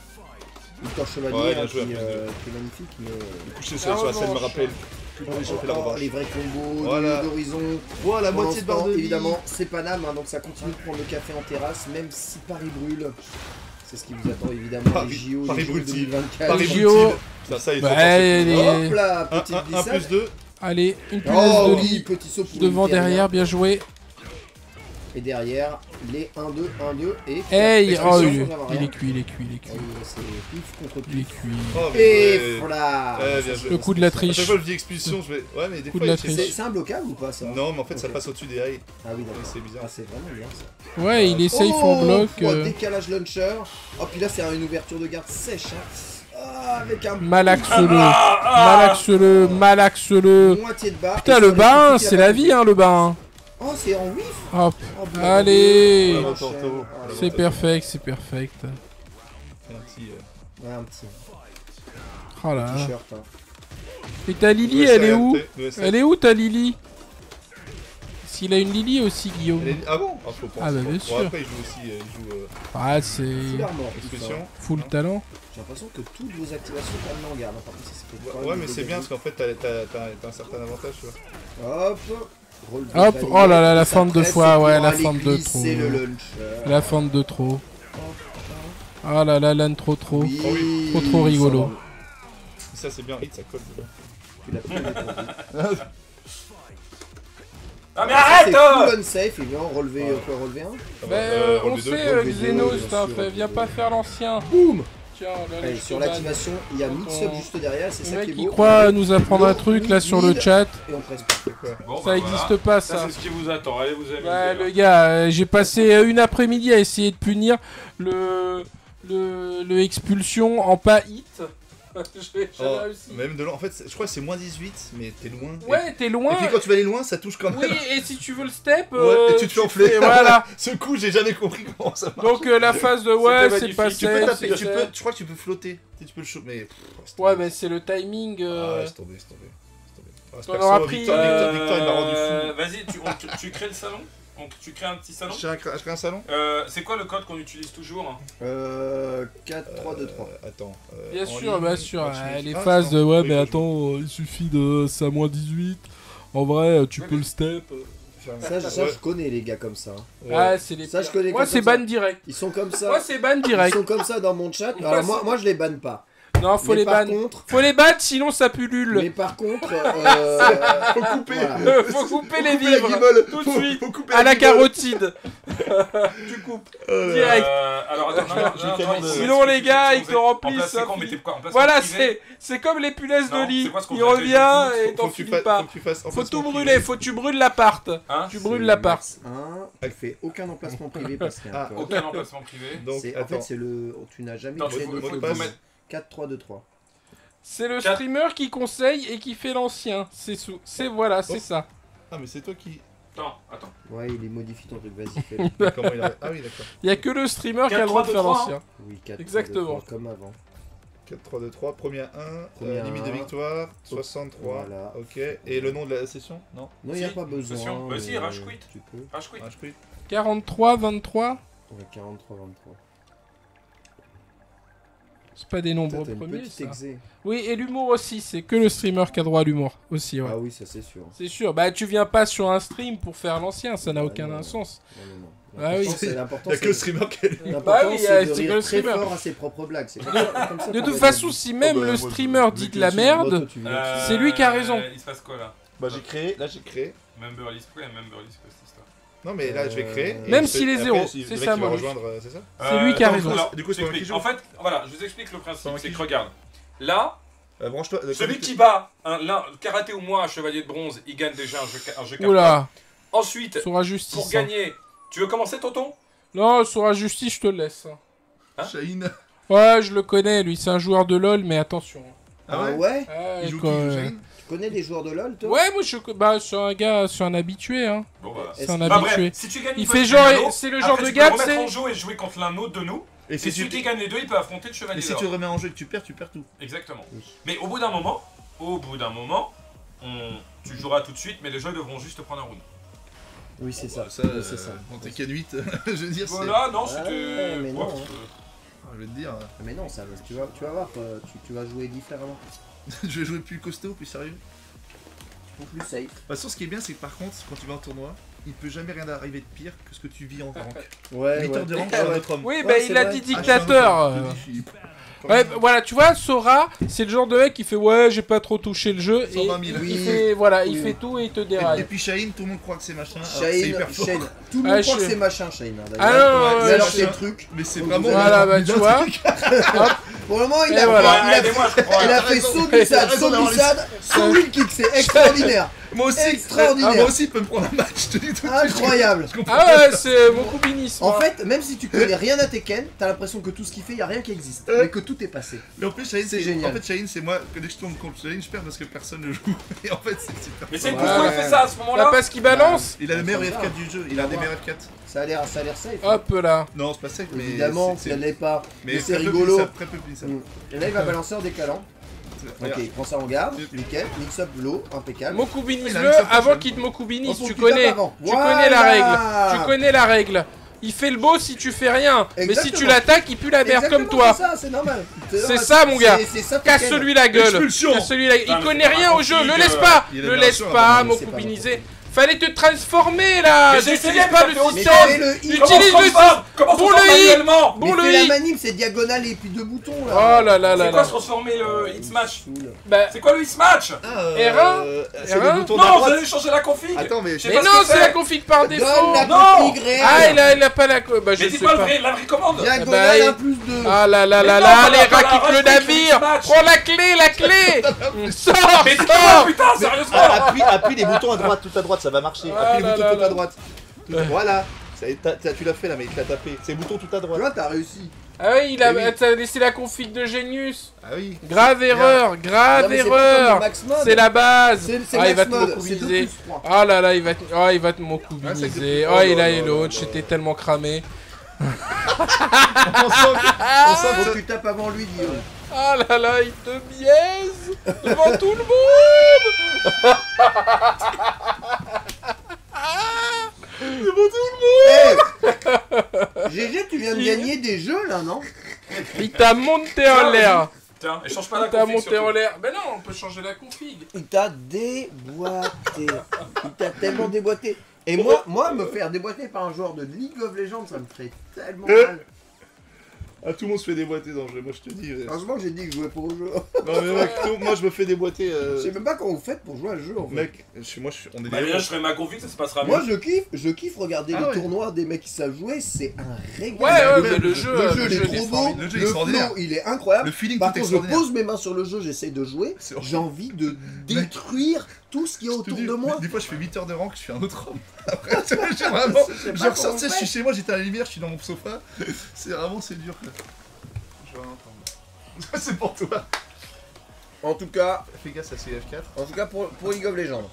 Victor Chevalier Ouais, bien hein, joué, qui bien est magnifique, mais. Couché La sur la scène me revanche. rappelle. Tout le monde chantait la Encore revanche. les vrais combos Voilà. d'Horizon. Voilà, la Pour moitié de barre l'instant, de vie. évidemment, c'est Paname, hein, donc ça continue de prendre le café en terrasse, même si Paris brûle. C'est ce qui vous attend évidemment, Paris- les JO, Paris les JO brûle-t-il. 2024. Paris JO. brûle-t-il. Ça, il est Bah, trop fort, allez, Hop là, petite 1 glissade. plus 2. Allez, une punaise Oh de oui, lit. petit saut pour Devant, une dernière. derrière, bien joué. Et derrière, les 1-2, 1-2 et... Hey, Expulsion oh, sans il avoir rien. est cuit, il est cuit, il est Ah cuit. oui, c'est pif contre Il est pif. cuit. Oh, Et mais- voilà. bien joué. Le coup de la À chaque triche. fois, je dis expulsion, je vais. Ouais, mais des Coup fois, de la il fait- triche. C'est imbloquable ou pas ça? Non, mais en fait, ça Ok. passe au-dessus des haies. Ah oui, d'accord. C'est bizarre. Ah, c'est vraiment bien ça. Ouais, il est safe en bloc. Décalage launcher. Oh, puis là, c'est une ouverture de garde sèche. Hein. Ah, avec un Malaxe-le. Ah, Malaxe-le, malaxe-le. moitié de barre. Putain, Et le sur bain, les coups, c'est il y a la vie, hein, le bain. Oh, c'est en whiff. Hop. Oh, bravo. Allez. Bravo, Torto. C'est perfect, c'est perfect. Un petit. Ouais, un petit Oh là là. t-shirt. Hein. Et ta Lily, elle est où? Elle est où ta Lily? S'il a une Lily aussi, Guillaume. Ah bon? Ah, faut penser. Ah bah, bien Bon, sûr. après, il joue aussi. Il joue Ah, c'est Full armor, tout ça. expulsion. full talent. J'ai l'impression que toutes vos activations prennent en garde. Par contre, ça fait pas Ouais, mal mais de c'est bien dégâts. parce qu'en fait, t'as un certain avantage, tu vois. Hop. Relevé Hop, balayé, oh là là, la il fente de s'apprête fois, pour ouais, la aller fente de glisser trop. le launcher. La fente de trop. Ah là là, l'âne trop. Oui, Trop rigolo. ça va. Ça, c'est bien. Hit, ça colle. Tu l'as pris, il est tombé. Ah, mais C'est arrête! full unsafe, il vient relever, Ouais. quoi, relever un. Bah, on relevé deux. sait, relevé Xenos, deux, bien t'as sûr. fait, viens pas faire l'ancien. Boum. Tiens, là, Allez, je te sur banne. l'activation, il y a mix-up juste derrière, c'est Le ça mec, qui est il beau. croit nous apprendre un truc là sur le Mid. chat. Et on presse pas. Bon, Ça bah, existe voilà. pas, Ça, ça. c'est ce qui vous attend. Allez vous amuser. Ouais, là. le gars, j'ai passé une après-midi à essayer de punir le le expulsion en pas hit. J'ai Oh, réussi. même de loin, en fait, je crois que c'est moins 18, mais t'es loin. Ouais, t'es loin. Et puis quand tu vas aller loin, ça touche quand même. Oui, et si tu veux le step, Ouais, et tu te fais enfler. fais- Voilà. Ce coup, j'ai jamais compris comment ça marche. Donc la phase de ouais, c'est magnifique. pas tu peux safe, taper, c'est tu safe. peux, je crois que tu peux flotter. Tu peux le choper, mais. Ouais, mais c'est le timing. Ah, laisse tomber, laisse tomber. Ah, ce T'en perso, auras pris, Victor, il m'a rendu fou. Vas-y, tu crées le salon. Tu crées un petit salon. Je crée un salon. C'est quoi le code qu'on utilise toujours? 4, 3, 2, 3. Attends. Bien en sûr, ligne, bien sûr. matchmaking. Les Ah, phases de attends, ouais, oui, mais faut attends, il suffit de ça moins 18. En vrai, tu peux le step. Ça, je connais les gars comme ça. Ouais. Ah, c'est les Ça, pires. je connais Moi, comme c'est ça. ban direct. Ils sont comme ça. Moi, c'est ban Ils direct. sont comme ça dans mon chat. Moi, Alors c'est- moi je les banne pas. Non, faut Mais les par ban. contre, Faut les ban, sinon ça pullule. mais par contre, Faut couper. voilà. Faut couper les la vivres. guimole. Tout de Faut- suite. faut couper À la guimole. carotide. Tu coupes. Direct. Alors attends, non, Sinon, les gars, ils te remplissent, En place, ça c'est quoi? On finit. mettait quoi? En place, Voilà, privé. c'est comme les punaises Non, de lit. c'est quoi ce qu'on Il fait? revient et Faut t'en que tu files fasses- pas. faut que tu fasses Faut emplacement tout privé. brûler, faut que tu brûles l'appart. Hein? Tu brûles l'appart. Max 1, tu fais aucun emplacement privé parce qu'il y a un Ah, code. Aucun emplacement privé. Donc, C'est- En attends. fait, c'est le. Tu n'as jamais Attends, créé faut- de mot de faut passe. mettre- 4, 3, 2, 3. C'est le Quatre. streamer qui conseille et qui fait l'ancien. C'est voilà, c'est Oh. ça. Ah, mais c'est toi qui. Attends. Ouais, il est modifie ton truc, vas-y, fais. Mais comment il a. Ah oui, d'accord. Il y a que le streamer qui a le 4, droit de 3, faire 2, 3. l'ancien. Oui, 4, Exactement. 3, comme avant. 4, 3, 2, 3. Premier 1. Premier Limite de un. victoire. 63. Voilà. Ok. Et le nom de la session? Non. Non, il n'y a Si, pas besoin. session. Vas-y, mais rage quit. Tu peux. Ah, je quit. Ah, je prie. 43, 23. Ouais, 43, 23. C'est pas des nombres Putain, t'as une premiers, petite ça. exé. Oui, et l'humour aussi. C'est que le streamer qui a droit à l'humour aussi, ouais. Ah oui, ça c'est sûr. C'est sûr. Bah, tu viens pas sur un stream pour faire l'ancien, ça n'a Ah, aucun non. sens. Non, non, non. Ah oui. L'important, Il y a que le streamer qui est. l'important, Bah oui, c'est c'est de que rire le très streamer. fort à ses propres blagues. C'est comme ça De qu'on toute va façon, dire. si même Ah bah, le moi, streamer je- dit de je- la je- merde, tu viens C'est lui qui a raison. Il se passe quoi là? Bah, j'ai créé. Là, j'ai créé. Member list, quoi? Member list, quoi, cette histoire? Non, mais là, je vais créer. et Même c'est- s'il est après, zéro, le c'est mec, ça, il va moi, rejoindre, c'est ça? C'est lui qui a donc, raison. alors, Du coup, c'est moi qui j'explique. joue. En fait, voilà, je vous explique le principe. moi C'est qui que joue. regarde, là, Branche-toi. celui qui bat l'un karaté ou moi, un chevalier de bronze, il gagne déjà un jeu oula, Ensuite, sur justice. pour hein. gagner, tu veux commencer, tonton? Non, sur justice, je te le laisse. Hein Shaheen. Ouais, je le connais, lui, c'est un joueur de LoL, mais attention. Ah Ah ouais? ouais? Il joue qui? quoi, Il joue Shaheen? Tu connais des joueurs de LoL, toi? Ouais, moi, bah, c'est un gars, c'est un habitué, hein. Bon, voilà. C'est un Bah, habitué. bref, si tu gagnes, Il peux fait te genre, gagner un lot. c'est le genre Après, de tu peux gars, le tu remettre sais. en jeu et jouer contre l'un autre de nous. Et Et si celui tu qui gagne les deux, il peut affronter le et chevalier si d'or. tu remets en jeu et que tu perds tout. Exactement. Mais au bout d'un moment, tu joueras tout de suite, mais les gens devront juste prendre un round. Oui, c'est ça. Ça, Oui, c'est ça. Quand t'es Ken 8, je veux dire, c'est. Voilà, non, Ouais, c'était. mais non, Ouais, hein. Je vais te dire, Mais non, ça, tu vas voir, tu vas jouer différemment. je vais jouer plus costaud, plus sérieux. Ou plus safe. De toute façon, ce qui est bien, c'est que par contre, quand tu vas en tournoi, il peut jamais rien arriver de pire que ce que tu vis en rank. Ouais, 8 heures de rank, c'est un autre homme. Oui, Ouais, bah, c'est il a vrai. dit Ah, je suis un dictateur. autre homme. Je dis, Ouais, bah, voilà, tu vois, Sora, c'est le genre de mec qui fait ouais, j'ai pas trop touché le jeu, et 120 000. il Oui. fait, voilà, il Oui. fait tout et il te Et déraille. puis Shaheen, tout le monde croit que c'est machin. alors c'est Shaheen, hyper fort. Shaheen. Tout le Ah, monde croit je- que c'est machin, Shaheen. hein, Ah d'ailleurs. non, Mais ouais, alors, je- c'est le truc. Mais c'est Donc, vraiment. vous Voilà, bah, il tu a un vois. truc. Pour le moment, il Et a voilà. il a Aidez-moi, je il comprends. a fait saut glissade, raison saut d'avoir glissade, saut wheel kick, c'est extraordinaire. Moi aussi. Extraordinaire. Ah, moi aussi, il peut me prendre un match, je te dis tout de suite. Incroyable. Je comprends. Ah ouais, c'est mon coubinisme. En fait, même si tu connais rien à Tekken, t'as l'impression que tout ce qu'il fait, y a rien qui existe, mais que tout est passé. Mais en plus, Shaheen, C'est génial. En fait, Shaheen, c'est moi, que dès que je tombe contre Shaheen, je perds parce que personne ne joue. Et en fait, c'est super. Mais c'est Ouais. pourquoi il fait ça à ce Là, moment-là? parce qu'il balance. Il a le meilleur Ça va. F4 du jeu, il a un des meilleurs F4. Ça a l'air safe. Hop là. Non, c'est pas sec, mais. Évidemment, c'est- ça l'est pas. Mais c'est très peu rigolo. glissade, très peu glissade. Et là, il va balancer en décalant. Ok, Regarde. il prend ça en garde, nickel, mix-up l'eau, impeccable. Il a Mokubinise-le mis ça avant prochaine. qu'il te Mokubinise, Oh, faut tu qu'il tape connais. avant. Tu connais la règle. Voilà. Tu connais la règle. Il fait le beau si tu fais rien. Mais si Exactement. tu l'attaques, il pue la merde Exactement, comme toi. C'est ça, c'est normal. C'est ça, mon gars. C'est ça, Tekken. Casse-lui la gueule. Expulsion. Casse-lui la... Il Ah, mais connaît c'est pas rien un au jeu. config, Le laisse pas. il a Le bien laisse sûr, pas mais c'est pas Mokubiniser. Fallait te transformer là. Mais j'ai J'utilise essayé, pas mais le ça fait Mais système. fais le hit. Utilise Comment le on transforme? Comment Bon, on le transforme hit. manuellement? Bon, Mais le fais la hit. manip, c'est diagonale et puis deux boutons là. Oh là là là C'est quoi là. se transformer le X-Match? Saoule. Bah, C'est quoi le X-Match? Ah, R1, c'est R1. le bouton de la Non, vous droite. allez changer la config! Attends, mais Je sais mais pas ce non, que c'est la config par défaut. Donne la Non. config réelle. Ah, il a pas la. Bah, je Mais sais dis-moi pas. la vraie commande! Diagonale Bah, 1+2. Ah là là Mais là non, là, pas allez, la- pas la raquique le rush navire. match. Prends la clé. Sors, Mais dis-moi sors. putain, sérieusement! appuie les boutons à droite, tout à droite, ça va marcher. Ah Appuie les là boutons là tout là. à droite. Voilà. Tu l'as fait là, mais il t'a tapé. C'est les boutons tout à Tu droite. vois, t'as réussi. Ah oui, Eh oui. t'as laissé la config de Genius. Ah oui. Grave erreur, grave Non, mais c'est pas erreur. comme le Max Mode. C'est la base. C'est Ah, il va Max te Mode, m'occubiniser. c'est 2+3. Oh là là, il va te Ah, c'est m'occubiniser. que- Oh, il a là les là launch, là. j'étais tellement cramé. On sent Faut que tu tapes avant lui, Guillaume. Oh là là, il te biaise devant tout le monde. GG, tu viens de gagner des jeux là, non? Il t'a monté en l'air. Tiens, et change pas la Il t'a config, monté surtout. en l'air. Ben non, on peut changer la config. Il t'a déboîté. Il t'a tellement déboîté. Et moi, me faire déboîter par un joueur de League of Legends, ça me ferait tellement mal. Ah, tout le monde se fait déboîter dans le jeu, moi je te dis. Franchement, j'ai dit que je jouais pour le jeu. Non mais mec, moi je me fais déboîter. Je sais même pas comment vous faites pour jouer à un jeu en fait. Mec, on est Bah, des déjà, je ferai ma config, ça se passera Moi, mieux. je kiffe regarder Ah les ouais. tournois des mecs qui savent jouer, c'est un régal. Ouais, mais mais le le jeu, il est trop beau, formidable. Le jeu est le extraordinaire. flow, il est incroyable. Le feeling Par tout est contre, je extraordinaire. pose mes mains sur le jeu, j'essaye de jouer, C'est horrible. j'ai envie de détruire tout ce qui est Je te autour dis, de moi. Des fois je fais 8 heures de rank, je suis un autre homme. Après, j'ai vraiment. Je sais pas Je ressors, comment tu sais, on je suis fait. chez moi, j'étais à la lumière, je suis dans mon sofa. C'est vraiment, c'est dur quoi. Je vais rien entendre. C'est pour toi. En tout cas, Fais gaffe à CF4. pour League of Legends.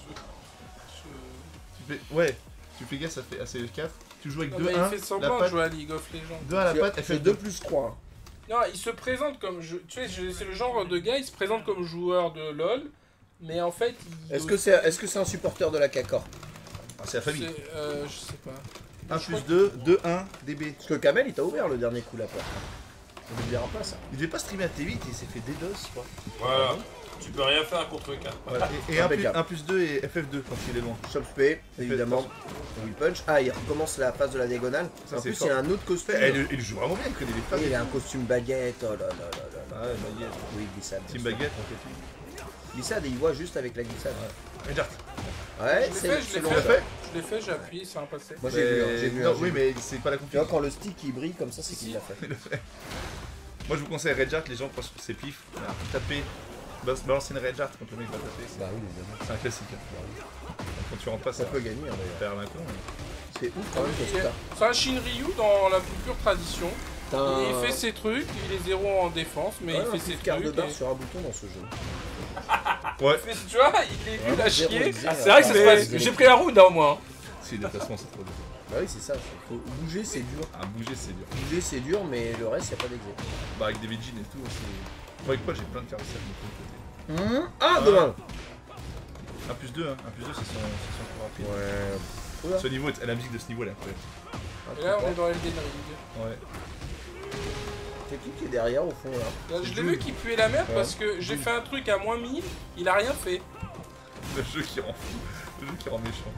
Tu fais gaffe à CF4. Tu joues avec Non, mais 2-1. il fait La semblant de patte, jouer à League of Legends. 2 à la patte, C'est FF2. 2+3. Non, il se présente comme... Tu sais, c'est le genre de gars, il se présente comme joueur de LoL, mais en fait... Est-ce que c'est un supporter de la CACOR? Ah, c'est la famille. Je sais pas. 1 plus 2, 2-1, DB. Parce que Kamel, il t'a ouvert le dernier coup la porte. On n'oubliera pas ça. Il devait pas streamer à T8 et il s'est fait DDoS, je crois. Voilà. Tu peux rien faire contre 4. Et 1 Impeccable. plus 2 et FF2 quand il est loin. Shop P, évidemment. Will punch. Ah, il recommence la phase de la diagonale. Ça, En c'est plus, fort. il a un autre costume. Il joue vraiment bien, il connaît les phases. Et il a un costume baguette. Oh là là là là. Ah ouais, baguette. Oui, glissade. Team baguette, en Glissade et il voit juste avec la glissade. fait. Redjart. Ouais, Je c'est l'ai c'est fait, long. Tu l'as fait Je l'ai fait, j'ai appuyé, c'est un passé. Moi j'ai vu, j'ai vu. Non, j'ai oui, vu. mais c'est pas la Tu config. vois, quand le stick il brille comme ça, c'est qu'il l'a fait. Moi je vous conseille Redjart, les gens pensent que c'est pif. Alors, tapez, balancer une Redjart quand le mec va taper, Bah oui, évidemment. c'est un classique. hein. Quand tu rentres pas, Ça ça peut gagner hein, d'ailleurs. faire un con. C'est ouf quand même que ça. C'est un Shinryu dans la plus pure tradition. T'as un... Il fait ses trucs, il est zéro en défense, mais Ouais, il un fait ses quart de trucs. barre et- sur un bouton dans ce jeu. Ouais, Mais tu vois, il est nul à Zéro chier. exé, Ah, c'est vrai que ça se passe. zéro. J'ai pris un round hein, au moins. si les déplacements c'est trop dur. Bah oui, c'est ça. Faut bouger, c'est dur. À bouger c'est dur. Bouger, c'est dur, mais le reste, y a pas d'exé. Bah avec des Veggies et tout aussi. Moi avec Paul j'ai plein de carousels de tous les côtés. Ah, demain. 1 plus 2, hein. 1 plus 2 c'est son coup rapide. Ouais. Ce niveau, la musique de ce niveau elle est incroyable. Et là, on est dans Elden Ring. Ouais. C'est qui est derrière au fond là? Là, je l'ai vu qu'il puait la merde parce que j'ai fait un truc à moins 1000, il a rien fait. Le jeu qui rend fou. Le jeu qui rend méchant.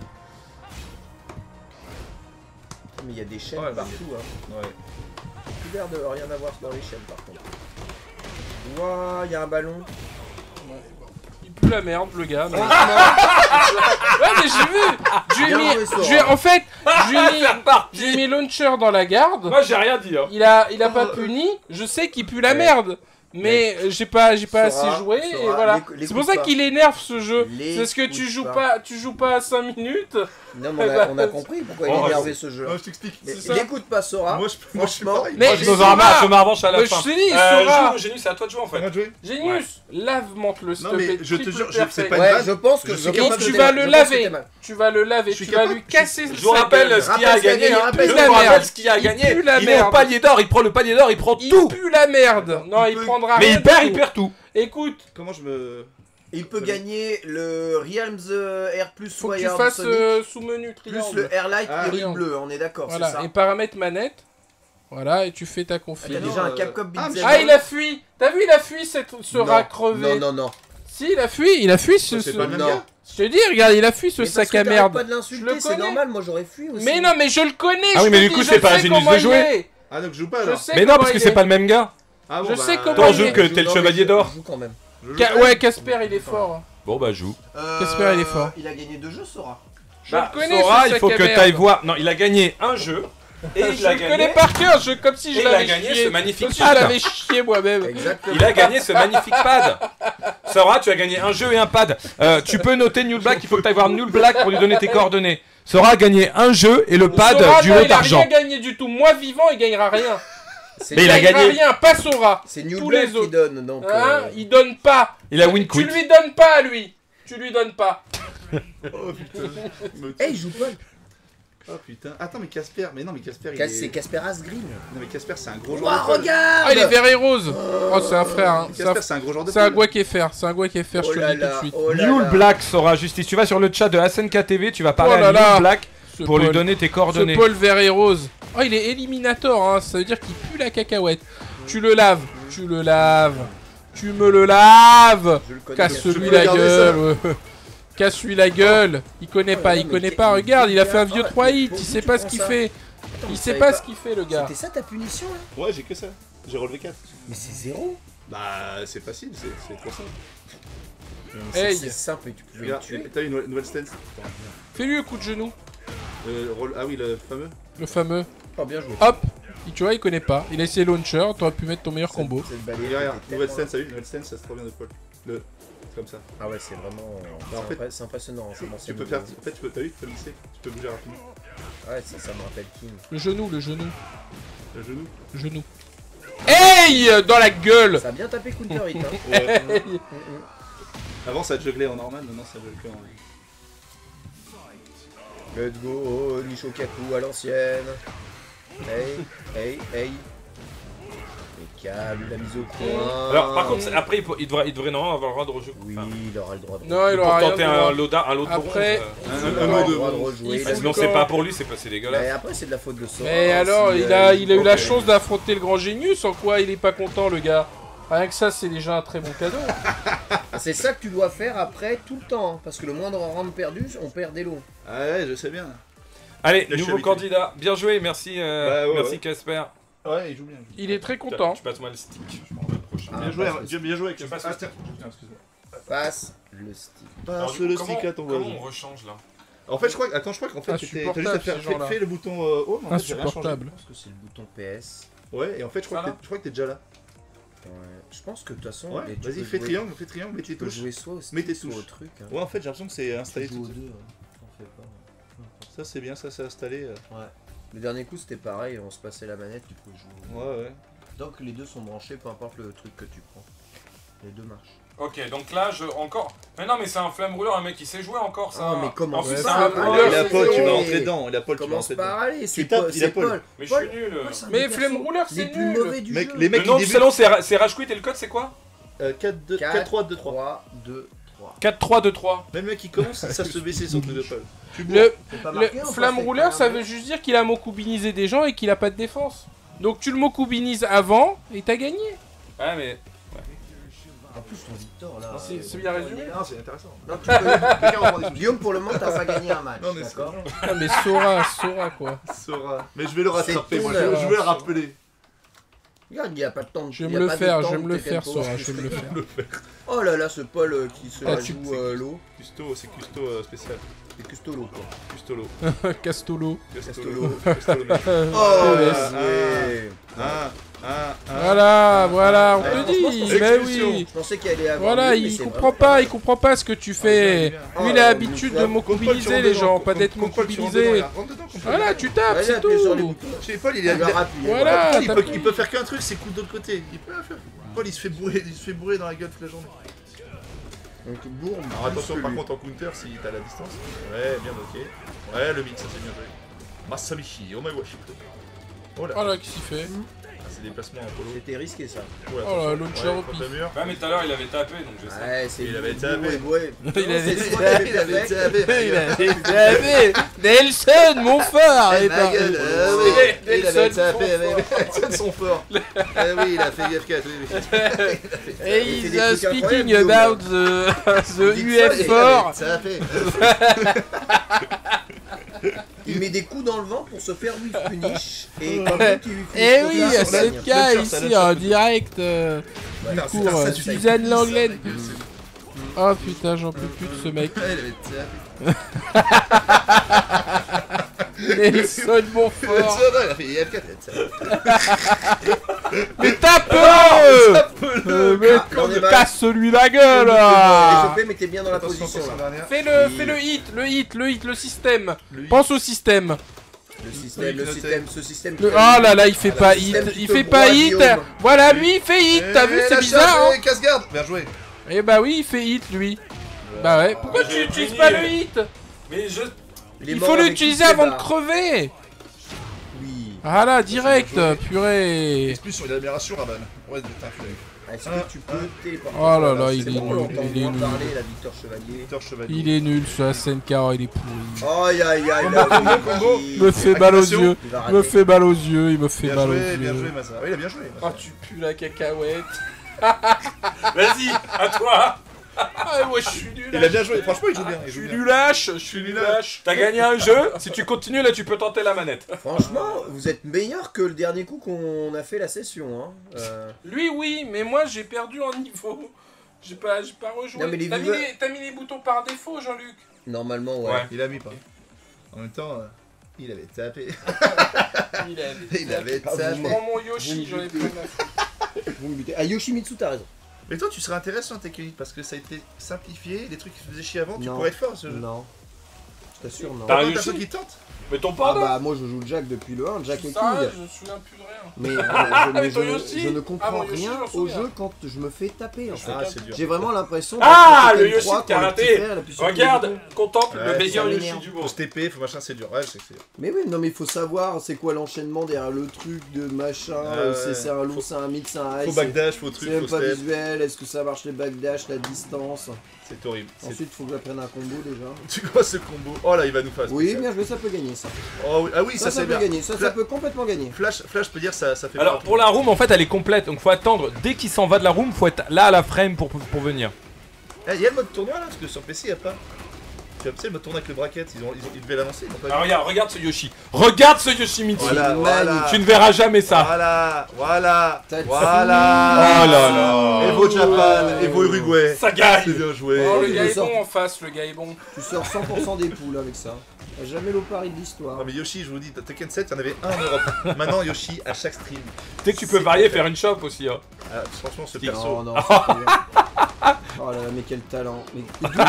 Mais il y a des chaînes Ouais, bah, partout. Hein. Ouais. J'ai plus l'air de rien avoir dans les chaînes par contre. Ouah, il y a un ballon. Il pue la merde, le gars. Mais... ouais, mais j'ai vu. Je lui ai Bien mis- joué, Sora. je lui ai- en fait, je lui ai mis launcher dans la garde. Moi j'ai rien dit. Hein. Il a pas puni. Je sais qu'il pue la merde. Mais j'ai pas Sora, assez joué et Sora, voilà. les C'est pour coups ça pas. qu'il énerve ce jeu. Les C'est parce que coups tu joues pas à 5 minutes. Non, mais on a compris pourquoi il est Oh, énervé ce jeu. Ouais, je t'explique. Mais c'est ça. n'écoute pas Sora. Moi je suis franchement, pareil. Mais- Moi je Sora, me un match, je me revanche à la Mais fin. je te dis, Sora. Joue, Génie, c'est à toi de jouer en C'est à fait. moi de jouer. Génius, lave-monte-le s'il Non te mais plaît. je te triple jure, c'est perfect. pas une Ouais, vanne. je pense que Je suis Et capable tu de- vas je le pense que laver. t'es mal. Tu vas le laver. Je suis Tu vas capable- lui casser. Je vous rappelle ce qu'il a Rappelle ce qu'il a gagné. gagné, rappelle Je ce vous qu'il a rappelle gagné. ce qu'il a Il gagné. pue la Il est au merde. palier d'or, il prend le palier d'or, il prend Il tout. pue la merde. Non, il peut- prendra Mais rien. il perd tout. Écoute, Comment je me. Il peut gagner le Realms Air plus faut que tu Wired fasses Sonic, sous-menu plus triangle. le Airlight Ah, et le triangle. bleu, on est d'accord, c'est Voilà, ça. et paramètres manette. Voilà, et tu fais ta Ah, config. T'as non, déjà un euh, Capcom ah, Beat mais- Them Ah, Up. il a fui. T'as vu, il a fui ce Non, rat crevé. Non. Si, il a fui ce. C'est pas le même Non. gars. Je te dis, regarde, il a fui ce Mais parce sac que à t'arrêtes merde. pas de Je l'insulter, le c'est connais. normal, moi j'aurais fui aussi. Mais non, mais je le connais. Ah je oui, mais te du dis, coup, je c'est pas sais ingénieux comment de il jouer. est. Ah donc je joue pas Je alors. sais Mais non, comment parce que il c'est est. pas le même gars. Ah bon, Je bah, sais comment T'en il joues est. que t'es le chevalier d'or. Je joue quand même. je joue. Ouais, Casper, il est fort. Bon bah joue. Casper, il est fort. Il a gagné 2 jeux, Sora. Je le connais, Sora, ce il sac faut à que merde. t'ailles voir. Non, il a gagné un jeu. Et Je il a le connais gagné. par cœur, comme si je Et il a l'avais gagné chié. ce magnifique Comme si je pad. l'avais chié moi-même. Exactement. Il a gagné ce magnifique pad. Sora, tu as gagné un jeu et un pad. Tu peux noter New Black, il faut que tu ailles voir New Black pour lui donner tes coordonnées. Sora a gagné un jeu et le pad Sora, du non, lot il a d'argent. rien gagné du tout. Moi vivant, il gagnera rien. C'est Mais il a gagnera gagné. rien, pas Sora. c'est New tous Blood les qui autres. donne, donc... Hein, il donne pas. Il a win Tu quit. lui donnes pas à lui. Tu lui donnes pas. Oh putain. Eh, il joue pas. Oh putain. Attends, mais Casper. Mais non, mais Casper, il C'est est. Casper Asgreen. Non, mais Casper, c'est un gros Oh, joueur de folle. regarde. Ah, il est vert et rose. Oh, c'est un frère. Hein. Casper, c'est un gros joueur de C'est un folle. Guakefer. C'est un Guakefer, je Oh te là le dis tout de là, suite. oh là Mule là. Black sera justice. Tu vas sur le chat de SNK TV, tu vas parler Oh là à là. Mule Black Ce pour lui Paul. donner tes coordonnées. Ce Paul vert et rose. Oh, il est éliminator, hein. Ça veut dire qu'il pue la cacahuète. Tu le laves. Tu le laves. Tu me le laves. Je le connais. Casse-lui peux la regarder gueule. ouais. Casse-lui la gueule. Il connaît pas, il connaît pas. Regarde, il a fait un vieux 3 hits. Il sait pas ce qu'il fait. Il sait pas ce qu'il fait, le gars. C'était ça ta punition là? Ouais, j'ai que ça. J'ai relevé 4. Mais c'est 0. Bah, c'est facile, c'est trop simple. Hey. C'est simple, et tu pouvais le Regarde, tuer. t'as une nouvelle stance. Fais-lui un coup de genou. Ah oui, le fameux. Le fameux. Oh, bien joué. Hop. Tu vois, il connaît pas. Il a essayé launcher. T'aurais pu mettre ton meilleur combo. Cette Et balayette regarde, était nouvelle tellement- stance, t'as vu? Nouvelle stance, ça se trop bien de Paul. C'est comme ça. Ah ouais, c'est vraiment... Bah, en fait, c'est impressionnant. hein, comment Tu c'est peux nouveau. faire. En fait, t'as vu, tu peux glisser. Tu peux bouger rapidement. Ouais, ça me rappelle King. Le genou, le genou. Le genou. Le genou. Hey, dans la gueule. Ça a bien tapé counter hit, hein. Ouais. Avant, ça jugglait en normal, maintenant, ça juggle en. Let's go, Nishokaku à l'ancienne. Hey. Les câbles, la mise au point. Alors, par contre, après, il devrait normalement avoir le droit de rejouer. Oui, Enfin, il aura le droit de Non, il pour aura rien. tenter de un droit. lot de Après, bronze. Un Il aura mot le de droit de bronze. rejouer. Il Bah, fout sinon, le c'est camp. pas pour lui, c'est dégueulasse. Mais après, c'est de la faute de Sora. Mais alors, si, il a eu la ok. chance d'affronter le grand Genius. En quoi il est pas content, le gars? Rien que ça, c'est déjà un très bon cadeau. C'est ça que tu dois faire après tout le temps. Hein, parce que le moindre round perdu, on perd des lots. Ah ouais, je sais bien. Allez, Je suis nouveau habitué. candidat. Bien joué, merci, ouais, merci ouais. Casper. Ouais, il joue bien. Il est très content. Tu passes moi le stick. Je prends le prochain. Ah, Bien joué, passe le bien joué avec Je passe Ah, le tiens, excuse-moi. Passe le stick. Alors, Passe du coup, le comment- stick à ton Comment voisin. on rechange là? En fait, je crois qu'en fait, t'as juste à Insupportable, faire ces gens-là. fais le bouton home. En fait, j'ai rien changé. Insupportable. Je pense que c'est le bouton PS. Ouais, et en fait, je crois Voilà. que t'es déjà là. Ouais. Je pense que de toute façon, Ouais, et tu vas-y, peux fais jouer- triangle, mets Tu tes peux touches. jouer soit au stick, Mets tes soit au touches. truc. Hein. Ouais, en fait, j'ai l'impression que c'est installé Tu joues tout aux seul. deux. T'en fais pas. Ça, c'est bien, ça, c'est installé. Ouais. Le dernier coup, c'était pareil. On se passait la manette, tu pouvais jouer. Ouais, ouais. Donc les deux sont branchés, peu importe le truc que tu prends. Les deux marchent. Ok, donc là, encore. Mais non, mais c'est un flamme rouleur, un mec qui sait jouer encore ça. Ah, mais comment En plus, ça, c'est un Paul, rouleur. Il a Paul, tu vas c'est- rentrer dedans. Il a Paul, tu vas Commence rentrer par dedans. aller, c'est tapes, Paul. il a C'est Paul. Paul. Mais je Paul, suis nul. Paul, c'est un Mais des Flemme persos Rouleur, les c'est plus nul. mauvais du Mec, jeu. les mecs Le nom qui du débutent. salon, c'est Rage Quit et le code, c'est quoi 4-3-2-3. 2, 3. 4-3-2-3. Même le mec qui commence, ça se baisser son truc de Paul. Tu bois. Le flamme rouleur, ça veut juste dire qu'il a mokubinisé des gens et qu'il a pas de défense. Donc tu le mokubinises avant et t'as gagné. Ouais, mais. En plus, ton Victor là. C'est bien résumé. Non, c'est intéressant. Non, tu peux- Quelqu'un va prendre des soucis. Guillaume, pour le moment, t'as pas gagné un match. Non, mais D'accord. Ah, mais Sora quoi. Sora. Mais je vais le rattraper, C'est moi. ton heure. Je vais le rappeler. Regarde, il n'y a pas de temps. Je vais il y a me le pas de faire, temps je vais où me le t'es faire, tempo. Sora, je vais me le faire. Oh là là, ce Paul qui se Ah, la tu- joue l'eau. Custo, c'est Custo spécial. C'est Custolo quoi. Custolo. Castolo. Custolo. Custolo. Oh laisse. ouais. Voilà, on Ouais, te franchement, dit, je mais pensais- oui. Je pensais qu'il allait avoir. Voilà, mieux, mais il c'est comprend vraiment il comprend pas ce que tu fais. Oh Lui, il là a là, l'habitude mais de Paul, mokubiliser les gens, pas d'être mokubilisé. Voilà, tu tapes, Vas-y, c'est appuie sur les tout. boutons. Chez Paul, Il va rappuyer. Voilà. Paul, t'as il peut faire qu'un truc, c'est coup de l'autre côté. Il peut rien faire. Paul, il se fait bourrer dans la gueule toute la journée. Donc bourre. Alors attention, par contre, en counter, si t'as la distance. Ouais, bien ok. Ouais, le mix, ça c'est bien joué. Masamichi, Omawashi. Oh là, Oh là, qu'est-ce qu'il fait c'est des placements en polo. C'était risqué ça. Oh là, Oh là, attention. launcher Ouais, au contre pif. le mur. Ouais, mais tout à l'heure, il avait tapé, donc je sais. Ouais, c'est. Il avait tapé. Ouais. Il avait tapé. tapé. Nelson, mon phare. Eh, ma gueule, oui. Il Nelson, avait tapé, son Nelson sont forts. Eh oui, il a fait F4, oui. Et Il fait he's des trucs speaking incroyables, about the UF4. Ça a fait. Il met des coups dans le vent pour se faire whiff punish. Et comme ça, tu lui fais Eh une oui, faute, à ça gagne. cette cas ici en direct. Ouais, Cours, ça, c'est Suzanne ça, Langlaine. ça, Oh putain, j'en peux plus de ce mec. Ouais, il avait tapé. Nelson, mon fort. Il a fait F4. Mais tape-le. on est mal. Casse-lui la gueule. Échauffé, mais t'es bien dans la Attention, position attention, là. dernière. Fais le hit, le système. Lui. Pense au système. Ce système. Oh là là, il fait pas hit. Il fait pas hit. Voilà, lui, il fait hit. T'as vu, c'est bizarre. Hein. Casse-garde. Bien joué. Eh bah oui, il fait hit, lui. Bah ouais. Pourquoi tu n'utilises pas le hit? Mais je... Il faut l'utiliser avant de crever. Oui. Ah là, direct, purée. Expulsion, il a l'amélioration, Raban. Ouais, putain, Est-ce que tu peux téléporter? Oh là là, C'est il est bon, on nul, entend il est moins nul. parler, la Victor Chevalier. Victor Chevalier. Il est nul, ce SNK, il est pourri. Aïe aïe aïe. combo. Il me fait mal aux Activation. yeux. Il va Il me rater. fait mal aux yeux, il me fait Bien mal aux joué, bien joué, yeux. Massa. Oui, il a bien joué. Oh, tu pues la cacahuète. Vas-y, à toi. Ah, moi je suis nul. Il a bien joué. Franchement, il joue bien. Je Il joue suis bien. nulache, je suis nulache. T'as gagné un jeu. Si tu continues, là, tu peux tenter la manette. Franchement, vous êtes meilleur que le dernier coup qu'on a fait la session. Hein. Lui, oui, mais moi j'ai perdu en niveau. J'ai pas rejoué. Non, mais les T'as mis, viewers- t'as mis les boutons par défaut, Jean-Luc. Normalement, ouais. Ouais. Il a mis pas. En même temps, il avait tapé. Il avait Je tapé. prends mon Yoshi, j'en ai plus rien à foutre. Vous me butez. Ah, Yoshimitsu, t'as raison. Mais toi, tu serais intéressant, Tekken Elite, parce que ça a été simplifié. Les trucs qui faisaient chier avant, tu Non. pourrais être fort. Ce jeu. Non. Je t'assure, non. T'as T'as réussi. personne qui tente. Mais ton Ah panda. bah, moi je joue Jack depuis le 1, Jack et King. Ça, je me souviens plus de rien. Mais, Mais ton je Yoshi. ne Ah, comprends mon Yoshi, rien je m'en au souviens. jeu quand je me fais taper. En fait. Ah, c'est dur. J'ai vraiment l'impression. Ah, d'être le Tekken Yoshi 3 de quand le petit karaté. frère, il appuie sur le Regarde, bouton. contemple le Ouais, meilleur ça Yoshi m'énerve. du Faut monde. se TP, faut machin, c'est dur. Ouais, c'est dur. Mais oui, non, mais il faut savoir c'est quoi l'enchaînement derrière le truc de machin. Ouais. C'est un lourd, c'est un mid, c'est un high. Faut c'est- backdash, faut C'est truc, même faut pas step. visuel. Est-ce que ça marche les backdash, la distance? C'est horrible. Ensuite, il faut que j'apprenne un combo déjà. Tu vois ce combo? Oh là, il va nous faire. Oui, bien joué, ça peut gagner ça. Oh, oui. Ah oui, ça Ça c'est peut bien. gagner, ça peut complètement gagner. Flash, je peux dire, ça fait Alors peur. pour la room en fait elle est complète donc faut attendre dès qu'il s'en va de la room faut être là à la frame pour venir. Eh, y a le mode tournoi là, parce que sur PC y a pas. Tu sais, le mode tournoi avec le bracket, ils devaient l'annoncer, ils l'ont pas Alors vu. regarde ce Yoshi. Regarde ce Yoshimitsu. Voilà, voilà. Tu ne verras jamais ça. Voilà. T'as Voilà. Oh là là. Evo Japan, Evo Uruguay. Ça gagne. C'est bien joué. Oh, le il gars le est sort. bon en face, le gars est bon. Tu sors 100% des poules avec ça. T'as jamais le pari de l'histoire. Non mais Yoshi, je vous dis, dans Tekken 7, il y en avait un en Europe. Maintenant Yoshi à chaque stream. Tu sais que tu peux varier faire une shop aussi. Hein. Ah, franchement, ce Non, perso. non, oh là là, mais quel talent. Mais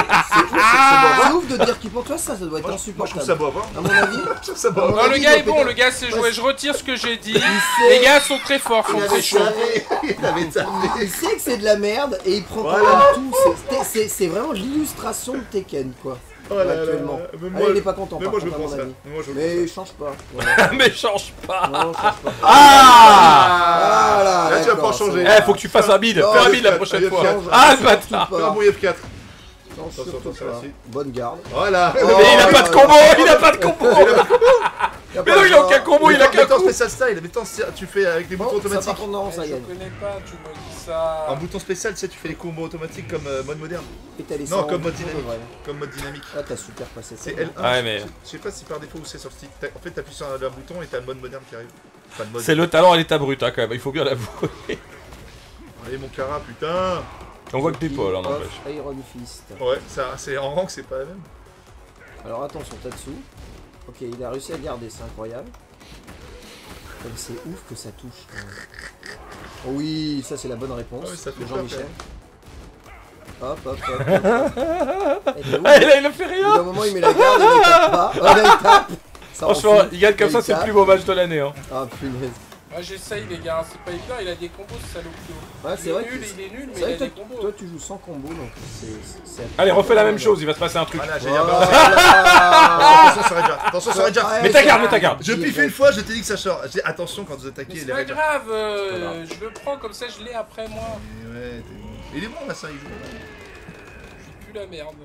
c'est ouf de dire qu'il pour toi ça doit être Moi, je trouve insupportable. ça beau à voir. À mon avis, Je trouve ça beau à À mon voir. Non, le avis, gars il est doit bon, péter- le gars sait jouer. Je retire ce que j'ai dit. sait- Les gars sont très forts, sont il très avait chauds. tapé. Il avait tapé. Il sait que c'est de la merde et il prend Voilà. pas tout. C'est vraiment l'illustration de Tekken quoi. Oh là là Actuellement. là. Mais Allez, il est pas content mais par moi je contre, à prends mon ça. avis. Mais moi je Mais change pas. Voilà. Mais change pas. Non, change pas. Ah Voilà, Là, tu vas pas en d'accord, changer. ça Eh va. faut que tu fasses un bid. Non, Fais un il bid la fait- prochaine il fois. fait- Change Ah le surtout bâtard. pas. Fais un bruit F4. Change Attention, surtout attention, pas. merci. Bonne garde. Voilà. Oh, Mais il a pas de combo, il a pas de combo. Y a Mais non il a aucun combo, il a qu'un Mettons coup. spécial style, mettons tu fais avec des boutons Bon, ça automatiques. par contre non, ça Je gagne. connais pas, tu me dis ça. Un bouton spécial, tu sais, tu fais les combos automatiques comme mode moderne. Et t'as les Non, 100 comme mode boutons, dynamique. ouais. Comme mode dynamique. Ah, t'as super passé ça. C'est L1. Ouais, mais- Je sais pas si par défaut ou c'est sur le stick. En fait, t'appuies sur un bouton et t'as le mode moderne qui arrive. Enfin, le mode. C'est le talent à l'état brut hein, quand même, il faut bien l'avouer. Allez, mon cara, putain. On voit que t'es pas là Off n'empêche. Iron Fist. Ouais, ça, c'est en rank, c'est pas la même. Alors attention, Tatsu. Ok, il a réussi à garder, c'est incroyable. Mais c'est ouf que ça touche. quand même. Oh oui, ça c'est la bonne réponse Ah oui, ça fait de peur, Jean-Michel. Hop, hop, hop. Ah il a fait Au bout rien. d'un moment, il met la garde et il tape pas. Oh là, il tape. Ça Franchement, refuse. il gagne comme ça, Il c'est le tape. plus beau match de l'année. Hein. Ah punaise. Moi j'essaye les gars, c'est pas évident, il a des combos ce salopio. Ouais, c'est vrai que Il est nul, mais c'est il vrai a que des toi, combos. toi, tu joues sans combo donc c'est. Allez, refais la même chose, il va se passer un truc. Voilà, j'ai Voilà. Attention sur Red Jar. Attention sur Red Jar. Ouais, Mais ta ça garde, va. mais ta garde. Je piffe une fois, je t'ai dit que ça sort. J'ai dit, attention quand vous Mais attaquez c'est les pas Red Jar. grave, pas grave. je le prends comme ça, je l'ai après moi. Et ouais, t'es bon. Il est bon là, ça, il joue. Je pue la merde.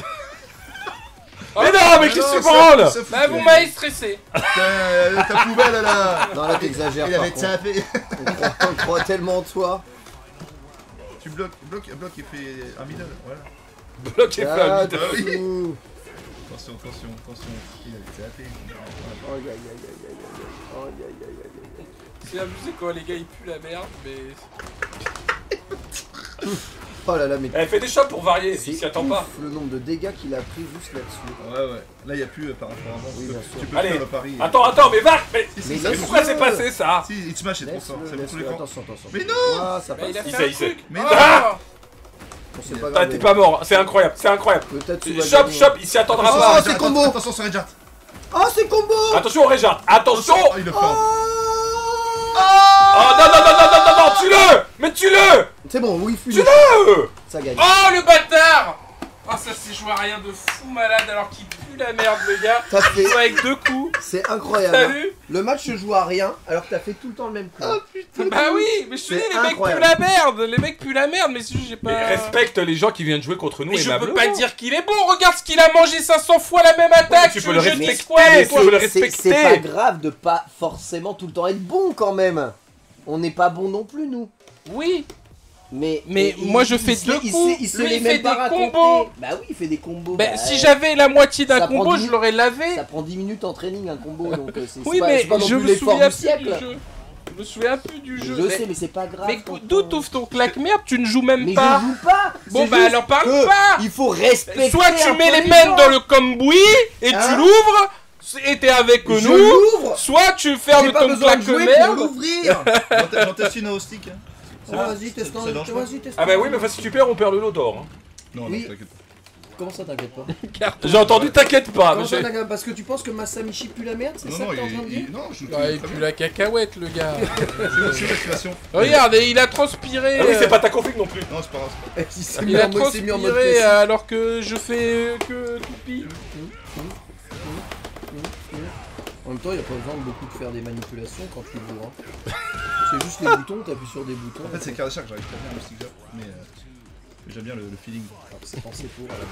Mais non, mais qui se branle. Bah vous m'avez stressé. Putain, ta poubelle là. Non, là t'exagères. Il par avait contre. tapé. On croit tellement en toi. Tu bloques et fait un middle, voilà. Bloc et fait un Ah, bid. Ah oui. tout. Attention. Il avait tapé. Oh, aïe, aïe, aïe, aïe, aïe, aïe. Oh, aïe, aïe, aïe, aïe, aïe. C'est abusé quoi, les gars ils puent la merde, mais. Oh là là, mais Elle fait des shops pour varier, il c'est s'y attend pas. ouf le nombre de dégâts qu'il a pris juste là-dessus. Ouais. Là, il n'y a plus par rapport à avant. Oui, bien sûr. Tu peux Allez. faire le pari. Attends, mais va. Mais Si, Mais ça laisse- fait pourquoi c'est passé ça? Si, It Smash est trop fort. Ça Laisse-le, met tous les laisse-le. camps. Attention. Mais non. Ah, ça Bah, passe. il a Il fait sait, un il sait. truc. Mais Ah Bon, c'est pas Ah, grave. t'es pas mort, c'est incroyable. Peut-être tu vas Shop, gagner. il s'y attendra Oh, pas. c'est combo. Attention sur Red Jar. Oh, c'est combo. Attention, Régard. Attention. Oh, il le fait. Oh non, non, non, non, non, non, non, tue-le. Mais tue-le. C'est bon, oui, fume. Tue-le. Ça gagne. Oh le bâtard! Oh ça s'est joué à rien de fou malade alors qu'il pue la merde le gars. T'as fait. Il joue avec 2 coups. C'est incroyable. T'as hein. vu? Le match se joue à rien alors que t'as fait tout le temps le même coup. Bah oui, mais je te dis C'est les mecs puent incroyable. la merde. Les mecs puent la merde mais si j'ai pas... Mais respecte les gens qui viennent jouer contre nous Mais et je Mablo. peux pas dire qu'il est bon, regarde ce qu'il a mangé 500 fois la même attaque. tu peux le veux respecter, juste quoi, mais toi tu peux le C'est respecter. pas grave de pas forcément tout le temps être bon quand même. On n'est pas bon non plus nous. Oui, Mais moi, je fais deux coups. Il se Lui, les il même fait pas des raconter. combos. Bah oui, il fait des combos. bah, bah, si j'avais la moitié d'un ça prend combo, 10 je l'aurais lavé. Ça prend 10 minutes en training un combo donc c'est Oui pas, mais c'est pas non je plus me l'effort souviens du plus siècle. du jeu. Je me souviens plus du jeu. Je sais mais c'est pas grave. Mais quand d'où on- t'ouvres ton claque-merde, tu ne joues même Mais pas. je joue pas. Bon c'est bah juste alors parle que pas. Il faut respecter. Soit tu un mets peu les mains gens. dans le cambouis et Hein tu l'ouvres et t'es avec Je nous. l'ouvre. Soit tu fermes J'ai pas ton besoin de jouer pour claque-merde. l'ouvrir. J'en teste une au stick. Hein. Oh, vas-y, teste ça dérange pas. vas-y, teste. Ah bah oui, mais enfin, si tu perds, on perd le lot d'or. hein. Non, Oui. non, t'inquiète pas. Comment ça t'inquiète pas J'ai entendu, t'inquiète pas. Comment mais ça j'ai- t'inquiète pas Parce que tu penses que Masamichi pue la merde, c'est Non, ça non, que t'es en train de dire non, je Ouais, il pue la cacahuète le gars. C'est motivation. Regarde, et il a transpiré. Ah oui, c'est pas ta config non plus. Non, c'est pas grave. Il s'est Il mis a en mode- s'est mis en mode transpiré précis. alors que je fais que toupie. En même temps, il n'y a pas besoin de beaucoup de faire des manipulations quand tu joues. Hein. C'est juste les boutons, t'appuies sur des boutons. En fait, c'est Kardashian que j'arrive pas bien le stick up, mais j'aime bien le feeling. C'est pensé pour à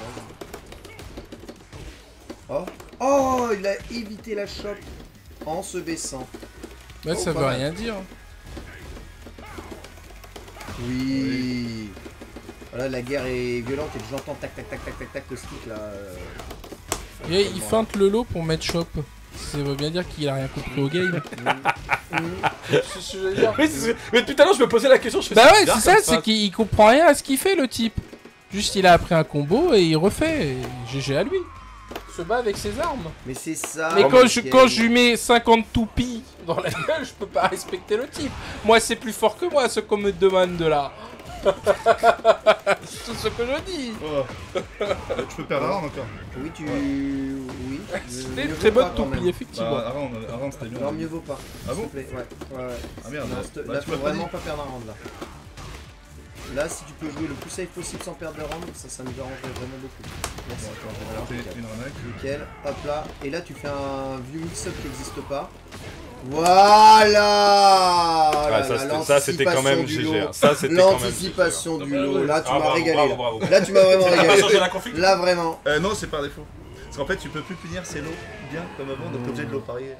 la base. Oh, oh, il a évité la chope en se baissant. Bah, ça pas veut mal. rien dire. Oui. Voilà, la guerre est violente et j'entends tac tac tac tac tac tac le stick là. Et il feinte le lot pour mettre shop. Ça veut bien dire qu'il a rien compris au game. C'est ce que je veux dire. Oui, mais tout à l'heure, je me posais la question. Je fais, Bah ouais, bizarre c'est ça, comme c'est phrase. qu'il comprend rien à ce qu'il fait le type. Juste il a appris un combo et il refait. Et GG à lui. Il se bat avec ses armes. Mais c'est ça. Mais Michael. quand je lui mets 50 toupies dans la gueule, je peux pas respecter le type. Moi c'est plus fort que moi ce qu'on me demande de là. C'est tout ce que je dis. Oh. Je peux perdre un round encore. Oui, tu. Oui. C'était Mieux une très vaut pas, bonne quand même. toupie, effectivement. Bah, avant c'était bien. Non, mieux vaut pas. Ah bon s'il te plaît. Ouais. Ah merde. Non, Bah, là, tu faut m'as pas vraiment dit. pas perdre un round là. Là, si tu peux jouer le plus safe possible sans perdre de round, ça nous arrangerait vraiment beaucoup. Merci. Bon, attends, on va rater une arnaque. Nickel, hop là. Et là, tu fais un vieux mix-up qui n'existe pas. Voilà. Ah, ça, c'était quand même GG. hein. Ça, c'était quand même GG. L'anticipation du hein. lot. Là, tu Ah, m'as bravo, régalé. bravo, là. bravo. Là, tu m'as vraiment On va régalé. changer la config. Là, vraiment. Non, c'est par défaut. Parce qu'en fait, tu peux plus punir ces lots bien comme avant, donc t'es obligé de l'eau parier.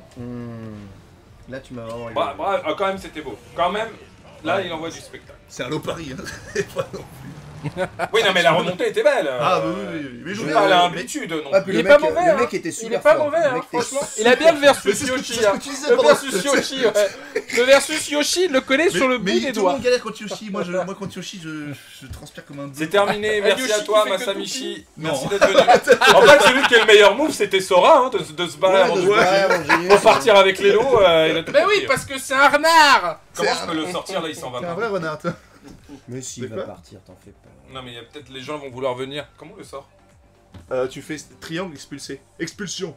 Là, tu m'as vraiment régalé. Bah, quand même, c'était beau. Quand même, là, il envoie du spectacle. C'est un lot pari, hein. Et pas non. Oui, non, mais la remontée était belle. Ah, bah oui. Mais Je je veux pas à amplitude non Ah, plus. puis Il le est pas mec, mauvais, le hein. mec était Il super est pas fort. mauvais, Le hein, mec était franchement. Il a bien le versus c'est ce que- Yoshi. c'est ce hein. que tu disais Le pendant- versus Yoshi, ouais. Le versus Yoshi, il le connaît sur le bout mais des tout le doigts. monde galère contre Yoshi. Moi, contre Yoshi, je transpire comme un bœuf. C'est terminé, merci Yoshi à toi qui fait que Masamichi. Non. Merci d'être venu. En fait, celui qui est le meilleur move, c'était Sora, hein, de se barrer avant Ouais, de de se barrer avant de gagner. pour partir avec les lots. Il a tout Mais oui, compris. parce que c'est un renard. Comment je peux le sortir là, il s'en va T'es un pas. vrai renard, toi. Mais s'il De va quoi partir, t'en fais pas. Non, mais il y a peut-être les gens vont vouloir venir. Comment on le sort? Tu fais triangle expulsé. Expulsion.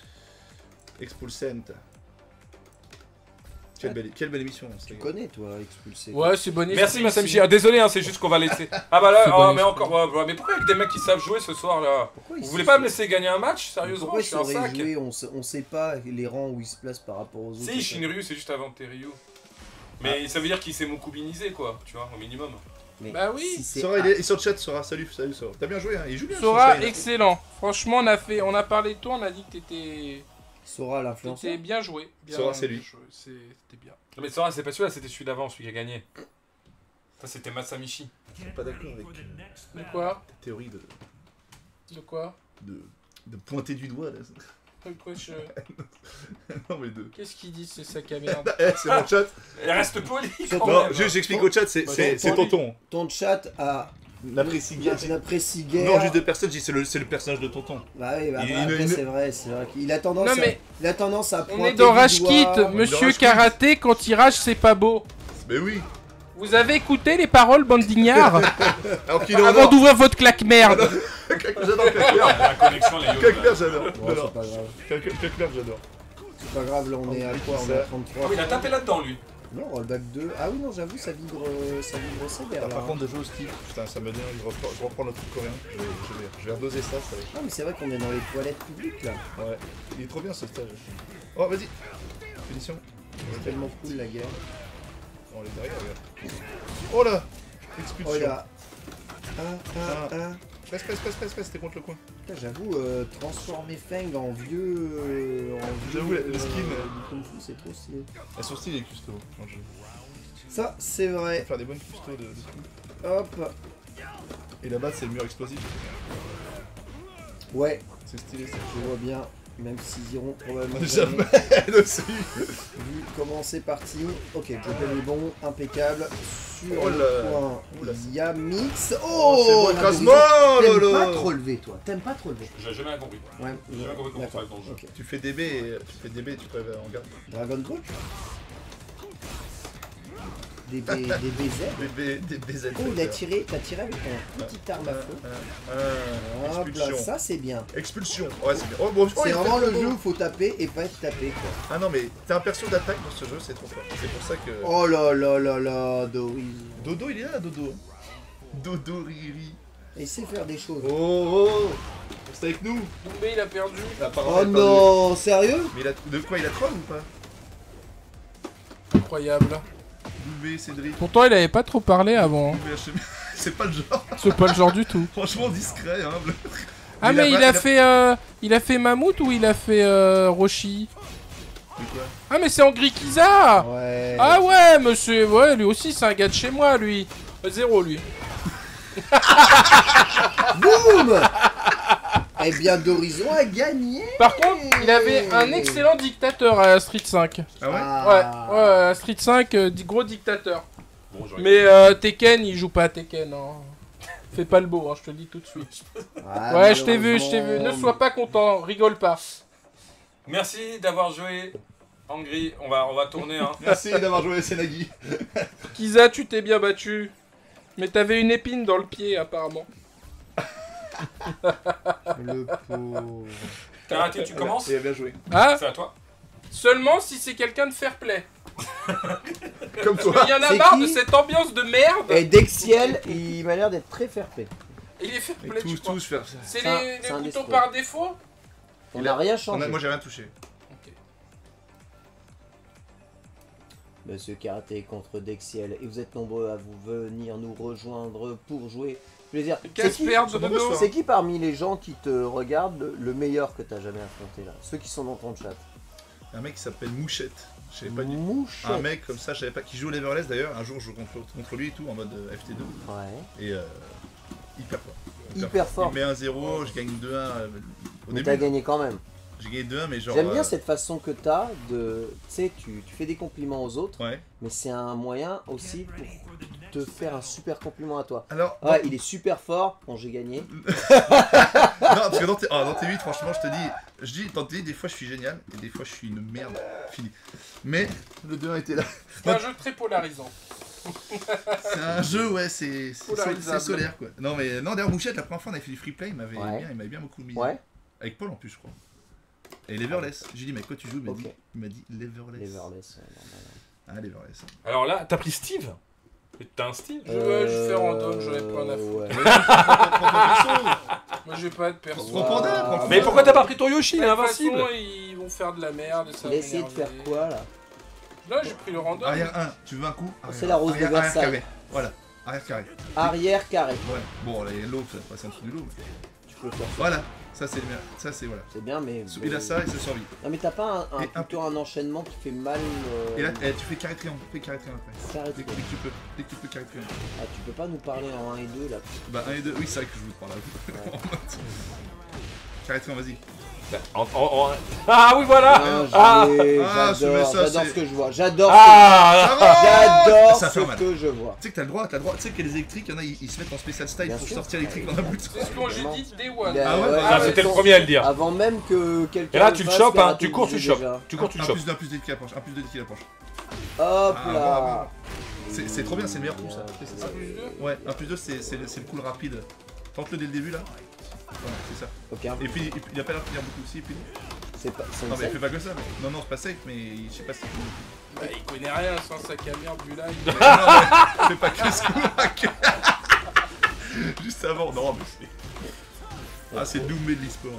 Expulsent. Quelle belle émission. Tu connais, toi, expulsé. Ouais, c'est bon. Merci Masamichi. Ah, désolé, hein, c'est juste qu'on va laisser. Ah bah là, C'est oh, bon, mais c'est encore. Ouais, mais pourquoi avec des mecs qui savent jouer ce soir là? Pourquoi Vous voulez pas me laisser gagner un match? Sérieusement, Pourquoi je il suis un saurait sac. jouer, on sait pas les rangs où il se place par rapport aux autres. Si, Shinryu, c'est juste avant Terryu. Mais ça veut dire qu'il s'est mokubinisé, quoi, tu vois, au minimum. Mais Bah oui. si c'est- Sora, il est sur le chat, Sora. Salut Sora. T'as bien joué, hein. Il joue bien. Sora, Sora, il a- excellent. Franchement, on a parlé de toi, on a dit que t'étais Sora l'influenceur. bien joué. Bien Sora, c'est lui. joué, C'était bien. Non, mais Sora, c'est pas celui-là, c'était celui d'avant, celui qui a gagné. Ça, c'était Masamichi. Je suis pas d'accord avec De quoi? ta théorie De quoi? de pointer du doigt, là. De quoi je... Non, mais de. Qu'est-ce qu'il dit, ce sac à merde? Eh, c'est mon chat. Il reste poli quand Non, même. j'explique au chat, c'est tonton. Ton chat a N'apprécie guère. n'apprécie guère. Non, juste deux personnes, je dis c'est le personnage de tonton. Bah oui, bah, Il- après, il- c'est vrai qu'il a tendance Non, à... mais Il a tendance à on pointer est dans du Rage Kit, doigt. Monsieur Rage Kit. Karaté, quand il rage, c'est pas beau. Mais oui. Vous avez écouté les paroles, bande d'ignards? Alors qu'il est en Avant or. d'ouvrir votre claque-merde. J'adore Claquer. La connexion, les Claquer, j'adore. Bon, c'est pas grave. Claquer, j'adore. C'est pas grave, là on est à quoi? On est à 33. Ah oui, il a tapé là-dedans, lui. Non, rollback 2. Ah oui, non, j'avoue, ça vibre sévère Ah, là. par contre, de jouer au Steve, putain, ça me donne envie. Je reprends le truc coréen. Je vais redoser ça, ça va être. Ah, mais c'est vrai qu'on est dans les toilettes publiques là. Ouais. Il est trop bien ce stage. Oh, vas-y. Finition. C'est tellement cool la guerre. On est derrière, regarde. Oh là. Oh Expulsion. là. Ah. Reste, t'es contre le coin. Putain, j'avoue, transformer Feng en vieux. J'avoue, le skin, du Kung Fu, c'est trop stylé. Elles sont stylées les custos dans le jeu. Ça, c'est On vrai. va faire des bonnes custos de tout. Hop. Et là-bas, c'est le mur explosif. Ouais, C'est stylé ça. je vois bien. Même s'ils iront probablement Déjà, jamais. elle aussi. Vu comment c'est parti. Ok, Joker est bon, impeccable. Sur Oh le là. point, Oula. il y a Mix. Oh, Oh, c'est bon, la écrasement, T'aimes lolo. pas trop lever, toi. T'aimes pas trop lever. J'ai jamais compris. Ouais, J'ai jamais compris comment ça d'accord. dans le jeu. Ok. Tu fais DB et tu peux en garde. Dragon Ball Des BZ. Des BZ. Oh, t'as tiré avec ton petite arme à feu. Hop là, Expulsion. ça c'est bien. Expulsion. Ouais, c'est bien. Oh, bon, C'est il a vraiment fait le trop jeu beau. où faut taper et pas être tapé quoi. Ah non, mais t'as un perso d'attaque dans ce jeu, c'est trop fort. C'est pour ça que. Oh là là là là, Doris. Dodo, il est là, Dodo. Dodo Riri. Et sait faire des choses. Oh, oh. Reste avec nous. Doumbé, il a perdu. Apparemment, Oh il a perdu. non, sérieux? Mais il a... de quoi il a troll ou pas? Incroyable. Doubé, Cédric. Pourtant, il avait pas trop parlé avant. hein. Doubé, HM. C'est pas le genre. C'est pas le genre du tout. Franchement discret, humble. Ah, mais il a fait Mammouth ou il a fait Roshi? Mais quoi? Ah, mais c'est en Grikiza. Ouais. Ah ouais, monsieur, ouais, lui aussi, c'est un gars de chez moi, lui. 0, lui. Boum. Eh bien, Dorison a gagné. Par contre, il avait un excellent dictateur à Street 5. Ah ouais? Ouais, à Street 5, gros dictateur. Bon, j'aurais- Mais Tekken, il joue pas à Tekken. Hein. Fais pas le beau, hein, je te le dis tout de suite. Ah, Ouais, je t'ai vu. malheureusement. Ne sois pas content, rigole pas. Merci d'avoir joué. Angry, on va tourner. Hein. Merci d'avoir joué Senagi. Kiza, tu t'es bien battu. Mais t'avais une épine dans le pied, apparemment. Le pauvre. Karaté, tu commences? Et bien joué. Ah, C'est à toi. seulement si c'est quelqu'un de fair play. Comme Il toi. y en a C'est marre qui de cette ambiance de merde. Et Dexiel, il m'a l'air d'être très fair-play. Il est fair Et play, tu crois. tous faire ça. C'est C'est un- les c'est un boutons destroy. par défaut. On n'a rien changé. Moi j'ai rien touché. Monsieur Karaté contre Dexiel, et vous êtes nombreux à vous venir nous rejoindre pour jouer. Je veux dire, Casper Dodo. c'est qui parmi les gens qui te regardent le meilleur que t'as jamais affronté là? Ceux qui sont dans ton chat. Un mec qui s'appelle Mouchette. Je savais pas du tout. Mouchette. Un mec comme ça, je savais pas, qui joue au Leverless d'ailleurs. Un jour je joue contre lui et tout en mode FT2. Ouais. Et hyper fort. Hyper fort. Il met 1-0, je gagne 2-1 au Mais t'as début. gagné quand même. J'ai gagné 2-1, mais genre. J'aime bien cette façon que t'as de. Tu sais, tu fais des compliments aux autres, Ouais. mais c'est un moyen aussi pour te faire un super compliment à toi. Alors. Ouais, il est super fort. Bon, j'ai gagné. Non, parce que dans tes 8, franchement, je dis, dans tes 8, des fois je suis génial, et des fois je suis une merde. Fini. Mais le 2-1 était là. C'est un jeu très polarisant. C'est un jeu, ouais, c'est Polarisable. solaire quoi. Non, mais non, d'ailleurs, Mouchette, la première fois on avait fait du free play, Ouais. il m'avait bien beaucoup mis. Ouais. Avec Paul en plus, je crois. Et Leverless. J'ai dit, mais quoi tu joues? Ok. Il m'a dit Leverless. Leverless. Ah, Leverless. Alors là, t'as pris Steve? T'as un Steve? Je fais random, j'en ai pas rien à foutre. Ouais. Moi, j'ai pas de perso. Prends Panda, prends Mais pourquoi t'as pas pris ton Yoshi? Il est De toute invincible. façon, ils vont faire de la merde et ça Il va a essayé de faire m'énerver. quoi là? Là, j'ai pris le random. Arrière 1, tu veux un coup? C'est la rose de Arrière Versailles. carré. Voilà, arrière carré. Arrière carré. Ouais. Bon, là, l'eau, ça passe en dessous du lot. Mais... Tu peux faire ça. Voilà, ça c'est le mien. Ça c'est voilà. C'est bien, mais. Il a ça et ça survit. Non, mais t'as pas Et un- plutôt un enchaînement qui fait mal. Et là, tu fais carré triangle. Fais carré triangle après. Carré Dès que tu peux. Dès que tu peux carré triangle. Ah, tu peux pas nous parler en 1 et 2 là. Bah 1 et 2, oui, c'est vrai que je vous parle là. Ouais. Carré triangle, vas-y. Ah oui, voilà. Ah, Ah, j'adore ça, j'adore c'est- ce que je vois. J'adore Ah. j'adore Ça fait ce mal. que je vois. Tu sais que t'as le droit, tu sais que les électriques, il y en a, ils se mettent en spécial style Bien pour sûr. sortir l'électrique dans la bout. C'est ce que j'ai dit Day One. Il a- Ah ouais, bah, Ah, c'était le premier à le dire. Avant même que quelqu'un. Et là, le tu le fasse, chopes, hein, Karaté tu cours, tu le disait chopes. déjà. Tu cours, tu le chopes. Un plus de qui approche. Un plus de qui approche. Hop Ah, là. bravo. C'est trop bien, c'est le meilleur coup ça. Un plus deux. Ouais, 1 plus 2, c'est le cool rapide. Tente-le dès le début là. Voilà, c'est ça. Ok, Et puis il a pas l'air de finir beaucoup aussi. Et puis... c'est pas. C'est Non mais safe. fais pas que ça. Non, non, c'est pas safe, mais je sais pas si. Bah, il connaît rien sans sa caméra, vu là. Non, mais fais pas que ça. Juste avant, non mais c'est. Ah, c'est Doumbé de l'e-sport.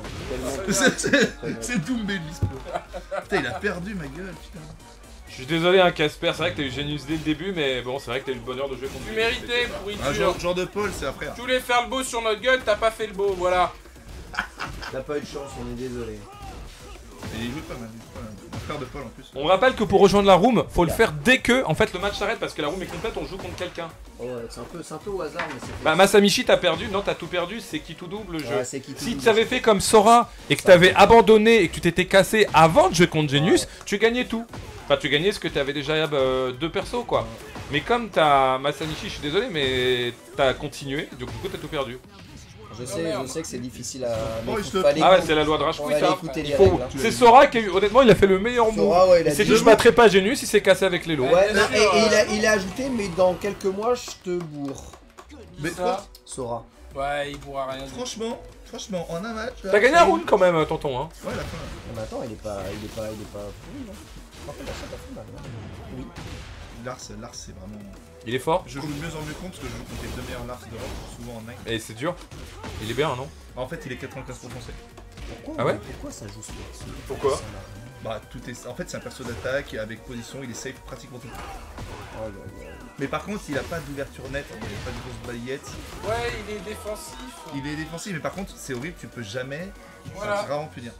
C'est Doumbé de l'e-sport. Putain, il a perdu ma gueule, putain. Je suis désolé, hein, Casper, c'est vrai que t'as eu Genius dès le début, mais bon, c'est vrai que t'as eu le bonheur de jouer contre Tu lui. méritais, Un pourriture. genre de Paul, c'est après. Tu voulais faire le beau sur notre gueule, t'as pas fait le beau, voilà. T'as pas eu de chance, on est désolé. Et il joue pas mal, un frère de Paul en plus. On rappelle que pour rejoindre la room, faut le faire dès que en fait le match s'arrête parce que la room est complète, on joue contre quelqu'un. Oh, ouais, c'est un peu au hasard, mais c'est. Bah Masamichi t'as perdu, non t'as tout perdu, c'est qui tout double le jeu. Ouais, c'est qui tout Si double. tu avais fait comme Sora et que t'avais abandonné et que tu t'étais cassé avant de jouer contre Genius, tu gagnais tout. Enfin tu gagnais ce que t'avais déjà deux persos quoi. Mais comme t'as Masamichi, je suis désolé mais t'as continué, donc du coup t'as tout perdu. Je sais que c'est difficile à. Oh, mais il faut- se- fallait Ah ouais écouter- c'est la loi de Rajput fallait hein. écouter les Il faut- règles, hein. C'est Sora qui a eu, honnêtement il a fait le meilleur move. Sora, ouais, il a Il s'est dit- dit je battrai pas Genius, il s'est cassé avec les lots. Ouais, non, Bien sûr, et il a ajouté, mais dans quelques mois, je te bourre. Mais Ça. Sora. Ouais, il pourra rien dire. franchement, en un match. là, T'as gagné un c'est- round quand même tonton hein. Ouais, la fin. Mais attends, il est pas pourri, non. En fait, la chatte a fait mal, hein. Oui. Lars, c'est vraiment. Il est fort Je joue de mieux en mieux contre parce que je joue contre les deux meilleurs Lars d'Europe, souvent en 9. et c'est dur. Il est bien non? En fait, il est 95% safe. Pourquoi, Ah ouais pourquoi ça joue ce Pourquoi? Bah, tout est. En fait, c'est un perso d'attaque avec position, il est safe pratiquement tout le temps. Oh là là. Mais par contre, il a pas d'ouverture nette, il a pas de grosse balayette. Ouais, il est défensif. Il est défensif, mais par contre, c'est horrible, tu peux jamais. Voilà. C'est vraiment punir.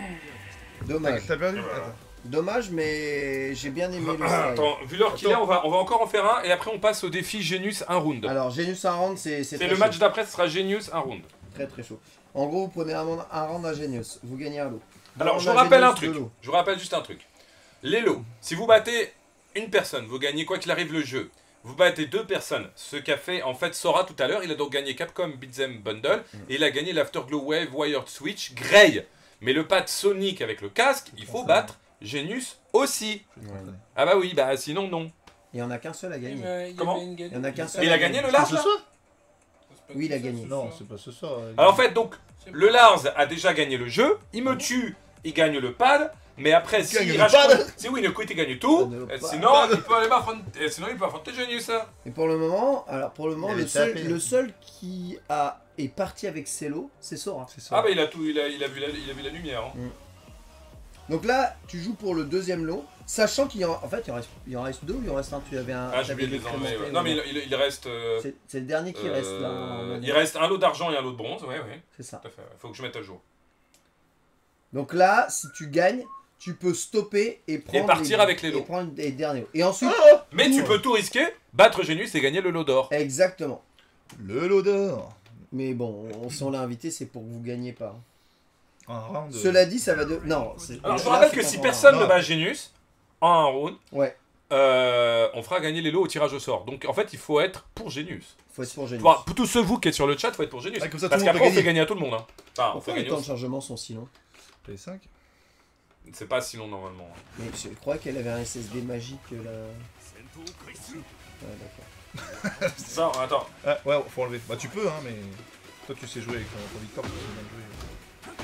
Dommage. T'as perdu? Attends. Dommage, mais j'ai bien aimé le style. Attends, vu l'heure qu'il est, on va encore en faire un et après on passe au défi Genius 1 round. Alors, Genius un round, c'est C'est très le chaud. match d'après, ce sera Genius 1 round. Très très chaud. En gros, vous prenez un round à Genius, vous gagnez un lot. Alors Un je round vous à rappelle un Genius, truc. deux lots. Je vous rappelle juste un truc. Les lots, si vous battez une personne, vous gagnez quoi qu'il arrive le jeu. Vous battez deux personnes, ce qu'a fait en fait Sora tout à l'heure. Il a donc gagné Capcom Beat'em Bundle et il a gagné l'Afterglow Wave Wired Switch Grey. Mais le pad Sonic avec le casque, il faut battre Genius aussi. Ouais. Ah bah oui, bah sinon non. Il y en a qu'un seul à Il gagner. Comment Il Il y en a qu'un seul. Et il a gagné le Lars là Oui, il a gagné. Non, c'est pas ce soir. Alors en fait donc, le Lars a déjà gagné le jeu, il me tue, il gagne le pad, mais après gagne si le rage pad quit, si oui il quit il gagne tout, Le pad. sinon il peut aller affronter, sinon il peut affronter Genius ça. Et pour le moment, Il avait tapé. le seul qui est parti avec Celo, c'est Sora. C'est ça. Ah bah il a tout, il a vu la lumière. Hein. Donc là, tu joues pour le deuxième lot, sachant qu'il y en fait il en reste deux ou il en reste un. Tu avais un. Ah j'ai t'avais oublié de les enlever. décrémenté, Ouais. Non mais mais il reste, c'est le dernier qui reste là. il reste un lot d'argent et un lot de bronze, ouais. C'est ça. Tout à fait, faut que je mette à jour. Donc là, si tu gagnes, tu peux stopper et prendre partir avec les lots. Et prendre les derniers lots. Et ensuite, Mais tu peux tout risquer, battre Genius et gagner le lot d'or. exactement. Le lot d'or. Mais bon, si on l'a invité, c'est pour que vous gagniez pas. Un round. Cela dit, ça va de. Non. Alors je vous là, rappelle c'est que pas si encore personne Non. ne bat Genius en un round, Ouais, on fera gagner les lots au tirage au sort. Donc en fait il faut être pour Genius. faut être pour Genius. Pour tous ceux vous qui êtes sur le chat, faut être pour Genius. Ah, comme ça, tout Parce le monde qu'après on peut fait gagner. gagner à tout le monde. Hein. Enfin, on Pourquoi fait les gagner temps de chargement sont si longs? PS5. C'est pas si long normalement. Mais je crois qu'elle avait un SSD magique là. Ouais, d'accord. Non, attends. Ah, ouais, faut enlever. Bah, tu peux, hein, mais. Toi, tu sais jouer avec ton Victor, tu sais bien jouer.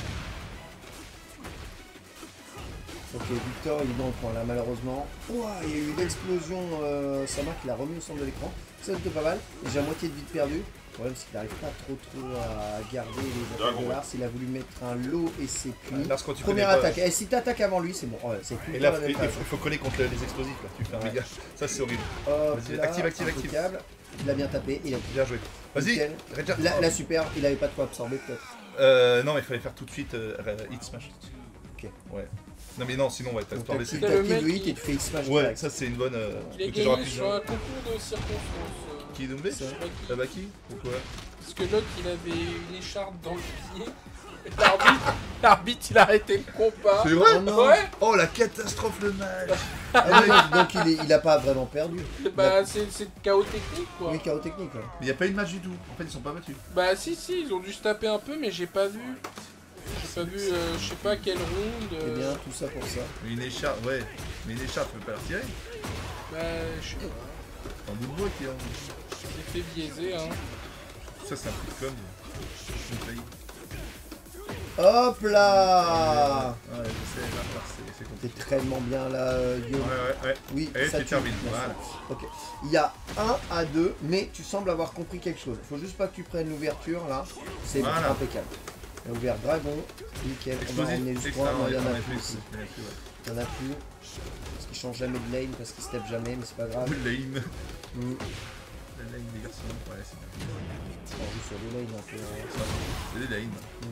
Ok, Victor, il est dans le coin là, malheureusement. Ouah, il y a eu une explosion. Sa marque, il a remis au centre de l'écran. Ça c'était pas mal. Et j'ai à moitié de vie de perdu. Le problème, c'est qu'il n'arrive pas trop à garder les attaques de Lars. Il a voulu mettre un lot et c'est puni. Lars, quand tu Première connais pas- attaque. Et si t'attaques avant lui, c'est bon. Ouais, c'est tout Et le là, temps la même il phase. faut coller contre les explosifs, là. Tu fais un Ouais. méga. Ça, c'est horrible. Hop Vas-y, là, active. impeccable. Il a bien tapé. Il a... Bien joué. Vas-y, Nickel. Redja. La super, il avait pas de quoi absorber peut-être. Non, mais il fallait faire tout de suite hit smash. Ok. Ouais. Non, mais non, sinon, on va être Donc absorbé. t'actives C'est le mec le hit qui- et tu fais X-Smash Ouais, direct. ça, c'est une bonne. Il est que j'aurais gagné pu sur dire. un concours de circonstances. Qui est Doumbé Ça. Je sais pas qui. Ah bah qui Pourquoi Parce que l'autre il avait une écharpe dans le pied. Et l'arbitre il a arrêté le combat. C'est vrai Oh non. Ouais, Oh, la catastrophe, le match. Ah, donc il a pas vraiment perdu. bah c'est chaos technique quoi. Oui, chaos technique. Ouais. Mais il n'y a pas eu de match du tout. En fait, ils sont pas battus. Bah si, ils ont dû se taper un peu mais j'ai pas vu. J'ai pas vu, je sais pas quelle ronde. Eh bien, tout ça pour ça. Mais une écharpe, ouais. Mais une écharpe, tu peux pas la retirer. Bah je sais pas. Un bout de bois qui est en. J'ai fait biaiser hein. Ça, c'est un truc comme. J'ai failli. Hop là. Ouais, je sais, là, c'est T'es compliqué. tellement bien là, Guillaume. Ouais. Oui, Et ça tu tue. termines. Bien Voilà. sûr. Ok. Il y a 1 à 2, mais tu sembles avoir compris quelque chose. Faut juste pas que tu prennes l'ouverture là. C'est Voilà. impeccable. On a ouvert dragon, nickel. On va emmener le Explosif, point. Non, il y en a extra, plus ici. il y en a plus, ouais. Il y en a plus. Parce qu'ils changent jamais de lane, parce qu'ils se tapent jamais, mais c'est pas grave. Oui, lane. Mm. La lane des garçons. Ouais, c'est bien. On joue sur des lanes un peu. C'est des lanes.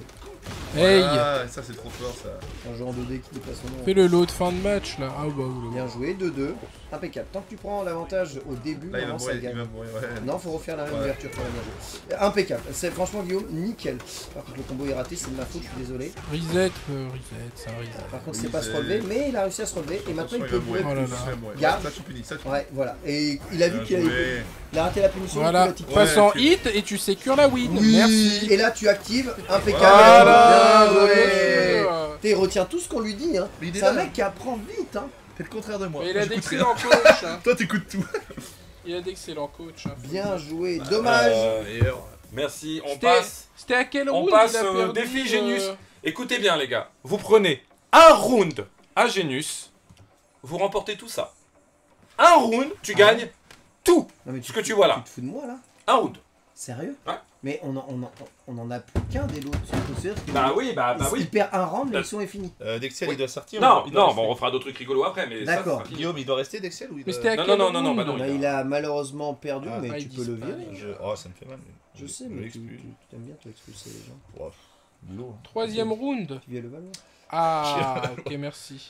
Hey, Ah, ça, c'est trop fort, ça. Un jeu en 2D qui dit pas son nom. fais le lot de fin de match là. Ah bah oula. Bien joué, 2-2. Impeccable. Tant que tu prends l'avantage au début, Là, il va normalement ça mourir, il gagne. va mourir, ouais. Non, faut refaire la même Ouais. ouverture pour la bien joué. Impeccable. C'est franchement Guillaume, nickel. Par contre le combo est raté, c'est de ma faute, je suis désolé. Reset, c'est un reset. Par contre Oui, c'est pas se c'est- relever, mais il a réussi à se relever et maintenant il peut mourir. bouler Oh là plus. là. Il va mourir. Garde. Ça, tu punis, ça, tu punis. Ouais, voilà. Et il a vu Bien qu'il joué. a raté la punition. Voilà, du coup, passe en tu- hit et tu sécures la win. Oui. Merci. Et là tu actives, impeccable. Voilà. Bien joué. Bien. Il retient tout ce qu'on lui dit, hein. Mais il est C'est un là. mec qui apprend vite, hein. T'es le contraire de moi. Mais il Moi, a j'écoute d'excellents rien. coachs. Hein. Toi, t'écoutes tout. Il a d'excellents coachs. Hein. Bien joué. Dommage. Meilleur. Merci, on C'était- passe. C'était à quel On round passe il a au perdu, défi Genius. Écoutez bien les gars, vous prenez un round à Genius, vous remportez tout ça. Un round, tu gagnes tout. Non, mais Ce que tu vois là. Tu te fous de moi là? Un round. Sérieux? Ouais. Mais on en a plus qu'un des lots. C'est-à-dire que Bah oui, bah il oui. perd un round, l'émission est finie. Dexel, Oui. il doit sortir. Non, il doit non, rester. bon, on refera d'autres trucs rigolos après, mais ça, D'accord. ça sera fini. Guillaume, il doit rester Dexel ou il Mais doit... c'était à Non, quel non, non, round bah non, Là, il a malheureusement perdu, Ah. mais Ah, tu il peux le disparaît. virer. Oh, ça me fait mal. Je sais, Je mais tu l'excuse. t'aimes bien toi expulser les gens. Oh, lourd. Troisième round. Tu viens le valoir. Ah, ok, merci.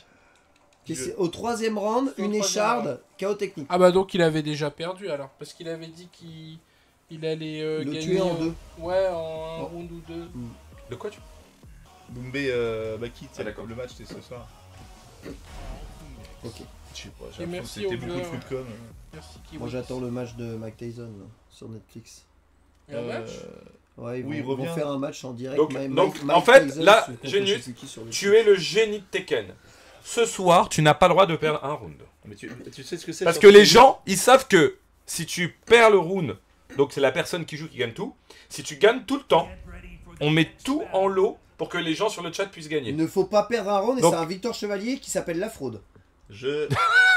Au troisième round, C'est au une troisième écharde, chaos technique. Ah bah donc il avait déjà perdu alors, parce qu'il avait dit qu'il allait Le gagner tuer en deux. Ouais, en un Oh. round ou deux. De quoi tu Doumbé, Baki, Ah, d'accord. le match, c'était ce soir. Ok. Je sais pas, Et j'ai l'impression merci que c'était aux beaucoup de joueurs. footcom. Merci Kiwi. Moi j'attends le match de Mike Tyson là, sur Netflix. Il y a un match Ouais, ils Oui, il vont revient. faire un match en direct. Donc, Mike- donc, Mike en fait, Tyson là, contre Genius, je sais qui sur le Tu es le génie de Tekken. Ce soir, tu n'as pas le droit de perdre un round. Mais tu sais ce que c'est Parce sur que les Twitch gens, ils savent que si tu perds le round, donc c'est la personne qui joue qui gagne tout. Si tu gagnes tout le temps, on met tout en lot pour que les gens sur le chat puissent gagner. Il ne faut pas perdre un round et Donc- c'est un Victor Chevalier qui s'appelle La Fraude. Je...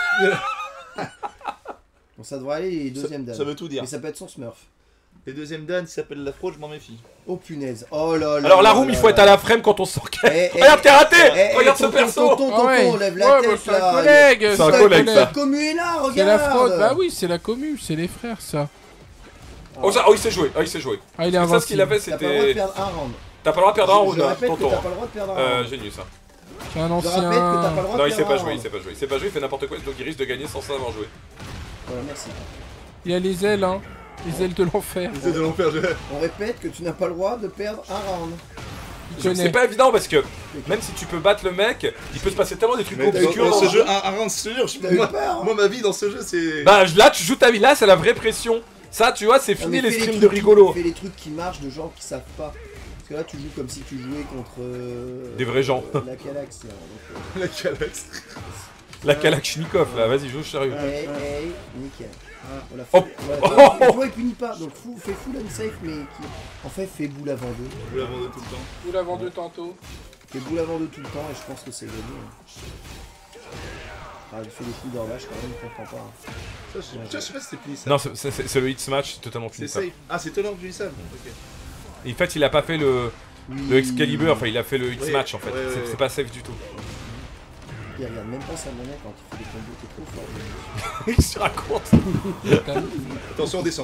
Donc ça devrait aller les deuxièmes ça dames. veut tout dire. Mais ça peut être son Smurf. Les deuxièmes Dan, qui s'appelle la fraude, je m'en méfie. Oh punaise. Oh là là. Alors la là room, là il faut là être à là. la frame quand on sort. Eh, eh, Regarde, t'es raté. eh, Regarde ce tonton, perso. Tonton, Ah ouais. lève la Ouais, tête bah, c'est là. un collègue. C'est un collègue, ça. La commu est là, regarde. C'est la fraude. Bah oui, c'est la commu, c'est les frères ça. Oh, ça, il s'est joué. Oh, il s'est joué. Ah, il est Ça, ce qu'il a invincible. fait, T'as pas le droit de c'était. perdre un round. T'as pas le droit de perdre un round, Je hein, répète que tonton. t'as pas le droit de perdre un round. Génius, ça. C'est un Je ancien. répète que t'as pas le droit Non, de il s'est perdre pas un joué, il round. s'est pas joué. Il s'est pas joué, il fait n'importe quoi, donc il risque de gagner sans savoir jouer. Voilà, merci. Il a les ailes, hein. Les ailes de l'enfer. C'est de l'enfer, On répète que tu n'as pas le droit de perdre un round. Il C'est connaît. pas évident parce que même si tu peux battre le mec, il peut se passer tellement des trucs Mais obscurs dans dans ce le jeu, un round sûr, T'as eu moi, peur, hein. moi, ma vie dans ce jeu, c'est... Bah là, tu joues ta vie. Là, c'est la vraie pression. Ça, tu vois, c'est Non, fini mais les fais streams trucs de rigolo. Fais les trucs qui marchent de gens qui savent pas. Parce que là, tu joues comme si tu jouais contre. Des vrais gens. La Calax. là. Donc, La calax. La Kalachnikov, là, vas-y, joue sérieux. hey, hey, nickel. Voilà, Oh. voilà, tu vois, il punit pas. Donc, fais full unsafe, mais qui. En fait, fais boule avant deux. Je vous la vends tout le temps. Vous l'avez vendu tantôt. Fais boule avant deux tout le temps, et je pense que c'est gagné. hein. Ah, il fait des coups d'horloge quand même, il comprend pas. hein. Ça, je sais pas si c'était puni ça. Non, c'est le hit smash, c'est totalement C'est fini ça. safe. Ah, c'est étonnant que tu dis ça. Ok. En fait, il a pas fait le Excalibur, enfin, il a fait le hit Oui, smash en fait. ouais, C'est- ouais. C'est pas safe du tout. Il regarde même pas sa monnaie quand il fait des combos, t'es trop fort. Qu'est-ce que tu racontes? Attention, descend.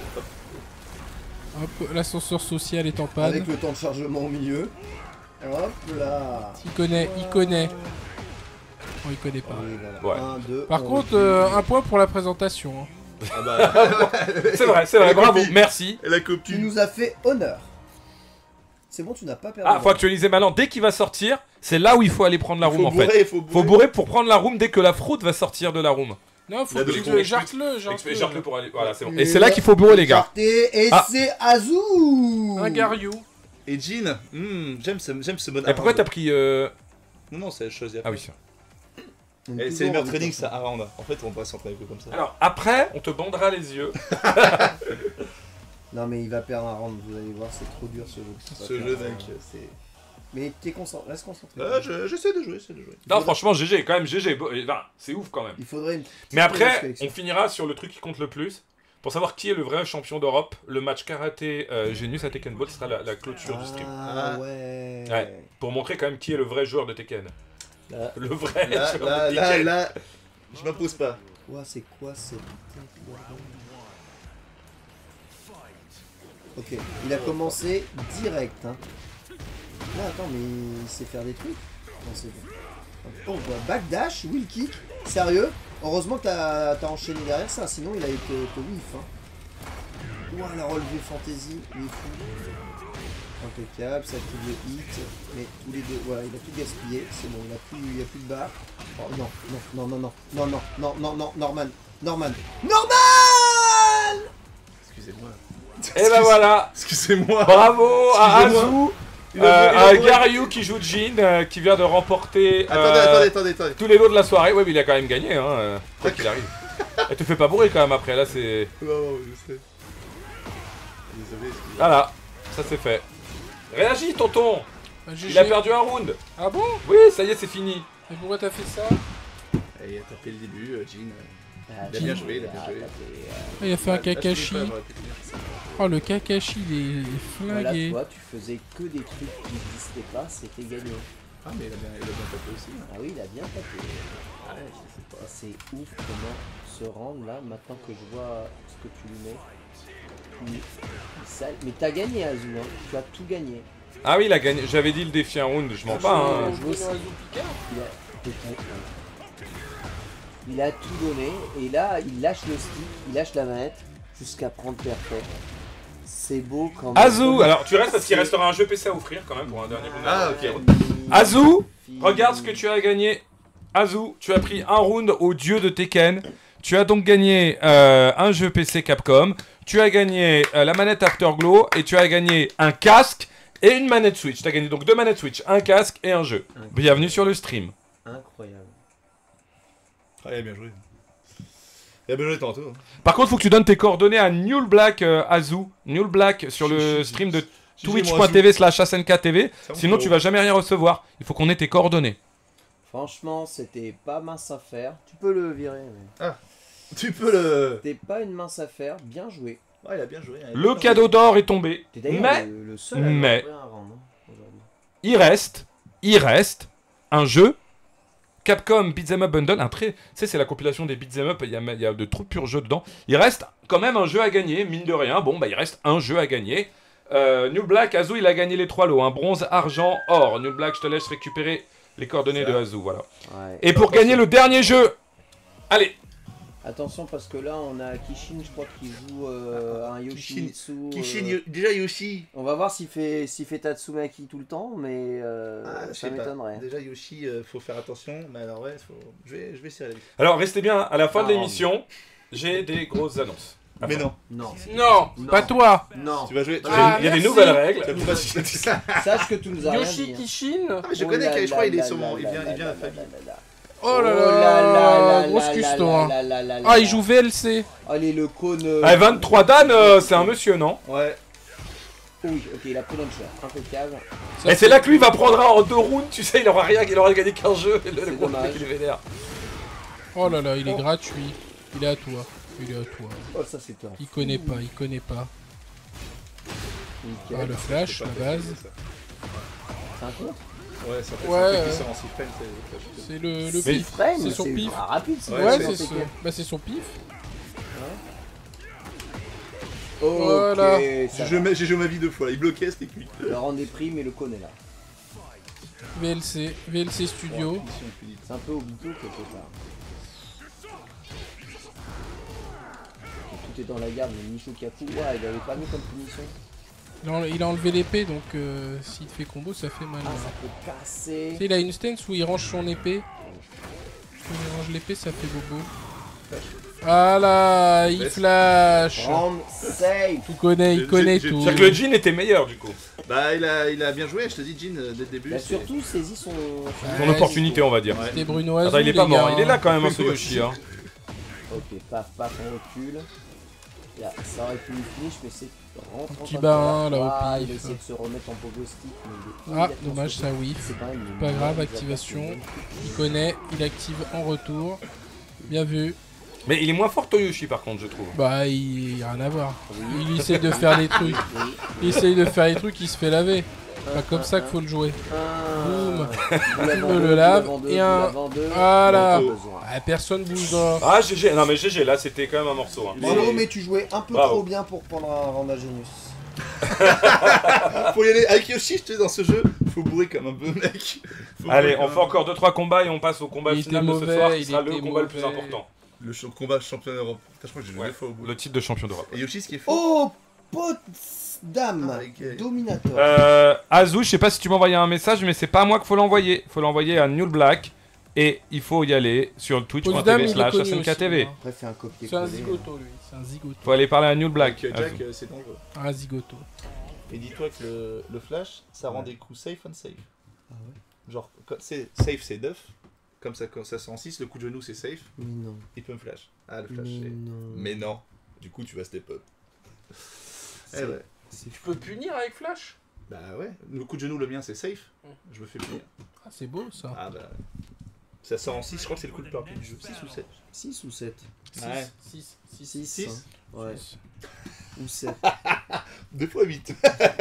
Hop, l'ascenseur social est en panne. Avec le temps de chargement au milieu. Hop là. Il connaît, il connaît. Oh, il connaît pas. Oui, voilà. Ouais. 1, 2, Par contre, un point pour la présentation. hein. Ah bah, C'est vrai, La bravo, copie. merci. et la tu copie. nous as fait honneur. C'est bon, tu n'as pas perdu. Ah, faut actualiser maintenant. Dès qu'il va sortir, c'est là où il faut aller prendre la room en fait. Faut Faut bourrer pour prendre la room dès que la fraude va sortir de la room. Non, faut Il a que de tu l'écoute. jarte-le, Jarte-le jarte-le. pour aller. Voilà, c'est bon. Et c'est là qu'il faut bourrer les gars. Jarté, et Ah. c'est Azou. Un Gariou. Et Jean, j'aime ce mode. Et pourquoi t'as pris. Non, c'est la chose. Ah oui. Donc, C'est toujours les meilleurs en training, victoire. ça Aranda. En fait, on va s'entraîner un peu comme ça. Alors après, on te bandera les yeux. Non mais il va perdre un round, vous allez voir, c'est trop dur ce jeu. Ce jeu, mec, c'est... Mais t'es concentré, reste concentré. J'essaie de jouer, Non, franchement, GG, quand même, GG. Enfin, c'est ouf quand même. Il faudrait une... Mais après, on finira sur le truc qui compte le plus. Pour savoir qui est le vrai champion d'Europe, le match karaté Genius à Tekken Ball sera la clôture du stream. Ah ouais. Ouais. Pour montrer quand même qui est le vrai joueur de Tekken. Là. Le vrai Là, joueur là, de là, Tekken. là, je m'impose pas. Ouah, c'est quoi cette tête? Ok, il a commencé direct. Hein. Là, attends, mais il sait faire des trucs. Non, c'est bon. Oh, bah, backdash, wheel kick. Sérieux? Heureusement que t'as enchaîné derrière ça, sinon il a été te whiff. Hein. Ouah, la relevée fantasy, il est fou. Impeccable, ça active le hit. Mais tous les deux, voilà, il a tout gaspillé. C'est bon, il a plus de barre. Oh non, non, non, non, non, non, non, non, non, Norman. Norman. Excusez-moi. Et ben voilà. Excusez-moi. Bravo à Excusez-moi. Azu, à Garyu qui joue Jin, qui vient de remporter Attendez. tous les lots de la soirée. Ouais, mais il a quand même gagné, hein, quoi qu'il arrive. Et te fais pas bourrer quand même après, là c'est... Non, je sais. Désolé, excusez-moi. Voilà, ça c'est fait. Réagis, tonton. GG. Il a perdu un round. Ah bon? Oui, ça y est, c'est fini. Mais pourquoi t'as fait ça? Il a tapé le début, Jin. Ah, Il a bien joué, il a bien joué. Ah, il a fait un Là, je finis Kakashi. pas, j'aurais pu finir ça. Oh, le Kakashi, il est Voilà, flingué. toi, tu faisais que des trucs qui n'existaient pas, c'était gagné. Ah, mais il a bien tapé aussi. Hein. Ah oui, il a bien tapé. Ouais, je sais pas. C'est ouf comment se rendre là, maintenant que je vois ce que tu lui mets. Mais t'as gagné, Azu, hein. Tu as tout gagné. Ah oui, il a gagné. J'avais dit le défi un round, je mens pas. Hein. Il a tout donné, et là, il lâche le stick, il lâche la manette, jusqu'à prendre perfect. C'est beau quand même. Azu, alors tu restes parce qu'il restera un jeu PC à offrir quand même pour un dernier round. Ah, ok. Azu, regarde ce que tu as gagné. Azu, tu as pris un round au dieu de Tekken. Tu as donc gagné un jeu PC Capcom. Tu as gagné la manette Afterglow et tu as gagné un casque et une manette Switch. Tu as gagné donc 2 manettes Switch, un casque et un jeu. Bienvenue sur le stream. Incroyable. Ah, il a bien joué. Il a bien joué tantôt. Par contre, faut que tu donnes tes coordonnées à Newell Black Azu. Newell Black sur le stream de twitch.tv/SNKTV. Sinon, tu vas jamais rien recevoir. Il faut qu'on ait tes coordonnées. Franchement, c'était pas mince à faire. Tu peux le virer. Mais... Tu peux le... C'était pas une mince affaire, bien joué. Ouais, il a bien joué. Hein, Le cadeau d'or est tombé. T'es d'ailleurs Mais le seul à avoir pris un round, hein, aujourd'hui. il reste un jeu Capcom Beat'em Up Bundle, tu sais, c'est la compilation des Beat'em Up, il y a de trop purs jeux dedans. Il reste quand même un jeu à gagner, mine de rien. Bon, bah il reste un jeu à gagner. New Black, Azu, il a gagné les 3 lots, hein. Bronze, argent, or. New Black, je te laisse récupérer les coordonnées de Azu, voilà. Ouais. Et pour gagner le dernier jeu, allez. Attention parce que là on a Kishin, je crois qu'il joue un Yoshimitsu. Déjà Yoshi. On va voir s'il fait Tatsumaki tout le temps, mais Je ça sais pas. m'étonnerait. Déjà Yoshi, faut faire attention. Mais alors ouais, je vais serrer la vis. Alors restez bien, à la fin de Ah, l'émission, j'ai des grosses annonces. Mais non. Non. Non, pas toi. Non. Tu vas jouer. Ah, Il y a des merci. nouvelles règles. Sache que tu nous as rien Yoshi dit. Hein. Kishin. Ah, mais je connais, je crois il est sur mon. Il vient à la famille. Oh là là, grosse custo. Hein. Ah, il joue VLC. Allez, le cône. Ah, 23 Dan, c'est un monsieur, non? Ouais. Oui, ok, il a pris notre cher. Impeccable. Et c'est là que lui va prendre en 2 rounds, tu sais, il aura rien, il aura gagné qu'un jeu, et le C'est gros dommage. mec il est vénère. Oh là là, il est gratuit. Il est à toi. Il est à toi. Oh, ça c'est top. Il connaît pas, il connaît pas. Nickel. Ah, le flash, la base. C'est un contre. Ouais, ça fait Ouais, puissant en 6 frames, C'est le Mais pif. Frame, C'est son pif. rapide. c'est Ouais, bon, c'est c'est son... clair. Bah, c'est son pif. Ok, Voilà. ça J'ai joué ma vie 2 fois, il bloquait, c'était cuit. va. Le rang des primes et le cône est là. VLC Studio. C'est un peu obito quelque part. Tout est dans la garde, mais Nisho Kaku, ouais, il avait pas mis comme punition. Il a enlevé l'épée, donc s'il te fait combo, ça fait mal. Ah, Ouais. ça peut casser. Tu sais, il a une stance où il range son épée. Quand il range l'épée, ça fait bobo. Ah là, il flash. Round safe. Il connaît tout. C'est-à-dire que le jean était meilleur du coup. Bah, il a bien joué, je te dis, Jin, dès le début. Il a c'est- surtout saisi son. Son opportunité, on va dire. C'était Bruno Azu, Attends, il est pas les mort, gars, il est là hein. quand même, hein, ce Yoshi. Hein. Ok, paf, paf, on recule. Là, ça aurait pu le finish, mais c'est Petit bain, là, au Ah, il pif. a essayé de se remettre en pogo stick. Mais Ah, dommage, ça whiff. C'est pareil, il Pas est- grave, il activation. Il connaît, il active en retour. Bien vu. Mais il est moins fort Toyoshi par contre, je trouve. Bah, il y a rien à voir. Il essaye de faire des trucs. Il essaye de faire des trucs, il se fait laver. Pas comme ça qu'il faut le jouer. Boum. Tu me le laves, et un- Voilà. Ah, personne bouge dans... Ah GG, non mais GG, là c'était quand même un morceau. Hein. Bravo, mais tu jouais un peu Bravo. trop bien pour prendre un round à Genius. Faut y aller. Avec Yoshi, je te dis, dans ce jeu, faut bourrer comme un peu, mec. Faut Allez, bourrer on comme fait un- encore 2-3 combats et on passe au combat Il final était de ce mauvais, soir qui il sera le était combat le plus mauvais. important. Le combat champion d'Europe. Putain, je crois que j'ai joué Ouais. 2 fois au bout. Le titre de champion d'Europe. Et Yoshi, ce qui est fort. Oh, Potsdam, Ah, ok. Dominator. Azou, je sais pas si tu m'as envoyé un message, mais c'est pas à moi qu'il faut l'envoyer. Faut l'envoyer à Null Black et il faut y aller sur Potsdam, il twitch.tv est slash connu SNKTV. aussi, hein. Après, fais un C'est un copier-coller. zigoto, lui. C'est un zigoto. Faut aller parler à Null Black. Avec Jack, Azou. c'est dangereux. Un zigoto. Et dis-toi que le flash, ça rend des coups safe and safe. Ah ouais. Genre, c'est safe, c'est deuf. Comme ça, quand ça sort en 6, le coup de genou, c'est safe. Mais non. Il peut me flash. Ah, le flash, Mais c'est. non. Mais non. Du coup, tu vas step up. Eh ouais. Tu peux punir avec Flash? Bah ouais. Le coup de genou, le mien, c'est safe. Je me fais punir. Ah, c'est beau, ça. Ah bah. Ça sort en 6, je crois que c'est le coup de plus rapide du jeu. 6 ou 7. 6 ou 7 Ouais. 6. 6. Six. Ouais. Ou 7. 2 fois 8.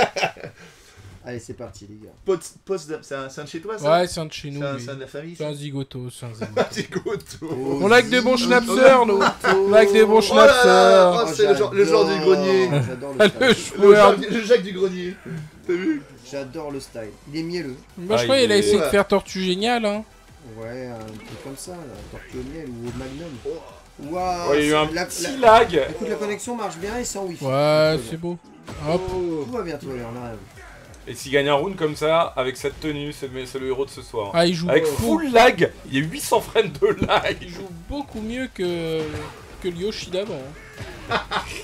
Allez, c'est parti, les gars. Potsdam, c'est un de chez toi, ça? Ouais, c'est un de chez nous, C'est lui. un de la famille, C'est ça? un zigoto, c'est un zigoto. Un petit goto. On a que des bons schnapsers, nous. On a que des bons Oh là là, schnapsers. oh, c'est le genre du grenier. J'adore Ah, le le style. joueur. Le Jacques du grenier. T'as vu? J'adore le style. Il est mielleux. Bah, je Ah, crois il qu'il a est- essayé de Ouais. faire Tortue Géniale, hein. Ouais, un truc comme ça, là. Tortue au miel ou au magnum. Waouh. Ouais, il y a eu un la- petit la- lag. Écoute, la connexion marche bien et sans wifi. Ouais, Tout c'est beau. va Hop. bien. Tout va bien, tout va bien, on arrive. Et s'il gagne un round comme ça, avec cette tenue, c'est le héros de ce soir. Ah, il joue, Avec beaucoup, full lag, il y a 800 frames de lag. il joue beaucoup mieux que le Yoshi d'avant. hein.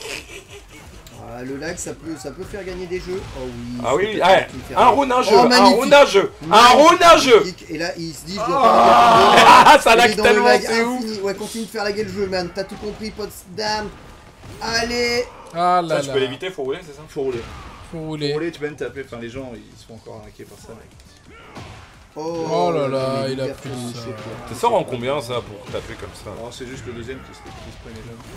Ah, le lag, ça peut faire gagner des jeux. Oh oui. Ah c'est oui, peut-être ouais. qui me fait Un rire. round, un jeu, Oh, un magnifique. round, un jeu, un round, un jeu. Et là, il se dit, je dois pas regarder. Ah, ça Il est lag dans le tellement, lag c'est ouf. infini. Ouais, continue de faire laguer le jeu, man. T'as tout compris, Potsdam. Allez. Ah Ça, là tu là. peux l'éviter, faut rouler, c'est ça? Faut rouler. Faut Faut rouler. rouler, tu peux même taper. Enfin, les gens, ils se font encore arnaquer par ça, mec. Oh là là, mais il a l'ouverture pris du ça. chef, là. Ça sort en combien ça pour taper comme ça? Alors, c'est juste le deuxième qui se prend les gens.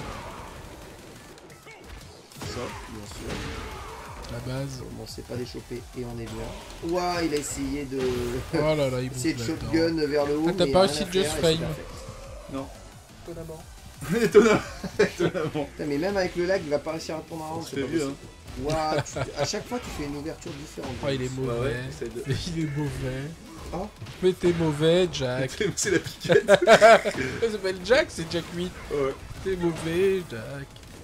Ça, bien sûr. La base. Bon, c'est pas déchopé et on est bien. Ouah, il a essayé de. Oh là là, il Essayer de bouffe là-dedans. shotgun vers le haut. Ah, t'as mais pas rien réussi à de faire, Just et c'est Fame. pas fait. Non. Étonnamment. Étonnamment. Étonnamment. Putain, mais même avec le lag, il va pas réussir à répondre à un round, On c'est s'est pas vu, possible. Ouah, à chaque fois, tu fais une ouverture différente. Oh, il est Bah mauvais. ouais, essaye de. Il est mauvais. Oh. Mais t'es mauvais, Jack. C'est la piquette. Ça s'appelle Jack, c'est Jack 8. Ouais. T'es mauvais, Jack.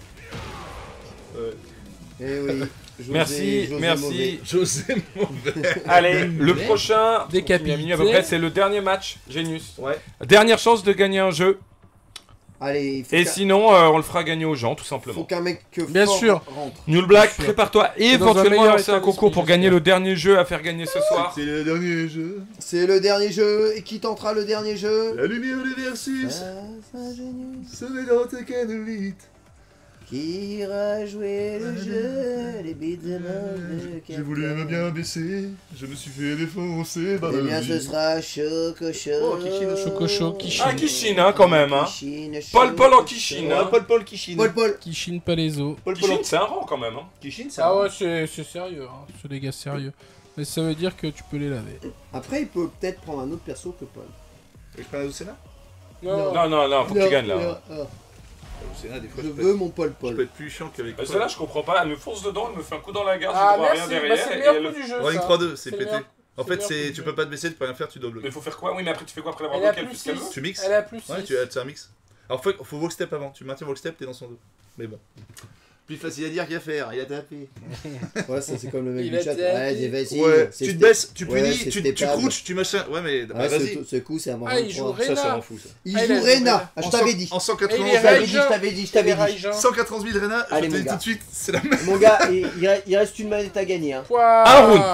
Ouais. Eh oui. José- Merci, José merci. mauvais. José mauvais. Allez, le prochain, Décapité. à minuit à peu près, c'est le dernier match, Genius. Ouais. Dernière chance de gagner un jeu. Allez, il faut Et qu'un- sinon, on le fera gagner aux gens, tout faut simplement. qu'un mec que Bien fort sûr. rentre. Null Black, sûr. prépare-toi et C'est dans un éventuellement meilleur lancer un état concours d'esprit, pour gagner j'espère. le dernier jeu à faire gagner ce soir. C'est le dernier jeu. C'est le dernier jeu. Et qui tentera le dernier jeu La lumière du versus. Saint-Genius. Sauvé dans Tekken Elite. Qui ira jouer le jeu Les beat'em up de J'ai voulu me bien baisser. Je me suis fait défoncer par Eh la bien, vie. ce sera Chococho. Oh, Kishin, Chococho, Kishin. Ah, Kishin, hein, quand même, hein. Kishin, Paul en Kishin, hein. Paul Kishin. Paul. Qui chine pas les os. Kishin, c'est un rang quand même, hein. Kishin, c'est Ah un- ouais, c'est sérieux, hein. C'est des gars sérieux. Mais ça veut dire que tu peux les laver. Après, il peut peut-être prendre un autre perso que Paul. Je prends la Lucena. Non. Non, faut que tu gagnes là. non. La Lucena, des fois, Je je peux veux être- mon Paul je peux Paul. être plus chiant qu'avec Paul. Celle-là, je comprends pas. Elle me fonce dedans, elle me fait un coup dans la garde, Ah, je vois merci, rien bah, derrière. c'est le et meilleur elle- coup du jeu, Running ça. 3-2, c'est le pété. meilleur- En c'est fait, le meilleur coup tu du peux jeu. pas te baisser, tu peux rien faire, tu dois bloquer. Mais faut faire quoi? Oui, mais après, tu fais quoi après l'avoir Elle a bloqué? plus Plus qu'elle 6. veut. Tu mixes. Elle a plus 6. Ouais, c'est un mix. Alors, faut walk step avant. Tu maintiens walk step, t'es dans son dos. Mais bon. Plus facile à dire qu'à faire. Il a tapé. Ouais, ça c'est comme le mec Il du a chat. dit- Ouais, j'ai facile. Ouais, C'est tu te sté- baisses, tu Ouais, punis, c'est tu stépable. crouches, tu machin. Ouais, mais bah, Ouais, vas-y. ce coup, c'est à moi. Ah, il joue Ça, ça Rena. m'en fout, ça. Il Ah, il a joue joué Rena. Rena. Ah, je t'avais dit. En 180 Et il est Je t'avais Raijin. dit, je t'avais dit, je t'avais dit. Raijin. 180 000 Rena, je Allez, te mon dis gars. tout de suite, c'est la même. Mon gars, il reste une manette à gagner. Hein. Quoi Un round.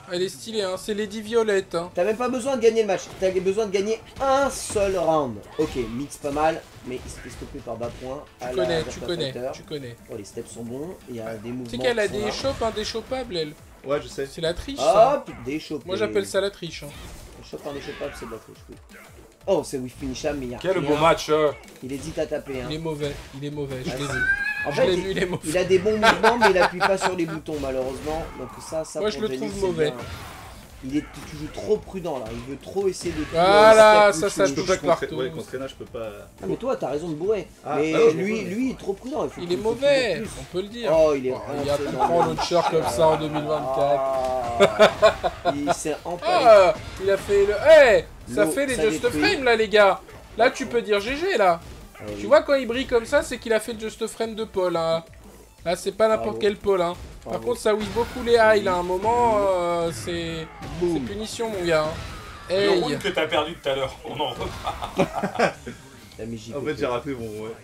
Elle est stylée, hein. C'est Lady Violette, hein. T'as même pas besoin de gagner le match, t'as besoin de gagner un seul round. Ok, mix pas mal, mais il se fait stopper par bas point. Tu connais. Oh, les steps sont bons, il y a des mouvements. Tu sais qu'elle a qui sont des là. chopes indéchoppables, elle. Ouais, je sais. C'est la triche, ça. Hop, déchopé. Moi, j'appelle ça la triche, hein. Chope indéchoppable, c'est de la triche, oui. Oh, c'est with finishable, mais il y a Quel rien. beau match. Il hésite à taper, hein. Il est mauvais, je l'ai vu. En Je fait, l'ai vu, il est mauvais. il a des bons mouvements, mais il appuie pas sur les boutons, malheureusement. Donc ça Moi, pour je le Jenny, trouve c'est mauvais. bien. Tu joues trop prudent, là. Il veut trop essayer de... Voilà, ça Je peux pas touche partout. Ouais, contre Rena, je peux pas. Ah, mais toi, t'as raison de bourrer. Ah, mais ah non, je lui, comprends. lui, il est trop prudent. Il est mauvais, on peut le dire. Oh, il est Il y a plus prendre notre shirt comme ça en 2024. Il s'est empalé. Ah, il a fait le... Eh, ça L'eau, fait les ça Just détruit. Frame, là, les gars. Là, tu peux dire GG, là. Ah oui. Tu vois, quand il brille comme ça, c'est qu'il a fait le Just Frame de Paul, hein. Là, c'est pas n'importe Bravo. quel Paul, hein. Par Bravo. contre, ça whiff beaucoup les highs, là. À un moment, c'est punition, mon gars. Le Hey. round que t'as perdu tout à l'heure. On en reparle. La JP. En fait, j'ai raté mon. Ouais.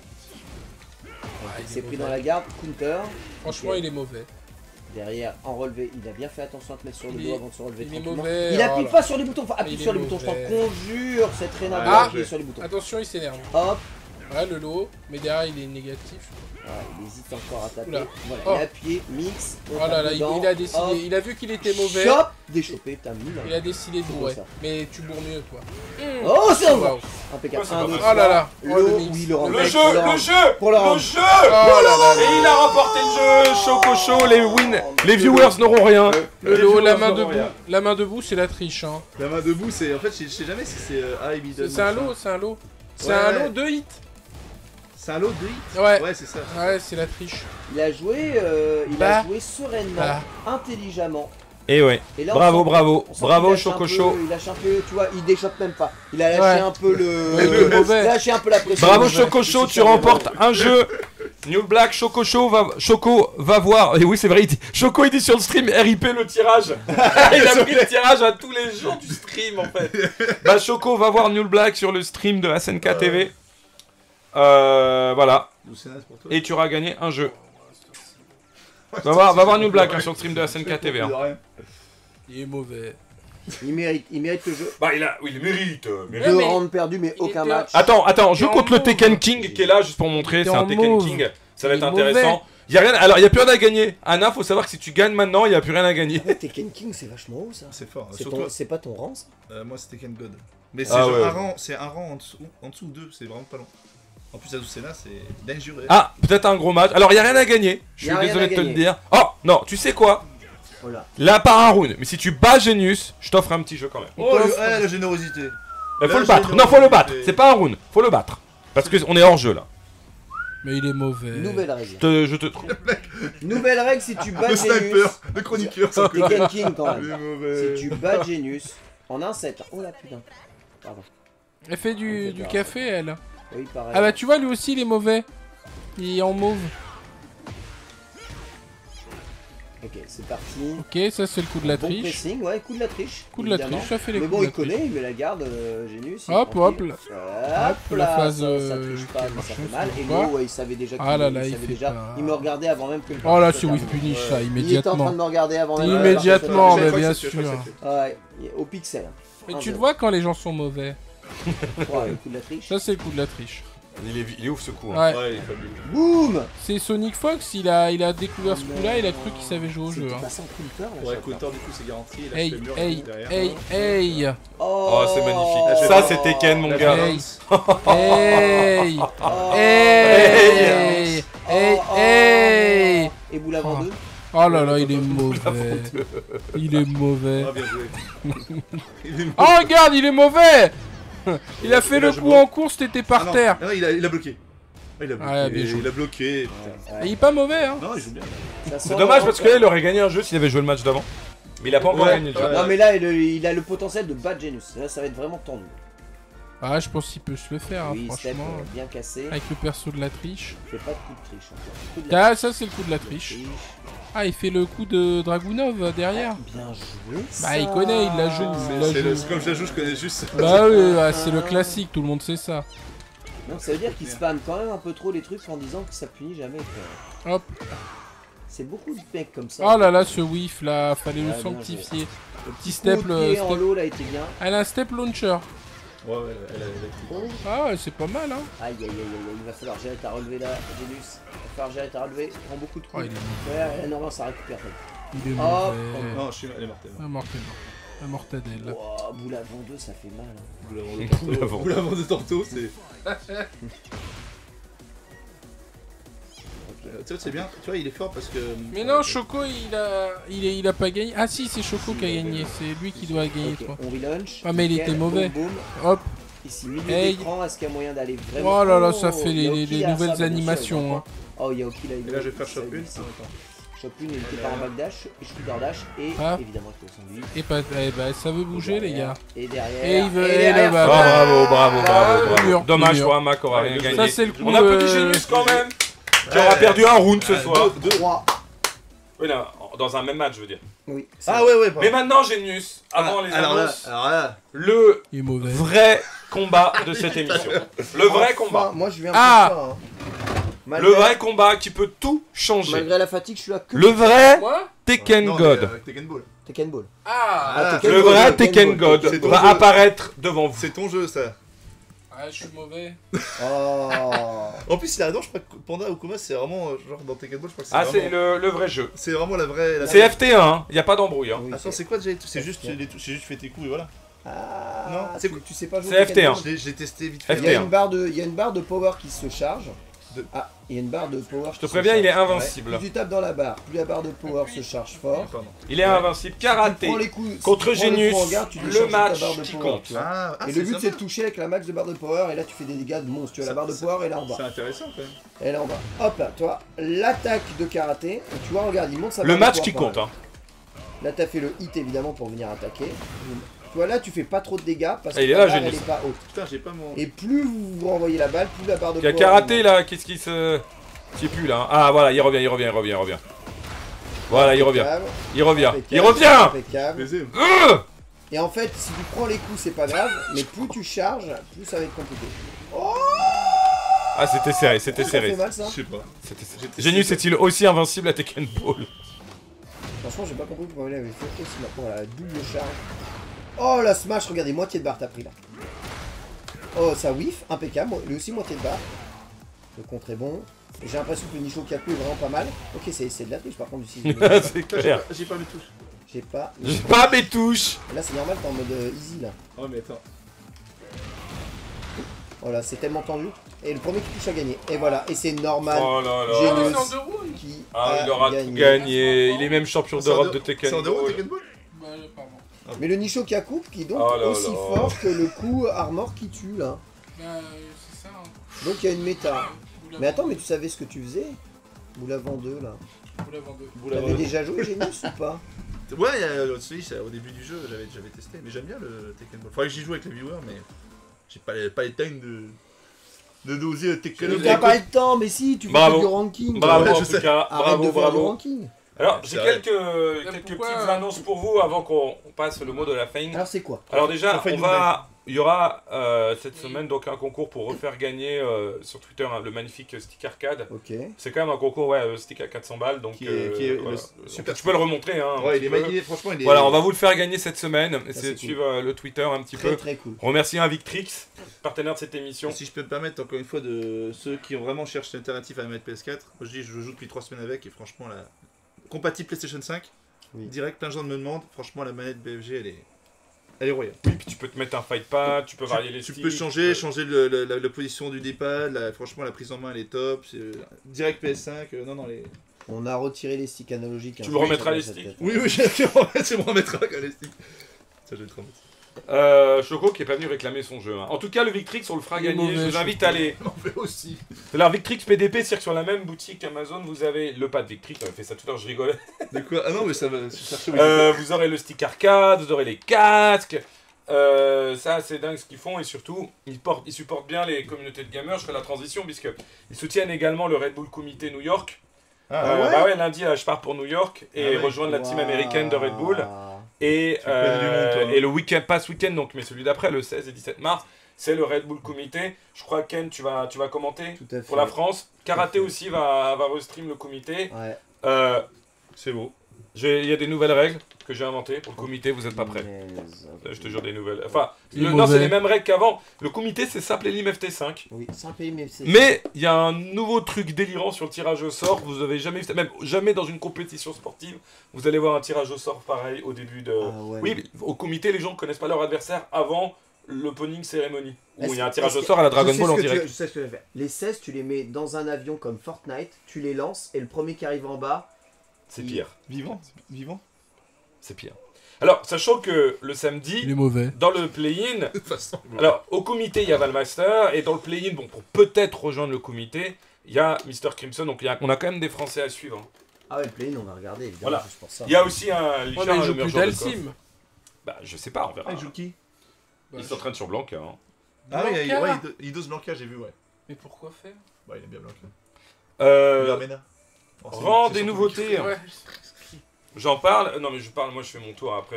Il s'est pris dans la garde, counter. Franchement, Ok. il est mauvais. Derrière, en relevé, il a bien fait attention à te mettre sur le Il dos est- avant de se relever il est tranquillement. mauvais, Il appuie oh pas sur les boutons, enfin appuie Il sur est les boutons, je t'en mauvais. conjure, cette Rena Ah, doit appuyer j'ai- sur les boutons. Attention, il s'énerve. Hop, Ouais, le lot, mais derrière, il est négatif. il hésite encore à taper. Oula. Voilà, Oh. il a appuyé, mix. on Oh là tape là, dedans, il a décidé. hop, Il a vu qu'il était mauvais. Chop, déchopé, t'as mis là. Il a décidé de C'est bourrer. bon, ça. Mais tu bourres mieux, toi. Oh, c'est un Waouh. impeccable. Ouais, c'est Un, pas deux, mal. Oh là là. trois. Oh, le L'eau, mix. oui, le rend. Le jeu, Pour le jeu, Pour le le rendre. jeu. Oh là là. Et il a remporté le jeu. Choco Show, les viewers n'auront rien. Le Les lot, viewers la main n'auront debout. rien. La main debout, c'est la triche, hein. La main debout, c'est. En fait, je sais jamais si c'est high, middle. C'est un lot, c'est un lot. C'est Ouais, un ouais. lot de hits. C'est un lot de hits. Ouais. Ouais, c'est ça. Ouais, c'est la triche. Il a joué, Bah. sereinement, Bah. intelligemment. Et ouais. Et là, Bravo, on sent- bravo, on sent bravo qu'il lâche Choco un peu- Show. Il lâche un peu, tu vois, il déchoppe même pas. Il a lâché Ouais. un peu le. Ouais, il est mauvais. Il a lâché un peu la pression. Bravo Mauvais. Choco Show, C'est tu super remportes mauvais. un jeu. New Black, Choco va voir. Et oui, c'est vrai, Choco il dit sur le stream RIP le tirage. Il a pris le tirage à tous les jours du stream en fait. Bah Choco va voir New Black sur le stream de SNK TV. Voilà. Ou c'est naze pour toi. Et tu auras gagné un jeu. Va voir New Black sur le stream de SNK TV. hein. Il est mauvais. Il mérite le jeu. Bah il mérite. Deux mais- rounds perdus, mais il aucun était- match. Attends, je Il est compte en le Tekken mauve. King qui est là juste pour montrer, Il est c'est un en Tekken mauve. King, ça va Il être est intéressant. Y a rien, alors il y a plus rien à gagner. Anna, faut savoir que si tu gagnes maintenant, il y a plus rien à gagner. Ouais, Tekken King, c'est vachement haut ça. C'est fort. C'est Surtout, ton- C'est pas ton rang ça. moi c'était Ken God. Mais c'est Ah genre ouais. un rang en dessous ou deux, c'est vraiment pas long. En plus, Azucena, c'est dangereux. Ah, peut-être un gros match. Alors il y a rien à gagner. Je Y suis a rien désolé à de te le gagner. dire. Oh non, tu sais quoi? Voilà. Là par un round. Mais si tu bats Genius, je t'offre un petit jeu quand même. Oh, la générosité. Faut Là, le battre. j'ai Non, faut le battre. générosité. C'est pas un round. Faut le battre. Parce que on est hors jeu là. Mais il est mauvais. Nouvelle règle. Je te trouve. Nouvelle règle si tu bats Le Genius. sniper, le chroniqueur, c'est Tekken King quand Il est même. mauvais. Si tu bats Genius en 1-7. Oh là putain. Pardon. Elle fait du café, elle. Oui, pareil. Ah bah tu vois, lui aussi, il est mauvais. Il est en mauve. Ok, c'est parti. Ok, ça c'est le coup de la Bon triche. pressing, ouais, coup de la triche. Coup de la évidemment. triche, ça fait les Mais coups bon, de il la triche. connaît, il met la garde, Genius. il est Hop, hop, tranquille. Hop, la là, phase, ça triche pas, mais ça machin, fait mal. Et quoi. l'eau, ouais, il savait déjà qu'il Ah là là, il il savait fait déjà. pas. Il me regardait avant même que le Oh là, parti c'est soit whiff terminé. punish, ça, Il était en train de immédiatement. me regarder avant même. Immédiatement, Je mais crois bien que c'est- je crois que sûr. c'est- Ouais, au pixel. Mais tu le vois quand les gens sont mauvais. Ouais, le coup de la triche. Ça c'est le coup de la triche. Il est ouf ce coup. hein. Ouais. Ouais, il est fabuleux. Boum. C'est Sonic Fox, il a découvert ce coup-là, il a cru qu'il savait jouer au jeu. C'était Hein. passé en counter là. Ouais, chaque counter, du coup, c'est garanti. Là, Hey, je fais mur hey, derrière. hey, hey, fois. Oh, c'est magnifique. Oh. Ça, c'est Tekken, mon La gars. Hey. balance. hey, Oh. hey, hey, Oh, hey. Et boule avant Oh. deux. Oh là là, il est mauvais. Il est mauvais. Ah, bien joué. Il est Oh regarde, il est mauvais. Il a fait Il a le joué coup beau. en course, t'étais Ah par non, terre. ah non, il a bloqué. Ah, il a bloqué. Ouais, bien joué. Il a bloqué. putain. Ouais. Et il est pas mauvais, hein. Non, il joue bien. Ça sent C'est dommage le parce rentre. qu'il aurait gagné un jeu s'il avait joué le match d'avant. Mais il a pas encore Ouais, gagné le jeu. ouais. Non mais là il a le potentiel de battre Genius. Là ça va être vraiment tendu. Ah, je pense qu'il peut se le faire, hein, Oui, step franchement. bien cassé. Avec le perso de la triche. Il fait pas de coup de triche encore. Coup de la Ah, ça c'est le coup de la triche. triche. Ah, il fait le coup de Dragunov derrière. Bien joué. Bah, il connaît, il la joue. Il la C'est joue. comme je la joue, je connais juste ça. Bah oui, ouais, c'est le classique, tout le monde sait ça. Donc ça veut dire qu'il spamme quand même un peu trop les trucs en disant que ça punit jamais. frère. Hop. C'est beaucoup de mecs comme ça. Oh là là, ce whiff là, fallait Ouais, le bien sanctifier. Le petit Coup de step. pied en lot là était bien. Elle a un step launcher. Ouais, elle a Oh. Ah ouais, c'est pas mal hein. Aïe aïe aïe aïe, il va falloir gérer ta relevée là, Génus. Il va falloir gérer ta relevée. Prends beaucoup de Oh, coups. il est Ouais, non, ça récupère. Il est Hop. mauvais. Non, elle est mortelle. Un mortel. Un mortadelle. Wow, boule à vent 2, ça fait mal. Hein. Boule avant de Torto, c'est. Tu vois, c'est bien. Tu vois, il est fort parce que. Mais non, Choco, il a pas gagné. Ah si, c'est Choco qui a gagné. C'est lui qui doit gagner, Ok, toi. on relaunch. Ah, mais il Nickel, était mauvais. Boum, boum. Hop. Ici, milieu Hey. d'écran, est-ce qu'il y a moyen d'aller vraiment. Oh là là, ça fait Yaoki les a ça, nouvelles bien sûr, animations. il Hein. va Oh, Yaoki là, il Et là, je vais faire ça, shop il- 1. ça. Shop 1, il était par un backdash, et shooter dash, et Ah. évidemment, il faut sandwich. Et pas, eh ben, ça veut bouger, les gars. Et derrière. Et il veut- et et derrière. là-bas. Oh, bravo. le mur, Dommage le pour mur. Hamac aura rien Ça, gagné. Ça, c'est le coup. On applaudit Génus quand même, qui aura perdu un round ce soir. 3. Oui, non, dans un même match, je veux dire. Oui. Ah ouais, Mais maintenant, Génus, avant les alors annonces, là. le Il est mauvais. vrai combat de cette émission. Le vrai combat. Moi, je viens Ah. pour ça. Hein. Le Malgré- vrai combat qui peut tout changer. Malgré la fatigue, je suis là que. Le vrai Moi Tekken God. Tekken Ball. Tekken Ball. Ah, Tekken Le Ball, vrai Tekken Tekken Ball. God C'est ton va jeu. apparaître devant vous. C'est ton jeu, ça. Ah, je suis mauvais. Oh. En plus, là-dedans, je crois que Panda Okuma, c'est vraiment. Genre, dans Tekken Ball, je crois que c'est Ah, c'est vraiment. le vrai jeu. C'est vraiment la vraie. la- C'est FT1, il n'y a pas d'embrouille. Hein. Oui, Attends, c'est quoi déjà C'est juste, j'ai juste fait tes coups et voilà. Ah, Non, c'est tu sais pas jouer c'est au Tekken FT1. Ball. J'ai testé vite fait. Il y a FT1. une barre de, il y a une barre de power qui se charge. De- Ah, il y a une barre de power. Je te préviens, il est invincible. Plus tu tapes dans la barre, plus la barre de power se charge fort. Pardon. Il est invincible. Tu Karaté prends les coups, si contre tu prends le Génus, coup en garde, tu le décharges ta match barre de qui power, compte. tu vois. Ah, Et le but c'est de toucher avec la max de barre de power et là tu fais des dégâts de monstre. Tu vois la barre de power et là en bas. C'est intéressant quand même. Et là en bas. Hop là, tu vois, l'attaque de karaté. Et tu vois, regarde, il monte sa Le barre de match power qui pas compte. mal. Hein. Là t'as fait le hit évidemment pour venir attaquer. Tu vois là tu fais pas trop de dégâts parce que Ah, il est la là, barre Génus. elle est pas haute. Putain, j'ai pas mon. Et plus vous renvoyez la balle, plus la barre de Il y a power. Karaté là, qu'est-ce qui se. Je sais plus là. Hein. Ah voilà, il revient. Voilà, il revient. Il revient. Impeccable. Baiser. Et en fait, si tu prends les coups, c'est pas grave, mais plus tu charges, plus ça va être compliqué. Ah, c'était serré, c'était Ça fait serré. mal ça. Je sais pas. C'était serré. J'ai testé Génus ça. est-il aussi invincible à Tekken Ball? Franchement, j'ai pas compris pourquoi il avait fait aussi maintenant la double charge. Oh la smash, regardez, moitié de barre t'as pris là. Oh, ça whiff, impeccable, lui aussi moitié de barre. Le contre est bon. J'ai l'impression que le Nisho Kaku est vraiment pas mal. Ok, c'est de la triche par contre du 6. C'est clair. J'ai pas mes touches. J'ai pas. J'ai pas mes touches. Là c'est normal, t'es en mode easy là. Oh, mais attends. Voilà, c'est tellement tendu. Et le premier qui touche a gagné. Et voilà, et c'est normal. Oh là J'ai là. une- C'est en 2 rounds. Qui Ah, a il aura tout gagné. Il est même champion d'Europe de Tekken C'est en euros Ball. Tekken Ball Bah, pardon. Mais le Nisho Kaku qui est donc Oh là aussi là. fort que le coup armor qui tue là. Bah, c'est ça. Hein. Donc il y a une méta. Vous Mais attends, mais tu savais ce que tu faisais Ou l'avant 2 là. Vous l'avez en deux. T'avais déjà joué Genius ou pas? Ouais, il y a l'autre Switch, au début du jeu, j'avais testé. Mais j'aime bien le Tekken Ball. Faudrait que j'y joue avec les viewers, mais j'ai pas les time de doser le Tekken Mais Ball. t'as pas le temps, mais si, tu fais Bravo. que du ranking. Bravo Ouais, en je tout sais. cas. Arrête de Bravo, faire du bravo. ranking. Alors, C'est j'ai vrai. quelques pourquoi, petites annonces pour vous avant qu'on passe le mot de la fin. Alors c'est quoi? Alors déjà, On fait une il y aura cette semaine donc un concours pour refaire gagner sur Twitter hein, le magnifique stick arcade. Ok. C'est quand même un concours, ouais, stick à 400 balles, donc Qui est voilà. le super- Tu peux le remontrer. Hein, un Ouais, petit il est peu. magnifique, franchement, il est. Voilà, on va vous le faire gagner cette semaine. Essayez c'est de cool. suivre le Twitter un petit Très peu. très cool. Remercier un Victrix, partenaire de cette émission. Si je peux me permettre, encore une fois, de ceux qui ont vraiment cherché l'alternative à la manette PS4, moi je dis, je joue depuis 3 semaines avec, et franchement, la compatible PlayStation 5, Oui. direct, plein de gens me demandent, franchement, la manette BFG, elle est royale. Oui, puis tu peux te mettre un fight pad, tu peux varier les Tu sticks. peux changer la position du D-pad, franchement, la prise en main, elle est top, direct PS5, non, les... On a retiré les sticks analogiques. Tu hein, me remettras ça les va, ça sticks. tête. Oui, c'est moi remettre quand les sticks. Ça, je vais te remettre. Choco qui est pas venu réclamer son jeu. Hein. En tout cas, le Victrix, on le fera Il est gagner. mauvais, Je vous invite à aller. On fait aussi. C'est la Victrix PDP, c'est-à-dire que sur la même boutique Amazon, vous avez le pad Victrix. J'avais fait ça tout à l'heure, je rigolais. De quoi? Ah non, mais ça va, je cherche Vous aurez le stick arcade, vous aurez les casques. Ça, c'est dingue ce qu'ils font et surtout, ils supportent bien les communautés de gamers. Je ferai la transition puisqu'ils soutiennent également le Red Bull Comité New York. Bah ouais, lundi, je pars pour New York et Ah ouais. rejoindre la team Waouh. américaine de Red Bull. Et, Tu connais du monde, toi, hein. et le week-end, pas ce week-end donc, mais celui d'après, le 16 et 17 mars, c'est le Red Bull Comité. Je crois Ken, tu vas commenter Tout à fait. pour la France. Karaté Tout à fait. aussi va restream le comité. Ouais. C'est beau. Il y a des nouvelles règles que j'ai inventées pour le comité, vous êtes pas prêts. Je te jure des nouvelles. Enfin, C'est non, mauvais. c'est les mêmes règles qu'avant. Le comité, c'est simple Elim FT5. Oui, c'est un pays, mais c'est. Mais il y a un nouveau truc délirant sur le tirage au sort. Vous avez jamais vu ça, même jamais dans une compétition sportive, vous allez voir un tirage au sort pareil au début de. Ah ouais. Oui, mais au comité, les gens ne connaissent pas leur adversaire avant l'opening cérémonie. Où Est-ce- il y a un tirage au est-ce sort à la que- Dragon je sais Ball ce en que tu direct. vas- Je sais ce que tu vas faire. Les 16, tu les mets dans un avion comme Fortnite, tu les lances, et le premier qui arrive en bas. C'est pire. Vivant. Vivant. C'est pire. Alors, sachant que le Il samedi, est mauvais. dans le play-in, De toute façon. alors au comité, il y a Valmaster, et dans le play-in, bon, pour peut-être rejoindre le comité, il y a Mr. Crimson, donc on a quand même des Français à suivre. Hein. Ah ouais, le play-in, on va regarder, évidemment, Voilà. juste pour ça. Il y a aussi un Ouais, Lichard, mais il le joue meilleur plus joueur de coffre. d'Alcim. Bah, je sais pas, on verra. Ah, il joue qui Il s'entraîne sur Blanca. Hein. Ah oui, Blanca. ouais, il dose Blanca, j'ai vu, ouais. Mais pourquoi faire Bah, il aime bien Blanca. Rend Rend des nouveautés. Ouais. J'en parle. Non, mais je parle, moi je fais mon tour après,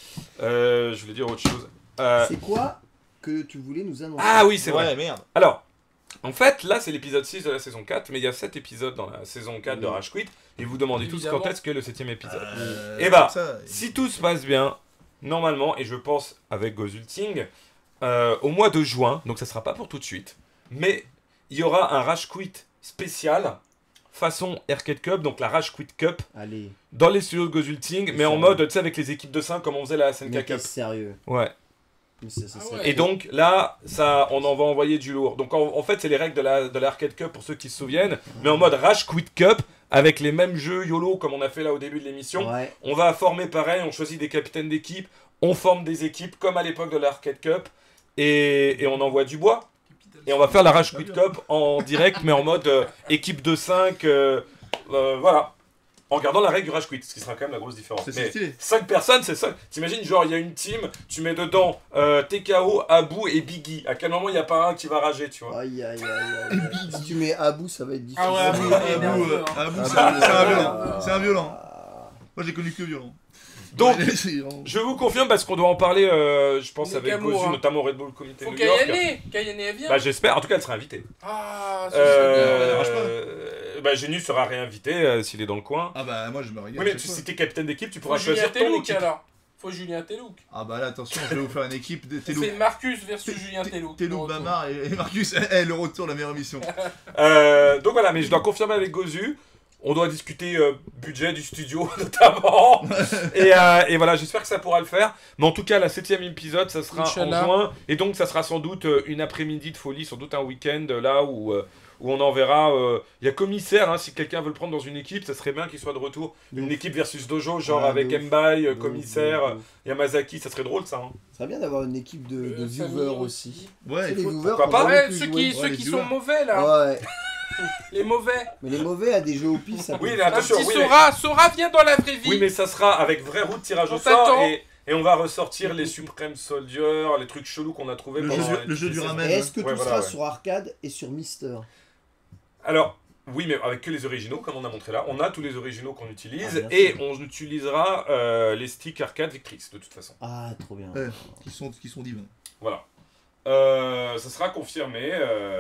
je voulais dire autre chose. C'est quoi que tu voulais nous annoncer? Ah oui, c'est vrai. Ouais, merde. Alors, en fait, là c'est l'épisode 6 de la saison 4, mais il y a 7 épisodes dans la saison 4 de Oui. Rage Quit, et vous demandez tous Évidemment. quand est-ce que le 7ème épisode. Et Eh bah, ça, Si tout se passe bien, normalement, et je pense avec Gozulting, au mois de juin, donc ça sera pas pour tout de suite, mais il y aura un Rage Quit spécial façon Arcade Cup, donc la Rage Quit Cup, Allez, dans les studios de Gozulting, mais en Sérieux. mode, tu sais, avec les équipes de 5 comme on faisait la SNK mais t'es Cup. sérieux. Ouais. Mais ça, Ah ouais. Et donc là, ça, on en va envoyer du lourd. Donc en fait, c'est les règles de la Arcade Cup pour ceux qui se souviennent, mais en mode Rage Quit Cup, avec les mêmes jeux YOLO comme on a fait là au début de l'émission. Ouais. On va former pareil, on choisit des capitaines d'équipe, on forme des équipes comme à l'époque de l'Arcade Cup, et on envoie du bois. Et on va faire la Rage Quit Cup en direct, mais en mode équipe de 5, voilà. En gardant la règle du Rage Quit, ce qui sera quand même la grosse différence. C'est Mais stylé. 5 personnes, c'est ça. T'imagines, genre, il y a une team, tu mets dedans TKO, Abu et Biggie. À quel moment il n'y a pas un qui va rager, tu vois? Aïe, aïe, aïe, aïe. Si tu mets Abou, ça va être difficile. Ah ouais, Abou, Abou, il est Abou, nerveux, hein. Abou, Ah, c'est bah, un violent. ah, C'est un violent. ah. Moi, j'ai connu que violent. Donc, C'est vraiment- je vous confirme parce qu'on doit en parler, je pense, avec Nakamura. Gozu, notamment au Red Bull Comité Faut New York. Kayane elle vient. Bah, j'espère. En tout cas, elle sera invitée. Ah, ça serait bien. dérange Bah, Genius sera réinvité s'il est dans le coin. Ah bah, moi, je me regarde. Oui, mais chaque fois. si t'es capitaine d'équipe, tu Faut pourras Julien choisir ton Telouk équipe. alors. Faut Julien Telouk. Ah bah là, attention, je vais vous faire une équipe de On Telouk. fait Marcus versus Julien Telouk. Telouk, Bamar et Marcus. Eh, le retour, la meilleure émission. Donc voilà, mais je dois confirmer avec Gozu. On doit discuter budget du studio notamment. et voilà, j'espère que ça pourra le faire. Mais en tout cas, la 7ème épisode, ça sera Inch'Allah. en juin. Et donc, ça sera sans doute une après-midi de folie, sans doute un week-end là où on enverra. Il y a commissaire, hein, si quelqu'un veut le prendre dans une équipe, ça serait bien qu'il soit de retour. Une équipe versus Dojo, genre Ouais, avec de ouf. Mbai, De ouf, commissaire, de ouf. Yamazaki, ça serait drôle ça. Hein. Ça serait bien d'avoir une équipe de viewers aussi. Ouais, C'est il les faut. viewers pourquoi qui pas. ont Ouais, pu ceux jouer. qui, Ouais, ceux les qui viewers. sont mauvais là. Ouais. Les mauvais. Mais les mauvais à des jeux au pif, ça peut Oui, le mais faire. Un attention, petit oui, mais- Sora. Sora vient dans la vraie vie. Oui, mais ça sera avec vraie route tirage au On sort t'attend. et on va ressortir les Supreme Soldier, les trucs chelous qu'on a trouvés Le pendant jeu- les- le jeu les du saisons. ramen. Et est-ce que Ouais, tout voilà, sera ouais. sur arcade et sur Mister? Alors, oui, mais avec que les originaux, comme on a montré là. On a tous les originaux qu'on utilise Ah, bien et sûr. on utilisera les sticks arcade Victrix de toute façon. Ah, trop bien. Ouais, qui sont divins. Voilà. Ça sera confirmé.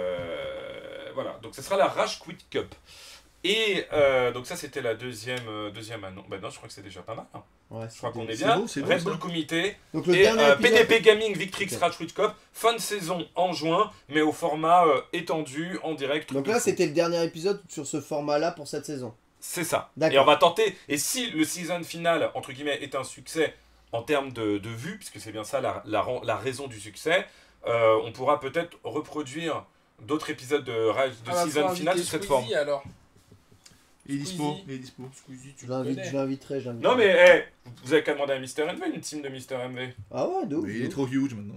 Voilà. Donc, ça sera la Rage Quit Cup. Et donc, ça, c'était la deuxième annonce. Bah, non, je crois que c'est déjà pas mal. Hein. Ouais, Je crois qu'on est C'est bien. beau, c'est beau, Red ça. Bull Comité. Donc le Et dernier épisode. PDP Gaming Victrix Ok. Rage Quit Cup. Fin de saison en juin, mais au format étendu, en direct. truc Donc de là, fou. c'était le dernier épisode sur ce format-là pour cette saison. C'est ça. D'accord. Et on va tenter. Et si le season final, entre guillemets, est un succès en termes de vues, puisque c'est bien ça la raison du succès, on pourra peut-être reproduire d'autres épisodes de Ah, bah, season faut final inviter sous cette Squeezie, forme. alors. Il est dispo. Squeezie. Il est dispo. Squeezie, tu Je le l'invite, connais. je l'inviterai, je l'inviterai. Non mais, vous avez qu'à demander à Mister MV, une team de Mister MV. Ah ouais, de ouf. Mais il de est ouf. trop huge maintenant.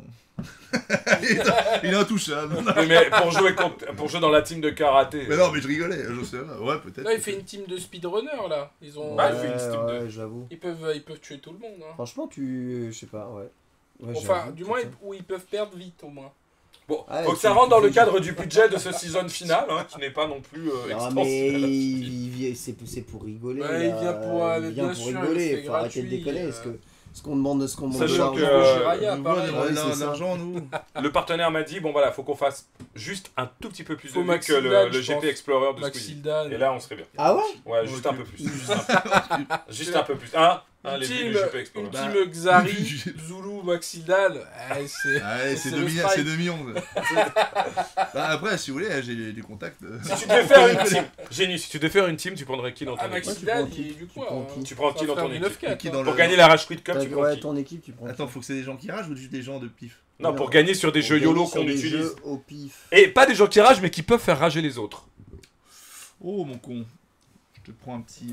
Il est intouchable. Oui, mais pour jouer dans la team de karaté. Mais non, mais je rigolais, je sais pas. Ouais, peut-être. Là, il fait une team de speedrunner là. Ils ont. Ouais, il fait une team de- ouais, j'avoue. Ils peuvent tuer tout le monde. Hein. Franchement, je sais pas, ouais. Ouais, Enfin, j'avoue, du tout moins, ça. où ils peuvent perdre vite au moins. Bon, Ouais, faut que tu- ça rentre dans tu le fais- cadre du budget de ce season final, hein, qui n'est pas non plus Non, mais extensible. c'est pour rigoler. Ouais, il là. vient pour, Il bien vient pour sûr, rigoler, c'est faut arrêter de gratuit, déconner. Parce que Ce qu'on demande, Sachant de que, l'argent. Jiraya, nous pareil. voit ouais, c'est ça. l'argent, nous. Le partenaire m'a dit, bon voilà, faut qu'on fasse juste un tout petit peu plus Faut de vues que Maxildan, le je GP pense. Explorer de Squeezie. Maxildan. Et là, on serait bien. Ah ouais? Ouais, juste Ok. un peu plus. Juste un peu plus. Les vues Ultime, du GP Explorer. Ultime Xari, Zulu, Maxildan. c'est... Ouais, c'est c'est le 2 millions. Bah, après, si vous voulez, j'ai des contacts. Si tu devais faire une team, Génie, si tu devais faire une team, tu prendrais qui dans Ah, ton équipe Maxildan, tu prends il est qui du Tu quoi prends hein. qui Tu prends qui dans ton Du équipe 9-4, Qui hein. dans Pour le- gagner la Rage Quit Cup, tu prends Ouais, qui ton équipe, tu prends. Attends, faut que c'est des gens qui ragent ou juste des gens de pif? Non, pour gagner sur des jeux Pour YOLO gagner sur qu'on des utilise. jeux au pif. Et pas des gens qui ragent, mais qui peuvent faire rager les autres. Oh mon con. Je te prends un petit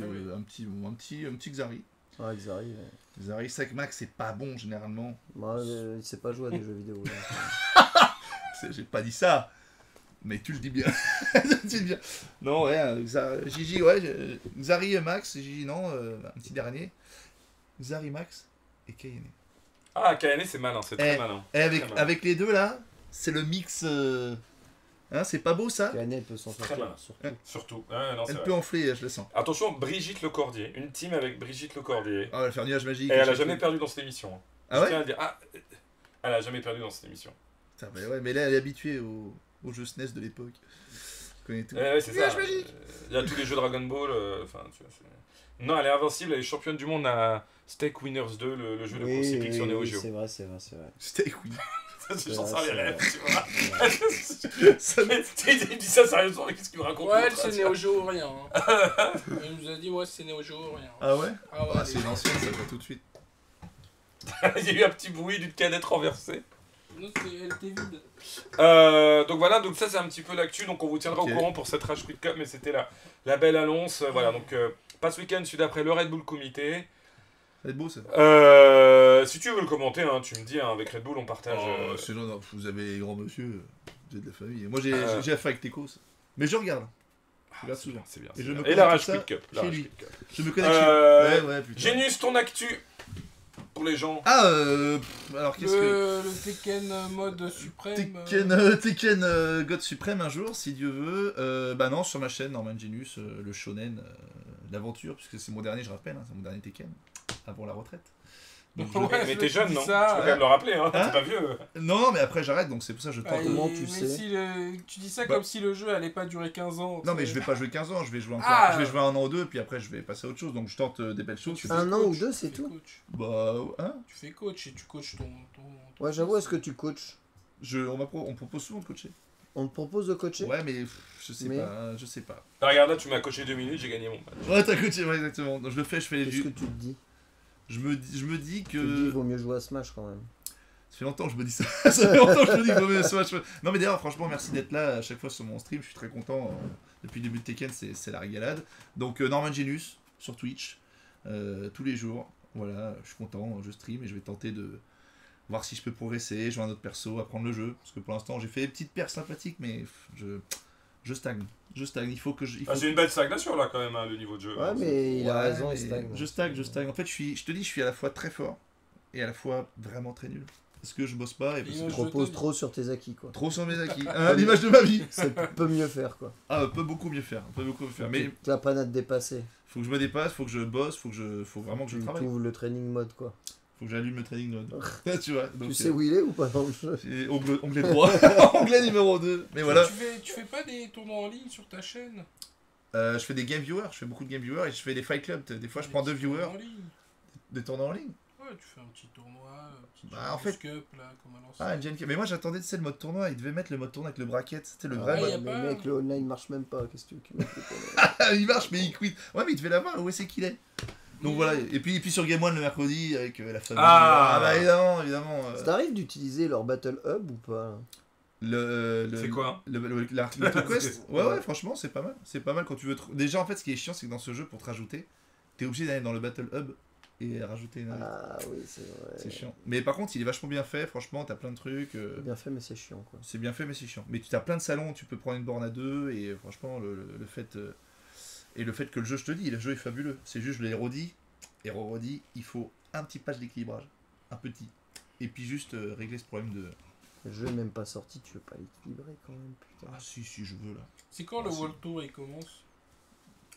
Xari. Ouais, Xari. Ouais. Xari 5 max, c'est pas bon généralement. Moi, il sait pas jouer à des jeux vidéo. là. J'ai pas dit ça. Mais tu le dis bien. Tu le dis bien. Non, ouais, Gigi, ouais. Xari Max, Gigi, non. Un petit dernier. Xari Max et Kayane. Ah, Kayane, c'est malin, c'est très malin. Et Très malin. avec les deux là, c'est le mix. Hein, c'est pas beau ça? Canet, elle peut s'en Très sortir, malin. surtout. Surtout. Ouais, non, c'est Elle vrai. peut enfler, je le sens. Attention, Brigitte Lecordier. Une team avec Brigitte Lecordier. Ah, elle va faire nuage magique. Et elle a jamais perdu dans cette émission. Ah Je ouais? tiens à le dire. Elle a jamais perdu dans cette émission. Putain, mais ouais, mais là elle est habituée au jeu SNES de l'époque. Elle connaît tout. Ouais, c'est ça. Nuage magique. Il y a tous les jeux Dragon Ball. Enfin, tu vois, non, elle est invincible. Elle est championne du monde à Stake Winners 2, le jeu de course hippique sur Neo Geo. c'est vrai. C'était oui. J'en sais Ouais, rien, c'est tu vois. Ça me- Il me dit ça sérieusement, qu'est-ce qu'il me raconte Ouais, l'autre, c'est tu vois. Neo Geo ou rien. hein. Il nous a dit, ouais, c'est Neo Geo ou rien. Ah ouais? Ah ouais, Ah, c'est une ancienne, ça va tout de suite. Il y a eu un petit bruit d'une canette renversée. Non, elle était vide. Donc voilà, donc ça c'est un petit peu l'actu, donc on vous tiendra Ok. au courant pour cette Rage Quit Cup, mais c'était la belle annonce. Voilà, donc pas ce week-end, celui d'après le Red Bull Comité. Ça va être beau ça. Si tu veux le commenter, hein, tu me dis, hein, avec Red Bull on partage. Oh, c'est genre, vous avez les grands monsieur, vous êtes de la famille. Moi j'ai Euh. affaire avec Tecos. Mais je regarde. Je regarde c'est souvent. bien, c'est bien. Et c'est je bien. me Et la connecte Rage ça Quit Cup. la chez Rage lui. Quit Cup. Je me connecte Euh, chez Ouais, putain. Génus, ton actu pour les gens. Ah, alors qu'est-ce que. Le Tekken mode suprême. Tekken God Suprême un jour, si Dieu veut. Bah non, sur ma chaîne, Norman Genius, le shonen, l'aventure, puisque c'est mon dernier, je rappelle, hein, c'est mon dernier Tekken, avant la retraite. Donc, je- Ouais, Mais je t'es me jeune, dis non? ça. Tu peux quand même le rappeler, hein, Hein? t'es pas vieux. Non, mais après j'arrête, donc c'est pour ça que je tente. Ouais, Comment tu mais sais si tu dis ça Bah. comme si le jeu allait pas durer 15 ans. Non, tu mais sais. je vais pas jouer 15 ans, je vais jouer encore. Ah. Je vais jouer un an ou deux, puis après je vais passer à autre chose, donc je tente des belles choses. Tu Un fais an ou coach, deux, c'est tu fais tout coach. Bah, hein Tu fais coach et tu coaches ton Ouais, j'avoue, est-ce que tu coaches? on propose souvent de coacher. On te propose de coacher? Ouais, mais je sais Mais- pas, hein, je sais pas. Ah, regarde là, tu m'as coaché 2 minutes, j'ai gagné mon match. Ouais, t'as coaché, ouais, exactement. Donc je le fais, je fais Qu'est-ce du. que tu te dis? Je me dis Tu te dis, il que. vaut mieux jouer à Smash quand même. Ça fait longtemps que je me dis ça. Ça fait longtemps que je me dis que vaut mieux Smash. Non, mais d'ailleurs, franchement, merci d'être là à chaque fois sur mon stream. Je suis très content. Depuis le début de Tekken, c'est la régalade. Donc, Norman Genius sur Twitch, tous les jours. Voilà, je suis content. Je stream et je vais tenter de voir si je peux progresser, jouer un autre perso, apprendre le jeu. Parce que pour l'instant, j'ai fait des petites perfs sympathiques, mais je stagne. Je stagne. Il faut que je. il faut Ah, c'est une belle stagnation là quand même, hein, le niveau de jeu. Ouais, mais il a Ouais, raison, mais il stagne. Je stagne. En fait, je te dis, je suis à la fois très fort et à la fois vraiment très nul. Parce que je bosse pas et parce Et que Tu je te reposes dis- trop sur tes acquis, quoi. trop sur mes acquis. Hein, l'image de ma vie. Ça peut mieux faire, quoi. Ah, peut beaucoup mieux faire. Mais Tu apprennes à te dépasser. faut que je me dépasse, faut que je bosse, faut vraiment que je Tu travaille. ouvres le training mode, quoi. Faut que j'allume le training mode. tu vois. Donc, Tu sais où il est ou pas dans le jeu? c'est onglet 3, onglet numéro 2. Mais voilà. Tu fais pas des tournois en ligne sur ta chaîne? Je fais des game viewers, je fais beaucoup de game viewers et je fais des fight clubs. Des fois, je prends 2 viewers, En ligne. des tournois en ligne. Ouais, tu fais un petit tournoi, un petit Bah, en fait- Cup là, comme à l'ancienne. Ah, une GNK. Mais moi, j'attendais, tu sais, le mode tournoi. Ils devaient mettre le mode tournoi avec le bracket. C'était le vrai Ah, mode. y a Mais pas- mec, le online marche même pas. Qu'est-ce que tu veux qu'il mette le tournoi? Il marche, mais il quit. Ouais, mais il devait l'avoir. Où est-ce qu'il est? Donc voilà. Et puis sur Game One le mercredi avec la famille. Ah. Bah évidemment. Ça t'arrive d'utiliser leur Battle Hub ou pas? Là C'est quoi? la quest. Ouais, franchement, c'est pas mal. C'est pas mal quand tu veux. Déjà, en fait, ce qui est chiant, c'est que dans ce jeu, pour te rajouter, t'es obligé d'aller dans le Battle Hub et rajouter une. Ah oui, c'est vrai. C'est chiant. Mais par contre, il est vachement bien fait. Franchement, t'as plein de trucs. Bien fait, mais c'est chiant, quoi. C'est bien fait, mais c'est chiant. Mais tu as plein de salons, tu peux prendre une borne à deux, et franchement, le fait. Et le fait que le jeu, je te dis, le jeu est fabuleux. C'est juste, je l'ai redit, et redit, il faut un petit patch d'équilibrage. Un petit. Et puis juste régler ce problème de. Le jeu est même pas sorti, tu veux pas l'équilibrer quand même, putain. Ah si, je veux là. C'est quand le Ah, si. World Tour il commence?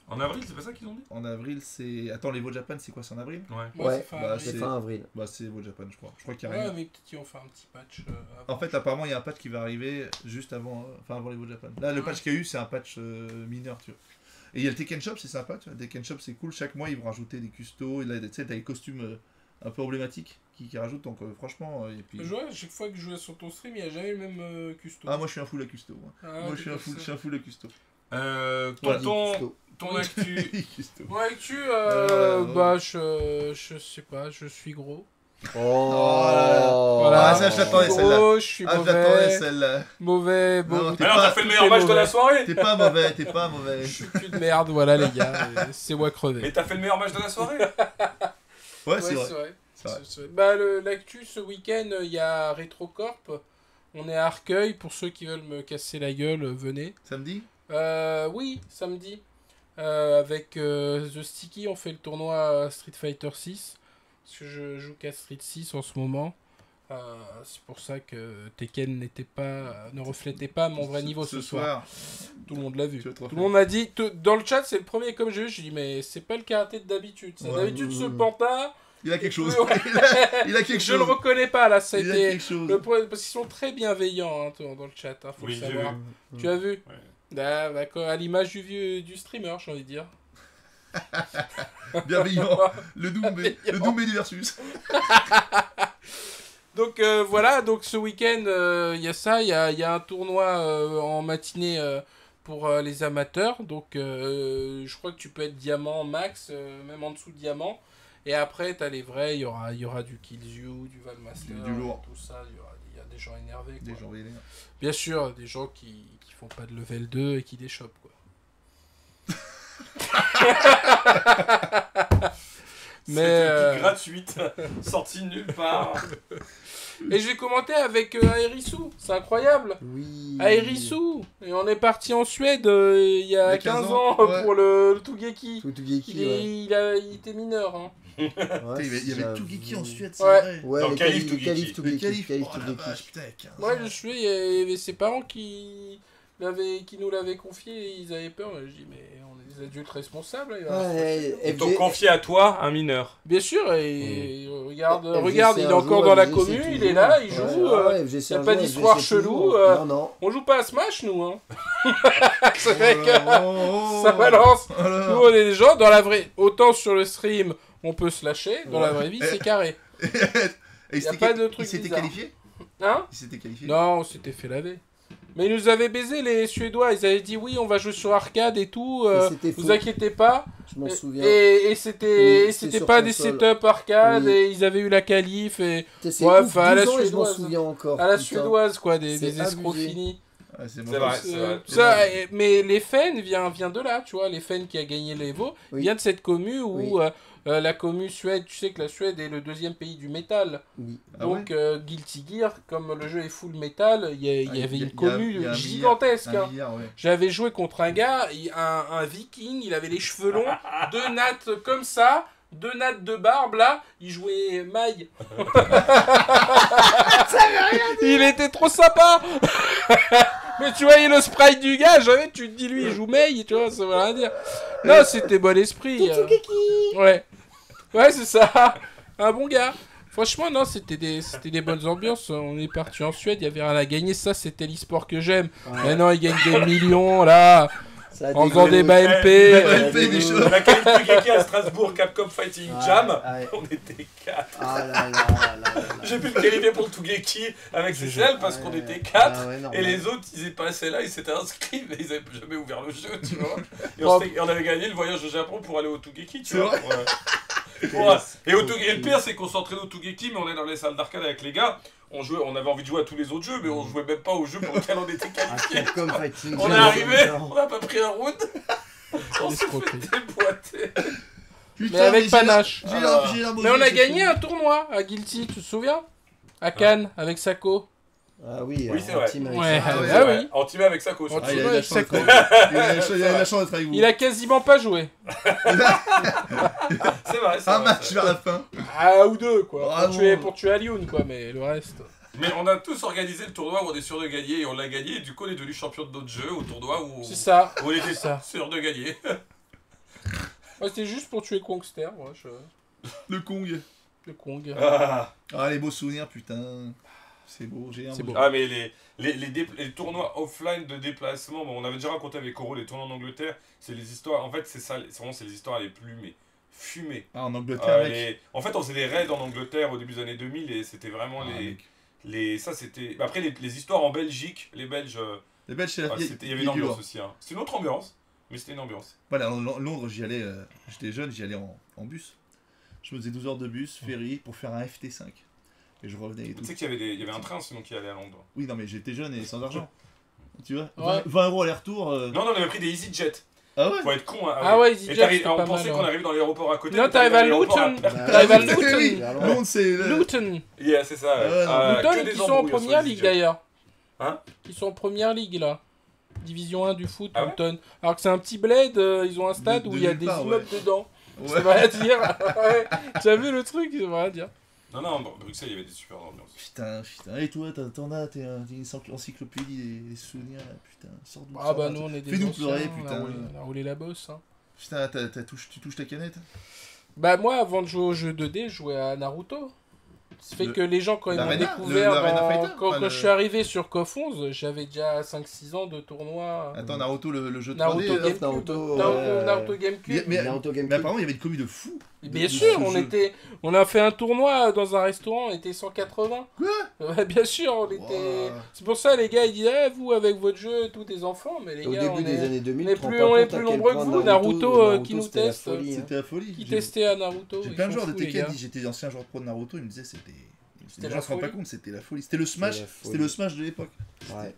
En avril, c'est pas ça qu'ils ont dit? En avril, c'est. Attends, les Evo Japan, c'est quoi? C'est en avril? Ouais. Ouais, c'est fin bah, avril. C'est fin avril. Bah, c'est Evo Japan, je crois. Je crois qu'il y a rien. Ouais, mais peut-être qu'ils vont faire un petit patch. Avant. En fait, apparemment, il y a un patch qui va arriver juste avant, avant les Evo Japan. Là, le patch qu'il y a eu, c'est un patch mineur, tu vois. Et il y a le Tekken Shop, c'est sympa, tu vois. Tekken Shop, c'est cool. Chaque mois, ils vont rajouter des custos. Et là, tu sais, t'as les costumes un peu emblématiques qui rajoutent. Donc, franchement, et puis. Je vois, chaque fois que je jouais sur ton stream, il n'y a jamais le même custo. Ah, moi, je suis un full à custo. Moi, Ah, moi je suis un full à custo. Ton actu. Custo. Mon actu, ouais. bah, je sais pas, je suis gros. Oh, Voilà, Ah, ça, je l'attendais, je suis celle-là. gros, je suis Ah, j'attendais mauvais. celle-là. Mauvais, Non, mauvais. t'es Alors, pas- t'as fait le meilleur match de la mauvais. soirée. T'es pas mauvais, t'es pas mauvais. Je suis cul de merde, voilà les gars, c'est moi crevé. Mais t'as fait le meilleur match de la soirée. Ouais, c'est vrai. C'est vrai. C'est vrai. Bah, l'actu ce week-end, il y a Retrocorp. On est à Arcueil. Pour ceux qui veulent me casser la gueule, venez. Samedi? Oui, samedi. Avec The Sticky, on fait le tournoi Street Fighter 6. Parce que je joue qu'à Street 6 en ce moment. C'est pour ça que Tekken ne reflétait pas mon vrai niveau ce soir. Tout le monde l'a vu. Tu vas te Tout refaire. le monde m'a dit, dans le chat, c'est le premier comme j'ai vu. Je dis, mais c'est pas le karaté d'habitude. Ouais, D'habitude, ce panta, Il a quelque chose. Ouais. Il a quelque je le chose. reconnais pas là. Ça a Il a été quelque chose. le problème, parce qu'ils sont très bienveillants hein, dans le chat. Hein, faut Oui, le j'ai savoir. vu. Tu as vu? Ouais. Ah, d'accord, à l'image du streamer, j'ai envie de dire. Bienveillant. Le Doom et du versus. Donc voilà, donc ce week-end, il y a ça, il y a un tournoi en matinée pour les amateurs. Donc je crois que tu peux être diamant max, même en dessous de diamant. Et après, t'as les vrais, il y aura du Killzoo, du Valmaster, Du lourd. tout ça. Il y a des gens énervés. Des Quoi. gens vénères. Bien sûr, des gens qui font pas de level 2 et qui déchopent quoi. Mais C'était gratuite, sortie nulle part. et j'ai commenté avec Aerisu, c'est incroyable. Oui. Aerisu, et on est parti en Suède il y a 15 ans ouais. pour le Tugeki. Tugeki, Il était mineur. Hein. ouais. Il y avait Tugeki en Suède, c'est Ouais. vrai. Ouais, Dans les Calif Calif Tugeki. Calif Le Tugeki. Calif. Calif Oh la Tugeki. vache, putain, 15 Ouais, ans. je suis, il y avait ses parents qui nous l'avaient confié et ils avaient peur. Je dis, mais on est des adultes responsables. Hein, il va se passer. Ouais, Ils t'ont confié à toi, un mineur. Bien sûr, et regarde, FGC il est un encore jour, dans la FGC commune, toujours. il est là, il joue. Ouais, FGC y a un pas jour, d'histoire FGC chelou, toujours. Non. On joue pas à Smash, nous. Hein. C'est Oh vrai là que là, oh, ça balance. oh là là. Nous, on est des gens, dans la vraie. Autant sur le stream, on peut se lâcher, dans la vraie vie, c'est carré. Et Y a pas de truc Il s'était bizarre. qualifié? Hein? Il s'était qualifié? Non, on s'était fait laver. Mais ils nous avaient baisé, les Suédois. Ils avaient dit oui, on va jouer sur arcade et tout. Et c'était Vous faux. inquiétez pas. Je m'en souviens. Et c'était Oui, c'était sur pas des console. setups arcade Oui. et ils avaient eu la qualif et C'est ouais, ouf, enfin, à la 12 ans et je m'en suédoise. souviens encore. à la putain. suédoise quoi, des C'est escrocs abusé. finis. Ouais, c'est C'est vrai, c'est vrai. Ça, mais les Fen vient de là, tu vois, les Fen qui a gagné l'Evo Oui. vient de cette commu où Oui. la commu Suède, tu sais que la Suède est le deuxième pays du métal. Oui. Ah Donc Guilty Gear, comme le jeu est full métal, il y avait une commu il y a un gigantesque. milliard, hein. un milliard, ouais. J'avais joué contre un gars, un viking, il avait les cheveux longs, 2 nattes comme ça, 2 nattes de barbe là, il jouait Maï. Il était trop sympa. Mais tu voyais le sprite du gars, jamais tu te dis lui il joue Mei, tu vois, ça veut rien dire. Non, c'était bon esprit. Ouais. Ouais, c'est ça. Un bon gars. Franchement, non, c'était des bonnes ambiances. On est parti en Suède, il y avait rien à gagner. Ça, c'était l'e-sport que j'aime. Mais non, ils gagnent des millions là. Ça a En dégoûté. faisant des BMP. Des BMP, des choses. La qualité Tugeki à Strasbourg, Capcom Fighting Jam, Ouais. on était 4. Ah là là là là là. J'ai pu me qualifier pour le Tugeki avec Cécile parce qu'on Ouais. était 4. Ah ouais, Et normal. les autres, ils étaient passés là, ils s'étaient inscrits, mais ils avaient jamais ouvert le jeu, tu vois. Et Bon. on avait gagné le voyage au Japon pour aller au Tugeki, tu C'est vois. vrai Ouais. Ouais. Et le pire, c'est qu'on s'entraînait au Tugeki, mais on est dans les salles d'arcade avec les gars. On avait envie de jouer à tous les autres jeux, mais on jouait même pas au jeu pour lequel on était Ah, qualifiés. Capcom Fighting On est Jam, arrivé, putain. on n'a pas pris un round. On s'est fait Escroquerie. déboîter. Putain, Mais avec j'ai panache. la- j'ai la Mais on a mauvaise, gagné c'est un tournoi à Guilty, tu te souviens? À Cannes, avec Sako. Ah oui, Oui, c'est vrai. team avec Ouais, ça. Ah ouais, ah ouais. oui. En team avec Sako. En Ah, il team a eu la avec chance d'être Sako. avec vous. Il a la chance d'être avec vous. Il a quasiment pas joué. C'est vrai, c'est Un vrai, match c'est vers vrai. la fin. Ah, ou deux, quoi. Bravo. Pour tuer Alioun, quoi, mais le reste. Mais on a tous organisé le tournoi où on est sûr de gagner et on l'a gagné. Et du coup, on est devenu champion de notre jeu au tournoi où C'est ça. on était C'est ça. sûr de gagner. Ouais, c'était juste pour tuer Kongster, moi. Le Kong. Le Kong. Ah, Les beaux souvenirs, putain. C'est beau, j'ai un C'est beau. beau. Ah, mais les tournois offline de déplacement, bon, on avait déjà raconté avec Oro les tournois en Angleterre, c'est les histoires, en fait c'est ça, c'est les histoires les plus fumées. Ah, en Angleterre, mec. En fait on faisait des raids en Angleterre au début des années 2000 et c'était vraiment ça c'était... Après les histoires en Belgique, les Belges, Les Belges, c'est la il y avait une ambiance aussi, hein. C'est une autre ambiance, mais c'était une ambiance. Voilà, Londres, j'y allais, j'étais jeune, j'y allais en bus. Je me faisais 12 heures de bus, ferry, pour faire un FT5. Et je revenais et tout. Tu sais qu'il y avait un train sinon qui allait à Londres. Oui, non, mais j'étais jeune et sans argent. Tu vois, Ouais. 20 € aller-retour. Non, on avait pris des EasyJet. Ah ouais. Faut être con, hein. Ah ouais, EasyJet, c'était On pas pensait mal, qu'on ouais. arrive dans l'aéroport à côté. Non, mais t'arrives à l'aéroport Luton. à- T'arrives à Oui, Luton. Londres, c'est. Luton. Yeah, c'est ça. Ouais, Luton, qui sont en première ligue d'ailleurs. Hein? Ils sont en première ligue là. Division 1 du foot, Ah ouais Luton. Alors que c'est un petit bled, ils ont un stade De où il y a nulle des part, immeubles ouais. dedans. Ouais. Ça veut rien dire. Ouais. Tu as vu le truc? Ça veut rien dire. Non, Bruxelles, il y avait des super ambiances. Putain. Et toi, t'en as, t'es une encyclopédie des souvenirs, là, putain. Sors d'où Ah bah nous on est des Fais-nous anciens, pleurer, on a putain. roulé la bosse. Hein. Putain, tu touches ta canette. Bah moi avant de jouer au jeu 2D, je jouais à Naruto. Ça fait Le- que les gens quand ils m'ont l'Arena découvert, l'Arena dans- Fighter, quand, enfin, quand je suis arrivé sur KOF 11, j'avais déjà 5-6 ans de tournoi. Attends, Naruto, le jeu 3D. Naruto Naruto, GameCube. Naruto, Naruto GameCube. Naruto GameCube. Mais apparemment, il y avait une commu de fou. Bien sûr, ce on a fait un tournoi dans un restaurant, on était 180. Quoi? Ouais, bien sûr, on était. Wow. C'est pour ça les gars ils disent eh, vous avec votre jeu tous des enfants, mais les Au gars début on des est années 2000, on est tu te rends plus- pas on est compte à plus quel nombreux point que vous, Naruto, qui nous c'était la teste. folie, hein. C'était la folie. qui testaient à Naruto. J'ai ils plein de sont joueurs de fous, les Tekken, gars. j'étais ancien joueur pro de Naruto, ils me disaient c'était. C'était Les la gens se rendent pas folie. compte, c'était la folie. C'était le Smash, la c'était folie. le Smash de l'époque. Ouais.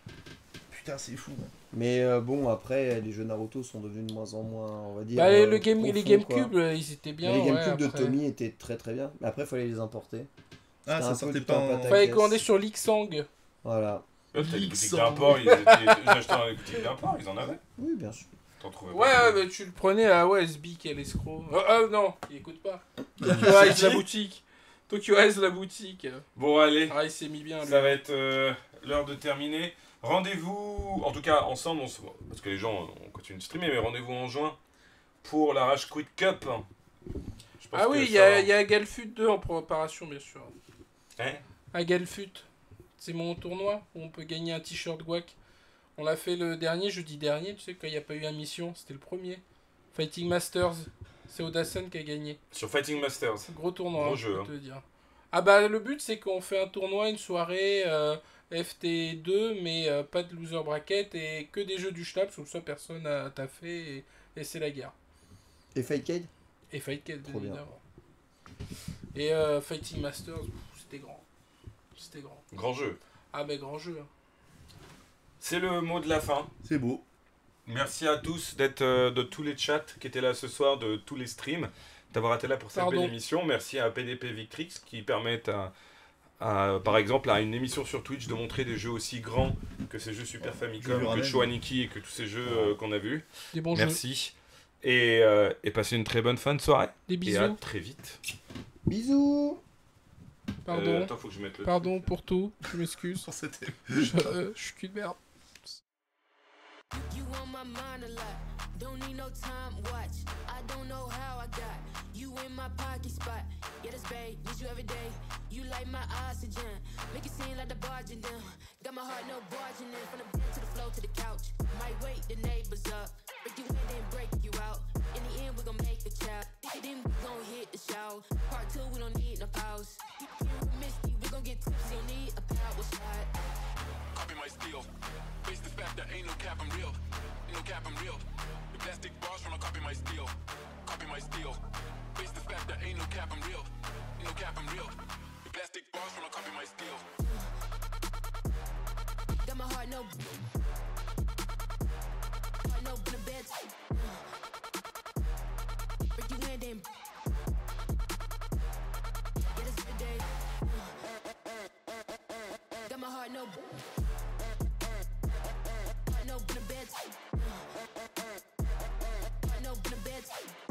Putain, c'est fou. Ouais. Mais bon, après, les jeux Naruto sont devenus de moins en moins, on va dire. Bah, les profonds, GameCube, quoi. ils étaient bien. Mais les ouais, GameCube de après. Tommy étaient très très bien. Mais après, il fallait les importer. Ah, C'était ça un peu sortait tout pas un en. pataquès. Fallait commander sur Lixang. Voilà. T'as les boutiques Lixang. d'import, ils achetaient dans les boutiques d'import, ils en avaient. Oui, bien sûr. T'en trouvais Ouais, pas. ouais, mais tu le prenais à SB, quel escroc. Non, il écoute pas. Tokyo Eyes, la boutique. Tokyo Eyes, la boutique. Bon, allez, Ah, il s'est mis bien, lui. ça va être l'heure de terminer. Rendez-vous, en tout cas ensemble, parce que les gens, on continue de streamer, mais rendez-vous en juin pour la Rage Quit Cup. Je pense Ah que oui, il y ça- a Galfut 2 en préparation, bien sûr. Hein? À Galfut, c'est mon tournoi où on peut gagner un t-shirt guac. On l'a fait le dernier, jeudi dernier, tu sais, quand il n'y a pas eu la mission, c'était le premier. Fighting Masters, c'est Odasen qui a gagné. Sur Fighting Masters. Gros tournoi, Gros je jeu, peux hein. te dire. Ah bah le but c'est qu'on fait un tournoi, une soirée FT2, mais pas de loser bracket et que des jeux du Schnaps où ça personne n'a taffé et c'est la guerre. Et Fightcade? Et Fightcade, Trop bien. évidemment. Et Fighting Masters, c'était grand. C'était grand. Grand jeu. Ah mais grand jeu. Hein. C'est le mot de la fin. C'est beau. Merci à tous d'être de tous les chats qui étaient là ce soir, de tous les streams, d'avoir été là pour cette Pardon. belle émission. Merci à PDP Victrix qui permettent par exemple à une émission sur Twitch de montrer des jeux aussi grands que ces jeux Super Famicom, Je que ramène. Choaniki et que tous ces jeux qu'on a vus. Des bons jeux. Merci. Et passez une très bonne fin de soirée. Des Et à bisous. très vite. Bisous! Pardon. Attends, faut que je mette le Pardon pour tout. Je m'excuse. Pour cette- Je suis cul de merde. You on my mind a lot. Don't need no time watch. I don't know how I got you in my pocket spot. Yeah, that's babe. Need you every day. You like my oxygen. Make it seem like the barging down. Got my heart no barging in. From the bed to the floor to the couch. Might wake the neighbors up. Break you in, then break you out. In the end, we gon' make a child. Then we gon' hit the shower. Part 2, we don't need no pause. Misty, we gon' get tipsy. Don't need a power shot. Copy my steel. Face the fact that ain't no cap, I'm real. Ain't no cap, I'm real. The plastic bars from a copy my steel. Copy my steel. Face the fact that ain't no cap, I'm real. Ain't no cap, I'm real. The plastic bars from a copy my steel. Got my heart no in the bed. Break you in, then yeah, this every day. Got my heart no in the bed. Heart no in the bed.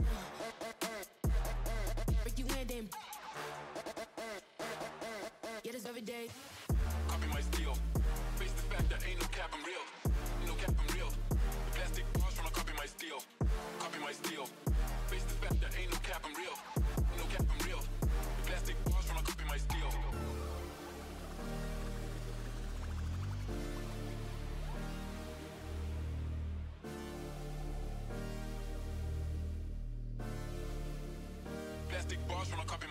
Break you in, then yeah, this every day. Copy my steel. Face the fact that ain't no cap, I'm real.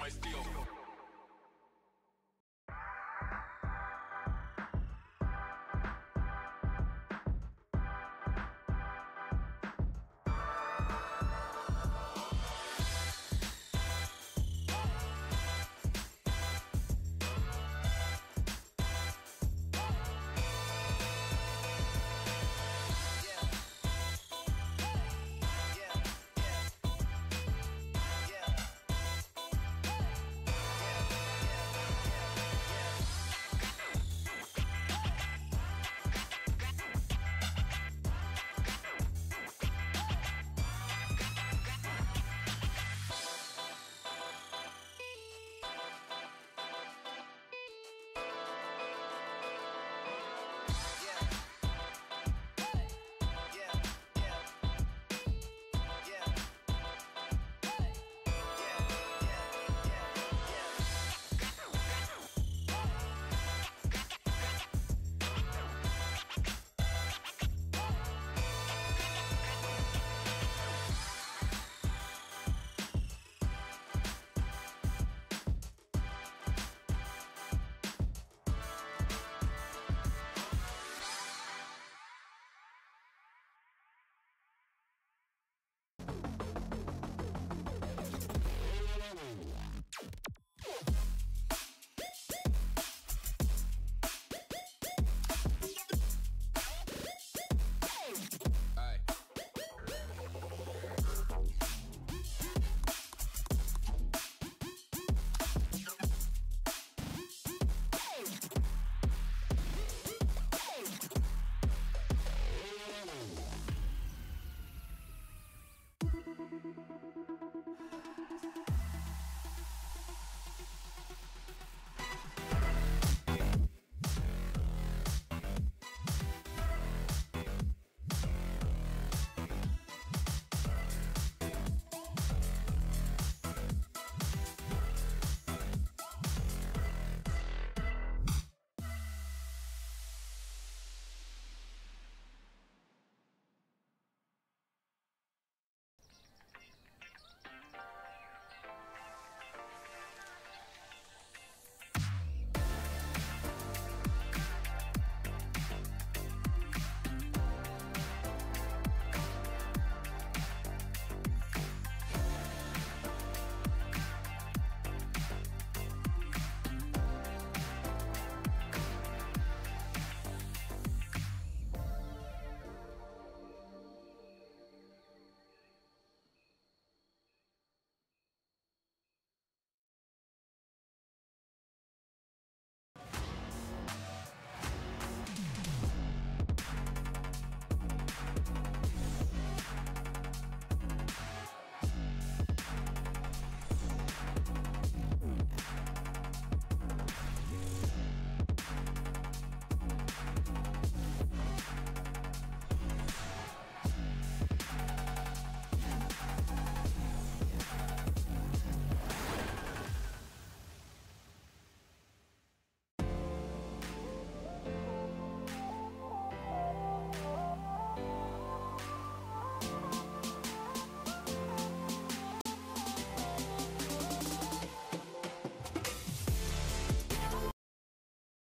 I steal.